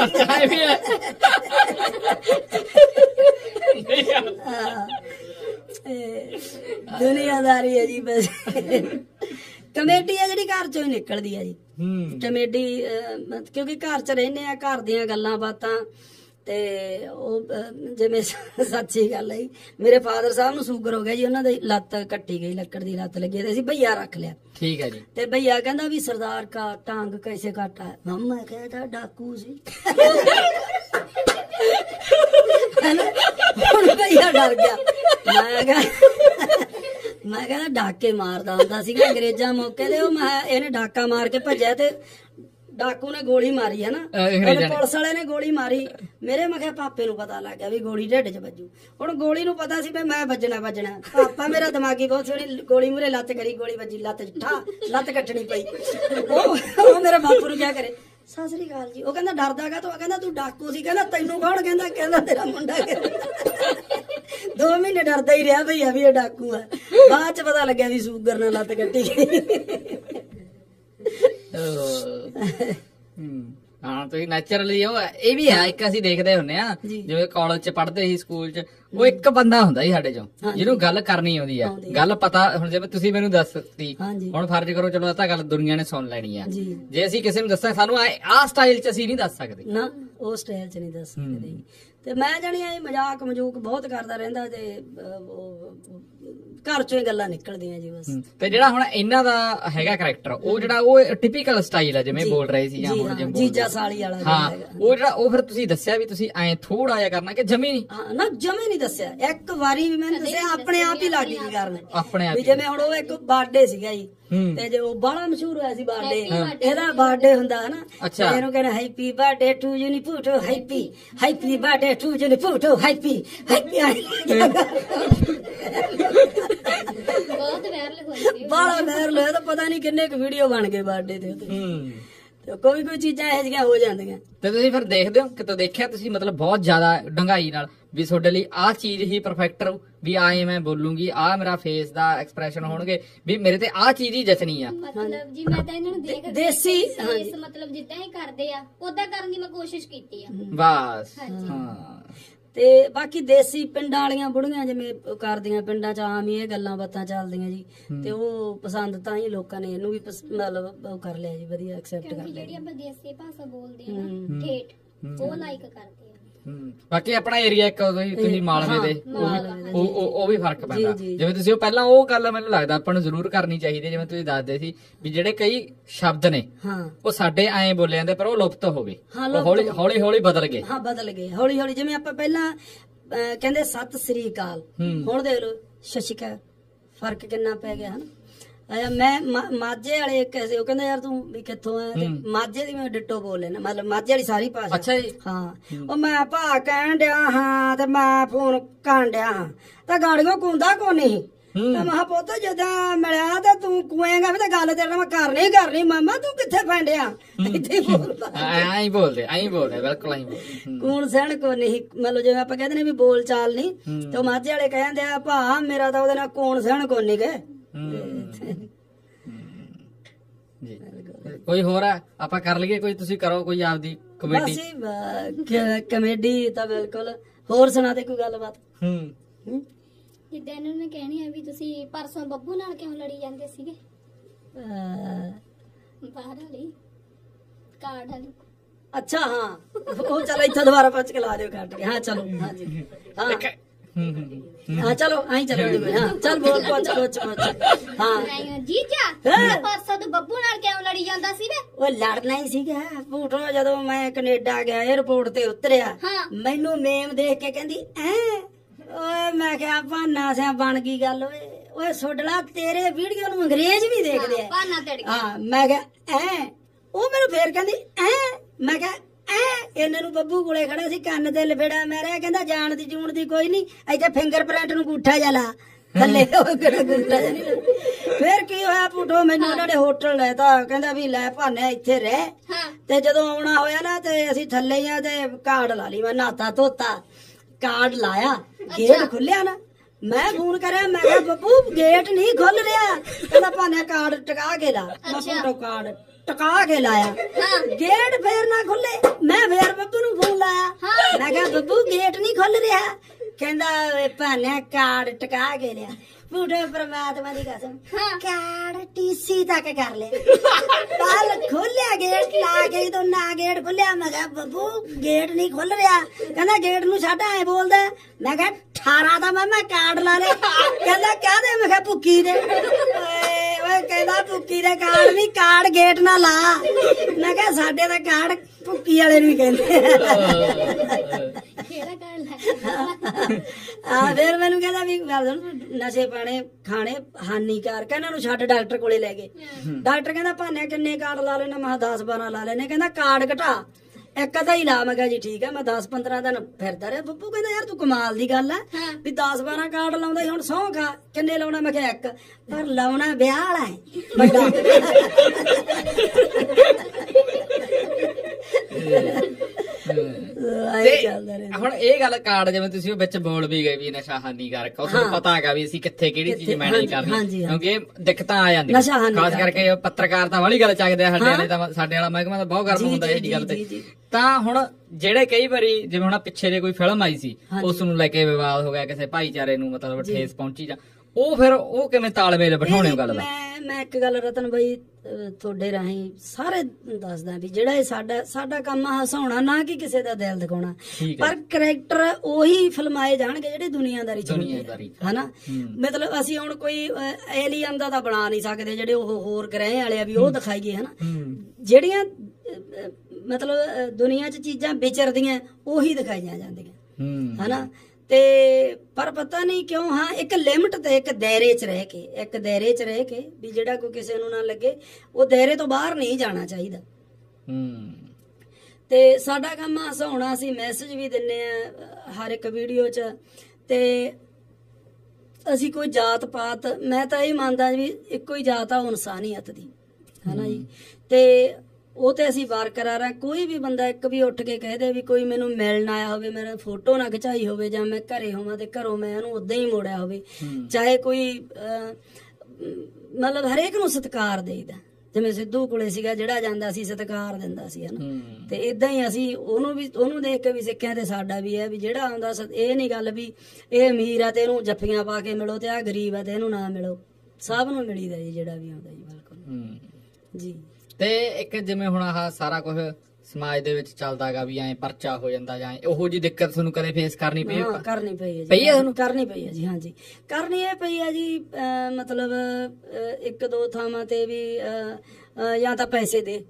ਦੁਨੀਆਦਾਰੀ ਹੈ ਜੀ ਬਸ। ਕਮੇਡੀ ਆ ਜਿਹੜੀ ਘਰ ਚੋਂ ਹੀ ਨਿਕਲਦੀ ਆ ਜੀ। ਕਮੇਡੀ ਕਿਉਂਕਿ ਘਰ ਚ ਰਹਿੰਦੇ ਆ, ਘਰ ਦੀਆਂ ਗੱਲਾਂ ਬਾਤਾਂ। ਤੇ ਉਹ ਜਿਵੇਂ ਸੱਚੀ ਗੱਲ ਹੈ, ਮੇਰੇ ਫਾਦਰ ਸਾਹਿਬ ਨੂੰ ਸ਼ੂਗਰ ਹੋ ਗਿਆ ਜੀ, ਉਹਨਾਂ ਦੀ ਲੱਤ ਕੱਟੀ ਗਈ, ਲੱਕੜ ਦੀ ਲੱਤ ਲੱਗੀ ਤੇ ਅਸੀਂ ਭਈਆ ਰੱਖ ਲਿਆ। ਠੀਕ ਹੈ ਜੀ। ਤੇ ਭਈਆ ਕਹਿੰਦਾ ਵੀ ਸਰਦਾਰ ਕਾ ਟਾਂਗ ਕੈਸੇ ਕਾਟਾ ਹੈ? ਮੰਮਾ ਕਹਿੰਦਾ ਡਾਕੂ ਸੀ। ਹੁਣ ਭਈਆ ਡਰ ਗਿਆ। ਮੈਂ ਕਿਹਾ ਮੈਂ ਕਹਿੰਦਾ ਡਾਕੇ ਮਾਰਦਾ ਹੁੰਦਾ ਸੀਗਾ ਅੰਗਰੇਜ਼ਾਂ ਮੌਕੇ ਤੇ। ਉਹ ਮੈਂ ਇਹਨੇ ਡਾਕਾ ਮਾਰ ਕੇ ਭੱਜਿਆ ਤੇ ਡਾਕੂ ਨੇ ਗੋਲੀ ਮਾਰੀ ਹੈ ਨਾ, ਪੁਲਿਸ ਵਾਲੇ ਨੇ ਗੋਲੀ ਮਾਰੀ। ਮੇਰੇ ਮੈਂ ਕਿਹਾ ਪਾਪੇ ਨੂੰ ਪਤਾ ਲੱਗ ਗਿਆ ਵੀ ਗੋਲੀ ਢਿੱਡ 'ਚ ਵੱਜੂ। ਹੁਣ ਗੋਲੀ ਨੂੰ ਪਤਾ ਸੀ ਵੀ ਮੈਂ ਵੱਜਣਾ ਵੱਜਣਾ। ਪਾਪਾ ਮੇਰਾ ਦਿਮਾਗੀ ਬਹੁਤ ਸੋਹਣੀ, ਗੋਲੀ ਮੂਰੇ ਲੱਤ ਕਰੀ, ਗੋਲੀ ਵੱਜੀ ਲੱਤ 'ਚ ਠਾ, ਲੱਤ ਕੱਟਣੀ ਪਈ। ਉਹ ਉਹ ਮੇਰੇ ਬਾਪੂ ਨੂੰ ਕਿਆ ਕਰੇ, ਸਤਿ ਸ੍ਰੀ ਅਕਾਲ ਜੀ। ਉਹ ਕਹਿੰਦਾ ਡਰਦਾ ਗਾ ਤੂੰ? ਕਹਿੰਦਾ ਤੂੰ ਡਾਕੂ ਸੀ। ਕਹਿੰਦਾ ਤੈਨੂੰ ਕੌਣ ਕਹਿੰਦਾ? ਕਹਿੰਦਾ ਤੇਰਾ ਮੁੰਡਾ। ਦੋ ਮਹੀਨੇ ਡਰਦਾ ਹੀ ਰਿਹਾ ਭਈਆ ਵੀ ਇਹ ਡਾਕੂ ਆ। ਬਾਅਦ 'ਚ ਪਤਾ ਲੱਗਿਆ ਵੀ ਸ਼ੂਗਰ ਨਾਲ ਲੱਤ ਕੱਟੀ ਗਈ। ਹਾਂ ਤੁਸੀਂ ਨੈਚੁਰਲੀ ਉਹ ਇਹ ਵੀ ਹੈ। ਇੱਕ ਅਸੀਂ ਦੇਖਦੇ ਹੁੰਦੇ ਆ ਜਿਵੇਂ ਕਾਲਜ ਚ ਪੜ੍ਹਦੇ ਸੀ, ਸਕੂਲ ਚ, ਉਹ ਇੱਕ ਬੰਦਾ ਹੁੰਦਾ ਸੀ ਸਾਡੇ ਚੋਂ ਜਿਹਨੂੰ ਗੱਲ ਕਰਨੀ ਆਉਂਦੀ ਆ, ਗੱਲ ਪਤਾ। ਹੁਣ ਜਿਵੇਂ ਤੁਸੀਂ ਮੈਨੂੰ ਦੱਸਤੀ, ਹੁਣ ਫਰਜ਼ ਕਰੋ ਚਲੋ ਤਾਂ ਗੱਲ ਦੁਨੀਆ ਨੇ ਸੁਣ ਲੈਣੀ ਆ। ਜੇ ਅਸੀਂ ਕਿਸੇ ਨੂੰ ਦੱਸਾਂ ਸਾਨੂੰ ਆਹ ਸਟਾਈਲ ਚ ਅਸੀਂ ਨਹੀਂ ਦੱਸ ਸਕਦੇ ਨਾ, ਉਹ ਸਟਾਈਲ ਚ ਨਹੀਂ ਦੱਸ ਸਕਦੇ। ਤੇ ਮੈਂ ਜਾਣੀ ਇਹ ਮਜ਼ਾਕ ਮਜੂਕ ਬਹੁਤ ਕਰਦਾ ਰਹਿੰਦਾ ਤੇ ਘਰ ਚੋਂ ਹੀ ਗੱਲਾਂ ਨਿਕਲਦੀਆਂ ਜੀ ਬਸ। ਤੇ ਜਿਹੜਾ ਹੁਣ ਇਹਨਾਂ ਦਾ ਹੈਗਾ ਕੈਰੈਕਟਰ, ਉਹ ਜਿਹੜਾ ਉਹ ਟਿਪੀਕਲ ਸਟਾਈਲ ਹੈ ਜਿਵੇਂ ਬੋਲ ਰਹੇ ਸੀ ਜਾਂ ਹੁਣ ਜਿਵੇਂ ਜੀਜਾ ਸਾਲੀ ਵਾਲਾ ਹਾਂ, ਉਹ ਜਿਹੜਾ ਉਹ ਫਿਰ ਤੁਸੀਂ ਦੱਸਿਆ ਵੀ ਤੁਸੀਂ ਐ ਥੋੜਾ ਜਿਹਾ ਕਰਨਾ ਕਿ ਜਮੀ ਨਹੀਂ? ਹਾਂ ਨਾ, ਜਮੇ ਨਹੀਂ ਦੱਸਿਆ, ਇੱਕ ਵਾਰੀ ਵੀ ਮੈਂ ਦੱਸਿਆ, ਆਪਣੇ ਆਪ ਹੀ ਲੱਗ ਗਈ ਕਰਨ ਆਪਣੇ ਆਪ। ਜਿਵੇਂ ਹੁਣ ਉਹ ਇੱਕ ਬਰਥਡੇ ਸੀਗਾ ਜੀ, ਤੇ ਜੇ ਉਹ ਬੜਾ ਮਸ਼ਹੂਰ ਹੋਇਆ ਸੀ ਬਰਥਡੇ, ਇਹਦਾ ਬਰਥਡੇ ਹੁੰਦਾ ਹਨਾ, ਇਹਨੂੰ ਕਹਿੰਦਾ ਹੈਪੀ ਬਰਥਡੇ ਟੂ ਯੂ ਨੀ ਪੁੱਟੋ, happy happy birthday to you ਨੀ ਪੁੱਟੋ, ਹੈਪੀ ਹੈਪੀ ਬਹੁਤ ਵਾਇਰਲ ਹੋਈ, ਬੜਾ ਵਾਇਰਲ ਹੋਇਆ ਤਾਂ ਪਤਾ ਨਹੀਂ ਕਿੰਨੇ ਕੁ ਵੀਡੀਓ ਬਣ ਗਏ ਬਰਥਡੇ ਤੇ ਤੇ ਕੋਈ ਕੋਈ ਚੀਜ਼ਾਂ ਇਹੋ ਜਿਹੀਆਂ ਹੋ ਜਾਂਦੀਆਂ। ਤੇ ਤੁਸੀਂ ਫਿਰ ਦੇਖਦੇ ਹੋ ਕਿਤੋਂ ਦੇਖਿਆ ਤੁਸੀਂ ਮਤਲਬ ਬਹੁਤ ਜ਼ਿਆਦਾ ਡੰਗਾਈ ਨਾਲ ਵੀ ਤੁਹਾਡੇ ਲਈ ਆਹ ਚੀਜ਼ ਹੀ ਪਰਫੈਕਟ ਰਹੂ, ਵੀ ਆਏ ਮੈਂ ਬੋਲੂੰਗੀ, ਆਹ ਮੇਰਾ ਫੇਸ ਦਾ ਐਕਸਪ੍ਰੈਸ਼ਨ ਹੋਣਗੇ, ਵੀ ਮੇਰੇ ਤੇ ਆਹ ਚੀਜ਼ ਹੀ ਜਚਣੀ ਆ? ਮਤਲਬ ਜੀ ਮੈਂ ਤਾਂ ਇਹਨਾਂ ਨੂੰ ਦੇਖ ਦੇਸੀ ਮਤਲਬ ਜਿੱਦਾਂ ਹੀ ਕਰਦੇ ਆ ਉਦਾਂ ਕਰਨ ਦੀ ਮੈਂ ਕੋਸ਼ਿਸ਼ ਕੀਤੀ ਆ ਬਸ। ਹਾਂ, ਤੇ ਬਾਕੀ ਦੇਸੀ ਪਿੰਡਾਂ ਵਾਲੀਆਂ ਬੁੜੀਆਂ ਜਿਵੇਂ ਕਰਦੀਆਂ, ਪਿੰਡਾਂ ਚ ਆਮ ਹੀ ਇਹ ਗੱਲਾਂ ਬਾਤਾਂ ਚੱਲਦੀਆਂ ਜੀ, ਤੇ ਉਹ ਪਸੰਦ ਤਾਂ ਹੀ ਲੋਕਾਂ ਨੇ ਇਹਨੂੰ ਵੀ ਮਤਲਬ ਉਹ ਕਰ ਲਿਆ ਜੀ, ਵਧੀਆ ਐਕਸੈਪਟ ਕਰ ਲਿਆ। ਜਿਹੜੀ ਆਪਾਂ ਦੇਸੀ ਭਾਸ਼ਾ ਬੋਲਦੇ ਆ ਨਾ ਠੇਠ, ਉਹ ਲਾਈਕ ਕਰਦੇ ਆ। ਬਾਕੀ ਆਪਣਾ ਏਰੀਆ ਇੱਕ ਤੁਸੀਂ ਮਾਲਵੇ ਦੇ, ਉਹ ਉਹ ਵੀ ਫਰਕ ਪੈਂਦਾ। ਜਿਵੇਂ ਤੁਸੀਂ ਉਹ ਪਹਿਲਾਂ ਉਹ ਗੱਲ ਮੈਨੂੰ ਲੱਗਦਾ ਆਪਾਂ ਨੂੰ ਜ਼ਰੂਰ ਕਰਨੀ ਚਾਹੀਦੀ, ਜਿਵੇਂ ਤੁਸੀਂ ਦੱਸਦੇ ਸੀ ਵੀ ਜਿਹੜੇ ਕਈ ਸ਼ਬਦ ਨੇ ਉਹ ਸਾਡੇ ਐਂ ਬੋਲੇ ਜਾਂਦੇ ਪਰ ਉਹ ਲੁਪਤ ਹੋ ਗਏ, ਹੌਲੀ ਹੌਲੀ ਹੌਲੀ ਬਦਲ ਗਏ। ਹਾਂ ਬਦਲ ਗਏ ਹੌਲੀ ਹੌਲੀ। ਜਿਵੇਂ ਆਪਾਂ ਪਹਿਲਾਂ ਕਹਿੰਦੇ ਸਤਿ ਸ੍ਰੀ ਅਕਾਲ, ਹੁਣ ਦੇਖ ਲਓ ਸਤਿ ਸ਼੍ਰੀ ਅਕਾਲ, ਫਰਕ ਕਿੰਨਾ ਪੈ ਗਿਆ ਹਨਾ। ਮੈਂ ਮਾਝੇ ਵਾਲੇ ਇੱਕ ਐਸੇ, ਉਹ ਕਹਿੰਦੇ ਯਾਰ ਤੂੰ ਵੀ ਕਿੱਥੋਂ ਆ, ਤੇ ਮਾਝੇ ਦੀ ਮੈਂ ਡਿੱਟੋ ਬੋਲ ਲੈਣਾ, ਮਤਲਬ ਮਾਝੇ ਵਾਲੀ ਸਾਰੀ ਭਾਸ਼ਾ। ਅੱਛਾ ਜੀ। ਹਾਂ, ਉਹ ਮੈਂ ਭਾ ਕਹਿਣ ਡਿਆ ਹਾਂ ਤੇ ਮੈਂ ਫੋਨ ਕਰਨ ਡਿਆ ਹਾਂ ਤਾਂ ਗਾੜੀਆਂ ਕੁੰਦਾ ਕੋ ਨਹੀਂ, ਤੇ ਮੈਂ ਪੁੱਤ ਜਦੋਂ ਮਿਲਿਆ ਤਾਂ ਤੂੰ ਕੁਏਂਗਾ ਵੀ ਤਾਂ ਗੱਲ ਤੇਰੇ ਨਾਲ ਮੈਂ ਕਰਨੀ ਕਰਨੀ, ਮਾਮਾ ਤੂੰ ਕਿੱਥੇ ਫੈਂਡਿਆ, ਇੱਥੇ ਬੋਲਦਾ ਐਂ ਬੋਲਦੇ ਐਂ ਬੋਲਦੇ ਬਿਲਕੁਲ ਐਂ ਬੋਲਦੇ। ਕੂਣ ਸਹਿਣ ਕੋ ਨਹੀਂ, ਮਤਲਬ ਜਿਵੇਂ ਆਪਾਂ ਕਹਿੰਦੇ ਨੇ ਵੀ ਬੋਲ ਚਾਲ ਨਹੀਂ, ਤੇ ਉਹ ਮਾਝੇ ਵਾਲੇ ਕਹਿੰਦੇ ਆ ਭਾ ਮੇਰਾ ਤਾਂ ਉਹਦੇ ਨਾਲ ਕੂਣ ਸਹਿਣ ਕੋ ਨਹੀਂ ਗਏ। ਕੋਈ ਹੋਰ ਆ ਆਪਾਂ ਕਰ ਲਈਏ, ਕੋਈ ਤੁਸੀਂ ਕਰੋ ਕੋਈ ਆਪਦੀ ਕਮੇਡੀ? ਕਮੇਡੀ ਤਾਂ ਬਿਲਕੁਲ। ਹੋਰ ਸੁਣਾ ਦੇ ਕੋਈ ਗੱਲਬਾਤ। ਹੂੰ, ਜਿੱਦਾਂ ਇਹਨਾਂ ਨੇ ਕਹਿਣੀ ਆ ਵੀ ਤੁਸੀਂ ਪਰਸੋਂ ਬੱਬੂ ਨਾਲ ਕਿਉਂ ਲੜੀ ਜਾਂਦੇ ਸੀਗੇ? ਬਾਹਰ ਵਾਲੀ ਕਾਰਡ ਵਾਲੀ। ਅੱਛਾ ਹਾਂ, ਉਹ ਚਲੋ ਇੱਥੋਂ ਦੁਬਾਰਾ ਪੁੱਛ ਕੇ ਲਾ ਦਿਓ ਕੱਟ ਕੇ। ਹਾਂ ਚਲੋ, ਹਾਂਜੀ ਹਾਂ ਹਾਂ ਚਲੋ ਆਈ ਚਲੋ ਜੀ। ਹਾਂ ਚੱਲ ਬੋਲ ਪੁੱਛ ਪੁੱਛ ਪੁੱਛ। ਹਾਂ ਜੀਜਾ ਪਰਸੋਂ ਤੂੰ ਬੱਬੂ ਨਾਲ ਕਿਉਂ ਲੜੀ ਜਾਂਦਾ ਸੀ ਵੇ? ਉਹ ਲੜਨਾ ਹੀ ਸੀਗਾ ਭੂਟੋ, ਜਦੋਂ ਮੈਂ ਕੈਨੇਡਾ ਗਿਆ 에어ਪੋਰਟ ਤੇ ਉਤਰਿਆ, ਮੈਨੂੰ ਮੇਮ ਦੇਖ ਕੇ ਕਹਿੰਦੀ ਐ, ਓਏ ਮੈਂ ਕਿਹਾ ਭਾਨਾ ਸਿਆ ਬਣ ਗਈ ਗੱਲ। ਓਏ ਓਏ ਸੁੱਡਲਾ ਤੇਰੇ ਵੀਡੀਓ ਨੂੰ ਅੰਗਰੇਜ਼ ਵੀ ਦੇਖਦੇ ਆ। ਹਾਂ ਮੈਂ ਕਿਹਾ ਐ, ਉਹ ਮੈਨੂੰ ਫੇਰ ਕਹਿੰਦੀ ਐ, ਮੈਂ ਕਿਹਾ ਇਹਨਾਂ ਨੂੰ ਬੱਬੂ ਕੋਲੇ ਖੜਾ ਸੀ, ਕੰਨ ਤੇ ਲਫੇੜਾ ਮਾਰਿਆ, ਕਹਿੰਦਾ ਜਾਣ ਦੀ ਜੂਣ ਦੀ ਕੋਈ ਨੀ, ਇੱਥੇ ਫਿੰਗਰਪ੍ਰਿੰਟ ਨੂੰ ਗੂਠਾ ਜਾ ਲਾ ਥੱਲੇ। ਫੇਰ ਕੀ ਹੋਇਆ ਪੁੱਟੋ, ਮੈਨੂੰ ਉਹਨਾਂ ਨੇ ਹੋਟਲ ਲੈਤਾ, ਕਹਿੰਦਾ ਵੀ ਲੈ ਭਾਨੇ ਇੱਥੇ ਰਹਿ। ਤੇ ਜਦੋਂ ਆਉਣਾ ਹੋਇਆ ਨਾ ਤੇ ਅਸੀਂ ਥੱਲੇ ਆ ਤੇ ਕਾਰਡ ਲਾ ਲਈ, ਮੈਂ ਨਾਤਾ ਧੋਤਾ, ਕਾਰਡ ਲਾਇਆ, ਗੇਟ ਖੁੱਲਿਆ ਨਾ, ਮੈਂ ਫੋਨ ਕਰਿਆ, ਮੈਂ ਕਿਹਾ ਬੱਬੂ ਗੇਟ ਨਹੀਂ ਖੁੱਲ ਰਿਹਾ, ਕਹਿੰਦਾ ਭਾਨੇ ਕਾਰਡ ਟਕਾ ਕੇ ਲਾ। ਮੈਂ ਫੋਟੋ ਕਾਰਡ ਟਕਾ ਕੇ ਲਾਇਆ, ਗੇਟ ਫੇਰ ਨਾ ਖੁੱਲੇ। ਮੈਂ ਫੇਰ ਬੱਬੂ ਨੂੰ ਫੋਨ ਲਾਇਆ, ਮੈਂ ਕਿਹਾ ਬੱਬੂ ਗੇਟ ਨਹੀਂ ਖੁੱਲ ਰਿਹਾ, ਕਹਿੰਦਾ ਭਾਨੇ ਕਾਰਡ ਟਕਾ ਕੇ ਲਿਆ। ਬੂਢੇ ਪਰਮਾਤਮਾ ਦੀ ਕਸਮ, ਕਾਰਡ ਟੀਸੀ ਤੱਕ ਕਰ ਲਿਆ, ਕੱਲ ਖੋਲਿਆ ਗੇਟ ਲਾ ਕੇ, ਜਦੋਂ ਨਾ ਗੇਟ ਖੁੱਲਿਆ, ਮੈਂ ਕਿਹਾ ਬੱਬੂ ਗੇਟ ਨਹੀਂ ਖੁੱਲ ਰਿਹਾ, ਕਹਿੰਦਾ ਗੇਟ ਨੂੰ ਛੱਡ ਐ ਬੋਲਦਾ। ਮੈਂ ਕਿਹਾ ਅਠਾਰਾਂ ਦਾ ਮੈਂ ਕਾਰਡ ਲਾ ਲਿਆ, ਕਹਿੰਦਾ ਕਾਹਦੇ? ਮੈਂ ਕਿਹਾ ਭੁੱਕੀ ਦੇ। ਓਏ ਕਹਿੰਦਾ ਭੁੱਕੀ ਦੇ ਕਾਰਡ ਨਹੀਂ, ਕਾਰਡ ਗੇਟ ਨਾ ਲਾ। ਮੈਂ ਕਿਹਾ ਸਾਡੇ ਦਾ ਕਾਰਡ ਭੁੱਕੀ ਵਾਲੇ ਨੂੰ ਕਹਿੰਦੇ ਆ। ਫੇਰ ਮੈਨੂੰ ਕਹਿੰਦਾ ਵੀ ਨਸ਼ੇ ਪਾਣੇ ਖਾਣੇ ਹਾਨੀਕਾਰਕ, ਇਹਨਾਂ ਨੂੰ ਛੱਡ ਡਾਕਟਰ ਕੋਲੇ ਲੈ ਗਏ। ਡਾਕਟਰ ਕਹਿੰਦਾ ਭਾਨਿਆ ਕਿੰਨੇ ਕਾਰਡ ਲਾ ਲੈਣਾ? ਮੈਂ ਦਸ ਬਾਰਾਂ ਲਾ ਲੈਣੇ। ਕਹਿੰਦਾ ਕਾਰਡ ਘਟਾ, ਇੱਕ ਅੱਧਾ ਹੀ ਲਾ। ਮੈਂ ਕਿਹਾ ਜੀ ਠੀਕ ਹੈ। ਮੈਂ ਦਸ ਪੰਦਰਾਂ ਦਿਨ ਫਿਰਦਾ ਰਿਹਾ। ਬੱਬੂ ਕਹਿੰਦਾ ਯਾਰ ਤੂੰ ਕਮਾਲ ਦੀ ਗੱਲ ਹੈ ਵੀ ਦਸ ਬਾਰਾਂ ਕਾਰਡ ਲਾਉਂਦਾ, ਹੁਣ ਸਹੁੰ ਖਾ ਕਿੰਨੇ ਲਾਉਣਾ? ਮੈਂ ਕਿਹਾ ਇੱਕ, ਪਰ ਲਾਉਣਾ ਵਿਆਹ ਵਾਲਾ ਹੈ ਵੱਡਾ। ਹੁਣ ਇਹ ਗੱਲ ਕਾਰਡ ਜਿਵੇਂ ਤੁਸੀਂ ਉਹ ਵਿੱਚ ਬੋਲ ਵੀ ਗਏ ਵੀ ਨਸ਼ਾ ਹਾਨੀਕਾਰਕ, ਉਸ ਨੂੰ ਪਤਾ ਹੈਗਾ ਵੀ ਅਸੀਂ ਕਿੱਥੇ ਕਿਹੜੀ ਚੀਜ਼ ਮੈਨੇਜ ਕਰਨੀ, ਕਿਉਂਕਿ ਦਿੱਕਤਾਂ ਆ ਜਾਂਦੀਆਂ ਖਾਸ ਕਰਕੇ ਪੱਤਰਕਾਰਤਾ ਵਾਲੀ ਗੱਲ ਚੱਕਦੇ ਆ। ਸਾਡੇ ਵਾਲੇ ਤਾਂ ਸਾਡੇ ਵਾਲਾ ਮਹਿਕਮਾ ਤਾਂ ਬਹੁਤ ਗਰਮ ਹੁੰਦਾ ਇਹ ਗੱਲ ਤੇ। ਤਾਂ ਹੁਣ ਜਿਹੜੇ ਕਈ ਵਾਰੀ ਜਿਵੇਂ ਹੁਣ ਪਿੱਛੇ ਜੇ ਕੋਈ ਫਿਲਮ ਆਈ ਸੀ, ਉਸ ਨੂੰ ਲੈ ਕੇ ਵਿਵਾਦ ਹੋ ਗਿਆ, ਕਿਸੇ ਭਾਈਚਾਰੇ ਨੂੰ ਮਤਲਬ ਠੇਸ ਪਹੁੰਚੀ, ਜਾਂ ਉਹ ਫਿਰ ਉਹ ਕਿਵੇਂ ਤਾਲਮੇਲ ਬਿਠਾਉਣੇ ਗੱਲ ਦਾ? ਮੈਂ ਇੱਕ ਗੱਲ ਰਤਨ ਬਾਈ ਤੁਹਾਡੇ ਰਾਹੀਂ ਸਾਰੇ ਦੱਸਦਾ ਵੀ ਜਿਹੜਾ ਇਹ ਸਾਡਾ ਸਾਡਾ ਕੰਮ ਹਸਾਉਣਾ, ਨਾ ਕਿ ਕਿਸੇ ਦਾ ਦਿਲ ਦਿਖਾਉਣਾ, ਪਰ ਕਰੈਕਟਰ ਉਹੀ ਫਿਲਮਾਏ ਜਾਣਗੇ ਜਿਹੜੇ ਦੁਨੀਆਦਾਰੀ ਚ ਹਨਾ। ਮਤਲਬ ਅਸੀਂ ਹੁਣ ਕੋਈ ਏਲੀਅਨ ਦਾ ਤਾਂ ਬਣਾ ਨਹੀਂ ਸਕਦੇ ਜਿਹੜੇ ਉਹ ਹੋਰ ਗ੍ਰਹਿ ਵਾਲੇ ਆ ਵੀ ਉਹ ਦਿਖਾਈਏ ਹਨਾ। ਜਿਹੜੀਆਂ ਮਤਲਬ ਦੁਨੀਆ ਚ ਚੀਜ਼ਾਂ ਵਿਚਰਦੀਆਂ ਉਹੀ ਦਿਖਾਈਆਂ ਜਾਂਦੀਆਂ ਹਨਾ। ਤੇ ਪਰ ਪਤਾ ਨਹੀਂ ਕਿਉਂ ਹਾਂ ਇੱਕ ਲਿਮਟ ਤੇ ਇੱਕ ਦਾਇਰੇ ਚ ਰਹਿ ਕੇ ਇੱਕ ਦਾਇਰੇ ਚ ਰਹਿ ਕੇ ਵੀ ਜਿਹੜਾ ਕੋਈ ਕਿਸੇ ਨੂੰ ਨਾ ਲੱਗੇ ਉਹ ਦਾਇਰੇ ਤੋਂ ਬਾਹਰ ਨਹੀਂ ਜਾਣਾ ਚਾਹੀਦਾ। ਤੇ ਸਾਡਾ ਕੰਮ ਹਸਾਉਣਾ, ਅਸੀਂ ਮੈਸੇਜ ਵੀ ਦਿੰਨੇ ਆ ਹਰ ਇੱਕ ਵੀਡੀਓ ਚ। ਤੇ ਅਸੀਂ ਕੋਈ ਜਾਤ ਪਾਤ, ਮੈਂ ਤਾਂ ਇਹ ਮੰਨਦਾ ਵੀ ਇੱਕੋ ਹੀ ਜਾਤ ਆ ਇਨਸਾਨੀਅਤ ਦੀ ਹਨਾ ਜੀ। ਤੇ ਉਹ ਤੇ ਅਸੀਂ ਬਰਕਰਾਰ ਆ। ਕੋਈ ਵੀ ਬੰਦਾ ਇੱਕ ਵੀ ਉੱਠ ਕੇ ਕਹਿ ਦੇ ਵੀ ਕੋਈ ਮੈਨੂੰ ਮਿਲਣ ਆਇਆ ਹੋਵੇ, ਮੇਰਾ ਫੋਟੋ ਨਾ ਖਿਚਾਈ ਹੋਵੇ ਜਾਂ ਮੈਂ ਘਰੇ ਹੋਵਾਂ ਤੇ ਘਰੋਂ ਮੈਂ ਉਹਨੂੰ ਉਦਾਂ ਹੀ ਮੋੜਿਆ ਹੋਵੇ, ਚਾਹੇ ਕੋਈ ਮਤਲਬ ਹਰੇਕ ਨੂੰ ਸਤਿਕਾਰ ਦੇਈਦਾ। ਜਿਵੇਂ ਸਿੱਧੂ ਕੋਲੇ ਸੀਗਾ, ਜਿਹੜਾ ਜਾਂਦਾ ਸੀ ਸਤਿਕਾਰ ਦਿੰਦਾ ਸੀ ਹਨਾ। ਤੇ ਏਦਾਂ ਹੀ ਅਸੀਂ ਉਹਨੂੰ ਵੀ ਉਹਨੂੰ ਦੇਖ ਕੇ ਵੀ ਸਿੱਖਿਆ ਤੇ ਸਾਡਾ ਵੀ ਹੈ ਵੀ ਜਿਹੜਾ ਆਉਂਦਾ ਇਹ ਨੀ ਗੱਲ ਵੀ ਇਹ ਅਮੀਰ ਆ ਤੇ ਇਹਨੂੰ ਜੱਫੀਆਂ ਪਾ ਕੇ ਮਿਲੋ ਤੇ ਆਹ ਗਰੀਬ ਆ ਤੇ ਇਹਨੂੰ ਨਾ ਮਿਲੋ, ਸਭ ਨੂੰ ਮਿਲੀਦਾ ਜੀ ਜਿਹੜਾ ਵੀ ਆਉਂਦਾ ਜੀ। ਬਿਲਕੁਲ ਜੀ। ਤੇ ਇੱਕ ਜਿਵੇਂ ਹੁਣ ਆਹ ਸਾਰਾ ਕੁਝ ਸਮਾਜ ਦੇ ਵਿੱਚ ਚੱਲਦਾ ਹੈਗਾ ਵੀ ਐਂ ਪਰਚਾ ਹੋ ਜਾਂਦਾ ਜਾਂ ਉਹੋ ਜੀ ਦਿੱਕਤ ਤੁਹਾਨੂੰ ਕਦੇ ਫੇਸ ਕਰਨੀ ਪਈ? ਕਰਨੀ ਪਈ ਹੈ ਜੀ, ਤੁਹਾਨੂੰ ਕਰਨੀ ਪਈ ਹੈ ਜੀ। ਹਾਂਜੀ ਕਰਨੀ ਇਹ ਪਈ ਹੈ ਜੀ। ਮਤਲਬ ਇੱਕ ਦੋ ਥਾਵਾਂ ਤੇ ਵੀ ਜਾਂ ਤਾਂ ਪੈਸੇ ਦੇ।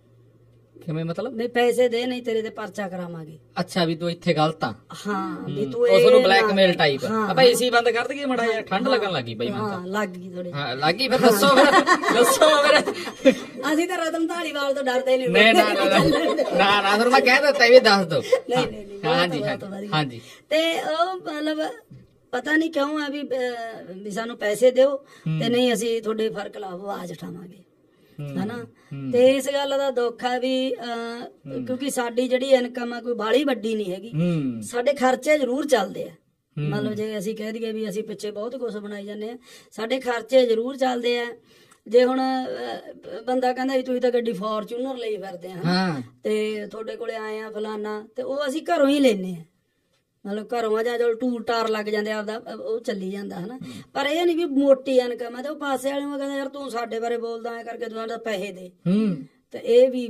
ਕਿਵੇਂ ਮਤਲਬ? ਨਹੀਂ ਪੈਸੇ ਦੇ, ਨਹੀਂ ਤੇਰੇ ਤੇ ਪਰਚਾ ਕਰਾਵਾਂਗੇ। ਅੱਛਾ ਵੀ ਤੂੰ ਇੱਥੇ ਗਲਤ ਆ। ਹਾਂ ਵੀ ਤੂੰ ਇਹ ਤੁਹਾਨੂੰ ਬਲੈਕਮੇਲ ਟਾਈਪ। ਆਪਾਂ ਏਸੀ ਬੰਦ ਕਰ ਦਈਏ ਮਾੜਾ ਜਿਹਾ, ਠੰਡ ਲੱਗਣ ਲੱਗੀ ਬਈ। ਹਾਂ ਲੱਗ ਗਈ ਥੋੜੀ। ਹਾਂ ਲੱਗ ਗਈ। ਫਿਰ ਦੱਸੋ ਦੱਸੋ ਫਿਰ। ਅਸੀਂ ਤਾਂ ਰਤਨ ਧਾਲੀਵਾਲ ਤੋਂ ਡਰਦੇ ਨਹੀਂ। ਨਹੀਂ ਨਾ ਨਾ ਨਾ ਨਾ ਤੁਹਾਨੂੰ ਮੈਂ ਕਹਿ ਦਿੱਤਾ ਵੀ ਦੱਸ ਦੋ। ਹਾਂਜੀ ਹਾਂਜੀ। ਤੇ ਉਹ ਮਤਲਬ ਪਤਾ ਨਹੀਂ ਕਿਉਂ ਆ ਵੀ ਸਾਨੂੰ ਪੈਸੇ ਦਿਓ ਤੇ ਨਹੀਂ ਅਸੀਂ ਤੁਹਾਡੇ ਫਰਕ ਖਿਲਾਫ ਆਵਾਜ਼ ਉਠਾਵਾਂਗੇ ਹਨਾ। ਤੇ ਇਸ ਗੱਲ ਦਾ ਦੁੱਖ ਆ ਵੀ ਕਿਉਂਕਿ ਸਾਡੀ ਜਿਹੜੀ ਇਨਕਮ ਆ ਕੋਈ ਬਾਹਲੀ ਵੱਡੀ ਨਹੀਂ ਹੈਗੀ, ਸਾਡੇ ਖਰਚੇ ਜ਼ਰੂਰ ਚੱਲਦੇ ਆ। ਮਤਲਬ ਜੇ ਅਸੀਂ ਕਹਿ ਦਈਏ ਵੀ ਅਸੀਂ ਪਿੱਛੇ ਬਹੁਤ ਕੁਛ ਬਣਾਈ ਜਾਂਦੇ ਆ, ਸਾਡੇ ਖਰਚੇ ਜ਼ਰੂਰ ਚੱਲਦੇ ਆ। ਜੇ ਹੁਣ ਬੰਦਾ ਕਹਿੰਦਾ ਵੀ ਤੁਸੀਂ ਤਾਂ ਗੱਡੀ ਫੋਰਚੂਨਰ ਲਈ ਫਿਰਦੇ ਆ ਤੇ ਤੁਹਾਡੇ ਕੋਲੇ ਆਏ ਆ ਫਲਾਨਾ, ਤੇ ਉਹ ਅਸੀਂ ਘਰੋਂ ਹੀ ਲੈਨੇ ਆ। ਮਤਲਬ ਘਰੋਂ ਆ ਜਾਂ ਜੋ ਟੂਰ ਟਾਰ ਲੱਗ ਜਾਂਦੇ ਆਪਦਾ ਉਹ ਚੱਲੀ ਜਾਂਦਾ ਹਨਾ। ਪਰ ਇਹ ਨੀ ਵੀ ਮੋਟੀ ਇਨਕਮ ਆ ਤੇ ਉਹ ਪਾਸੇ ਵਾਲੇ ਨੂੰ ਕਹਿੰਦਾ ਯਾਰ ਤੂੰ ਸਾਡੇ ਬਾਰੇ ਬੋਲਦਾ ਐ ਕਰਕੇ ਤੂੰ ਪੈਸੇ ਦੇ। ਤੇ ਇਹ ਵੀ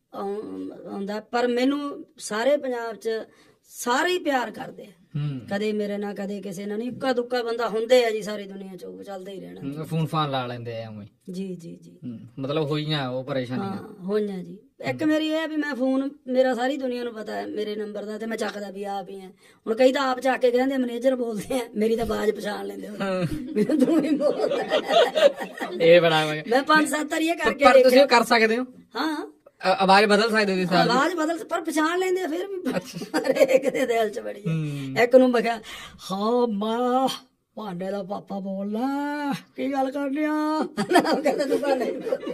ਆਉਂਦਾ। ਪਰ ਮੈਨੂੰ ਸਾਰੇ ਪੰਜਾਬ ਚ ਸਾਰੇ ਹੀ ਪਿਆਰ ਕਰਦੇ ਆ। ਕਦੇ ਮੇਰੇ ਨਾਲ ਕਦੇ ਕਿਸੇ ਨਾਲ ਨਹੀਂ, ਇੱਕਾ ਦੁੱਕਾ ਬੰਦਾ ਹੁੰਦੇ ਆ ਜੀ ਸਾਰੀ ਦੁਨੀਆ ਚ, ਉਹ ਚੱਲਦਾ ਹੀ ਰਹਿਣਾ। ਫੋਨ ਫਾਨ ਲਾ ਲੈਂਦੇ ਆ ਉਵੇਂ। ਜੀ ਜੀ ਜੀ। ਮਤਲਬ ਹੋਈਆਂ ਉਹ ਪਰੇਸ਼ਾਨੀਆਂ? ਹੋਈਆਂ ਜੀ। ਇੱਕ ਮੇਰੀ ਇਹ ਵੀ ਮੈਂ ਫੋਨ ਮੇਰਾ ਸਾਰੀ ਦੁਨੀਆ ਨੂੰ ਪਤਾ ਹੈ ਮੇਰੇ ਨੰਬਰ ਦਾ, ਤੇ ਮੈਂ ਚੱਕਦਾ ਵੀ ਆਪ ਹੀ ਆ। ਹੁਣ ਕਈ ਤਾਂ ਆਪ ਚੱਕ ਕੇ ਕਹਿੰਦੇ ਮੈਨੇਜਰ ਬੋਲਦੇ ਆ, ਮੇਰੀ ਤਾਂ ਆਵਾਜ਼ ਪਛਾਣ ਲੈਂਦੇ ਹੋ ਤੂੰ ਹੀ ਬੋਲਦਾ। ਇਹ ਬੜਾ ਮੈਂ ਪੰਜ ਸੱਤ ਵਾਰੀ ਇਹ ਕਰਕੇ। ਪਰ ਤੁਸੀਂ ਕਰ ਸਕਦੇ ਹੋ। ਹਾਂ ਆਵਾਜ਼ ਬਦਲ ਸਕਦੇ ਹੋ? ਆਵਾਜ਼ ਬਦਲ ਪਰ ਪਛਾਣ ਲੈਂਦੇ ਆ ਫਿਰ ਵੀ। ਹਰੇਕ ਦੇ ਦਿਲ ਚ ਬੜੀ ਹੈ। ਇੱਕ ਨੂੰ ਮੈਂ ਕਿਹਾ ਹਾਂ ਮਾਂ ਭਾਂਡੇ ਦਾ ਪਾਪਾ ਬੋਲਣਾ, ਕੀ ਗੱਲ ਕਰਨੀ ਆ? ਕਹਿੰਦਾ ਤੂੰ ਭਾਂਡੇ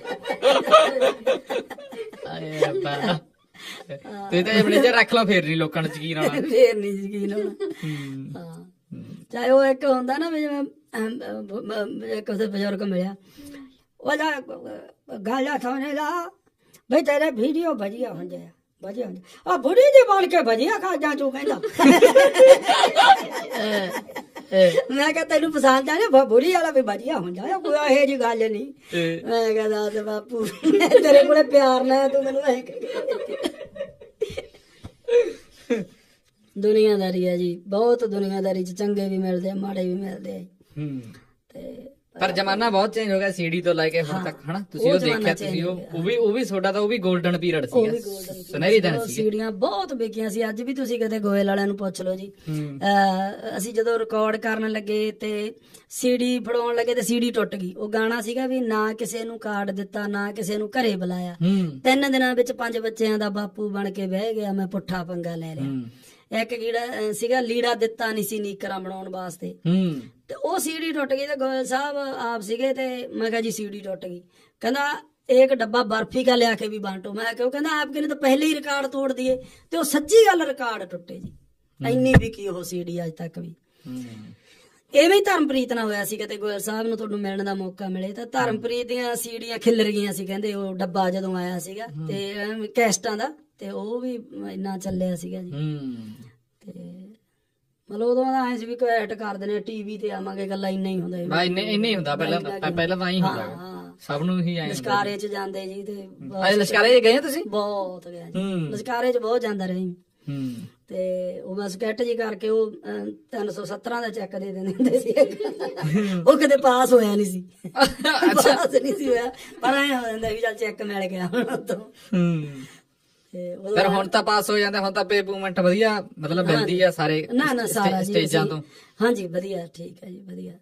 ਤੁਸੀਂ ਤਾਂ ਮੈਨੇਜਰ ਰੱਖ ਲਓ ਫਿਰ ਨੀ ਲੋਕਾਂ ਨੂੰ ਯਕੀਨ ਆਉਣਾ। ਫੇਰ ਨੀ ਯਕੀਨ ਆਉਣਾ। ਹਾਂ ਚਾਹੇ ਉਹ ਇੱਕ ਹੁੰਦਾ ਨਾ ਵੀ ਜਿਵੇਂ ਇੱਕ ਉਸੇ ਬਜ਼ੁਰਗ ਮਿਲਿਆ, ਉਹਦਾ ਗਾਲਾ ਸਮਝੇਗਾ ਬਈ ਤੇਰੇ ਵੀਡੀਓ ਵਧੀਆ ਹੁੰਦੇ ਆ, ਵਧੀਆ ਹੁੰਦੇ ਆ ਬੁੜੀ ਦੀ ਬਣ ਕੇ ਵਧੀਆ ਖਾ ਜਾ ਤੂੰ। ਕਹਿੰਦਾ ਮੈਂ ਕਿਹਾ ਤੈਨੂੰ ਪਸੰਦ ਆ ਨਾ ਬੁੜੀ ਵਾਲਾ ਵੀ ਵਧੀਆ ਹੁੰਦਾ, ਕੋਈ ਇਹੋ ਜਿਹੀ ਗੱਲ ਨਹੀਂ। ਮੈਂ ਕਹਿੰਦਾ ਤੇ ਬਾਪੂ ਤੇਰੇ ਕੋਲੇ ਪਿਆਰ ਨਾਲ ਤੂੰ ਮੈਨੂੰ ਐ ਦੁਨੀਆਦਾਰੀ ਆ ਜੀ, ਬਹੁਤ ਦੁਨੀਆਦਾਰੀ ਚ ਚੰਗੇ ਵੀ ਮਿਲਦੇ ਆ ਮਾੜੇ ਵੀ ਮਿਲਦੇ ਆ। ਤੇ ਪਰ ਜ਼ਮਾਨਾ ਬਹੁਤ ਚੇਂਜ ਹੋ ਗਿਆ ਸੀਡੀ ਤੋਂ ਲੈ ਕੇ ਹੁਣ ਤੱਕ ਹਨਾ। ਤੁਸੀਂ ਉਹ ਦੇਖਿਆ, ਤੁਸੀਂ ਉਹ ਵੀ ਉਹ ਵੀ ਤੁਹਾਡਾ ਤਾਂ ਉਹ ਵੀ 골ਡਨ ਪੀਰੀਅਡ ਸੀਗਾ, ਸੁਨਹਿਰੀ ਦਿਨ ਸੀ। ਸੀਡੀਆਂ ਬਹੁਤ ਵਿਕੀਆਂ ਸੀ। ਅੱਜ ਵੀ ਤੁਸੀਂ ਕਦੇ ਗੋਇਲ ਵਾਲਿਆਂ ਨੂੰ ਪੁੱਛ ਲਓ ਜੀ। ਅਸੀਂ ਜਦੋਂ ਰਿਕਾਰਡ ਕਰਨ ਲੱਗੇ ਤੇ ਸੀਡੀ ਫੜਾਉਣ ਲੱਗੇ ਤੇ ਸੀਡੀ ਟੁੱਟ ਗਈ। ਉਹ ਗਾਣਾ ਸੀਗਾ ਵੀ ਨਾ ਕਿਸੇ ਨੂੰ ਕਾਰਡ ਦਿੱਤਾ, ਨਾ ਕਿਸੇ ਨੂੰ ਘਰੇ ਬੁਲਾਇਆ, ਤਿੰਨ ਦਿਨਾਂ ਵਿੱਚ ਪੰਜ ਬੱਚਿਆਂ ਦਾ ਬਾਪੂ ਬਣ ਕੇ ਬਹਿ ਗਿਆ, ਮੈਂ ਪੁੱਠਾ ਪੰਗਾ ਲੈ ਲਿਆ। ਇੱਕ ਕੀੜਾ ਸੀਗਾ ਲੀੜਾ ਦਿੱਤਾ ਨਹੀਂ ਸੀ ਨੀਕਰਾਂ ਬਣਾਉਣ ਵਾਸਤੇ, ਤੇ ਉਹ ਸੀਡੀ ਟੁੱਟ ਗਈ। ਤੇ ਗੋਇਲ ਸਾਹਿਬ ਆਪ ਸੀਗੇ ਤੇ ਮੈਂ ਕਿਹਾ ਜੀ ਸੀਡੀ ਟੁੱਟ ਗਈ। ਕਹਿੰਦਾ एक डब्बा बर्फी का लिया के भी बांटो। मैं क्यों कहना आपके ने तो पहले ही रिकॉर्ड तोड़ दिए। तो सच्ची गल रिकॉर्ड टुटे जी, इन्नी भी की हो सीडी अज तक भी। एवें धर्मप्रीत ना होया सी कते गोयल साहब नूं तुहानूं मिलण दा मौका मिले तां धर्मप्रीत दीयां सीडियां खिलर गईयां सी, कहंदे ओह डब्बा जदों आया सीगा ते कैस्टां दा ते ओह भी इन्ना चलिया सीगा जी। ते मतलब उदों दा ऐ सी भी क्वैट कर देने टीवी ते आवांगे गल्लां इन्ना ही हुंदा, इन्ना ही हुंदा, पहलां पहलां तां ही हुंदा। ਸਭ ਨੂੰ ਹੀ ਆਏ ਲਸ਼ਕਾਰੇ ਚ ਜਾਂਦੇ ਜੀ ਤੇ ਅੱਜ ਲਸ਼ਕਾਰੇ ਗਏ ਤੁਸੀਂ? ਬਹੁਤ ਗਿਆ ਜੀ, ਲਸ਼ਕਾਰੇ ਚ ਬਹੁਤ ਜਾਂਦਾ ਰਹੀ। ਤੇ ਉਹ ਬਸ ਸਕੈਟ ਜੀ ਕਰਕੇ ਉਹ ਤਿੰਨ ਸੌ ਸੱਤਰਾਂ ਦਾ ਚੈੱਕ ਦੇ ਦਿੰਦੇ ਹੁੰਦੇ ਸੀ। ਉਹ ਕਦੇ ਪਾਸ ਹੋਇਆ ਨਹੀਂ ਸੀ, ਪਾਸ ਨਹੀਂ ਸੀ ਹੋਇਆ, ਪਰ ਐ ਹੋ ਜਾਂਦਾ ਵੀ ਚੱਲ ਚੈੱਕ ਮਿਲ ਗਿਆ ਹੁਣ ਤੋਂ। ਫਿਰ ਹੁਣ ਤਾਂ ਪਾਸ ਹੋ ਜਾਂਦਾ, ਹੁਣ ਤਾਂ ਪੇਮੈਂਟ ਵਧੀਆ ਮਤਲਬ ਮਿਲਦੀ ਆ ਸਾਰੇ ਨਾ ਨਾ ਸਾਰਾ ਸਟੇਜਾਂ ਤੋਂ? ਹਾਂਜੀ ਵਧੀਆ, ਠੀਕ ਹੈ ਜੀ, ਵਧੀਆ।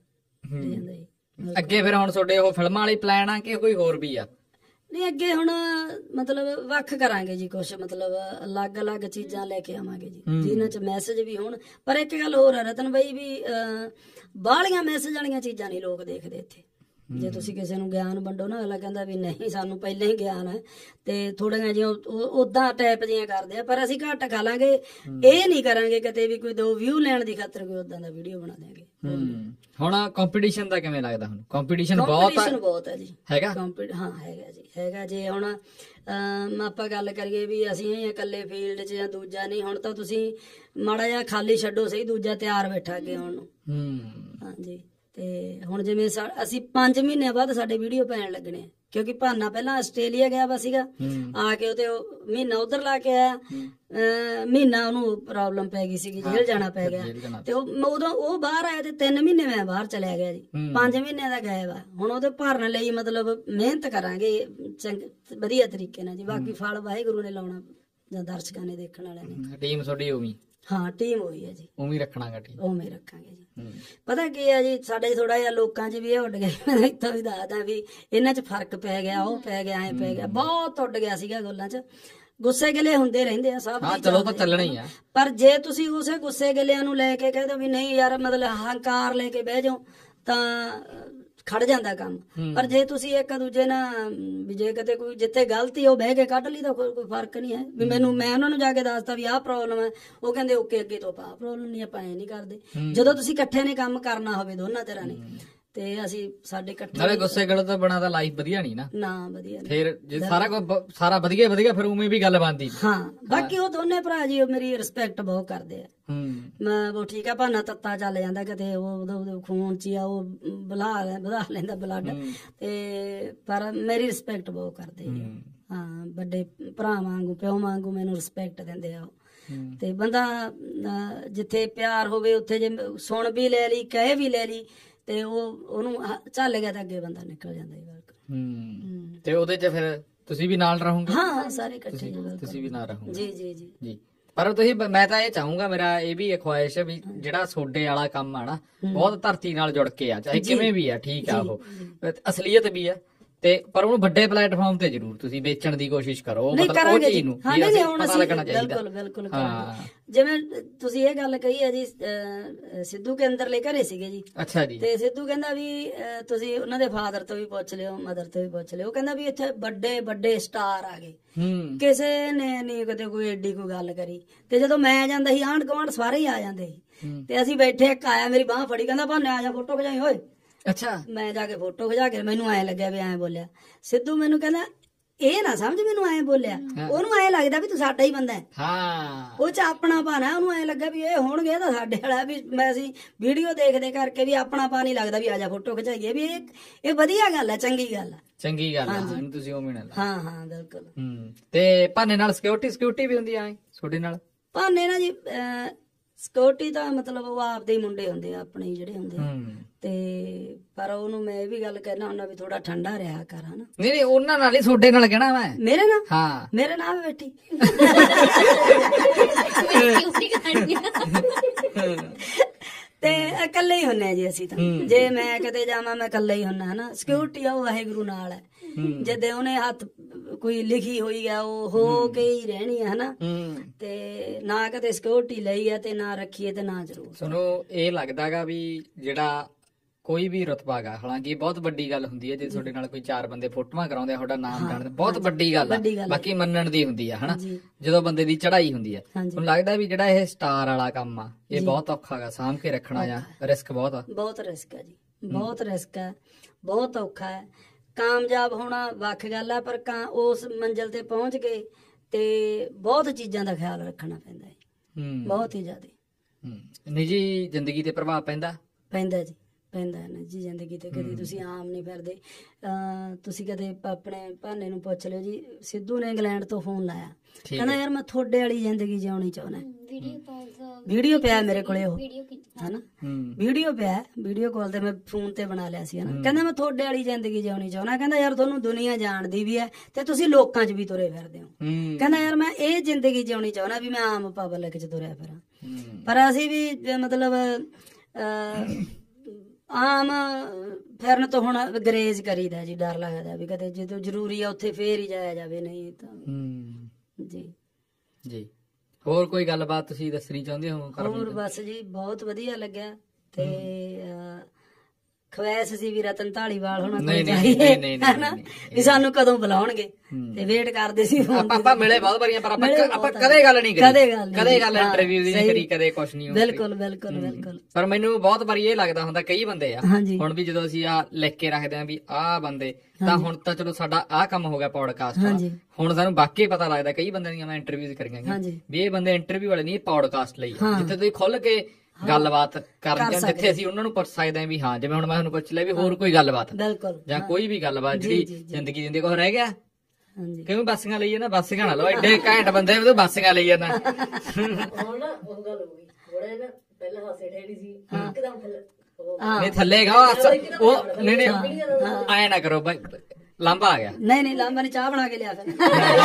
ਅੱਗੇ ਫਿਰ ਹੁਣ ਤੁਹਾਡੇ ਉਹ ਫਿਲਮਾਂ ਵਾਲੀ ਪਲਾਨ ਆ ਕਿ ਕੋਈ ਹੋਰ ਵੀ ਆ? ਨਹੀਂ ਅੱਗੇ ਹੁਣ ਮਤਲਬ ਵੱਖ ਕਰਾਂਗੇ ਜੀ, ਕੁਛ ਮਤਲਬ ਅਲੱਗ-ਅਲੱਗ ਚੀਜ਼ਾਂ ਲੈ ਕੇ ਆਵਾਂਗੇ ਜੀ, ਜਿਨ੍ਹਾਂ ਚ ਮੈਸੇਜ ਵੀ ਹੋਣ। ਪਰ ਇੱਕ ਗੱਲ ਹੋਰ ਹੈ ਰਤਨ ਬਾਈ, ਵੀ ਬਾਹਲੀਆਂ ਮੈਸੇਜ ਵਾਲੀਆਂ ਚੀਜ਼ਾਂ ਨਹੀਂ ਲੋਕ ਦੇਖਦੇ ਇੱਥੇ। ਜੇ ਤੁਸੀਂ ਕਿਸੇ ਨੂੰ ਗਿਆਨ ਵੰਡੋ ਨਾ, ਅਗਲਾ ਕਹਿੰਦਾ ਵੀ ਨਹੀਂ ਸਾਨੂੰ ਪਹਿਲਾਂ ਹੀ ਗਿਆਨ ਹੈ, ਤੇ ਥੋੜੀਆਂ ਜਿਹੀਆਂ ਉਦਾਂ ਟਾਈਪ ਜਿਹੀਆਂ ਕਰਦੇ ਆ। ਪਰ ਅਸੀਂ ਘੱਟ ਖਾ ਲਾਂਗੇ, ਇਹ ਨਹੀਂ ਕਰਾਂਗੇ ਕਿਤੇ ਵੀ ਕੋਈ ਦੋ ਵਿਊ ਲੈਣ ਦੀ ਖਾਤਰ ਕੋਈ ਉਦਾਂ ਦਾ ਵੀਡੀਓ ਬਣਾ ਦਿਆਂਗੇ। ਹੁਣ ਕੰਪੀਟੀਸ਼ਨ ਦਾ ਕਿਵੇਂ ਲੱਗਦਾ? ਹੁਣ ਕੰਪੀਟੀਸ਼ਨ ਬਹੁਤ ਆ? ਬਹੁਤ ਹੈ ਜੀ, ਹੈਗਾ? ਹਾਂ ਹੈਗਾ ਜੀ, ਹੈਗਾ। ਜੇ ਹੁਣ ਆਪਾਂ ਗੱਲ ਕਰੀਏ ਵੀ ਅਸੀਂ ਇਕੱਲੇ ਫੀਲਡ 'ਚ ਜਾਂ ਦੂਜਾ ਨਹੀਂ, ਹੁਣ ਤਾਂ ਤੁਸੀਂ ਮਾੜਾ ਜਿਹਾ ਖਾਲੀ ਛੱਡੋ ਸਹੀ, ਦੂਜਾ ਤਿਆਰ ਬੈਠਾ ਅੱਗੇ ਆਉਣ ਨੂੰ। ਹਾਂਜੀ, ਤੇ ਹੁਣ ਜਿਵੇਂ ਅਸੀਂ ਪੰਜ ਮਹੀਨਿਆਂ ਬਾਅਦ ਸਾਡੇ ਵੀਡੀਓ ਪੈਣ ਲੱਗਣੇ, ਕਿਉਂਕਿ ਭਾਨਾ ਪਹਿਲਾਂ ਆਸਟ੍ਰੇਲੀਆ ਗਿਆ ਵਾ ਸੀਗਾ, ਆ ਕੇ ਉਹਤੇ ਮਹੀਨਾ ਉਧਰ ਲਾ ਕੇ ਆਇਆ, ਮਹੀਨਾ ਉਹਨੂੰ ਪ੍ਰੋਬਲਮ ਪੈ ਗਈ ਸੀਗੀ, ਜੇਲ੍ਹ ਜਾਣਾ ਪੈ ਗਿਆ, ਤੇ ਉਹ ਉਦੋਂ ਉਹ ਬਾਹਰ ਆਇਆ ਤੇ ਤਿੰਨ ਮਹੀਨੇ ਮੈਂ ਬਾਹਰ ਚਲਿਆ ਗਿਆ ਜੀ, ਪੰਜ ਮਹੀਨਿਆਂ ਦਾ ਗਾਇਬ ਆ। ਹੁਣ ਉਹਦੇ ਭਰਨ ਲਈ ਮਤਲਬ ਮਿਹਨਤ ਕਰਾਂਗੇ ਚੰਗ ਵਧੀਆ ਤਰੀਕੇ ਨਾਲ ਜੀ, ਬਾਕੀ ਫਲ ਵਾਹਿਗੁਰੂ ਨੇ ਲਾਉਣਾ ਜਾਂ ਦਰਸ਼ਕਾਂ ਨੇ, ਦੇਖਣ ਵਾਲਿਆਂ ਨੇ। ਟੀਮ ਤੁਹਾਡੀ ਉਵੇਂ? ਹਾਂ ਟੀਮ ਹੋਈ ਹੈ ਜੀ, ਉਵੇਂ ਰੱਖਣਾਗਾ ਟੀਮ, ਉਵੇਂ ਰੱਖਾਂਗੇ ਜੀ। ਪਤਾ ਕੀ ਹੈ ਜੀ, ਸਾਡੇ ਥੋੜਾ ਜਿਹਾ ਲੋਕਾਂ 'ਚ ਵੀ ਇਹ ਉੱਡ ਗਿਆ, ਮੈਂ ਇੱਥੋਂ ਵੀ ਦੱਸਦਾ ਵੀ ਇਹਨਾਂ 'ਚ ਫਰਕ ਪੈ ਗਿਆ, ਉਹ ਪੈ ਗਿਆ, ਐ ਪੈ ਗਿਆ, ਬਹੁਤ ਉੱਡ ਗਿਆ ਸੀਗਾ ਗੱਲਾਂ 'ਚ। ਗੁੱਸੇ ਗਿਲੇ ਹੁੰਦੇ ਰਹਿੰਦੇ ਆ ਸਭ, ਚਲੋ ਤਾਂ ਚੱਲਣਾ ਹੀ ਆ। ਪਰ ਜੇ ਤੁਸੀਂ ਉਸੇ ਗੁੱਸੇ ਗਿਲਿਆਂ ਨੂੰ ਲੈ ਕੇ ਕਹਿ ਦੋ ਵੀ ਨਹੀਂ ਯਾਰ, ਮਤਲਬ ਹੰਕਾਰ ਲੈ ਕੇ ਬਹਿ ਜਾਓ ਤਾਂ ਖੜ ਜਾਂਦਾ ਕੰਮ। ਪਰ ਜੇ ਤੁਸੀਂ ਇੱਕ ਦੂਜੇ ਨਾਲ ਵੀ ਜੇ ਕਿਤੇ ਕੋਈ ਜਿੱਥੇ ਗਲਤੀ ਉਹ ਬਹਿ ਕੇ ਕੱਢ ਲਈ ਤਾਂ ਕੋਈ ਫਰਕ ਨਹੀਂ ਹੈ। ਵੀ ਮੈਨੂੰ ਮੈਂ ਉਹਨਾਂ ਨੂੰ ਜਾ ਕੇ ਦੱਸਤਾ ਵੀ ਆਹ ਪ੍ਰੋਬਲਮ ਹੈ, ਉਹ ਕਹਿੰਦੇ ਓਕੇ ਅੱਗੇ ਤੋਂ ਆਪਾਂ ਪ੍ਰੋਬਲਮ ਨਹੀਂ, ਆਪਾਂ ਐ ਨਹੀਂ ਕਰਦੇ। ਜਦੋਂ ਤੁਸੀਂ ਇਕੱਠੇ ਨੇ ਕੰਮ ਕਰਨਾ ਹੋਵੇ ਦੋਨਾਂ ਤਰ੍ਹਾਂ ਨੇ, ਤੇ ਅਸੀਂ ਸਾਡੇ ਇਕੱਠੇ ਨਾਲੇ ਗੁੱਸੇ ਗੱਲ ਤੋਂ ਬਣਾ ਤਾਂ ਲਾਈਫ ਵਧੀਆ ਨਹੀਂ ਨਾ ਨਾ ਵਧੀਆ ਫਿਰ ਜੇ ਸਾਰਾ ਕੁਝ ਸਾਰਾ ਵਧੀਆ ਵਧੀਆ ਫਿਰ ਉਵੇਂ ਵੀ ਗੱਲ ਬਣਦੀ। ਹਾਂ ਬਾਕੀ ਉਹ ਦੋਨੇ ਭਰਾ ਜੀ ਮੇਰੀ ਰਿਸਪੈਕਟ ਬਹੁਤ ਕਰਦੇ ਆ। ਮੈਂ ਉਹ ਠੀਕ ਆ, ਭਾਨਾ ਤੱਤਾ ਚੱਲ ਜਾਂਦਾ ਕਿਤੇ, ਉਹ ਉਹਦੇ ਖੂਨ ਚ ਆ, ਉਹ ਬੁਲਾ ਵਧਾ ਲੈਂਦਾ ਬਲੱਡ, ਤੇ ਪਰ ਮੇਰੀ ਰਿਸਪੈਕਟ ਬਹੁਤ ਕਰਦੇ ਆ। ਹਾਂ ਵੱਡੇ ਭਰਾ ਵਾਂਗੂ, ਪਿਓ ਵਾਂਗੂ ਮੈਨੂੰ ਰਿਸਪੈਕਟ ਦਿੰਦੇ ਆ। ਤੇ ਬੰਦਾ ਜਿੱਥੇ ਪਿਆਰ ਹੋਵੇ ਉੱਥੇ ਜੇ ਸੁਣ ਵੀ ਲੈ ਲਈ, ਕਹਿ ਵੀ ਲੈ ਲਈ, ਤੇ ਉਹ ਉਹਨੂੰ ਚੱਲ ਗਿਆ ਤਾਂ ਅੱਗੇ ਬੰਦਾ ਨਿਕਲ ਜਾਂਦਾ ਹੈ। ਹੂੰ ਤੇ ਉਹਦੇ ਚ ਫਿਰ ਤੁਸੀਂ ਵੀ ਨਾਲ ਰਹੋਗੇ? ਹਾਂ ਸਾਰੇ ਇਕੱਠੇ ਤੁਸੀਂ ਵੀ ਨਾਲ ਰਹੋਗੇ? ਜੀ ਜੀ ਜੀ ਜੀ। ਪਰ ਤੁਸੀਂ, ਮੈਂ ਤਾਂ ਇਹ ਚਾਹੂੰਗਾ, ਮੇਰਾ ਇਹ ਵੀ ਇੱਕ ਖੁਆਇਸ਼ ਹੈ ਵੀ ਜਿਹੜਾ ਸੋਡੇ ਵਾਲਾ ਕੰਮ ਆ ਨਾ, ਬਹੁਤ ਧਰਤੀ ਨਾਲ ਜੁੜ ਕੇ ਆ, ਚਾਹੇ ਕਿਵੇਂ ਵੀ ਆ, ਠੀਕ ਆ, ਉਹ ਅਸਲੀਅਤ ਵੀ ਆ, ਤੇ ਪਰ ਉਹਨੂੰ ਵੱਡੇ ਪਲੇਟਫਾਰਮ ਤੇ ਜ਼ਰੂਰ ਤੁਸੀਂ ਵੇਚਣ ਦੀ ਕੋਸ਼ਿਸ਼ ਕਰੋ, ਮਤਲਬ ਉਹ ਚੀਜ਼ ਨੂੰ ਪਤਾ ਲੱਗਣਾ ਚਾਹੀਦਾ। ਬਿਲਕੁਲ ਬਿਲਕੁਲ। ਜਿਵੇਂ ਤੁਸੀਂ ਇਹ ਗੱਲ ਕਹੀ ਹੈ ਜੀ, ਸਿੱਧੂ ਕੇ ਅੰਦਰਲੇ ਘਰੇ ਸੀਗੇ ਜੀ। ਅੱਛਾ ਜੀ। ਤੇ ਸਿੱਧੂ ਕਹਿੰਦਾ ਵੀ ਤੁਸੀਂ ਉਹਨਾਂ ਦੇ ਫਾਦਰ ਤੋਂ ਵੀ ਪੁੱਛ ਲਿਓ, ਮਦਰ ਤੋਂ ਵੀ ਪੁੱਛ ਲਿਓ। ਉਹ ਕਹਿੰਦਾ ਵੀ ਇੱਥੇ ਵੱਡੇ ਵੱਡੇ ਸਟਾਰ ਆ ਗਏ, ਕਿਸੇ ਨੇ ਨਹੀਂ ਕਦੇ ਕੋਈ ਏਡੀ ਕੋਈ ਗੱਲ ਕਰੀ। ਤੇ ਜਦੋਂ ਮੈਂ ਜਾਂਦਾ ਸੀ, ਆਂਢ ਗੁਆਂਢ ਸਾਰੇ ਹੀ ਆ ਜਾਂਦੇ ਸੀ, ਤੇ ਅਸੀਂ ਬੈਠੇ, ਇੱਕ ਆਇਆ ਮੇਰੀ ਬਾਂਹ ਫੜੀ, ਕਹਿੰਦਾ ਭਾਨੇ ਆ ਜਾ ਫੋਟੋ ਖਿਚਾਈ ਓਏ। ਅੱਛਾ। ਮੈਂ ਜਾ ਕੇ ਫੋਟੋ ਖਿਚਾ ਕੇ, ਮੈਨੂੰ ਐਂ ਲੱਗਿਆ ਵੀ ਐਂ ਬੋਲਿਆ ਸਿੱਧੂ, ਮੈਨੂੰ ਕਹਿੰਦਾ ਇਹ ਨਾ ਸਮਝ ਮੈਨੂੰ ਐਂ ਬੋਲਿਆ, ਉਹਨੂੰ ਐਂ ਲੱਗਦਾ ਵੀ ਤੂੰ ਸਾਡਾ ਹੀ ਬੰਦਾ ਹੈ। ਹਾਂ ਉਹ ਚ ਆਪਣਾ ਪਾਣਾ, ਉਹਨੂੰ ਐਂ ਲੱਗਾ ਵੀ ਇਹ ਹੋਣਗੇ ਤਾਂ ਸਾਡੇ ਵਾਲਾ, ਵੀ ਮੈਂ ਅਸੀਂ ਵੀਡੀਓ ਦੇਖਦੇ ਕਰਕੇ ਵੀ ਆਪਣਾ ਪਾ ਨਹੀਂ ਲੱਗਦਾ ਵੀ ਆ ਜਾ ਫੋਟੋ ਖਿਚਾਈਏ, ਵੀ ਇਹ ਇਹ ਵਧੀਆ ਗੱਲ ਹੈ, ਚੰਗੀ ਗੱਲ ਹੈ, ਚੰਗੀ ਗੱਲ ਹੈ। ਤੁਸੀਂ ਉਹ ਮਿਲਣਾ। ਹਾਂ ਹਾਂ ਬਿਲਕੁਲ। ਹੂੰ ਤੇ ਭਾਨੇ ਨਾਲ ਸਿਕਿਉਰਿਟੀ ਸਿਕਿਉਰਿਟੀ ਵੀ ਹੁੰਦੀ ਆ ਤੁਹਾਡੇ ਨਾਲ? ਭਾਨੇ ਨਾਲ ਜੀ ਸਿਕਿਉਰਿਟੀ ਤਾਂ ਮਤਲਬ ਉਹ ਆਪਦੇ ਹੀ ਮੁੰਡੇ ਹੁੰਦੇ ਆ, ਆਪਣੇ ਜਿਹੜੇ ਹੁੰਦੇ ਆ, ਤੇ ਪਰ ਉਹਨੂੰ ਮੈਂ ਇਹ ਵੀ ਗੱਲ ਕਹਿਣਾ ਹੁੰਦਾ ਵੀ ਥੋੜਾ ਠੰਡਾ ਰਿਹਾ ਕਰ, ਹਨਾ। ਨਹੀਂ ਨਹੀਂ ਉਹਨਾਂ ਨਾਲ ਹੀ, ਤੁਹਾਡੇ ਨਾਲ ਕਹਿਣਾ ਮੈਂ। ਮੇਰੇ ਨਾਲ? ਹਾਂ ਮੇਰੇ ਨਾਲ ਬੈਠੀ ਤੇ ਇਕੱਲੇ ਹੀ ਹੁੰਨੇ ਜੀ ਅਸੀਂ ਤਾਂ। ਜੇ ਮੈਂ ਕਿਤੇ ਜਾਵਾਂ ਮੈਂ ਇਕੱਲੇ ਹੀ ਹੁੰਨਾ, ਹਨਾ। ਸਿਕਿਉਰਿਟੀ ਆ ਉਹ ਵਾਹਿਗੁਰੂ ਨਾਲ ਹੈ, ਜਦੇ ਉਹਨੇ ਹੱਥ ਕੋਈ ਲਿਖੀ ਹੋਈ ਆ ਉਹ ਹੋ ਕੇ ਹੀ ਰਹਿਣੀ ਹੈ, ਹਨਾ। ਤੇ ਨਾ ਕਦੇ ਸਿਕਿਉਰਿਟੀ ਲਈ ਆ ਤੇ ਨਾ ਰੱਖੀਏ ਤੇ ਨਾ ਜ਼ਰੂਰ। ਤੁਹਾਨੂੰ ਇਹ ਲੱਗਦਾਗਾ ਵੀ ਜਿਹੜਾ ਕੋਈ ਵੀ ਰੁਤਬਾ ਗਾ, ਹਾਲਾਂਕਿ ਬਹੁਤ ਵੱਡੀ ਗੱਲ ਹੁੰਦੀ ਹੈ ਜੇ ਤੁਹਾਡੇ ਨਾਲ ਕੋਈ ਚਾਰ ਬੰਦੇ ਫੋਟੋਆਂ ਕਰਾਉਂਦੇ, ਤੁਹਾਡਾ ਨਾਮ ਜਾਣਦੇ, ਬਹੁਤ ਵੱਡੀ ਗੱਲ ਆ, ਬਾਕੀ ਮੰਨਣ ਦੀ ਹੁੰਦੀ ਆ, ਹਨਾ। ਜਦੋਂ ਬੰਦੇ ਦੀ ਚੜਾਈ ਹੁੰਦੀ ਆ, ਤੁਹਾਨੂੰ ਲੱਗਦਾ ਵੀ ਜਿਹੜਾ ਇਹ ਸਟਾਰ ਵਾਲਾ ਕੰਮ ਆ, ਇਹ ਬਹੁਤ ਔਖਾ ਗਾ ਸਾਂਭ ਕੇ ਰੱਖਣਾ, ਜਾਂ ਰਿਸਕ ਬਹੁਤ ਆ? ਬਹੁਤ ਰਿਸਕ ਹੈ ਜੀ, ਬਹੁਤ ਰਿਸਕ ਹੈ, ਬਹੁਤ ਔਖਾ ਹੈ। ਕਾਮਯਾਬ ਹੋਣਾ ਵੱਖ ਗੱਲ ਆ, ਪਰ ਉਸ ਮੰਜ਼ਿਲ ਤੇ ਪਹੁੰਚ ਗਏ ਤੇ ਬਹੁਤ ਚੀਜ਼ਾਂ ਦਾ ਖਿਆਲ ਰੱਖਣਾ ਪੈਂਦਾ ਹੈ, ਬਹੁਤ ਹੀ ਜ਼ਿਆਦਾ। ਨਿੱਜੀ ਜ਼ਿੰਦਗੀ ਤੇ ਪ੍ਰਭਾਵ ਪੈਂਦਾ? ਪੈਂਦਾ ਜੀ, ਪੈਂਦਾ ਨਾ ਜੀ ਜ਼ਿੰਦਗੀ ਤੇ। ਕਦੇ ਤੁਸੀਂ ਆਮ ਨਹੀਂ ਫਿਰਦੇ। ਤੁਸੀਂ ਕਦੇ ਆਪਣੇ ਭਾਨੇ ਨੂੰ ਪੁੱਛ ਲਿਓ ਜੀ, ਸਿੱਧੂ ਨੇ ਇੰਗਲੈਂਡ ਤੋਂ ਫੋਨ ਲਾਇਆ, ਕਹਿੰਦਾ ਯਾਰ ਮੈਂ ਤੁਹਾਡੇ ਵਾਲੀ ਜ਼ਿੰਦਗੀ ਜਿਉਣੀ ਚਾਹੁੰਦਾ। ਵੀਡੀਓ ਪਿਆ ਮੇਰੇ ਕੋਲੇ ਉਹ ਹਨਾ, ਵੀਡੀਓ ਪਿਆ, ਵੀਡੀਓ ਕਾਲ ਤੇ ਮੈਂ ਫੋਨ ਤੇ ਬਣਾ ਲਿਆ ਸੀ ਹਨਾ। ਕਹਿੰਦਾ ਮੈਂ ਤੁਹਾਡੇ ਵਾਲੀ ਜ਼ਿੰਦਗੀ ਜਿਉਣੀ ਚਾਹੁੰਦਾ। ਕਹਿੰਦਾ ਯਾਰ ਤੁਹਾਨੂੰ ਦੁਨੀਆ ਜਾਣਦੀ ਵੀ ਹੈ ਤੇ ਤੁਸੀਂ ਲੋਕਾਂ 'ਚ ਵੀ ਤੁਰੇ ਫਿਰਦੇ ਹੋ। ਕਹਿੰਦਾ ਯਾਰ ਮੈਂ ਇਹ ਜ਼ਿੰਦਗੀ ਜਿਉਣੀ ਚਾਹੁੰਦਾ ਵੀ ਮੈਂ ਆਮ ਪਬਲਿਕ 'ਚ ਤੁਰਿਆ ਫਿਰਾਂ। ਪਰ ਅਸੀਂ ਵੀ ਮਤਲਬ ਆਮ ਫਿਰਨ ਤੋਂ ਹੁਣ ਗਰੇਜ ਕਰੀਦਾ ਜੀ, ਡਰ ਲੱਗਦਾ ਵੀ ਕਦੇ ਜਦੋਂ ਜ਼ਰੂਰੀ ਆ ਉੱਥੇ ਫੇਰ ਹੀ ਜਾਇਆ ਜਾਵੇ, ਨਹੀਂ ਤਾਂ ਜੀ ਜੀ। ਹੋਰ ਕੋਈ ਗੱਲਬਾਤ ਤੁਸੀਂ ਦੱਸਣੀ ਚਾਹੁੰਦੇ ਹੋ? ਹੋਰ ਬਸ ਜੀ ਬਹੁਤ ਵਧੀਆ ਲੱਗਿਆ ਤੇ ਖਵਾਇਸ਼ ਸੀ ਵੀ ਰਤਨ ਢਾਲੀਵਾਲ ਹੋਣਾ ਚਾਹੀਏ ਹਨਾ, ਵੀ ਸਾਨੂੰ ਕਦੋਂ ਬੁਲਾਉਣਗੇ ਤੇ ਵੇਟ ਕਰਦੇ ਸੀ। ਆਪਾਂ ਮਿਲੇ ਬਹੁਤ ਵਾਰੀਆਂ ਪਰ ਆਪਾਂ ਕਦੇ ਗੱਲ ਨਹੀਂ ਕਰੀ, ਕਦੇ ਗੱਲ ਇੰਟਰਵਿਊ ਦੀ ਨਹੀਂ ਕਰੀ, ਕਦੇ ਕੁਛ ਨਹੀਂ। ਬਿਲਕੁਲ ਬਿਲਕੁਲ ਬਿਲਕੁਲ। ਪਰ ਮੈਨੂੰ ਬਹੁਤ ਵਾਰੀ ਇਹ ਲੱਗਦਾ ਹੁੰਦਾ ਕਈ ਬੰਦੇ ਆ ਹੁਣ ਵੀ ਜਦੋਂ ਅਸੀਂ ਆ ਲਿਖ ਕੇ ਰੱਖਦੇ ਆ ਵੀ ਆਹ ਬੰਦੇ ਤਾਂ ਹੁਣ ਤਾਂ ਚਲੋ ਸਾਡਾ ਆਹ ਕੰਮ ਹੋ ਗਿਆ ਪੌਡਕਾਸਟ ਦਾ, ਹੁਣ ਸਾਨੂੰ ਵਾਕਈ ਪਤਾ ਲੱਗਦਾ ਕਈ ਬੰਦਿਆਂ ਦੀਆਂ ਮੈਂ ਇੰਟਰਵਿਊ ਕਰੀਆਂ ਵੀ ਇਹ ਬੰਦੇ ਇੰਟਰਵਿਊ ਵਾਲੇ ਨਹੀਂ, ਇਹ ਪੌਡਕਾਸਟ ਲਈ ਜਿੱਥੇ ਤੁਸੀਂ ਖੁੱਲ ਕੇ ਗੱਲਬਾਤ ਕਰਦੇ ਹਾਂ, ਜਿੱਥੇ ਅਸੀਂ ਉਹਨਾਂ ਨੂੰ ਪੁੱਛ ਸਕਦੇ ਹਾਂ ਵੀ ਹਾਂ ਜਿਵੇਂ ਹੁਣ ਮੈਂ ਤੁਹਾਨੂੰ ਪੁੱਛ ਲਿਆ ਵੀ ਹੋਰ ਕੋਈ ਗੱਲਬਾਤ ਜਾਂ ਕੋਈ ਵੀ ਗੱਲਬਾਤ ਜਿਹੜੀ ਜ਼ਿੰਦਗੀ ਜਿੰਦੇ ਕੋਲ ਰਹਿ ਗਿਆ। ਕਿਉਂ ਬੱਸੀਆਂ ਲਈ ਨਾ, ਬੱਸੀਆਂ ਨਾ ਲਓ ਐਡੇ ਘੈਂਟ ਬੰਦੇ ਤੂੰ ਬੱਸੀਆਂ ਲਈ ਜਾਂਦਾ। ਨਹੀਂ ਥੱਲੇ ਗਾ ਉਹ ਨਹੀਂ ਨਹੀਂ ਆਏ ਨਾ ਕਰੋ ਬਾਈ, ਲਾਂਬਾ ਆ ਗਿਆ। ਨਹੀਂ ਨਹੀਂ ਲਾਂਬਾ ਨੇ ਚਾਹ ਬਣਾ ਕੇ ਲਿਆ ਫਿਰ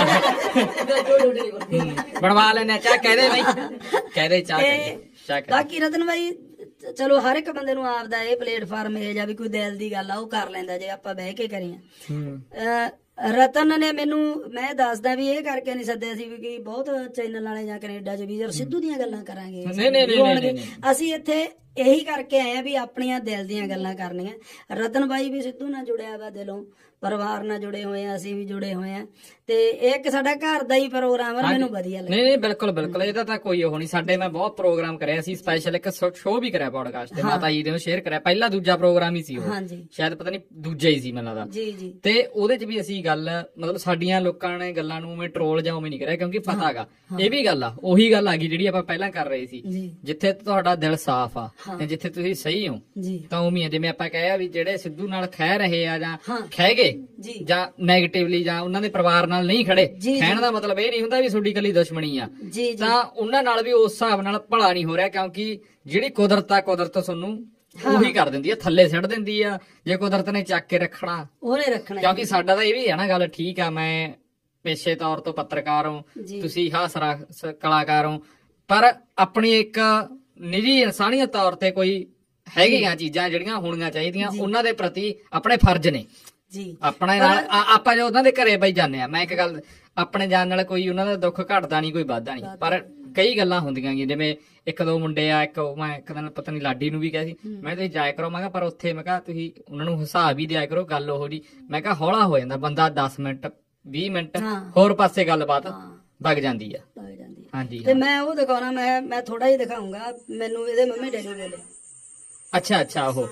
ਬਣਵਾ ਲੈਣੇ ਚਾਹ, ਕਹਦੇ ਬਾਈ ਕਹਦੇ ਚਾਹ। ਬਾਕੀ ਰਤਨ ਬਾਈ ਚਲੋ ਹਰ ਇੱਕ ਬੰਦੇ ਨੂੰ ਆਪਦਾ ਇਹ ਪਲੇਟਫਾਰਮ ਇਹ ਜਾਂ ਵੀ ਕੋਈ ਦਿਲ ਦੀ ਗੱਲ ਆ ਉਹ ਕਰ ਲੈਂਦਾ ਜੇ ਆਪਾਂ ਬਹਿ ਕੇ ਕਰੀਏ। ਰਤਨ ਨੇ ਮੈਨੂੰ ਮੈਂ ਦੱਸਦਾ ਵੀ ਇਹ ਕਰਕੇ ਨਹੀਂ ਸੱਦਿਆ ਸੀ ਵੀ ਬਹੁਤ ਚੈਨਲ ਵਾਲੇ ਜਾਂ ਕੈਨੇਡਾ ਚ ਵੀ ਯਾਰ ਸਿੱਧੂ ਦੀਆਂ ਗੱਲਾਂ ਕਰਾਂਗੇ, ਅਸੀਂ ਇੱਥੇ ਇਹੀ ਕਰਕੇ ਆਏ ਆ ਵੀ ਆਪਣੀਆਂ ਦਿਲ ਦੀਆਂ ਗੱਲਾਂ ਕਰਨੀਆਂ। ਰਤਨ ਬਾਈ ਵੀ ਸਿੱਧੂ ਨਾਲ ਜੁੜਿਆ ਵਾ ਦਿਲੋਂ, ਪਰਿਵਾਰ ਨਾਲ ਜੁੜੇ ਹੋਏ ਆ, ਅਸੀਂ ਵੀ ਜੁੜੇ ਹੋਏ ਆ ਤੇ ਇੱਕ ਸਾਡਾ ਘਰ ਦਾ ਹੀ ਪ੍ਰੋਗਰਾਮ ਆ, ਮੈਨੂੰ ਵਧੀਆ ਲੱਗਦਾ। ਨਹੀਂ ਨਹੀਂ ਬਿਲਕੁਲ ਬਿਲਕੁਲ, ਇਹਦਾ ਤਾਂ ਕੋਈ ਉਹ ਨਹੀਂ। ਸਾਡੇ ਮੈਂ ਬਹੁਤ ਪ੍ਰੋਗਰਾਮ ਕਰਿਆ ਸੀ, ਸਪੈਸ਼ਲ ਇੱਕ ਸ਼ੋਅ ਵੀ ਕਰਿਆ ਪੌਡਕਾਸਟ ਤੇ, ਮਾਤਾ ਜੀ ਨੇ ਸ਼ੇਅਰ ਕਰਿਆ, ਪਹਿਲਾ ਦੂਜਾ ਪ੍ਰੋਗਰਾਮ ਹੀ ਸੀ ਉਹ, ਸ਼ਾਇਦ ਪਤਾ ਨਹੀਂ ਦੂਜਾ ਹੀ ਸੀ ਮੈਨੂੰ ਲੱਗਦਾ ਜੀ ਜੀ। ਤੇ ਉਹਦੇ ਚ ਵੀ ਅਸੀਂ ਗੱਲ ਮਤਲਬ ਸਾਡੀਆਂ ਲੋਕਾਂ ਨੇ ਗੱਲਾਂ ਨੂੰ ਉਵੇਂ ਟਰੋਲ ਜਾਂ ਉਵੇਂ ਨਹੀਂ ਕਰਿਆ ਕਿਉਂਕਿ ਪਤਾ ਗਾ ਇਹ ਵੀ ਗੱਲ ਆ, ਉਹੀ ਗੱਲ ਆ ਗਈ ਜਿਹੜੀ ਆਪਾਂ ਪਹਿਲਾਂ ਕਰ ਰਹੇ ਸੀ। ਜਿੱਥੇ ਤੁਹਾਡਾ ਦਿਲ ਸਾਫ਼ ਆ ਤੇ ਜਿੱਥੇ ਤੁਸੀਂ ਸਹੀ ਹੋ ਤਾਂ ਉਵੇਂ ਜਿਵੇਂ ਆਪਾਂ ਕਹਿਆ ਵੀ ਜਿਹੜੇ ਸਿੱਧੂ ਨਾਲ ਖਹਿ ਰਹੇ ਆ ਜਾਂ ਖਹਿ ਗਏ ਜਾਂ ਨੈਗੇਟਿਵਲੀ ਜਾਂ ਉਹਨਾਂ ਦੇ ਪਰਿਵਾਰ ਨਾਲ ਨਹੀਂ ਖੜੇ, ਕਹਿਣ ਦਾ ਮਤਲਬ ਇਹ ਨਹੀਂ ਹੁੰਦਾ ਵੀ ਤੁਹਾਡੀ ਇਕੱਲੀ ਦੁਸ਼ਮਣੀ ਆ, ਤਾਂ ਉਹਨਾਂ ਨਾਲ ਵੀ ਉਸ ਹਿਸਾਬ ਨਾਲ ਭਲਾ ਨਹੀਂ ਹੋ ਰਿਹਾ ਕਿਉਂਕਿ ਜਿਹੜੀ ਕੁਦਰਤ ਆ ਕੁਦਰਤ ਤੁਹਾਨੂੰ ਉਹੀ ਕਰ ਦਿੰਦੀ ਆ, ਥੱਲੇ ਸਿੱਟ ਦਿੰਦੀ ਆ ਜੇ ਕੁਦਰਤ ਨੇ ਚੱਕ ਕੇ ਰੱਖਣਾ ਉਹਨੇ ਰੱਖਣਾ। ਕਿਉਂਕਿ ਸਾਡਾ ਤਾਂ ਇਹ ਵੀ ਹੈ ਨਾ ਗੱਲ, ਠੀਕ ਆ ਮੈਂ ਪੇਸ਼ੇ ਤੌਰ ਤੋਂ ਪੱਤਰਕਾਰ ਹੋ, ਤੁਸੀਂ ਹਾਸਰਾ ਕਲਾਕਾਰ ਹੋ, ਪਰ ਆਪਣੀ ਇੱਕ ਨਿੱਜੀ ਇਨਸਾਨੀਅਤ ਤੌਰ ਤੇ ਕੋਈ ਹੈਗੀਆਂ ਚੀਜ਼ਾਂ ਜਿਹੜੀਆਂ ਹੋਣੀਆਂ ਚਾਹੀਦੀਆਂ, ਉਹਨਾਂ ਦੇ ਪ੍ਰਤੀ ਆਪਣੇ ਫਰਜ਼ ਨੇ ਜੀ। ਆਪਣੇ ਨਾਲ ਆਪਾਂ ਜੋ ਉਹਨਾਂ ਦੇ ਘਰੇ ਬਈ ਜਾਂਦੇ ਆ, ਮੈਂ ਇੱਕ ਗੱਲ ਆਪਣੇ ਜਾਣ ਨਾਲ ਕੋਈ ਉਹਨਾਂ ਦਾ ਦੁੱਖ ਘਟਦਾ ਨਹੀਂ ਕੋਈ ਵੱਧਦਾ ਨਹੀਂ, ਪਰ ਕਈ ਗੱਲਾਂ ਹੁੰਦੀਆਂ ਗੀਆਂ ਜਿਵੇਂ ਇੱਕ ਦੋ ਮੁੰਡੇ ਆ, ਇੱਕ ਮੈਂ ਇੱਕ ਦਿਨ ਪਤਾ ਨੀ ਲਾਡੀ ਨੂੰ ਵੀ ਕਿਹਾ ਸੀ ਮੈਂ ਤੁਸੀਂ ਜਾਇਆ ਕਰੋ, ਮੈਂ ਕਿਹਾ ਪਰ ਉੱਥੇ ਮੈਂ ਕਿਹਾ ਤੁਸੀਂ ਉਹਨਾਂ ਨੂੰ ਹਿਸਾਬ ਵੀ ਦਿਆ ਕਰੋ, ਗੱਲ ਉਹੋ ਜੀ ਮੈਂ ਕਿਹਾ ਹੌਲਾ ਹੋ ਜਾਂਦਾ ਬੰਦਾ, ਦਸ ਮਿੰਟ ਵੀਹ ਮਿੰਟ ਹੋਰ ਪਾਸੇ ਗੱਲਬਾਤ ਵਗ ਜਾਂਦੀ ਆ। ਹਾਂਜੀ ਤੇ ਮੈਂ ਉਹ ਦਿਖਾਉਣਾ, ਮੈਂ ਮੈਂ ਥੋੜਾ ਜਿਹਾ ਦਿਖਾਉਂਗਾ, ਮੈਨੂੰ ਇਹਦੇ ਮੰਮੀ ਡੈਡੀ ਬੋਲੇ। ਅੱਛਾ ਅੱਛਾ ਉਹ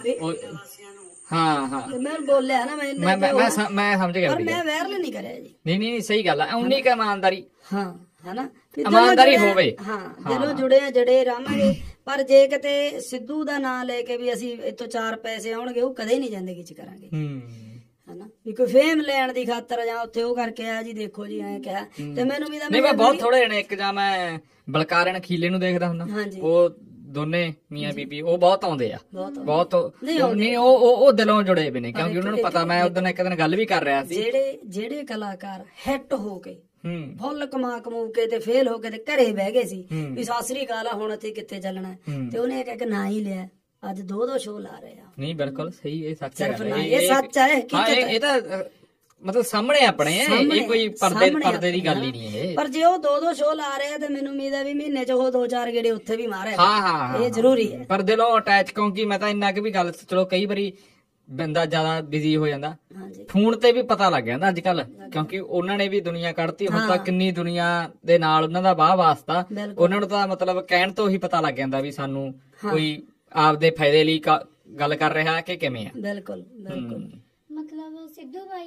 ਹਾਂ ਹਾਂ ਮੈਂ ਬੋਲਿਆ ਨਾ, ਮੈਂ ਮੈਂ ਮੈਂ ਸਮਝ ਗਿਆ, ਪਰ ਮੈਂ ਵਾਇਰਲ ਨਹੀਂ ਕਰਿਆ ਜੀ। ਨਹੀਂ ਨਹੀਂ ਸਹੀ ਗੱਲ ਆ, ਉਨੀ ਕ ਇਮਾਨਦਾਰੀ ਹਾਂ ਹਨਾ, ਇਮਾਨਦਾਰੀ ਹੋਵੇ, ਹਾਂ ਜਦੋਂ ਜੁੜੇ ਆ ਜੜੇ ਰਹਾਂਗੇ। ਪਰ ਜੇ ਕਿਤੇ ਸਿੱਧੂ ਦਾ ਨਾਂ ਲੈ ਕੇ ਵੀ ਅਸੀਂ ਇੱਥੋਂ ਚਾਰ ਪੈਸੇ ਆਉਣਗੇ ਉਹ ਕਦੇ ਨਹੀਂ ਜ਼ਿੰਦਗੀ ਚ ਕਰਾਂਗੇ ਹਨਾ, ਵੀ ਕੋਈ ਫੇਮ ਲੈਣ ਦੀ ਖਾਤਰ ਜਾਂ ਉੱਥੇ ਉਹ ਕਰਕੇ ਆ ਜੀ ਦੇਖੋ ਜੀ ਐਂ ਕਿਹਾ। ਤੇ ਮੈਨੂੰ ਵੀ ਨਹੀਂ ਮੈਂ ਬਹੁਤ ਥੋੜੇ ਜਣੇ, ਇੱਕ ਜਾਂ ਮੈਂ ਬਲਕਾਰਨ ਖੀਲੇ ਨੂੰ ਦੇਖਦਾ ਹੁੰਦਾ, ਉਹ ਦੋਨੇ ਮੀਆਂ ਬੀਬੀ ਉਹ ਬਹੁਤ ਆਉਂਦੇ ਆ, ਬਹੁਤ ਨਹੀਂ ਉਹ ਉਹ ਦਿਲੋਂ ਜੁੜੇ ਵੀ ਨੇ ਕਿਉਂਕਿ ਉਹਨਾਂ ਨੂੰ ਪਤਾ। ਮੈਂ ਉਦੋਂ ਇੱਕ ਦਿਨ ਗੱਲ ਵੀ ਕਰ ਰਿਹਾ ਸੀ, ਜਿਹੜੇ ਜਿਹੜੇ ਕਲਾਕਾਰ ਹਿੱਟ ਹੋ ਕੇ ਫੁੱਲ ਕਮਾ ਕਮੂ ਕੇ ਤੇ ਫੇਲ ਹੋ ਕੇ ਤੇ ਘਰੇ ਬਹਿ ਗਏ ਸੀ ਵੀ ਸਤਿ ਸ੍ਰੀ ਅਕਾਲ ਆ ਹੁਣ ਇੱਥੇ ਕਿੱਥੇ ਚੱਲਣਾ, ਤੇ ਉਹਨੇ ਇੱਕ ਇੱਕ ਨਾਂ ਹੀ ਲਿਆ, ਅੱਜ ਦੋ ਦੋ ਸ਼ੋਅ ਲਾ ਰਹੇ ਆ। ਨਹੀਂ ਬਿਲਕੁਲ ਸਹੀ, ਇਹ ਸੱਚ ਹੈ, ਇਹ ਸੱਚ ਹੈ, ਇਹ ਤਾਂ ਮਤਲਬ ਸਾਹਮਣੇ ਆਪਣੇ ਇਹ ਕੋਈ ਪਰਦੇ ਪਰਦੇ ਦੀ ਗੱਲ ਹੀ ਨਹੀਂ ਇਹ। ਪਰ ਜੇ ਉਹ ਦੋ ਦੋ ਸ਼ੋਅ ਲਾ ਰਹੇ ਆ ਤੇ ਮੈਨੂੰ ਉਮੀਦ ਹੈ ਵੀ ਮਹੀਨੇ ਚ ਉਹ ਦੋ ਚਾਰ ਗੇੜੇ ਉੱਥੇ ਵੀ ਮਾਰੇ। ਹਾਂ ਹਾਂ ਇਹ ਜ਼ਰੂਰੀ ਹੈ, ਪਰ ਦਿਲੋਂ ਅਟੈਚ, ਕਿਉਂਕਿ ਮੈਂ ਤਾਂ ਇੰਨਾ ਕਿ ਵੀ ਗੱਲ ਚਲੋ ਕਈ ਵਾਰੀ ਬੰਦਾ ਜ਼ਿਆਦਾ ਬਿਜ਼ੀ ਹੋ ਜਾਂਦਾ, ਫੋਨ ਤੇ ਵੀ ਪਤਾ ਲੱਗ ਜਾਂਦਾ ਅੱਜ ਕੱਲ, ਕਿਉਂਕਿ ਉਹਨਾਂ ਨੇ ਵੀ ਦੁਨੀਆ ਕੱਢਤੀ ਹੁਣ ਤਾਂ, ਕਿੰਨੀ ਦੁਨੀਆ ਦੇ ਨਾਲ ਉਹਨਾਂ ਦਾ ਵਾਹ ਵਾਸਤਾ, ਉਹਨਾਂ ਨੂੰ ਤਾਂ ਮਤਲਬ ਕਹਿਣ ਤੋਂ ਹੀ ਪਤਾ ਲੱਗ ਜਾਂਦਾ ਵੀ ਸਾਨੂੰ ਕੋਈ ਆਪਦੇ ਫਾਇਦੇ ਲਈ ਗੱਲ ਕਰ ਰਿਹਾ ਕਿ ਕਿਵੇਂ ਆ। ਬਿਲਕੁਲ ਬਿਲਕੁਲ, ਮਤਲਬ ਸਿੱਧੂ ਬਾਈ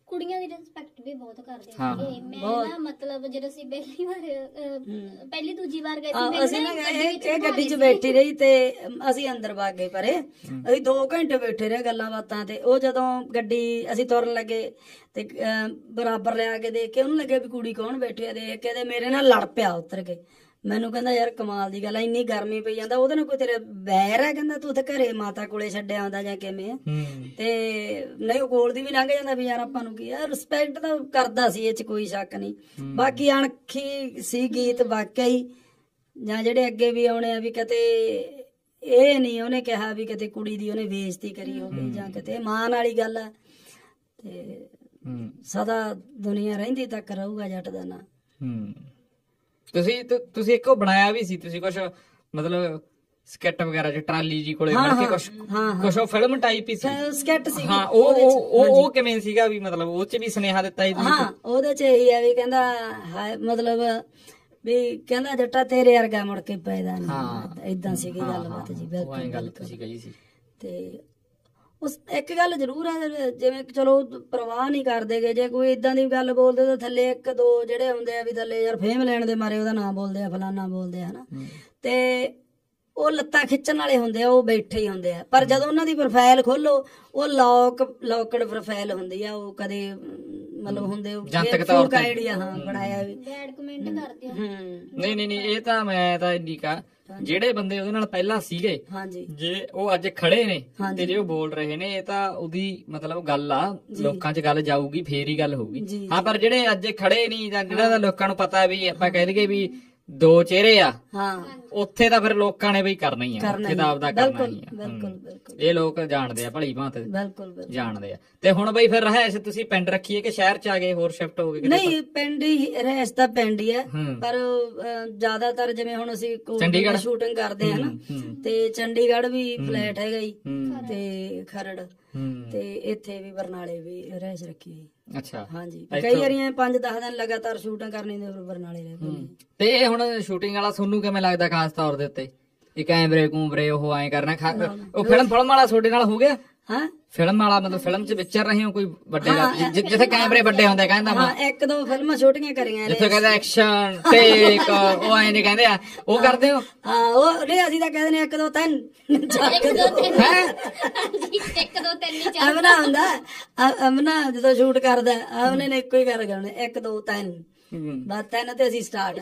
ਕੁੜੀਆਂ ਦੀ ਰਿਸਪੈਕਟ ਵੀ ਬਹੁਤ ਕਰਦੇ ਸੀਗੇ। ਮੈਂ ਨਾ ਮਤਲਬ ਜਦੋਂ ਅਸੀਂ ਪਹਿਲੀ ਵਾਰ ਪਹਿਲੀ ਦੂਜੀ ਵਾਰ ਗਏ ਸੀ ਅਸੀਂ ਨਾ ਇਹ ਗੱਡੀ 'ਚ ਬੈਠੀ ਰਹੀ ਤੇ ਅਸੀਂ ਅੰਦਰ ਵਗ ਗਏ ਪਰੇ, ਅਸੀਂ ਦੋ ਘੰਟੇ ਬੈਠੇ ਰਹੇ ਗੱਲਾਂ ਬਾਤਾਂ ਤੇ। ਉਹ ਜਦੋਂ ਗੱਡੀ ਅਸੀਂ ਤੁਰਨ ਲੱਗੇ ਤੇ ਬਰਾਬਰ ਲਿਆ ਕੇ ਦੇਖ ਕੇ ਉਹਨੂੰ ਲੱਗੇ ਵੀ ਕੁੜੀ ਕੌਣ ਬੈਠੀ ਆ, ਦੇਖ ਕੇ ਤੇ ਮੇਰੇ ਨਾਲ ਲੜ ਪਿਆ ਉਤਰ ਕੇ। ਮੈਨੂੰ ਕਹਿੰਦਾ ਯਾਰ ਕਮਾਲ ਦੀ ਗੱਲ ਆ, ਇੰਨੀ ਗਰਮੀ ਪਈ ਜਾਂਦਾ, ਉਹਦੇ ਨਾਲ ਕੋਈ ਤੇਰੇ ਬੈਰ ਹੈ? ਕਹਿੰਦਾ ਤੂੰ ਤਾਂ ਘਰੇ ਮਾਤਾ ਕੋਲੇ ਛੱਡਿਆ ਆਉਂਦਾ ਜਾਂ ਕਿਵੇਂ? ਤੇ ਨਹੀਂ ਉਹ ਕੋਲ ਦੀ ਵੀ ਲੰਘ ਜਾਂਦਾ ਵੀ ਯਾਰ ਆਪਾਂ ਨੂੰ ਕੀ ਆ, ਰਿਸਪੈਕਟ ਤਾਂ ਕਰਦਾ ਸੀ, ਇਹ ਚ ਕੋਈ ਸ਼ੱਕ ਨਹੀਂ। ਬਾਕੀ ਅਣਖੀ ਸੀ ਗੀਤ ਵਾਕਿਆ ਹੀ, ਜਾਂ ਜਿਹੜੇ ਅੱਗੇ ਵੀ ਆਉਣੇ ਆ ਵੀ ਕਿਤੇ ਇਹ ਨਹੀਂ ਉਹਨੇ ਕਿਹਾ ਵੀ ਕਿਤੇ ਕੁੜੀ ਦੀ ਉਹਨੇ ਬੇਇੱਜ਼ਤੀ ਕਰੀ ਹੋਵੇ ਜਾਂ ਕਿਤੇ ਮਾਣ ਵਾਲੀ ਗੱਲ ਆ। ਤੇ ਸਦਾ ਦੁਨੀਆ ਰਹਿੰਦੀ ਤੱਕ ਰਹੂਗਾ ਜੱਟ ਦਾ ਨਾਂ। ਤੁਸੀਂ ਤੁਸੀਂ ਇੱਕ ਉਹ ਬਣਾਇਆ ਵੀ ਸੀ ਤੁਸੀਂ ਕੁਛ ਮਤਲਬ ਸਕੈਟ ਵਗੈਰਾ ਚ ਟਰਾਲੀ ਜੀ ਕੋਲੇ ਬਣ ਕੇ ਕੁਛ ਕੁਛ ਉਹ ਫਿਲਮ ਟਾਈਪ ਹੀ ਸੀ ਸਕੈਟ ਸੀ। ਹਾਂ ਉਹ ਉਹ ਉਹ ਕਿਵੇਂ ਸੀਗਾ ਵੀ ਮਤਲਬ ਉਹ ਚ ਵੀ ਸੁਨੇਹਾ ਦਿੱਤਾ ਸੀ? ਹਾਂ ਉਹਦੇ ਚ ਇਹੀ ਆ ਵੀ ਕਹਿੰਦਾ ਮਤਲਬ ਵੀ ਕਹਿੰਦਾ ਜੱਟਾ ਤੇਰੇ ਵਰਗਾ ਮੁੜ ਕੇ ਪੈਦਾ ਨਹੀਂ, ਏਦਾਂ ਸੀਗੀ ਗੱਲਬਾਤ ਜੀ। ਬਿਲਕੁਲ ਗੱਲ ਤੁਸੀਂ ਕਹੀ ਸੀ। ਤੇ ਉਸ ਇੱਕ ਗੱਲ ਜ਼ਰੂਰ ਹੈ, ਜਿਵੇਂ ਚਲੋ ਪਰਵਾਹ ਨਹੀਂ ਕਰਦੇ ਗੇ, ਜੇ ਕੋਈ ਇਦਾਂ ਦੀ ਗੱਲ ਬੋਲਦੇ ਤਾਂ ਥੱਲੇ ਇੱਕ ਦੋ ਜਿਹੜੇ ਹੁੰਦੇ ਆ ਵੀ ਥੱਲੇ ਯਾਰ ਫੇਮ ਲੈਣ ਦੇ ਮਾਰੇ ਉਹਦਾ ਨਾਂ ਬੋਲਦੇ ਆ, ਫਲਾਨਾ ਬੋਲਦੇ ਆ ਹਨਾ, ਤੇ ਉਹ ਲੱਤਾਂ ਖਿੱਚਣ ਵਾਲੇ ਹੁੰਦੇ ਆ, ਉਹ ਬੈਠੇ ਹੀ ਹੁੰਦੇ ਆ। ਪਰ ਜਦੋਂ ਉਹਨਾਂ ਦੀ ਪ੍ਰੋਫਾਈਲ ਖੋਲੋ ਉਹ ਲੌਕ ਲੌਕਡ ਪ੍ਰੋਫਾਈਲ ਹੁੰਦੀ ਆ, ਉਹ ਕਦੇ ਮਤਲਬ ਹੁੰਦੇ ਫੇਕ ਆਈਡੀਆ ਹਾਂ ਬਣਾਇਆ ਵੀ ਬੈਡ ਕਮੈਂਟ ਕਰਦੇ ਆ। ਨਹੀਂ ਨਹੀਂ ਨਹੀਂ ਇਹ ਤਾਂ ਮੈਂ ਤਾਂ ਇੰਨੀ ਕਾ ਜਿਹੜੇ ਬੰਦੇ ਉਹਦੇ ਨਾਲ ਪਹਿਲਾਂ ਸੀਗੇ ਜੇ ਉਹ ਅੱਜ ਖੜੇ ਨੇ ਤੇ ਜੇ ਉਹ ਬੋਲ ਰਹੇ ਨੇ ਇਹ ਤਾਂ ਉਹਦੀ ਮਤਲਬ ਗੱਲ ਆ, ਲੋਕਾਂ 'ਚ ਗੱਲ ਜਾਊਗੀ ਫੇਰ ਹੀ ਗੱਲ ਹੋਊਗੀ। ਹਾਂ ਪਰ ਜਿਹੜੇ ਅੱਜ ਖੜੇ ਨਹੀਂ ਜਾਂ ਜਿਹੜਾ ਲੋਕਾਂ ਨੂੰ ਪਤਾ ਵੀ ਆਪਾਂ ਕਹਿ ਦਈਏ ਵੀ ਦੋ ਚਿਹਰੇ ਆ, ਉੱਥੇ ਤਾਂ ਫਿਰ ਲੋਕਾਂ ਨੇ ਬਈ ਕਰਨਾ ਹੀ ਆ, ਕਿਤਾਬ ਦਾ ਕਰਨਾ ਹੀ ਆ। ਇਹ ਲੋਕ ਜਾਣਦੇ ਆ ਭਲੀ ਭਾਂਤ ਜਾਣਦੇ ਆ। ਤੇ ਹੁਣ ਬਈ ਫਿਰ ਰਹਿਸ਼ ਤੁਸੀਂ ਪਿੰਡ ਰੱਖੀਏ ਕਿ ਸ਼ਹਿਰ ਚ ਆ ਗਏ ਹੋਰ ਸ਼ਿਫਟ ਹੋ ਗਏ? ਨਹੀਂ ਪਿੰਡ ਹੀ ਰਹਿਸ਼ ਤਾਂ ਪਿੰਡ ਹੀ ਆ, ਪਰ ਜ਼ਿਆਦਾਤਰ ਜਿਵੇਂ ਹੁਣ ਅਸੀਂ ਚੰਡੀਗੜ੍ਹ ਸ਼ੂਟਿੰਗ ਕਰਦੇ ਆ ਨਾ ਤੇ ਚੰਡੀਗੜ੍ਹ ਵੀ ਫਲੈਟ ਹੈਗਾ ਹੀ ਤੇ ਖਰੜ ਤੇ ਇੱਥੇ ਵੀ ਬਰਨਾਲੇ ਵੀ ਰਹਿਸ਼ ਰੱਖੀ। ਅੱਛਾ ਹਾਂਜੀ ਕਈ ਵਾਰੀਆਂ ਪੰਜ ਦਸ ਦਿਨ ਲਗਾਤਾਰ ਸ਼ੂਟਿੰਗ ਕਰਨੀ ਤੇ ਬਰਨਾਲੇ ਰਹਿ ਪਈ। ਤੇ ਇਹ ਹੁਣ ਸ਼ੂਟਿੰਗ ਵਾਲਾ ਤੁਹਾਨੂੰ ਕਿਵੇਂ ਲੱਗਦਾ ਖਾਸ ਤੌਰ ਦੇ ਉੱਤੇ? ਇਹ ਕੈਮਰੇ ਕੂਮਰੇ ਉਹ ਐਂ ਕਰਨਾ ਉਹ ਫਿਲਮ ਫਿਲਮ ਵਾਲਾ ਤੁਹਾਡੇ ਨਾਲ ਹੋ ਗਿਆ? ਹਾਂ ਫਿਲਮ ਵਾਲਾ ਮਤਲਬ ਫਿਲਮ ਚ ਵਿਚਰ ਰਹੇ ਹੋ ਕੋਈ ਵੱਡੇ ਜਿੱਥੇ ਕੈਮਰੇ ਵੱਡੇ ਹੁੰਦੇ ਕਹਿੰਦਾ ਹਾਂ ਇੱਕ ਦੋ ਫਿਲਮਾਂ ਸ਼ੂਟਿੰਗਾਂ ਕਰੀਆਂ ਜਿੱਥੇ ਕਹਿੰਦਾ ਐਕਸ਼ਨ ਟੇਕ ਉਹ ਐਂ ਨਹੀਂ ਕਹਿੰਦੇ ਆ ਉਹ ਕਰਦੇ ਹੋ? ਹਾਂ ਉਹ ਨਹੀਂ ਅਸੀਂ ਤਾਂ ਕਹਿੰਦੇ ਨੇ ਇੱਕ ਦੋ ਤਿੰਨ ਇੱਕ ਦੋ ਤਿੰਨ ਹੈ ਇੱਕ ਦੋ ਤਿੰਨ ਹੀ ਚੱਲਦਾ। ਅਮਨਾ ਹੁੰਦਾ ਅਮਨਾ ਜਦੋਂ ਸ਼ੂਟ ਕਰਦਾ ਅਮਨੇ ਨੇ ਇੱਕੋ ਹੀ ਕਰ ਗਾਣੇ ਇੱਕ ਦੋ ਤਿੰਨ ਬਸ ਤਿੰਨ ਤੇ ਅਸੀਂ ਸਟਾਰਟ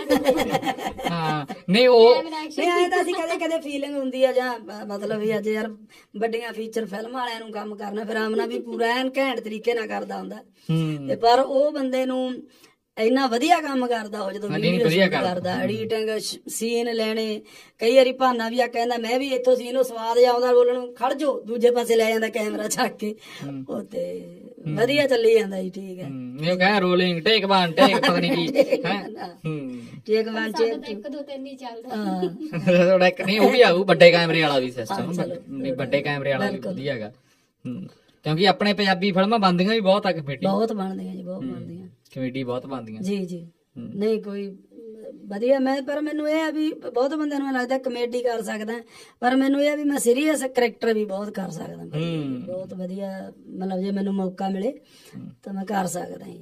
ਹਾਂ। ਨਹੀਂ ਉਹ ਨਹੀਂ ਆਏ ਤਾਂ ਅਸੀਂ ਕਦੇ ਕਦੇ ਫੀਲਿੰਗ ਹੁੰਦੀ ਆ ਜਾਂ ਮਤਲਬ ਵੀ ਅੱਜ ਯਾਰ ਵੱਡੀਆਂ ਫੀਚਰ ਫਿਲਮ ਵਾਲਿਆਂ ਨੂੰ ਕੰਮ ਕਰਨਾ ਫਿਰ ਆਮਨਾ ਵੀ ਪੂਰਾ ਐਨ ਘੈਂਟ ਤਰੀਕੇ ਨਾਲ ਕਰਦਾ ਹੁੰਦਾ ਤੇ ਪਰ ਉਹ ਬੰਦੇ ਨੂੰ ਇੰਨਾ ਵਧੀਆ ਕੰਮ ਕਰਦਾ ਉਹ ਜਦੋਂ ਵੀਡੀਓ ਕਰਦਾ ਐਡੀਟਿੰਗ ਸੀਨ ਲੈਣੇ ਕਈ ਵਾਰੀ ਭਾਨਾ ਵੀ ਆ ਕਹਿੰਦਾ ਮੈਂ ਵੀ ਇੱਥੋਂ ਸੀਨ ਨੂੰ ਸਵਾਦ ਆਉਂਦਾ ਬੋਲਣ ਨੂੰ ਖੜ ਜੋ ਦੂਜੇ ਪਾਸੇ ਲੈ ਜਾਂਦਾ ਕੈਮਰਾ ਚੱਕ ਕੇ ਉਹ ਤੇ ਵਧੀਆ ਚੱਲੀ ਜਾਂਦਾ ਜੀ। ਠੀਕ ਹੈ ਨਹੀਂ ਕਹਾਂ ਰੋਲਿੰਗ ਟੇਕ ਵਨ ਟੇਕ ਪਤਾ ਨਹੀਂ ਕੀ ਹੈ ਟੇਕ ਵਨ ਟੇਕ ਇੱਕ ਦੋ ਤਿੰਨ ਹੀ ਚੱਲਦਾ ਥੋੜਾ ਇੱਕ ਨਹੀਂ ਉਹ ਵੀ ਆਊ ਵੱਡੇ ਕੈਮਰੇ ਵਾਲਾ ਵੀ ਸਿਸਟਮ ਨਹੀਂ ਵੱਡੇ ਕੈਮਰੇ ਵਾਲਾ ਵੀ ਵਧੀਆ ਹੈਗਾ ਕਿਉਂਕਿ ਆਪਣੇ ਪੰਜਾਬੀ ਫਿਲਮਾਂ ਬਣਦੀਆਂ ਵੀ ਬਹੁਤ ਆ ਕਮੇਟੀ ਬਹੁਤ ਬਣਦੀਆਂ ਜੀ ਬਹੁਤ ਬਣਦੀਆਂ ਕਮੇਟੀ ਬਹੁਤ ਬਣਦੀਆਂ ਜੀ ਜੀ ਨਹੀਂ ਕੋਈ ਵਧੀਆ ਮੈਂ ਪਰ ਮੈਨੂੰ ਇਹ ਆ ਵੀ ਬਹੁਤ ਬੰਦਿਆਂ ਨੂੰ ਲੱਗਦਾ ਕਮੇਡੀ ਕਰ ਸਕਦਾ ਪਰ ਮੈਨੂੰ ਇਹ ਆ ਵੀ ਮੈਂ ਸੀਰੀਅਸ ਕਰੈਕਟਰ ਵੀ ਬਹੁਤ ਕਰ ਸਕਦਾ ਬਹੁਤ ਵਧੀਆ ਮਤਲਬ ਜੇ ਮੈਨੂੰ ਮੌਕਾ ਮਿਲੇ ਤਾਂ ਮੈਂ ਕਰ ਸਕਦਾ ਜੀ।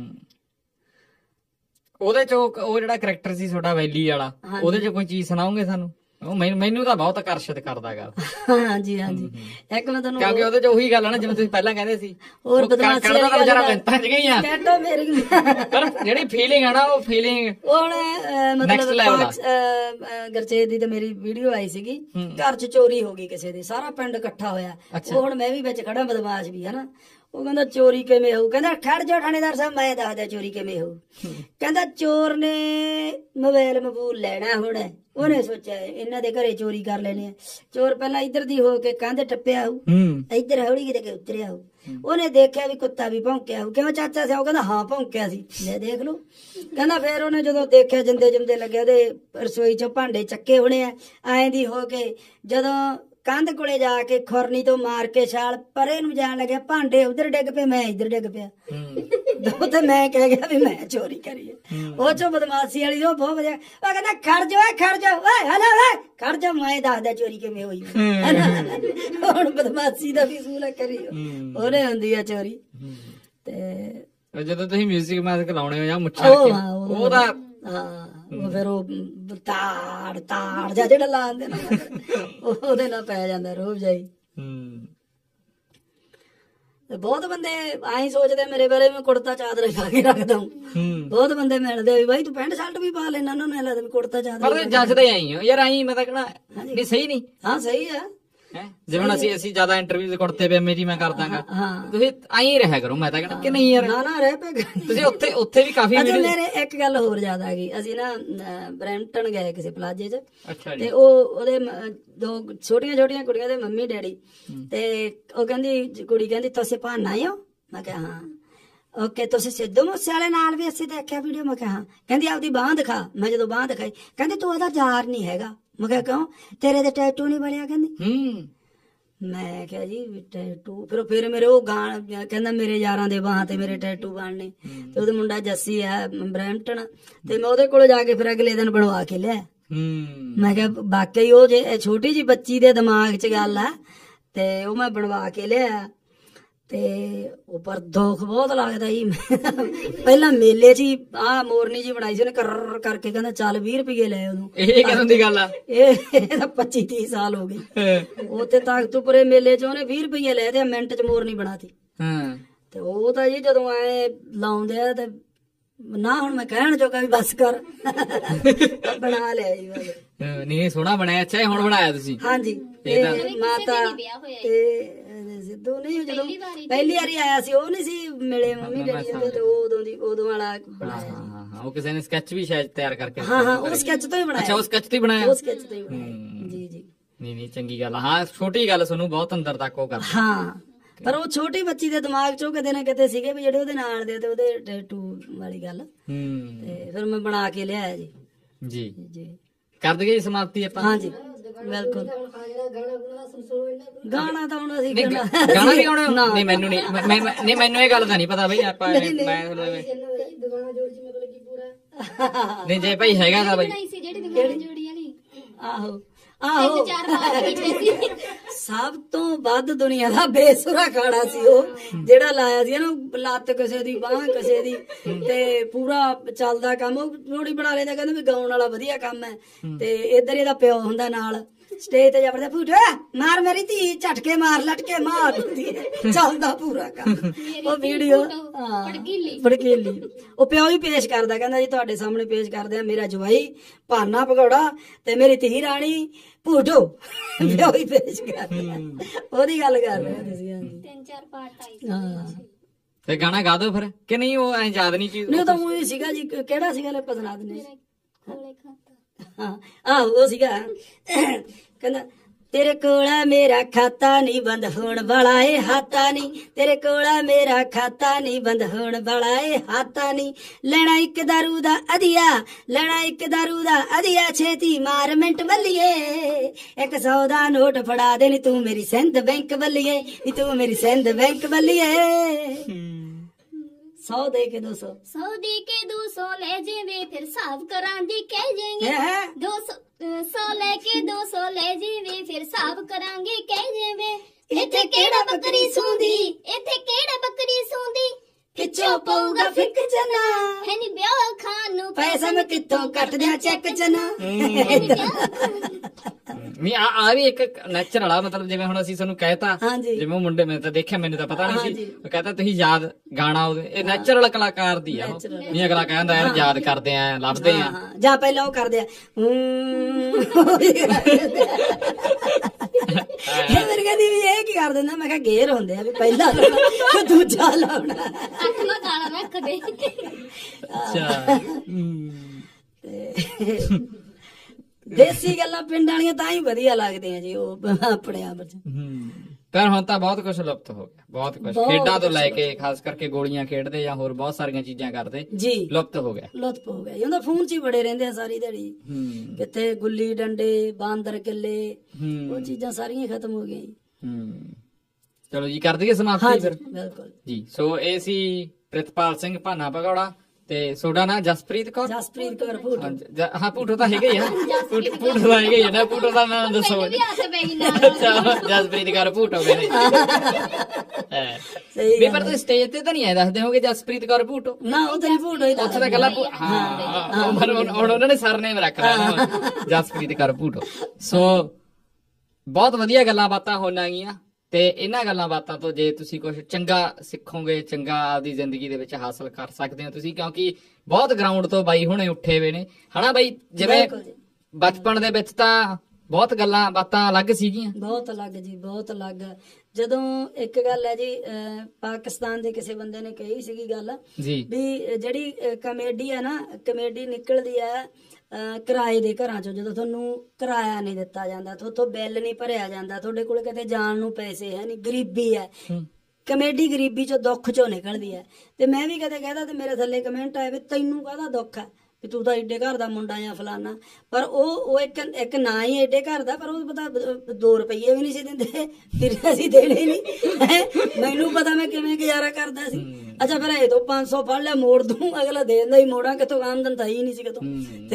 ਉਹਦੇ ਚ ਉਹ ਜਿਹੜਾ ਕਰੈਕਟਰ ਸੀ ਤੁਹਾਡਾ ਵੈਲੀ ਵਾਲਾ ਉਹਦੇ ਚ ਕੋਈ ਚੀਜ਼ ਸੁਣਾਓਗੇ ਸਾਨੂੰ? ਮੈਨੂੰ ਤਾਂ ਬਹੁਤ ਆਕਰਸ਼ਿਤ ਕਰਦਾ ਗਾ। ਹਾਂਜੀ ਹਾਂਜੀ ਇੱਕ ਮੈਂ ਤੁਹਾਨੂੰ ਕਿਉਂਕਿ ਉਹਦੇ ਚ ਉਹੀ ਗੱਲ ਆ ਨਾ ਜਿਵੇਂ ਤੁਸੀਂ ਪਹਿਲਾਂ ਕਹਿੰਦੇ ਸੀ ਹੋਰ ਬਦਮਾਸ਼ੀ ਕਰਦਾ ਤਾਂ ਵਿਚਾਰਾ ਮਿੰਟਾਂ ਚ ਗਈ ਆ ਕੈਟੋ ਮੇਰੀ ਪਰ ਜਿਹੜੀ ਫੀਲਿੰਗ ਆ ਨਾ ਉਹ ਫੀਲਿੰਗ ਹੁਣ ਮਤਲਬ ਗਰਚੇਤ ਦੀ ਤਾਂ ਮੇਰੀ ਵੀਡੀਓ ਆਈ ਸੀਗੀ ਘਰ ਚ ਚੋਰੀ ਹੋ ਗਈ ਕਿਸੇ ਦੀ ਸਾਰਾ ਪਿੰਡ ਇਕੱਠਾ ਹੋਇਆ ਉਹ ਹੁਣ ਮੈਂ ਵੀ ਵਿੱਚ ਖੜਾ ਬਦਮਾਸ਼ ਵੀ ਹਨਾ ਉਹ ਕਹਿੰਦਾ ਚੋਰੀ ਕਿਵੇਂ ਹੋਊ ਕਹਿੰਦਾ ਖੜ ਜਾ ਥਾਣੇਦਾਰ ਸਾਹਿਬ ਮੈਂ ਦੱਸਦਾ ਚੋਰੀ ਕਿਵੇਂ ਹੋਊ ਕਹਿੰਦਾ ਚੋਰ ਨੇ ਮੋਬਾਈਲ ਮਬੂਲ ਲੈਣਾ ਹੁਣ ਉਹਨੇ ਸੋਚਿਆ ਇਹਨਾਂ ਦੇ ਘਰੇ ਚੋਰੀ ਕਰ ਲੈਣੇ ਆ ਚੋਰ ਪਹਿਲਾਂ ਇੱਧਰ ਦੀ ਹੋ ਕੇ ਕੰਧ ਟੱਪਿਆ ਹੋਊ ਇੱਧਰ ਹੌਲੀ ਕਿਤੇ ਕੇ ਉਤਰਿਆ ਹੋਊ ਉਹਨੇ ਦੇਖਿਆ ਵੀ ਕੁੱਤਾ ਵੀ ਭੌਂਕਿਆ ਹੋਊ ਕਿਉਂ ਚਾਚਾ ਸੀ ਉਹ ਕਹਿੰਦਾ ਹਾਂ ਭੌਂਕਿਆ ਸੀ ਲੈ ਦੇਖ ਲਓ ਕਹਿੰਦਾ ਫੇਰ ਉਹਨੇ ਜਦੋਂ ਦੇਖਿਆ ਜਿੰਦੇ ਜਿੰਦੇ ਲੱਗੇ ਉਹਦੇ ਰਸੋਈ ਚੋਂ ਭਾਂਡੇ ਚੱਕੇ ਹੋਣੇ ਆ ਐਂ ਦੀ ਹੋ ਕੇ ਜਦੋਂ ਕੰਧ ਕੋਲੇ ਜਾ ਕੇ ਖੁਰਨੀ ਤੋਂ ਮਾਰ ਕੇ ਛਾਲ ਪਰੇ ਨੂੰ ਜਾਣ ਲੱਗਿਆ ਭਾਂਡੇ ਉਧਰ ਡਿੱਗ ਪਏ ਮੈਂ ਇੱਧਰ ਡਿੱਗ ਪਿਆ ਦੋ ਤੇ ਮੈਂ ਕਹਿ ਗਿਆ ਵੀ ਮੈਂ ਚੋਰੀ ਕਰੀ ਉਹ ਚੋਂ ਬਦਮਾਸ਼ੀ ਵਾਲੀ ਉਹ ਬਹੁਤ ਵਧੀਆ ਉਹ ਕਹਿੰਦਾ ਖੜ ਜਾ ਖੜ ਜਾ ਓਏ ਹਲੋ ਓਏ ਖੜ ਜਾ ਮੈਂ ਦੱਸਦਾ ਚੋਰੀ ਕਿਵੇਂ ਹੋਈ ਹੁਣ ਬਦਮਾਸ਼ੀ ਦਾ ਵੀ ਸੂਲਾ ਕਰੀ ਉਹਨੇ ਹੁੰਦੀ ਆ ਚੋਰੀ ਤੇ ਜਦੋਂ ਤੁਸੀਂ ਮਿਊਜ਼ਿਕ ਮਾਜ਼ਿਕ ਲਾਉਣੇ ਹੋ ਜਾਂ ਮੁੱਛਾਂ ਉਹਦਾ ਹਾਂ ਉਹ ਫਿਰ ਉਹ ਤਾੜ ਤਾੜ ਜਾਂ ਜਿਹੜਾ ਲਾਉਂਦੇ ਨਾ ਉਹਦੇ ਨਾਲ ਪੈ ਜਾਂਦਾ ਰੋਬ ਜਾਈ। ਹੂੰ ਬਹੁਤ ਬੰਦੇ ਆਈ ਸੋਚਦੇ ਮੇਰੇ ਬਾਰੇ, ਮੈਂ ਕੁੜਤਾ ਚਾਦਰਾ ਪਾ ਕੇ ਰੱਖਦਾ ਹੂੰ। ਬਹੁਤ ਬੰਦੇ ਮਿਲਦੇ ਵੀ ਬਾਈ ਤੂੰ ਪੈਂਟ ਸ਼ਰਟ ਵੀ ਪਾ ਲੈਣਾ, ਉਹਨਾਂ ਨੂੰ ਲੱਗਦਾ ਵੀ ਕੁੜਤਾ ਚਾਦਰਾ। ਪਰ ਜੱਜਦੇ ਆਈ ਹੋ ਯਾਰ, ਆਈ ਮੈਂ ਤਾਂ ਕਹਣਾ ਵੀ ਸਹੀ ਨਹੀਂ। ਹਾਂ ਸਹੀ ਆ, ਜਿਵੇਂ ਅਸੀਂ ਅਸੀਂ ਜ਼ਿਆਦਾ ਇੰਟਰਵਿਊ ਕੁੜਤੇ ਪਜਾਮੇ ਜੀ ਮੈਂ ਕਰ ਦਾਂਗਾ, ਤੁਸੀਂ ਆਈ ਰਹਿਆ ਕਰੋ। ਮੈਂ ਤਾਂ ਕਹਣਾ ਕਿ ਨਹੀਂ ਯਾਰ, ਨਾ ਨਾ ਰਹਿ ਪਏ ਤੁਸੀਂ ਉੱਥੇ ਉੱਥੇ ਵੀ ਕਾਫੀ। ਅੱਛਾ ਮੇਰੇ ਇੱਕ ਗੱਲ ਹੋਰ ਯਾਦ ਆ ਗਈ, ਅਸੀਂ ਨਾ ਬਰੈਂਪਟਨ ਗਏ ਕਿਸੇ ਪਲਾਜੇ 'ਚ, ਅੱਛਾ ਤੇ ਉਹ ਉਹਦੇ ਦੋ ਛੋਟੀਆਂ ਛੋਟੀਆਂ ਕੁੜੀਆਂ ਦੇ ਮੰਮੀ ਡੈਡੀ, ਤੇ ਉਹ ਕਹਿੰਦੀ ਕੁੜੀ ਕਹਿੰਦੀ ਤੁਸੀਂ ਭਾਨਾ ਹੀ ਹੋ? ਮੈਂ ਕਿਹਾ ਹਾਂ। ਓਕੇ ਤੁਸੀਂ ਸਿੱਧੂ ਮੂਸੇ ਵਾਲੇ ਨਾਲ ਵੀ ਅਸੀਂ ਦੇਖਿਆ ਵੀਡੀਓ? ਮੈਂ ਕਿਹਾ ਹਾਂ। ਕਹਿੰਦੀ ਆਪਦੀ ਬਾਂਹ ਦਿਖਾ। ਮੈਂ ਜਦੋਂ ਬਾਂਹ ਦਿਖਾਈ ਕਹਿੰਦੀ ਤੂੰ ਉਹਦਾ ਯਾਰ ਨਹੀਂ ਹੈਗਾ। ਮੈਂ ਕਿਹਾ ਕਿਉਂ, ਤੇਰੇ ਤੇ ਟੈਟੂ ਨਹੀਂ ਬਣਿਆ? ਕਹਿੰਦੀ। ਮੈਂ ਕਿਹਾ ਜੀ ਟੈਟੂ, ਫਿਰ ਫਿਰ ਮੇਰੇ ਉਹ ਗਾਣ ਕਹਿੰਦਾ ਮੇਰੇ ਯਾਰਾਂ ਦੇ ਬਾਹਾਂ ਤੇ ਮੇਰੇ ਟੈਟੂ ਬਣਨੇ। ਤੇ ਉਹਦਾ ਮੁੰਡਾ ਜੱਸੀ ਆ ਬਰੈਂਪਟਨ, ਤੇ ਮੈਂ ਉਹਦੇ ਕੋਲ ਜਾ ਕੇ ਫਿਰ ਅਗਲੇ ਦਿਨ ਬਣਵਾ ਕੇ ਲਿਆ। ਮੈਂ ਕਿਹਾ ਵਾਕਈ ਉਹ ਜੇ ਛੋਟੀ ਜੀ ਬੱਚੀ ਦੇ ਦਿਮਾਗ 'ਚ ਗੱਲ ਆ, ਤੇ ਉਹ ਮੈਂ ਬਣਵਾ ਕੇ ਲਿਆ। ਤੇ ਉੱਪਰ ਦੁੱਖ ਬਹੁਤ ਲੱਗਦਾ ਜੀ। ਪਹਿਲਾਂ ਮੇਲੇ 'ਚ ਹੀ ਆਹ ਮੋਰਨੀ ਜੀ ਬਣਾਈ ਸੀ ਉਹਨੇ, ਕਰ ਕਰਕੇ ਕਹਿੰਦਾ ਚੱਲ ਵੀਹ ਰੁਪਏ ਲੈ ਉਹਨੂੰ। ਇਹ ਕਦੋਂ ਦੀ ਗੱਲ ਆ? ਇਹ ਤਾਂ ਪੱਚੀ ਤੀਹ ਸਾਲ ਹੋ ਗਏ। ਉੱਥੇ ਤਾਕਤੂਪੁਰੇ ਮੇਲੇ 'ਚ ਉਹਨੇ ਵੀਹ ਰੁਪਏ ਲਏ ਤੇ ਮਿੰਟ 'ਚ ਮੋਰਨੀ ਬਣਾਤੀ। ਤੇ ਉਹ ਤਾਂ ਜੀ ਜਦੋਂ ਐ ਲਾਉਂਦੇ ਆ ਤੇ ਨਾ ਹੁਣ ਮੈਂ ਕਹਿਣ ਜੋਗਾ ਵੀ ਬਸ ਕਰ, ਬਣਾ ਲਿਆ ਜੀ। ਨਹੀਂ ਸੋਹਣਾ ਬਣਾਇਆ। ਅੱਛਾ ਹੁਣ ਬਣਾਇਆ ਤੁਸੀਂ? ਹਾਂਜੀ। ਮਾਤਾ ਤੇ ਸਿੱਧੂ ਨਹੀਂ ਜਦੋਂ ਪਹਿਲੀ ਵਾਰੀ ਆਇਆ ਸੀ, ਉਹ ਨਹੀਂ ਸੀ ਮਿਲੇ ਮੰਮੀ ਡੈਡੀ ਦੇ, ਤੇ ਉਦੋਂ ਦੀ ਉਦੋਂ ਵਾਲਾ ਬਣਾਇਆ। ਹਾਂ ਉਹ ਕਿਸੇ ਨੇ ਸਕੈਚ ਵੀ ਸ਼ਾਇਦ ਤਿਆਰ ਕਰਕੇ। ਹਾਂ ਹਾਂ ਉਹ ਸਕੈਚ ਤੋਂ ਹੀ ਬਣਾਇਆ। ਅੱਛਾ ਉਹ ਸਕੈਚ ਤੋਂ ਹੀ ਬਣਾਇਆ? ਉਹ ਸਕੈਚ ਤੋਂ ਹੀ ਬਣਾਇਆ ਜੀ ਜੀ। ਨਹੀਂ ਨਹੀਂ ਚੰਗੀ ਗੱਲ। ਹਾਂ ਛੋਟੀ ਗੱਲ ਤੁਹਾਨੂੰ ਬਹੁਤ ਅੰਦਰ ਤੱਕ ਉਹ ਕਰ। ਹਾਂ ਪਰ ਉਹ ਛੋਟੀ ਬੱਚੀ ਦੇ ਦਿਮਾਗ 'ਚੋਂ ਕਿਤੇ ਨਾ ਕਿਤੇ ਸੀਗੇ ਵੀ ਜਿਹੜੇ ਉਹਦੇ ਨਾਲ ਦੇ ਤੇ ਉਹਦੇ ਟੈਟੂ ਵਾਲੀ ਗੱਲ। ਤੇ ਫਿਰ ਮੈਂ ਬਣਾ ਕੇ ਲਿਆਇਆ ਜੀ। ਜੀ ਜੀ ਕਰ ਦਈਏ ਜੀ ਸਮਾਪਤੀ ਆਪਾਂ? ਹਾਂਜੀ ਬਿਲਕੁਲ। ਗਾਣਾ ਤਾਂ ਹੁਣ ਅਸੀਂ ਗਾਣਾ ਵੀ ਗਾਉਣਾ ਨਹੀਂ? ਮੈਨੂੰ ਨਹੀਂ ਨਹੀਂ ਮੈਨੂੰ ਇਹ ਗੱਲ ਤਾਂ ਨਹੀਂ ਪਤਾ ਬਈ। ਆਪਾਂ ਮੈਂ ਨਹੀਂ ਜੇ ਭਾਈ ਹੈਗਾ ਤਾਂ ਬਈ। ਆਹੋ ਆਹੋ ਸਭ ਤੋਂ ਵੱਧ ਦੁਨੀਆ ਦਾ ਬੇਸੁਰਾ ਗਾਣਾ ਸੀ ਉਹ, ਜਿਹੜਾ ਲਾਇਆ ਸੀ ਨਾ, ਲੱਤ ਕਿਸੇ ਦੀ ਬਾਂਹ ਕਿਸੇ ਦੀ, ਤੇ ਪੂਰਾ ਚੱਲਦਾ ਕੰਮ। ਉਹ ਥੋੜੀ ਬਣਾ ਲੈਂਦਾ, ਕਹਿੰਦਾ ਵੀ ਗਾਉਣ ਵਾਲਾ ਵਧੀਆ ਕੰਮ ਹੈ। ਤੇ ਇੱਧਰ ਇਹਦਾ ਪਿਓ ਹੁੰਦਾ ਨਾਲ ਸਟੇਜ ਤੇ ਜਾਪਦਾ ਫੂਟ ਮਾਰ ਮੇਰੀ ਧੀ ਝਟਕੇ ਮਾਰ ਲਟਕੇ ਮਾਰ ਦਿੰਦੀ ਹੈ, ਚੱਲਦਾ ਪੂਰਾ ਕੰਮ। ਉਹ ਵੀਡੀਓ ਭੜਕੀਲੀ ਉਹ ਪਿਓ ਹੀ ਪੇਸ਼ ਕਰਦਾ, ਕਹਿੰਦਾ ਜੀ ਤੁਹਾਡੇ ਸਾਹਮਣੇ ਪੇਸ਼ ਕਰਦੇ ਆ ਮੇਰਾ ਜਵਾਈ ਭਾਨਾ ਭਗੌੜਾ ਤੇ ਮੇਰੀ ਧੀ ਰਾਣੀ ਭੂਟੋ। ਪਿਓ ਹੀ ਪੇਸ਼ ਕਰਦਾ, ਉਹਦੀ ਗੱਲ ਕਰ ਰਹੇ ਤੁਸੀਂ? ਤਿੰਨ ਚਾਰ ਪਾਰਟ ਆਈ ਹਾਂ। ਤੇ ਗਾਣਾ ਗਾ ਦੋ ਫਿਰ ਕਿ ਨਹੀਂ? ਉਹ ਐ ਯਾਦ ਨਹੀਂ ਚੀਜ਼? ਨਹੀਂ ਉਹ ਤਾਂ ਉਹ ਸੀਗਾ ਜੀ, ਕਿਹੜਾ ਸੀਗਾ ਲੈ ਸੁਣਾ ਦਿੰਦੇ। ਹਾਂ ਆਹੋ ਉਹ ਸੀਗਾ, ਕਹਿੰਦਾ ਤੇਰੇ ਕੋਲਾ ਮੇਰਾ ਖਾਤਾ ਨਹੀਂ ਬੰਦ ਹੋਣ ਵਾਲਾ ਏ ਹਾਤਾ ਨੀ, ਤੇਰੇ ਕੋਲਾ ਮੇਰਾ ਖਾਤਾ ਨਹੀਂ ਬੰਦ ਹੋਣ ਵਾਲਾ ਏ ਹਾਤਾ ਨੀ, ਲੈਣਾ ਇੱਕ ਦਾਰੂ ਦਾ ਅਧੀਆ, ਲੈਣਾ ਇੱਕ ਦਾਰੂ ਦਾ ਅਧੀਆ, ਛੇਤੀ ਮਾਰ ਮਿੰਟ ਬੱਲੀਏ, ਇੱਕ ਸੌ ਦਾ ਨੋਟ ਫੜਾ ਦੇ ਨੀ ਤੂੰ ਮੇਰੀ ਸਿੰਧ ਬੈਂਕ ਬੱਲੀਏ, ਨੀ ਤੂੰ ਮੇਰੀ ਸਿੰਧ ਬੈਂਕ ਬੱਲੀਏ। सौ दे के दो सौ सौ दे के दो सौ ले जेवे फिर साफ करांदी कह जेंगे, दो सौ सौ लेके दो सौ ले जेवे फिर साफ करांगे कह जेवे, इथे केड़ा बकरी सूंदी, इथे केड़ा बकरी सूंदी, पिछो पऊगा फिक जना, है नी ब्याह खान नु पैसा मैं कित्थों कट दिया चेक जना। ਨਹੀਂ ਆ ਆ ਵੀ ਇੱਕ ਨੈਚੁਰਲ ਆ, ਮਤਲਬ ਜਿਵੇਂ ਹੁਣ ਅਸੀਂ ਤੁਹਾਨੂੰ ਕਹਿਤਾ, ਜਿਵੇਂ ਉਹ ਮੁੰਡੇ ਮੈਂ ਤਾਂ ਦੇਖਿਆ, ਮੈਨੂੰ ਤਾਂ ਪਤਾ ਨਹੀਂ ਸੀ, ਉਹ ਕਹਿੰਦਾ ਤੁਸੀਂ ਯਾਦ ਗਾਣਾ ਉਹਦੇ, ਇਹ ਨੈਚੁਰਲ ਕਲਾਕਾਰ ਦੀ ਆ। ਨਹੀਂ ਅਗਲਾ ਕਹਿੰਦਾ ਯਾਰ ਯਾਦ ਕਰਦੇ ਆ ਲੱਭਦੇ ਆ, ਜਾਂ ਪਹਿਲਾਂ ਉਹ ਕਰਦੇ ਆ ਫਿਰ ਕਹਿੰਦੀ ਵੀ ਇਹ ਕੀ ਕਰ ਦਿੰਦਾ। ਮੈਂ ਕਿਹਾ ਗੇਰ ਹੁੰਦੇ ਆ ਵੀ ਪਹਿਲਾਂ ਲਾਉਣਾ ਦੂਜਾ ਲਾਉਣਾ, ਅੱਠਵਾਂ ਗਾਣਾ ਰੱਖ ਦੇ। ਅੱਛਾ ਦੇਸੀ ਗੱਲਾਂ ਪਿੰਡ ਵਾਲੀਆਂ ਤਾਂ ਹੀ ਵਧੀਆ ਲੱਗਦੀਆਂ ਜੀ, ਉਹ ਆਪਣੇ ਆਪ ਚ। ਪਰ ਹੁਣ ਤਾਂ ਬਹੁਤ ਕੁਝ ਲੁਪਤ ਹੋ ਗਿਆ, ਬਹੁਤ ਕੁਝ ਖੇਡਾਂ ਤੋਂ ਲੈ ਕੇ ਖਾਸ ਕਰਕੇ ਗੋਲੀਆਂ ਖੇਡਦੇ ਜਾਂ ਹੋਰ ਬਹੁਤ ਸਾਰੀਆਂ ਚੀਜ਼ਾਂ ਕਰਦੇ ਜੀ, ਲੁਪਤ ਹੋ ਗਿਆ, ਲੁਪਤ ਹੋ ਗਿਆ। ਉਹਦਾ ਫੋਨ ਚ ਹੀ ਬੜੇ ਰਹਿੰਦੇ ਆ ਸਾਰੀ ਦਿਹਾੜੀ, ਕਿਤੇ ਗੁੱਲੀ ਡੰਡੇ ਬਾਂਦਰ ਕਿੱਲੇ, ਉਹ ਚੀਜ਼ਾਂ ਸਾਰੀਆਂ ਖਤਮ ਹੋ ਗਈਆਂ ਜੀ। ਚਲੋ ਜੀ ਕਰ ਦਈਏ ਸਮਾਪਤੀ ਫਿਰ? ਬਿਲਕੁਲ ਜੀ। ਸੋ ਇਹ ਸੀ ਪ੍ਰਿਤਪਾਲ ਸਿੰਘ ਭਾਨਾ ਭਗੌੜਾ ਤੇ ਤੁਹਾਡਾ ਨਾਂ ਜਸਪ੍ਰੀਤ ਕੌਰ? ਜਸਪ੍ਰੀਤ ਕੌਰ ਭੂਟੋ। ਹਾਂ ਭੂਟੋ ਤਾਂ ਹੈਗਾ ਹੀ ਆ, ਭੂਟੋ ਤਾਂ ਹੈਗਾ ਹੀ ਆ ਨਾ, ਭੂਟੋ ਦਾ ਨਾਂ ਦੱਸੋ। ਅੱਛਾ ਜਸਪ੍ਰੀਤ ਕੌਰ ਭੂਟੋ ਕਹਿੰਦੇ। ਸਹੀ ਪਰ ਤੁਸੀਂ ਸਟੇਜ ਤੇ ਤਾਂ ਨਹੀਂ ਆਏ ਦੱਸਦੇ ਹੋਗੇ ਜਸਪ੍ਰੀਤ ਕੌਰ ਭੂਟੋ? ਨਾ ਉਹ ਤਾਂ ਭੂਟੋ ਹੀ ਉੱਥੇ ਤਾਂ ਗੱਲਾਂ ਹਾਂ ਹੁਣ ਉਹਨਾਂ ਨੇ ਸਰਨੇਮ ਰੱਖ ਲਿਆ ਜਸਪ੍ਰੀਤ ਕੌਰ ਭੂਟੋ। ਸੋ ਬਹੁਤ ਵਧੀਆ ਗੱਲਾਂ ਬਾਤਾਂ ਹੋਣਗੀਆਂ ਤੇ ਇਹਨਾਂ ਗੱਲਾਂ ਬਾਤਾਂ ਤੋਂ ਜੇ ਤੁਸੀਂ ਕੁਝ ਚੰਗਾ ਸਿੱਖੋਗੇ, ਚੰਗਾ ਆਪਦੀ ਜ਼ਿੰਦਗੀ ਦੇ ਵਿੱਚ ਹਾਸਲ ਕਰ ਸਕਦੇ ਹੋ ਤੁਸੀਂ, ਕਿਉਂਕਿ ਬਹੁਤ ਗਰਾਊਂਡ ਤੋਂ ਬਾਈ ਹੁਣੇ ਉੱਠੇ ਹੋਏ ਨੇ ਹਨਾ ਬਾਈ। ਜਿਵੇਂ ਬਚਪਨ ਦੇ ਵਿੱਚ ਤਾਂ ਬਹੁਤ ਗੱਲਾਂ ਬਾਤਾਂ ਅਲੱਗ ਸੀਗੀਆਂ, ਬਹੁਤ ਅਲੱਗ ਜੀ, ਬਹੁਤ ਅਲੱਗ। ਜਦੋਂ ਇੱਕ ਗੱਲ ਹੈ ਜੀ, ਪਾਕਿਸਤਾਨ ਦੇ ਕਿਸੇ ਬੰਦੇ ਨੇ ਕਹੀ ਸੀਗੀ ਗੱਲ ਵੀ ਜਿਹੜੀ ਕਮੇਡੀ ਹੈ ਨਾ, ਕਮੇਡੀ ਨਿਕਲਦੀ ਹੈ ਕਿਰਾਏ ਦੇ ਘਰਾਂ ਚੋਂ। ਜਦੋਂ ਤੁਹਾਨੂੰ ਕਿਰਾਇਆ ਨਹੀਂ ਦਿੱਤਾ ਜਾਂਦਾ, ਤੁਹਾਥੋਂ ਬਿੱਲ ਨਹੀਂ ਭਰਿਆ ਜਾਂਦਾ, ਤੁਹਾਡੇ ਕੋਲ ਕਿਤੇ ਜਾਣ ਨੂੰ ਪੈਸੇ ਹੈ ਨਹੀਂ, ਗਰੀਬੀ ਹੈ, ਕਮੇਡੀ ਗਰੀਬੀ ਚੋਂ ਦੁੱਖ ਚੋਂ ਨਿਕਲਦੀ ਹੈ। ਤੇ ਮੈਂ ਵੀ ਕਦੇ ਕਹਿਦਾ ਤੇ ਮੇਰੇ ਥੱਲੇ ਕਮੈਂਟ ਆਏ ਵੀ ਤੈਨੂੰ ਕਾਹਦਾ ਦੁੱਖ ਹੈ ਵੀ ਤੂੰ ਤਾਂ ਏਡੇ ਘਰ ਦਾ ਮੁੰਡਾ ਜਾਂ ਫਲਾਨਾ। ਪਰ ਉਹ ਉਹ ਇੱਕ ਇੱਕ ਨਾ ਹੀ ਏਡੇ ਘਰ ਦਾ, ਪਰ ਉਹ ਪਤਾ ਦੋ ਰੁਪਈਏ ਵੀ ਨਹੀਂ ਸੀ ਦਿੰਦੇ, ਫਿਰ ਅਸੀਂ ਦੇਣੇ ਨਹੀਂ। ਮੈਨੂੰ ਪਤਾ ਮੈਂ ਕਿਵੇਂ ਗੁਜ਼ਾਰਾ ਕਰਦਾ ਸੀ। ਅੱਛਾ ਫਿਰ ਇਹ ਤੋਂ ਪੰਜ ਸੌ ਫੜ ਲਿਆ, ਮੋੜ ਦੂੰ, ਅਗਲਾ ਦੇ ਦਿੰਦਾ ਹੀ, ਮੋੜਾਂ ਕਿੱਥੋਂ, ਆਮਦਨ ਤਾਂ ਹੀ ਨਹੀਂ ਸੀ ਕਿਤੋਂ।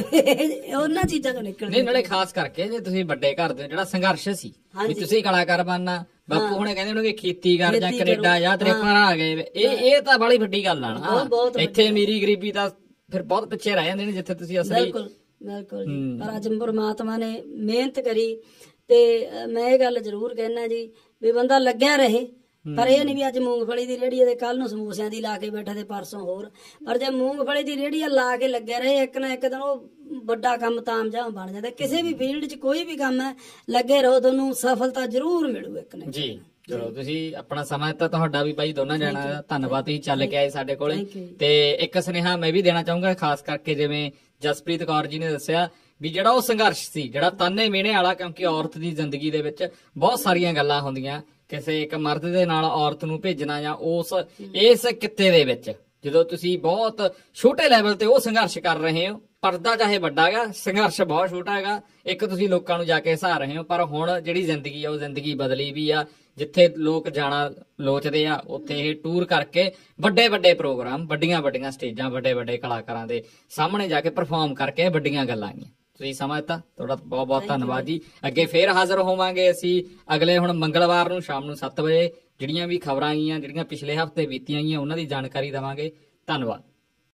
ਤੇ ਉਹਨਾਂ ਚੀਜ਼ਾਂ ਤੋਂ ਨਿਕਲਦੇ ਨਾਲੇ ਖਾਸ ਕਰਕੇ ਜੇ ਤੁਸੀਂ ਵੱਡੇ ਘਰ ਦੇ ਜਿਹੜਾ ਸੰਘਰਸ਼ ਸੀ ਵੀ ਤੁਸੀਂ ਕਲਾਕਾਰ ਬਣਨਾ, ਬਾਪੂ ਹੁਣੇ ਕਹਿੰਦੇ ਹੋਣਗੇ ਖੇਤੀ ਕਰ ਜਾਂ ਕੈਨੇਡਾ ਜਾਂ ਤੇਰੇ ਭਰਾ ਆ ਗਏ, ਇਹ ਇਹ ਤਾਂ ਬੜੀ ਵੱਡੀ ਗੱਲ ਆ ਨਾ। ਇੱਥੇ ਅਮੀਰੀ ਗਰੀਬੀ ਤਾਂ ਫਿਰ ਬਹੁਤ ਪਿੱਛੇ ਰਹਿ ਜਾਂਦੇ ਨੇ ਜਿੱਥੇ ਤੁਸੀਂ ਅਸਲੀ। ਬਿਲਕੁਲ ਬਿਲਕੁਲ ਜੀ। ਪਰ ਅੱਜ ਪਰਮਾਤਮਾ ਨੇ ਮਿਹਨਤ ਕਰੀ ਤੇ ਮੈਂ ਇਹ ਗੱਲ ਜ਼ਰੂਰ ਕਹਿਣਾ ਜੀ ਵੀ ਬੰਦਾ ਲੱਗਿਆ ਰਹੇ, ਪਰ ਇਹ ਨਹੀਂ ਵੀ ਅੱਜ ਮੂੰਗਫਲੀ ਦੀ ਰੇਹੜੀ ਤੇ ਕੱਲ ਨੂੰ ਸਮੋਸਿਆਂ ਦੀ ਲਾ ਕੇ ਬੈਠਾ ਤੇ ਪਰਸੋਂ ਹੋਰ। ਪਰ ਜੇ ਮੂੰਗਫਲੀ ਦੀ ਰੇਹੜੀ ਲਾ ਕੇ ਲੱਗਿਆ ਰਹੇ, ਇੱਕ ਨਾ ਇੱਕ ਦਿਨ ਉਹ ਵੱਡਾ ਕੰਮ ਤਾਮਝਾਮ ਬਣ ਜਾਂਦਾ। ਕਿਸੇ ਵੀ ਫੀਲਡ 'ਚ ਕੋਈ ਵੀ ਕੰਮ ਹੈ, ਲੱਗੇ ਰਹੋ, ਤੁਹਾਨੂੰ ਸਫਲਤਾ ਜ਼ਰੂਰ ਮਿਲੂ ਇੱਕ ਨਾ ਜੀ। ਚਲੋ ਤੁਸੀਂ ਆਪਣਾ ਸਮਾਂ ਦਿੱਤਾ, ਤੁਹਾਡਾ ਵੀ ਬਾਈ ਦੋਨਾਂ ਜਾਣਾ ਦਾ ਧੰਨਵਾਦ, ਤੁਸੀਂ ਚੱਲ ਕੇ ਆਏ ਸਾਡੇ ਕੋਲੇ। ਤੇ ਇੱਕ ਸੁਨੇਹਾ ਮੈਂ ਵੀ ਦੇਣਾ ਚਾਹੂੰਗਾ, ਖਾਸ ਕਰਕੇ ਜਿਵੇਂ ਜਸਪ੍ਰੀਤ ਕੌਰ ਜੀ ਨੇ ਦੱਸਿਆ ਵੀ ਜਿਹੜਾ ਉਹ ਸੰਘਰਸ਼ ਸੀ, ਜਿਹੜਾ ਤਾਨੇ ਮਿਹਣੇ ਵਾਲਾ, ਕਿਉਂਕਿ ਔਰਤ ਦੀ ਜ਼ਿੰਦਗੀ ਦੇ ਵਿੱਚ ਬਹੁਤ ਸਾਰੀਆਂ ਗੱਲਾਂ ਹੁੰਦੀਆਂ। ਕਿਸੇ ਇੱਕ ਮਰਦ ਦੇ ਨਾਲ ਔਰਤ ਨੂੰ ਭੇਜਣਾ ਜਾਂ ਉਸ ਇਸ ਕਿੱਤੇ ਦੇ ਵਿੱਚ ਜਦੋਂ ਤੁਸੀਂ ਬਹੁਤ ਛੋਟੇ ਲੈਵਲ ਤੇ ਉਹ ਸੰਘਰਸ਼ ਕਰ ਰਹੇ ਹੋ, ਪਰਦਾ ਚਾਹੇ ਵੱਡਾ ਹੈਗਾ, ਸੰਘਰਸ਼ ਬਹੁਤ ਛੋਟਾ ਹੈਗਾ, ਇੱਕ ਤੁਸੀਂ ਲੋਕਾਂ ਨੂੰ ਜਾ ਕੇ ਹਸਾ ਰਹੇ ਹੋ। ਪਰ ਹੁਣ ਜਿਹੜੀ ਜ਼ਿੰਦਗੀ ਆ ਉਹ ਜ਼ਿੰਦਗੀ ਬਦਲੀ ਵੀ ਆ, ਜਿੱਥੇ ਲੋਕ ਜਾਣਾ ਲੋਚਦੇ ਆ ਉੱਥੇ ਇਹ ਟੂਰ ਕਰਕੇ ਵੱਡੇ ਵੱਡੇ ਪ੍ਰੋਗਰਾਮ, ਵੱਡੀਆਂ ਵੱਡੀਆਂ ਸਟੇਜਾਂ, ਵੱਡੇ ਵੱਡੇ ਕਲਾਕਾਰਾਂ ਦੇ ਸਾਹਮਣੇ ਜਾ ਕੇ ਪਰਫਾਰਮ ਕਰਕੇ ਵੱਡੀਆਂ ਗੱਲਾਂ ਆਈਆਂ। ਤੁਸੀਂ ਸਮਾਂ ਦਿੱਤਾ, ਤੁਹਾਡਾ ਬਹੁਤ ਬਹੁਤ ਧੰਨਵਾਦ ਜੀ। ਅੱਗੇ ਫੇਰ ਹਾਜ਼ਰ ਹੋਵਾਂਗੇ ਅਸੀਂ ਅਗਲੇ ਹੁਣ ਮੰਗਲਵਾਰ ਨੂੰ ਸ਼ਾਮ ਨੂੰ ਸੱਤ ਵਜੇ। ਜਿਹੜੀਆਂ ਵੀ ਖਬਰਾਂ ਆਈਆਂ, ਜਿਹੜੀਆਂ ਪਿਛਲੇ ਹਫ਼ਤੇ ਬੀਤੀਆਂ ਗਈਆਂ, ਉਹਨਾਂ ਦੀ ਜਾਣਕਾਰੀ ਦੇਵਾਂਗੇ। ਧੰਨਵਾਦ।